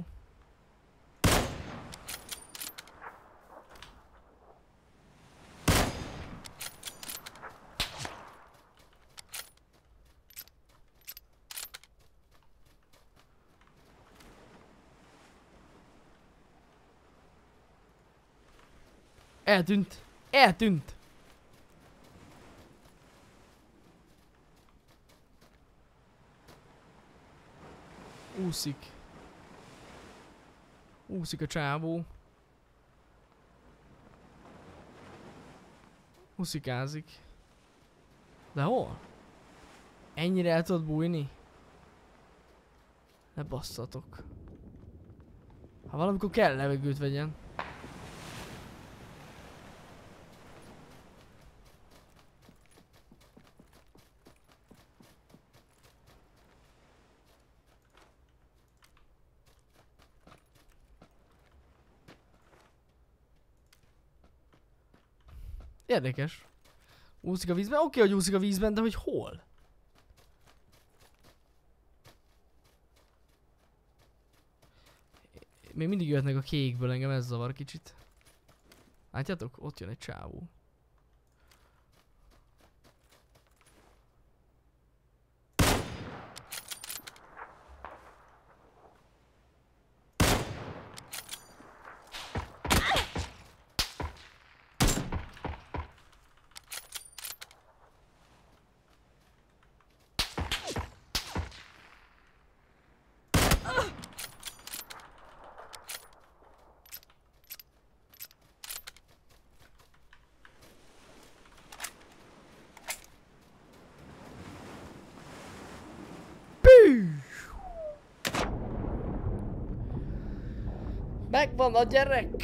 Eltűnt. Eltűnt. Úszik. Úszik a csávó. Úszikázik. De hol? Ennyire el tudod bújni? Ne basszatok. Ha valamikor kell levegőt vegyen. Érdekes. Úszik a vízben? Oké, hogy úszik a vízben, de hogy hol? Még mindig jöhetnek a kékből, engem ez zavar kicsit. Látjátok? Ott jön egy csávó. Megvan a gyerek!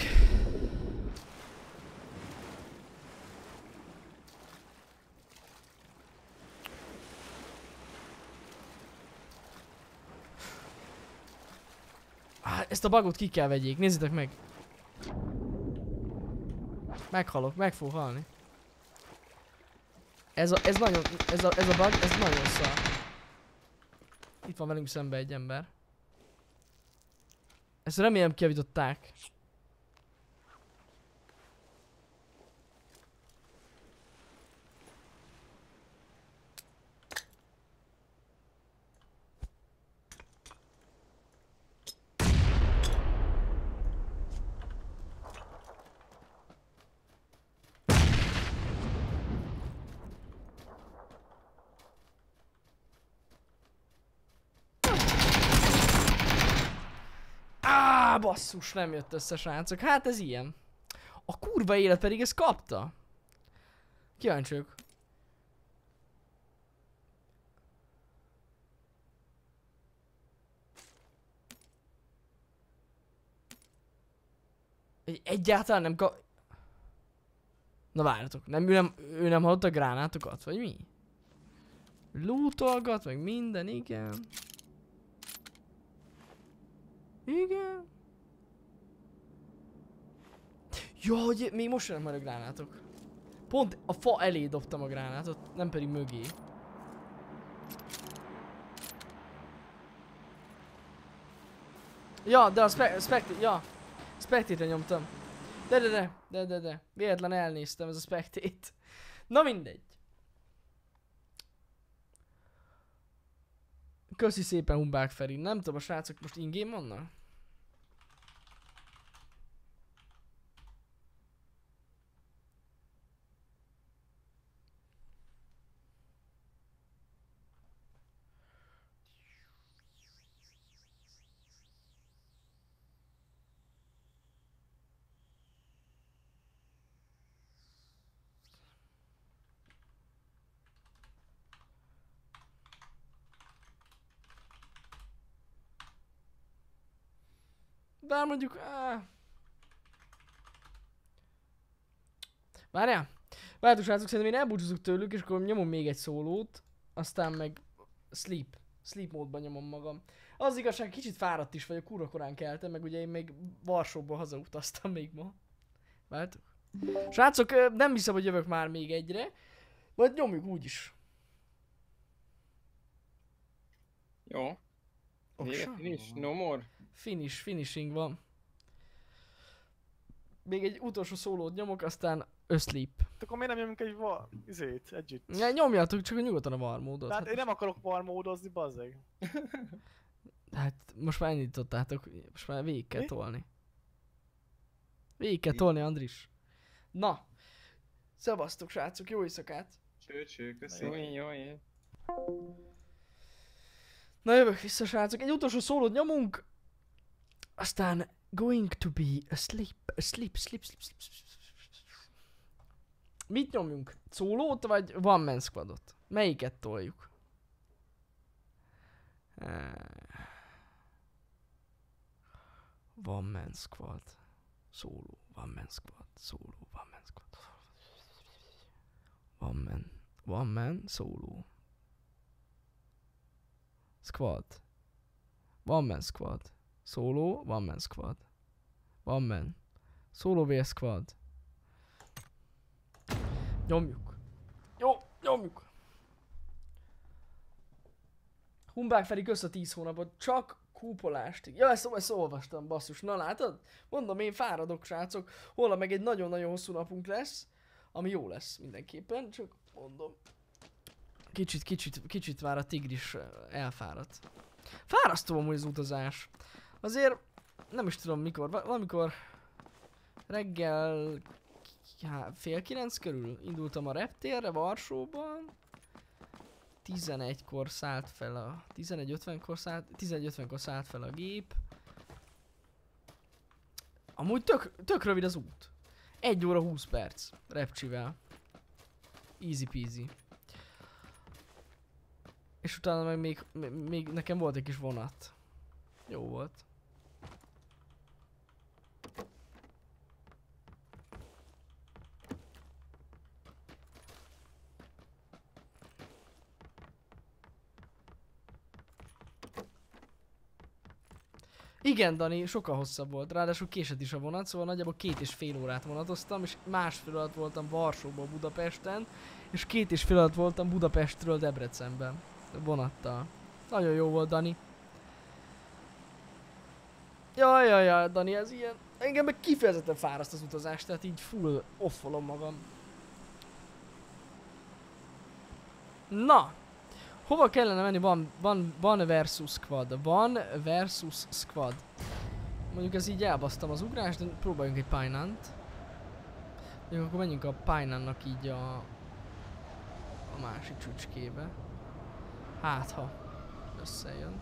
Ah, ezt a bugot ki kell vegyék, nézzétek meg! Meghalok, meg fog halni. Ez a, ez nagyon, ez a, ez a bug, ez nagyon szar. Itt van velünk szembe egy ember. Ezt remélem kijavították. Á, basszus, nem jött össze, srácok. Hát ez ilyen. A kurva élet pedig ezt kapta. Kíváncsi vagyok. Egy, egyáltalán nem kap... Na várjatok, nem, ő nem, ő nem hallott a gránátokat, vagy mi? Lootolgat, meg minden, igen. Igen. Ja, hogy még most jönnek már a gránátok. Pont a fa elé dobtam a gránátot, nem pedig mögé. Ja, de a spe spectate, ja. Spectate-re nyomtam. De, de, de, de, de, de. Véletlen elnéztem, ez a spectate. Na mindegy. Köszi szépen Humbák Feri. Nem tudom, a srácok most in-game vannak? Bár mondjuk... Áh. Várjál! Várjátok srácok, szerintem én elbúcsúzok tőlük, és akkor nyomom még egy szólót. Aztán meg... Sleep. Sleep módban nyomom magam. Az igazság, kicsit fáradt is vagyok, kurva korán keltem, meg ugye én még Varsóból hazautaztam még ma. Várjátok? Srácok, nem hiszem, hogy jövök már még egyre. Vagy nyomjuk úgyis. Jó. Vége, Oksa? finish, no more. Finish, finishing van. Még egy utolsó szólót nyomok, aztán öszlip. Akkor miért nem nyomunk egy va... izét együtt? Ja, nyomjátok csak nyugodtan a varmódot. Tehát én nem akarok varmódozni, bazzeg. Hát most már indítottátok, most már végig kell Mi? tolni. Végig kell tolni, Andris. Na, szevasztok srácok, jó éjszakát. Cső, cső, köszi. Jó, jó, jó. Na jövök vissza srácok, egy utolsó szólót nyomunk. Aztán going to be asleep, asleep, sleep, sleep, sleep, sleep. Mit nyomjunk? Szólót vagy One Man Squadot? Melyiket toljuk? One Man Squad. Szóló, One Man Squad, szóló, One Man Squad. One Man, One Man, szóló. Squad. One Man Squad. Solo, One Man Squad. One Man. Solo vs Squad. Nyomjuk. Jó, nyomjuk. Humbák Feri, kösz a tíz hónapot. Csak kúpolást. Ja, ezt, ezt olvastam, basszus. Na látod? Mondom, én fáradok, srácok. Holnap meg egy nagyon-nagyon hosszú napunk lesz. Ami jó lesz mindenképpen, csak mondom. Kicsit, kicsit, kicsit már a tigris elfáradt. Fárasztó amúgy az utazás. Azért nem is tudom mikor, valamikor reggel hát, fél kilenc körül indultam a reptérre Varsóban. tizenegykor szállt fel a... tizenegy ötvenkor szállt... tizenegy ötvenkor szállt fel a gép. Amúgy tök, tök rövid az út. egy óra húsz perc repcsivel. Easy peasy. És utána meg még, még nekem volt egy kis vonat. Jó volt. Igen, Dani, sokkal hosszabb volt. Ráadásul késett is a vonat, szóval nagyjából két és fél órát vonatoztam, és másfél alatt voltam Varsóból Budapesten, és két és fél alatt voltam Budapestről Debrecenben. Vonattal. Nagyon jó volt, Dani. Jaj, jaj, jaj, Dani, ez ilyen... Engem meg kifejezetten fáraszt az utazás, tehát így full offolom magam. Na! Hova kellene menni? Van, van, van versus squad. Van versus squad. Mondjuk ez így elbasztam az ugrást, de próbáljunk egy Pinant. Mondjuk akkor menjünk a Pinannak így a... a másik csücskébe. Hát ha összejön.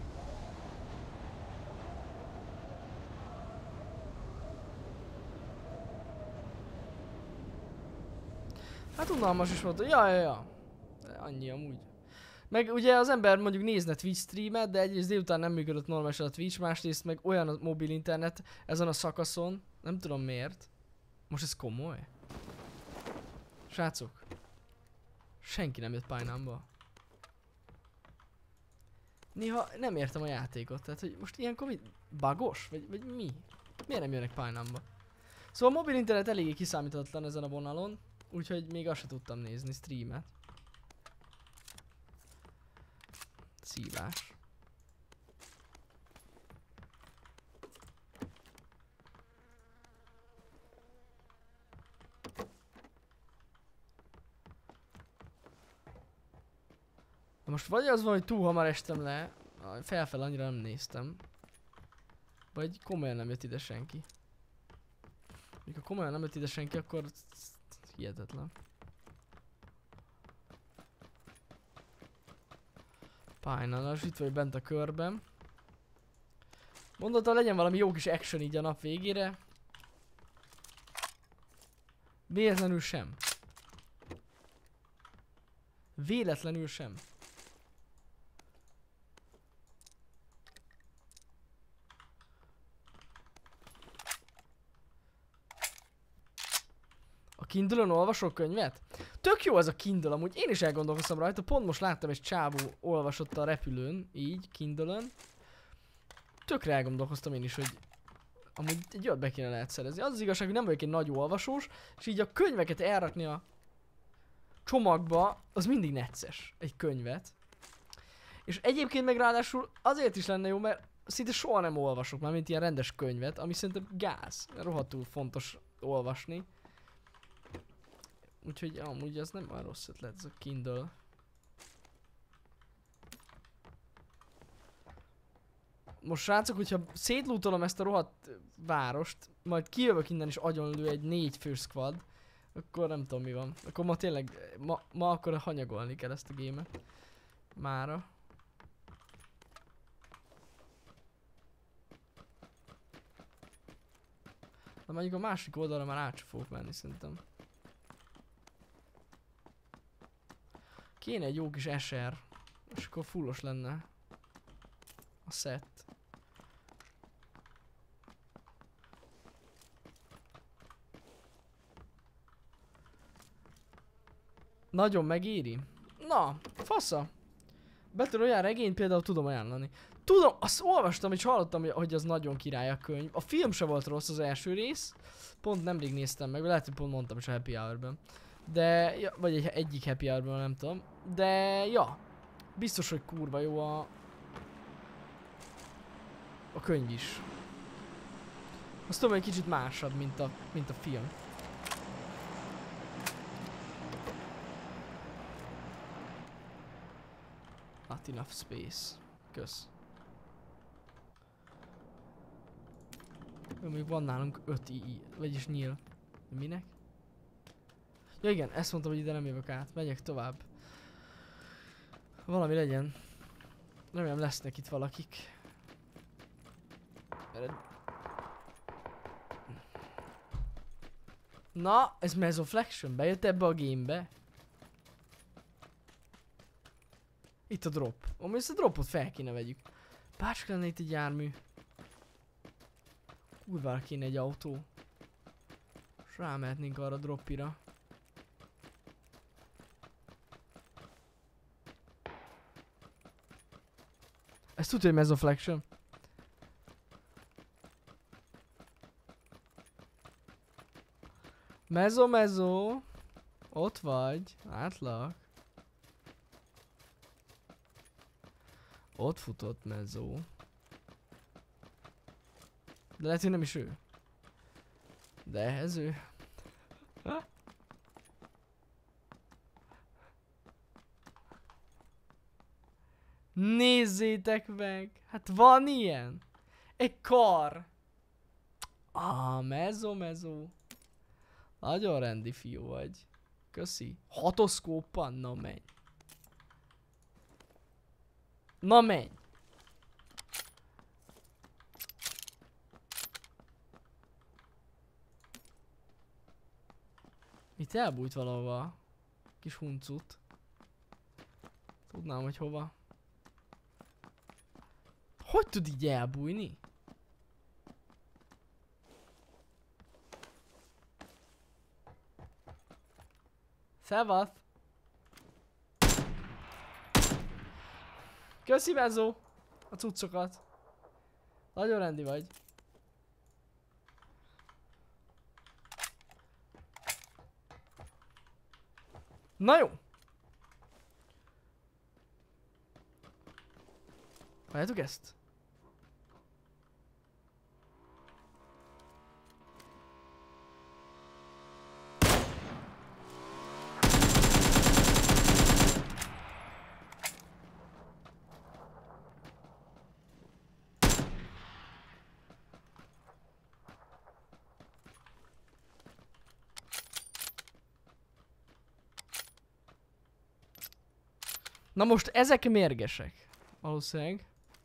Hát unalmas is volt, ja, ja, ja. De annyi amúgy. Meg ugye az ember mondjuk nézne Twitch streamet, de egyrészt délután nem működött normálisan a Twitch, másrészt meg olyan a mobil internet ezen a szakaszon, nem tudom miért. Most ez komoly? Srácok. Senki nem jött Pinánba. Néha nem értem a játékot, tehát hogy most ilyenkor mi? Bugos? Vagy, vagy mi? Miért nem jönnek Pine-ba? Szóval a mobil internet eléggé kiszámíthatatlan ezen a vonalon, úgyhogy még azt se tudtam nézni streamet. Szívás. Na most vagy az van, hogy túl hamar estem le, felfel annyira nem néztem. Vagy komolyan nem jött ide senki. Ha komolyan nem jött ide senki, akkor hihetetlen. Pálynálas, itt vagy bent a körben. Mondottam, legyen valami jó kis action így a nap végére. Véletlenül sem. Véletlenül sem. Kindle-on olvasok könyvet? Tök jó ez a Kindle, amúgy én is elgondolkoztam rajta, pont most láttam egy csávó olvasott a repülőn, így, Kindle-on. Tökre elgondolkoztam én is, hogy amúgy egy olyat be kéne lehet szerezni. Az az igazság, hogy nem vagyok egy nagy olvasós, és így a könyveket elrakni a csomagba, az mindig necces, egy könyvet. És egyébként meg ráadásul azért is lenne jó, mert szinte soha nem olvasok már, mint ilyen rendes könyvet, ami szerintem gáz, rohadtul fontos olvasni. Úgyhogy amúgy az nem olyan rossz ötlet, ez a Kindle. Most srácok, hogyha szétlútolom ezt a rohadt várost, majd kijövök innen és agyonlő egy négy fős squad, akkor nem tudom mi van. Akkor ma tényleg, ma, ma akkor hanyagolni kell ezt a gémet. Mára. De mondjuk a másik oldalra már át sem fogok menni szerintem. Kéne egy jó kis eser, és akkor fullos lenne a set. Nagyon megéri? Na, fasza! Battle Royale regényt például tudom ajánlani. Tudom, azt olvastam és hallottam, hogy az nagyon király a könyv. A film se volt rossz az első rész. Pont nemrég néztem meg, lehet, hogy pont mondtam is a Happy Hour-ben. De, ja, vagy egy, egyik Happy Hour-ben, nem tudom. De, ja. Biztos, hogy kurva jó a... a könyv is. Azt tudom, hogy kicsit másabb, mint a, mint a film. Not enough space. Kösz. Még van nálunk öt i i, vagyis nyíl. Minek? Ja igen, ezt mondtam, hogy ide nem jövök át. Megyek tovább. Valami legyen. Remélem lesznek itt valakik. Na, ez Mesoflexion. Bejött ebbe a gamebe? Itt a drop. Amúgy ezt a dropot fel kéne vegyük. Bárcsak lenne itt egy jármű. Kurvára kéne egy autó. És rámehetnénk arra a droppira. Ez tudja, hogy Mesoflexion. Mezo, mezo. Ott vagy. Átlak. Ott futott Mezo. De lehet, hogy nem is ő. De ez ő. Ha? Nézzétek meg! Hát van ilyen! Egy kar! Ah, Mezo, Mezo. Nagyon rendi fiú vagy. Köszi. Hatoszkópan? Na menj. Na menj! Itt elbújt valahova. Kis huncut. Tudnám, hogy hova. Hogy tud így elbújni? Szevasz! Köszi Mezó a cuccokat. Nagyon rendi vagy. Na jó. Várjátok ezt? Na most ezek mérgesek. Valószínűleg.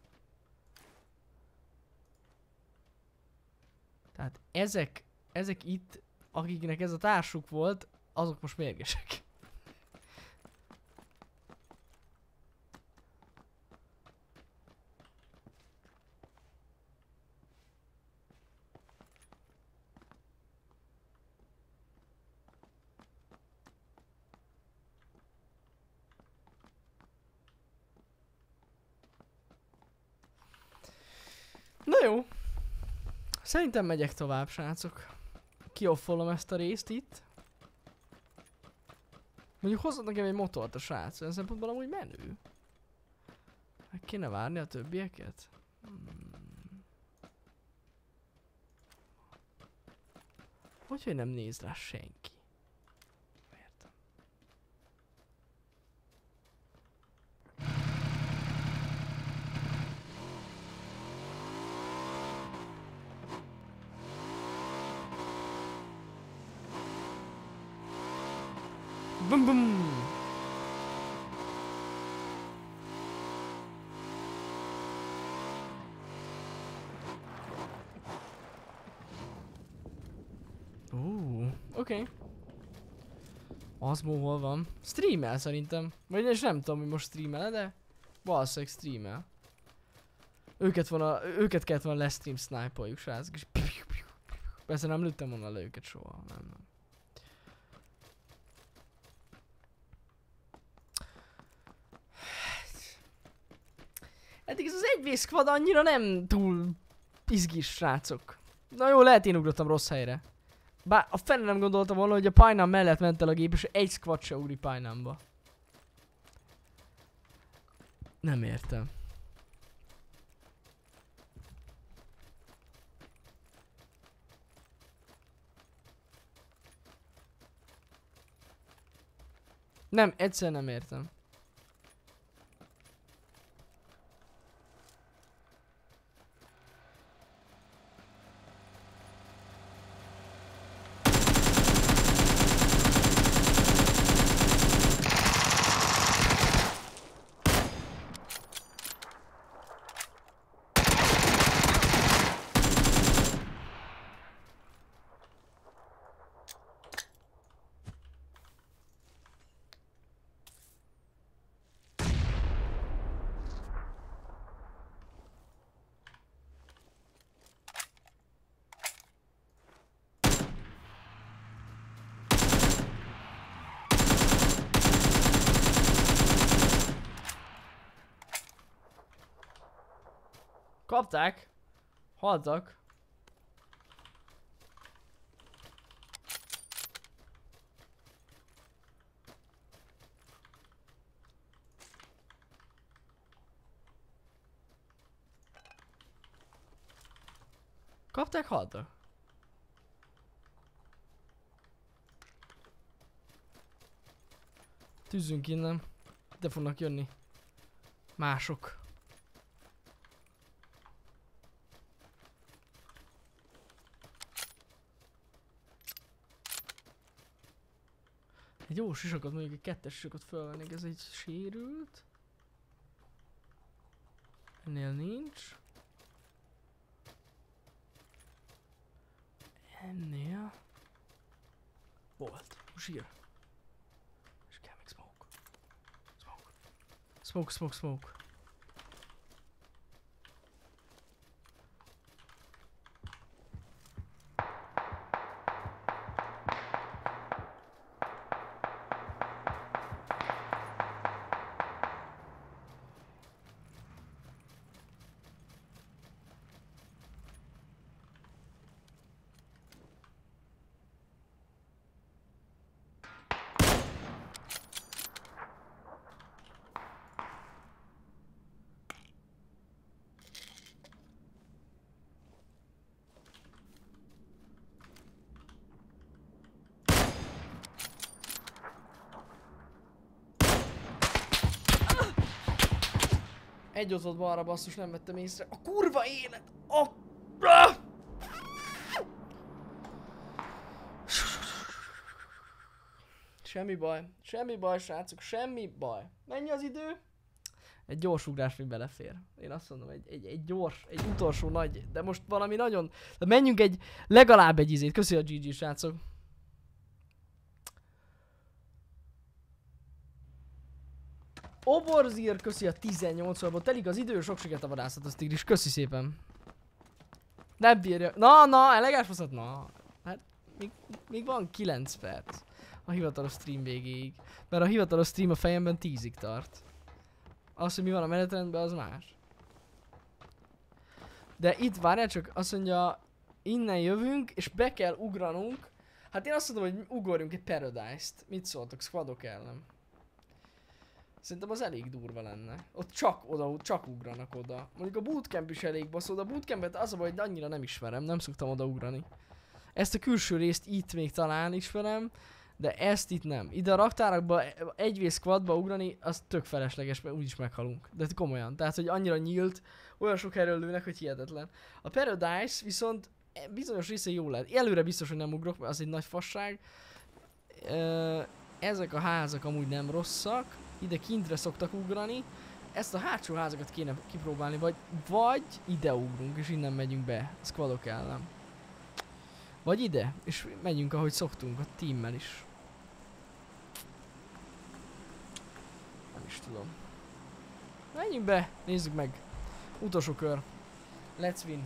Tehát ezek, ezek itt, akiknek ez a társuk volt, azok most mérgesek. Na jó. Szerintem megyek tovább, srácok. Kioffolom ezt a részt itt. Mondjuk hozott nekem egy motort a srác, olyan szempontból amúgy menő. Meg kéne várni a többieket? Hmm. Hogy, hogy nem néz rá senki? Értem. Bum bum. Ó, oké. Azmó hol van? Streamel szerintem. Vagy és nem tudom, hogy most streamel, de valószínűleg streamel. Őket volna, őket kellett volna lestream sniperjuk, srácok, és persze nem lőttem volna le őket soha, nem, nem. Eddig ez az egy vé squad annyira nem túl izgis, srácok. Na jó, lehet én ugrottam rossz helyre. Bár a fene nem gondoltam volna, hogy a Pajnám mellett ment el a gép, és egy squad se ugri Pajnámba. Nem értem. Nem, egyszer nem értem. Kapták. Haltak. Kapták, haltak. Tűzzünk innen. Ide fognak jönni. Mások. Egy jó sisakot, mondjuk egy kettes sisakot felvennék, ez egy sérült. Ennél nincs. Ennél volt. Zsír. És kell még smoke. Smoke. Smoke, smoke, smoke. Egy ott volt balra, basszus, nem vettem észre. A kurva élet! A... Ah! Semmi baj, semmi baj, srácok, semmi baj. Mennyi az idő? Egy gyors ugrás még belefér. Én azt mondom, egy, egy, egy gyors, egy utolsó nagy, de most valami nagyon... De menjünk egy, legalább egy izét. Köszi a gé gé, srácok. Oborzír, köszi a tizennyolc alból. Telik az idő, sok sikert a vadászat, az tigris. Köszi szépen. Nem bírja. Na, na, elegáns faszat, na. Hát, még, még van kilenc perc. A hivatalos stream végéig. Mert a hivatalos stream a fejemben tízig tart. Az, hogy mi van a menetrendben, az más. De itt várjál csak, azt mondja, innen jövünk, és be kell ugranunk. Hát én azt mondom, hogy ugorjunk egy Paradise-t. Mit szóltok, squadok ellen? Szerintem az elég durva lenne. Ott csak oda, csak ugranak oda. Mondjuk a bootcamp is elég baszó, de a bootcampet az a baj, hogy annyira nem ismerem, nem szoktam oda ugrani. Ezt a külső részt itt még talán ismerem, de ezt itt nem. Ide a raktárakba egy vé squadba ugrani, az tök felesleges, mert úgyis meghalunk. De komolyan, tehát hogy annyira nyílt, olyan sok erről lőnek, hogy hihetetlen. A Paradise viszont bizonyos része jó lehet. Előre biztos, hogy nem ugrok, mert az egy nagy fasság. Ezek a házak amúgy nem rosszak. Ide kintre szoktak ugrani. Ezt a hátsó házakat kéne kipróbálni, vagy, vagy ide ugrunk, és innen megyünk be, squadok ellen. Vagy ide, és megyünk ahogy szoktunk, a teammel is. Nem is tudom. Menjünk be, nézzük meg. Utolsó kör. Let's win.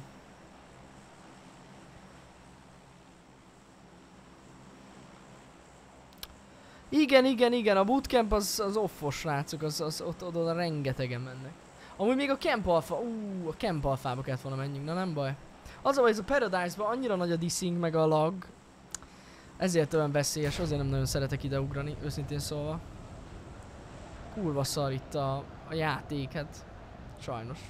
Igen, igen, igen, a bootcamp az, az offos, srácok, az, az ott oda rengetegen mennek. Amúgy még a Camp Alpha, ú, a Camp Alphába kellett volna menjünk, na nem baj. Az a baj, ez a Paradise-ban annyira nagy a dissing meg a lag. Ezért olyan veszélyes, azért nem nagyon szeretek ide ugrani, őszintén szólva. Kurva szar itt a, a játék, hát sajnos.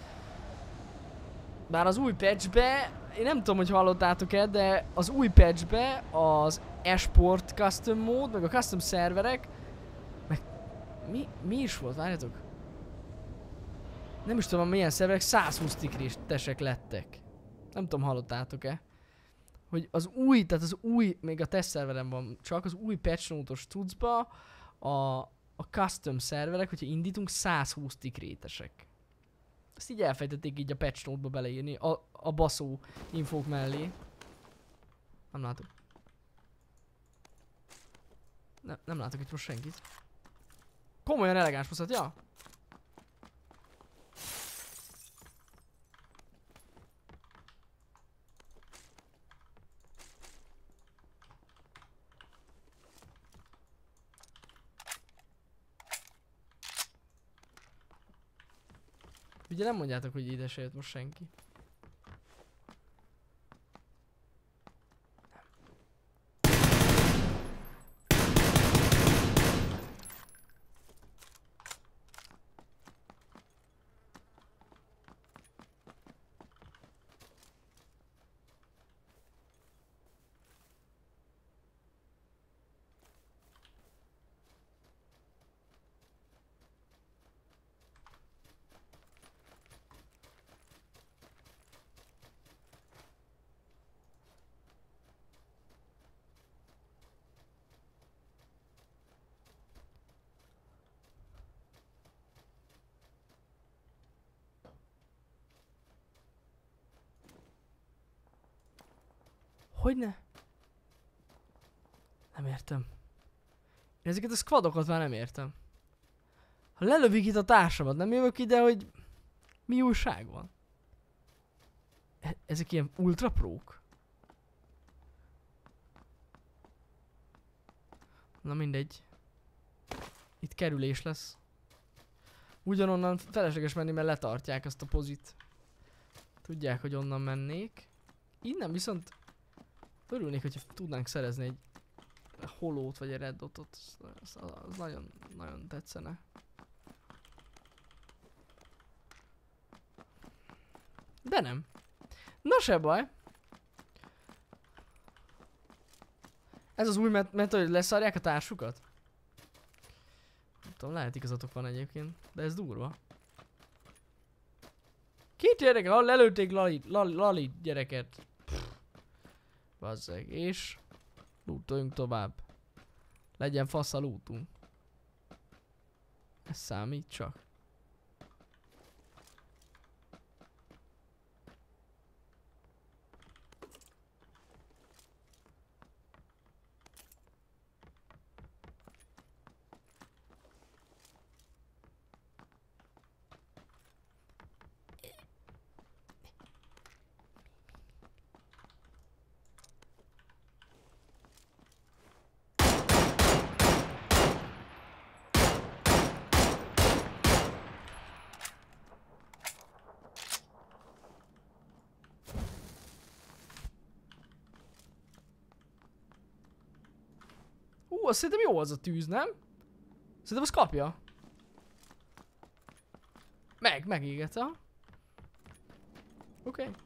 Bár az új patchbe, én nem tudom, hogy hallottátok-e, de az új patchbe az Esport custom mód, meg a custom szerverek, meg mi, mi is volt, várjatok? Nem is tudom, milyen szerverek, száz húsz tikrésesek lettek. Nem tudom, hallottátok-e? Hogy az új, tehát az új, még a test szerveren van, csak az új patch note-os cuccba a, a custom szerverek, hogyha indítunk, száz húsz tikrétesek. Ezt így elfejtették így a patch note-ba beleírni, a, a baszó infók mellé. Nem látok. Ne, nem látok itt most senkit. Komolyan elegáns faszat, ja? Ugye nem mondjátok, hogy ide se jött most senki. Hogyne? Nem értem. Én ezeket a squadokat már nem értem. Ha lelövik itt a társamat, nem jövök ide, hogy mi újság van? E ezek ilyen ultra prók? Na mindegy. Itt kerülés lesz. Ugyanonnan felesleges menni, mert letartják azt a pozit. Tudják, hogy onnan mennék. Innen viszont örülnék, hogyha tudnánk szerezni egy holót vagy egy red dotot. Az, az nagyon, nagyon tetszene. De nem. Na se baj. Ez az új met, met hogy leszarják a társukat? Nem tudom, lehet igazatok van egyébként, de ez durva. Két gyerek, ha lelőtték Lali, Lali, Lali gyereket. Bazzeg, és lootoljunk tovább. Legyen fasz a lootunk. Ez számít csak. Hú, azt szerintem jó az a tűz, nem? Szerintem az kapja. Meg, megégett, ha? Oké. Okay.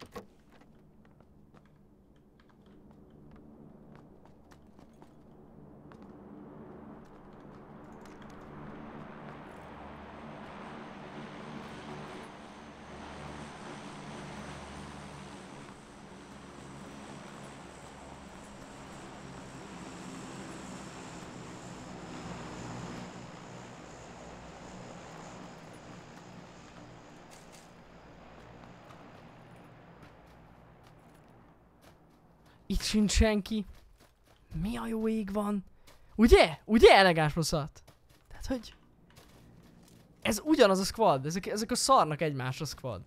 Itt sincs senki. Mi a jó ég van? Ugye? Ugye elegáns moszat? Tehát, hogy... Ez ugyanaz a squad. Ezek, ezek a szarnak egymásra squad.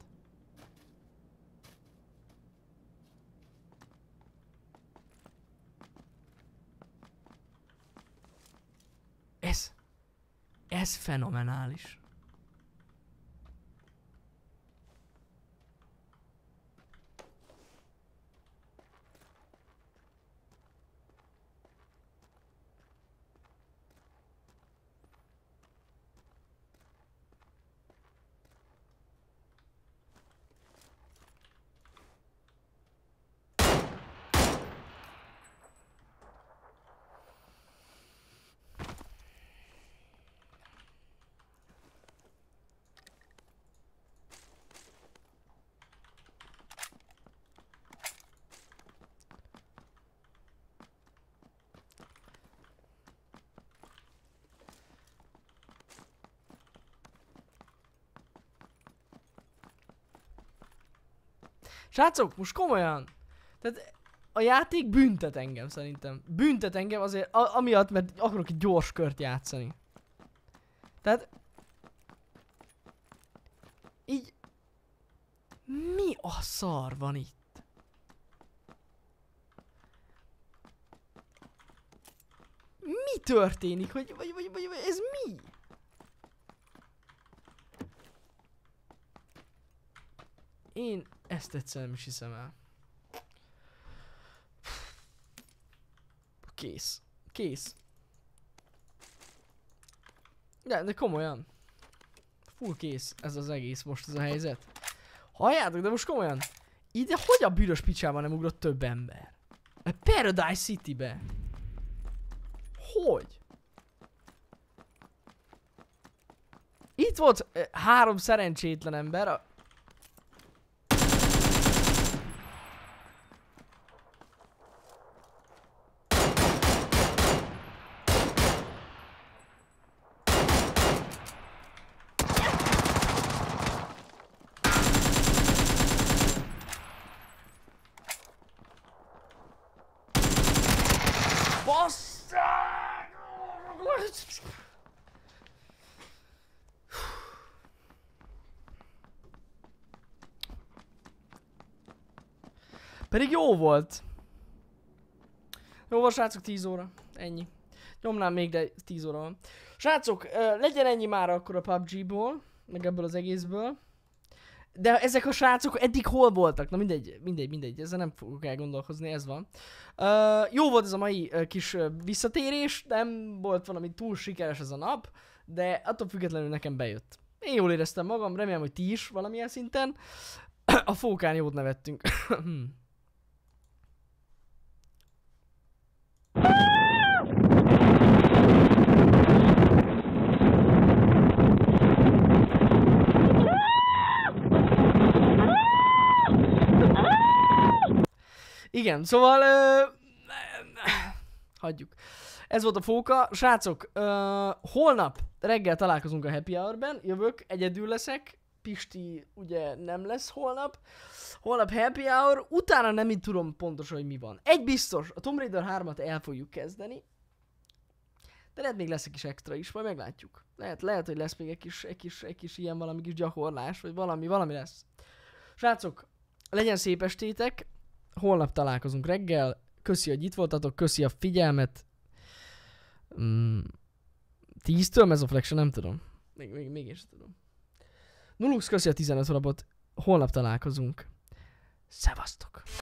Ez... Ez fenomenális. Srácok, most komolyan. Tehát a játék büntet engem szerintem. Büntet engem azért, a, amiatt, mert akarok egy gyors kört játszani. Tehát... Így... Mi a szar van itt? Mi történik? Hogy, vagy, vagy, vagy, vagy ez mi? Én ezt egyszerűen nem is hiszem el. Kész. Kész. De, de komolyan. Full kész ez az egész most ez a helyzet. Halljátok, de most komolyan. Ide hogy a büdös picsában nem ugrott több ember? A Paradise City-be. Hogy? Itt volt eh, három szerencsétlen ember. A... Pedig jó volt. Jó volt, srácok, tíz óra. Ennyi. Nyomnám még, de tíz óra van. Srácok, legyen ennyi már akkor a pé u bé gé-ból, meg ebből az egészből. De ezek a srácok eddig hol voltak? Na mindegy, mindegy, mindegy, ezzel nem fogok elgondolkozni, ez van. Uh, jó volt ez a mai uh, kis uh, visszatérés, nem volt valami túl sikeres ez a nap, de attól függetlenül nekem bejött. Én jól éreztem magam, remélem, hogy ti is valamilyen szinten. A fókán jót nevettünk. Igen, szóval... Ö, hagyjuk. Ez volt a fóka. Srácok, ö, holnap reggel találkozunk a Happy Hour-ben. Jövök, egyedül leszek. Pisti ugye nem lesz holnap. Holnap Happy Hour, utána nem így tudom pontosan, hogy mi van. Egy biztos, a Tomb Raider hármat el fogjuk kezdeni. De lehet még lesz egy kis extra is, majd meglátjuk. Lehet, lehet, hogy lesz még egy kis, egy kis, egy kis ilyen valami kis gyakorlás, vagy valami, valami lesz. Srácok, legyen szép estétek. Holnap találkozunk reggel. Köszi, hogy itt voltatok, köszi a figyelmet. Mm, tíztől Mezoflexion, nem tudom. Még, még, még én sem tudom. Nulux, köszi a tizenöt hónapot. Holnap találkozunk. Szevasztok!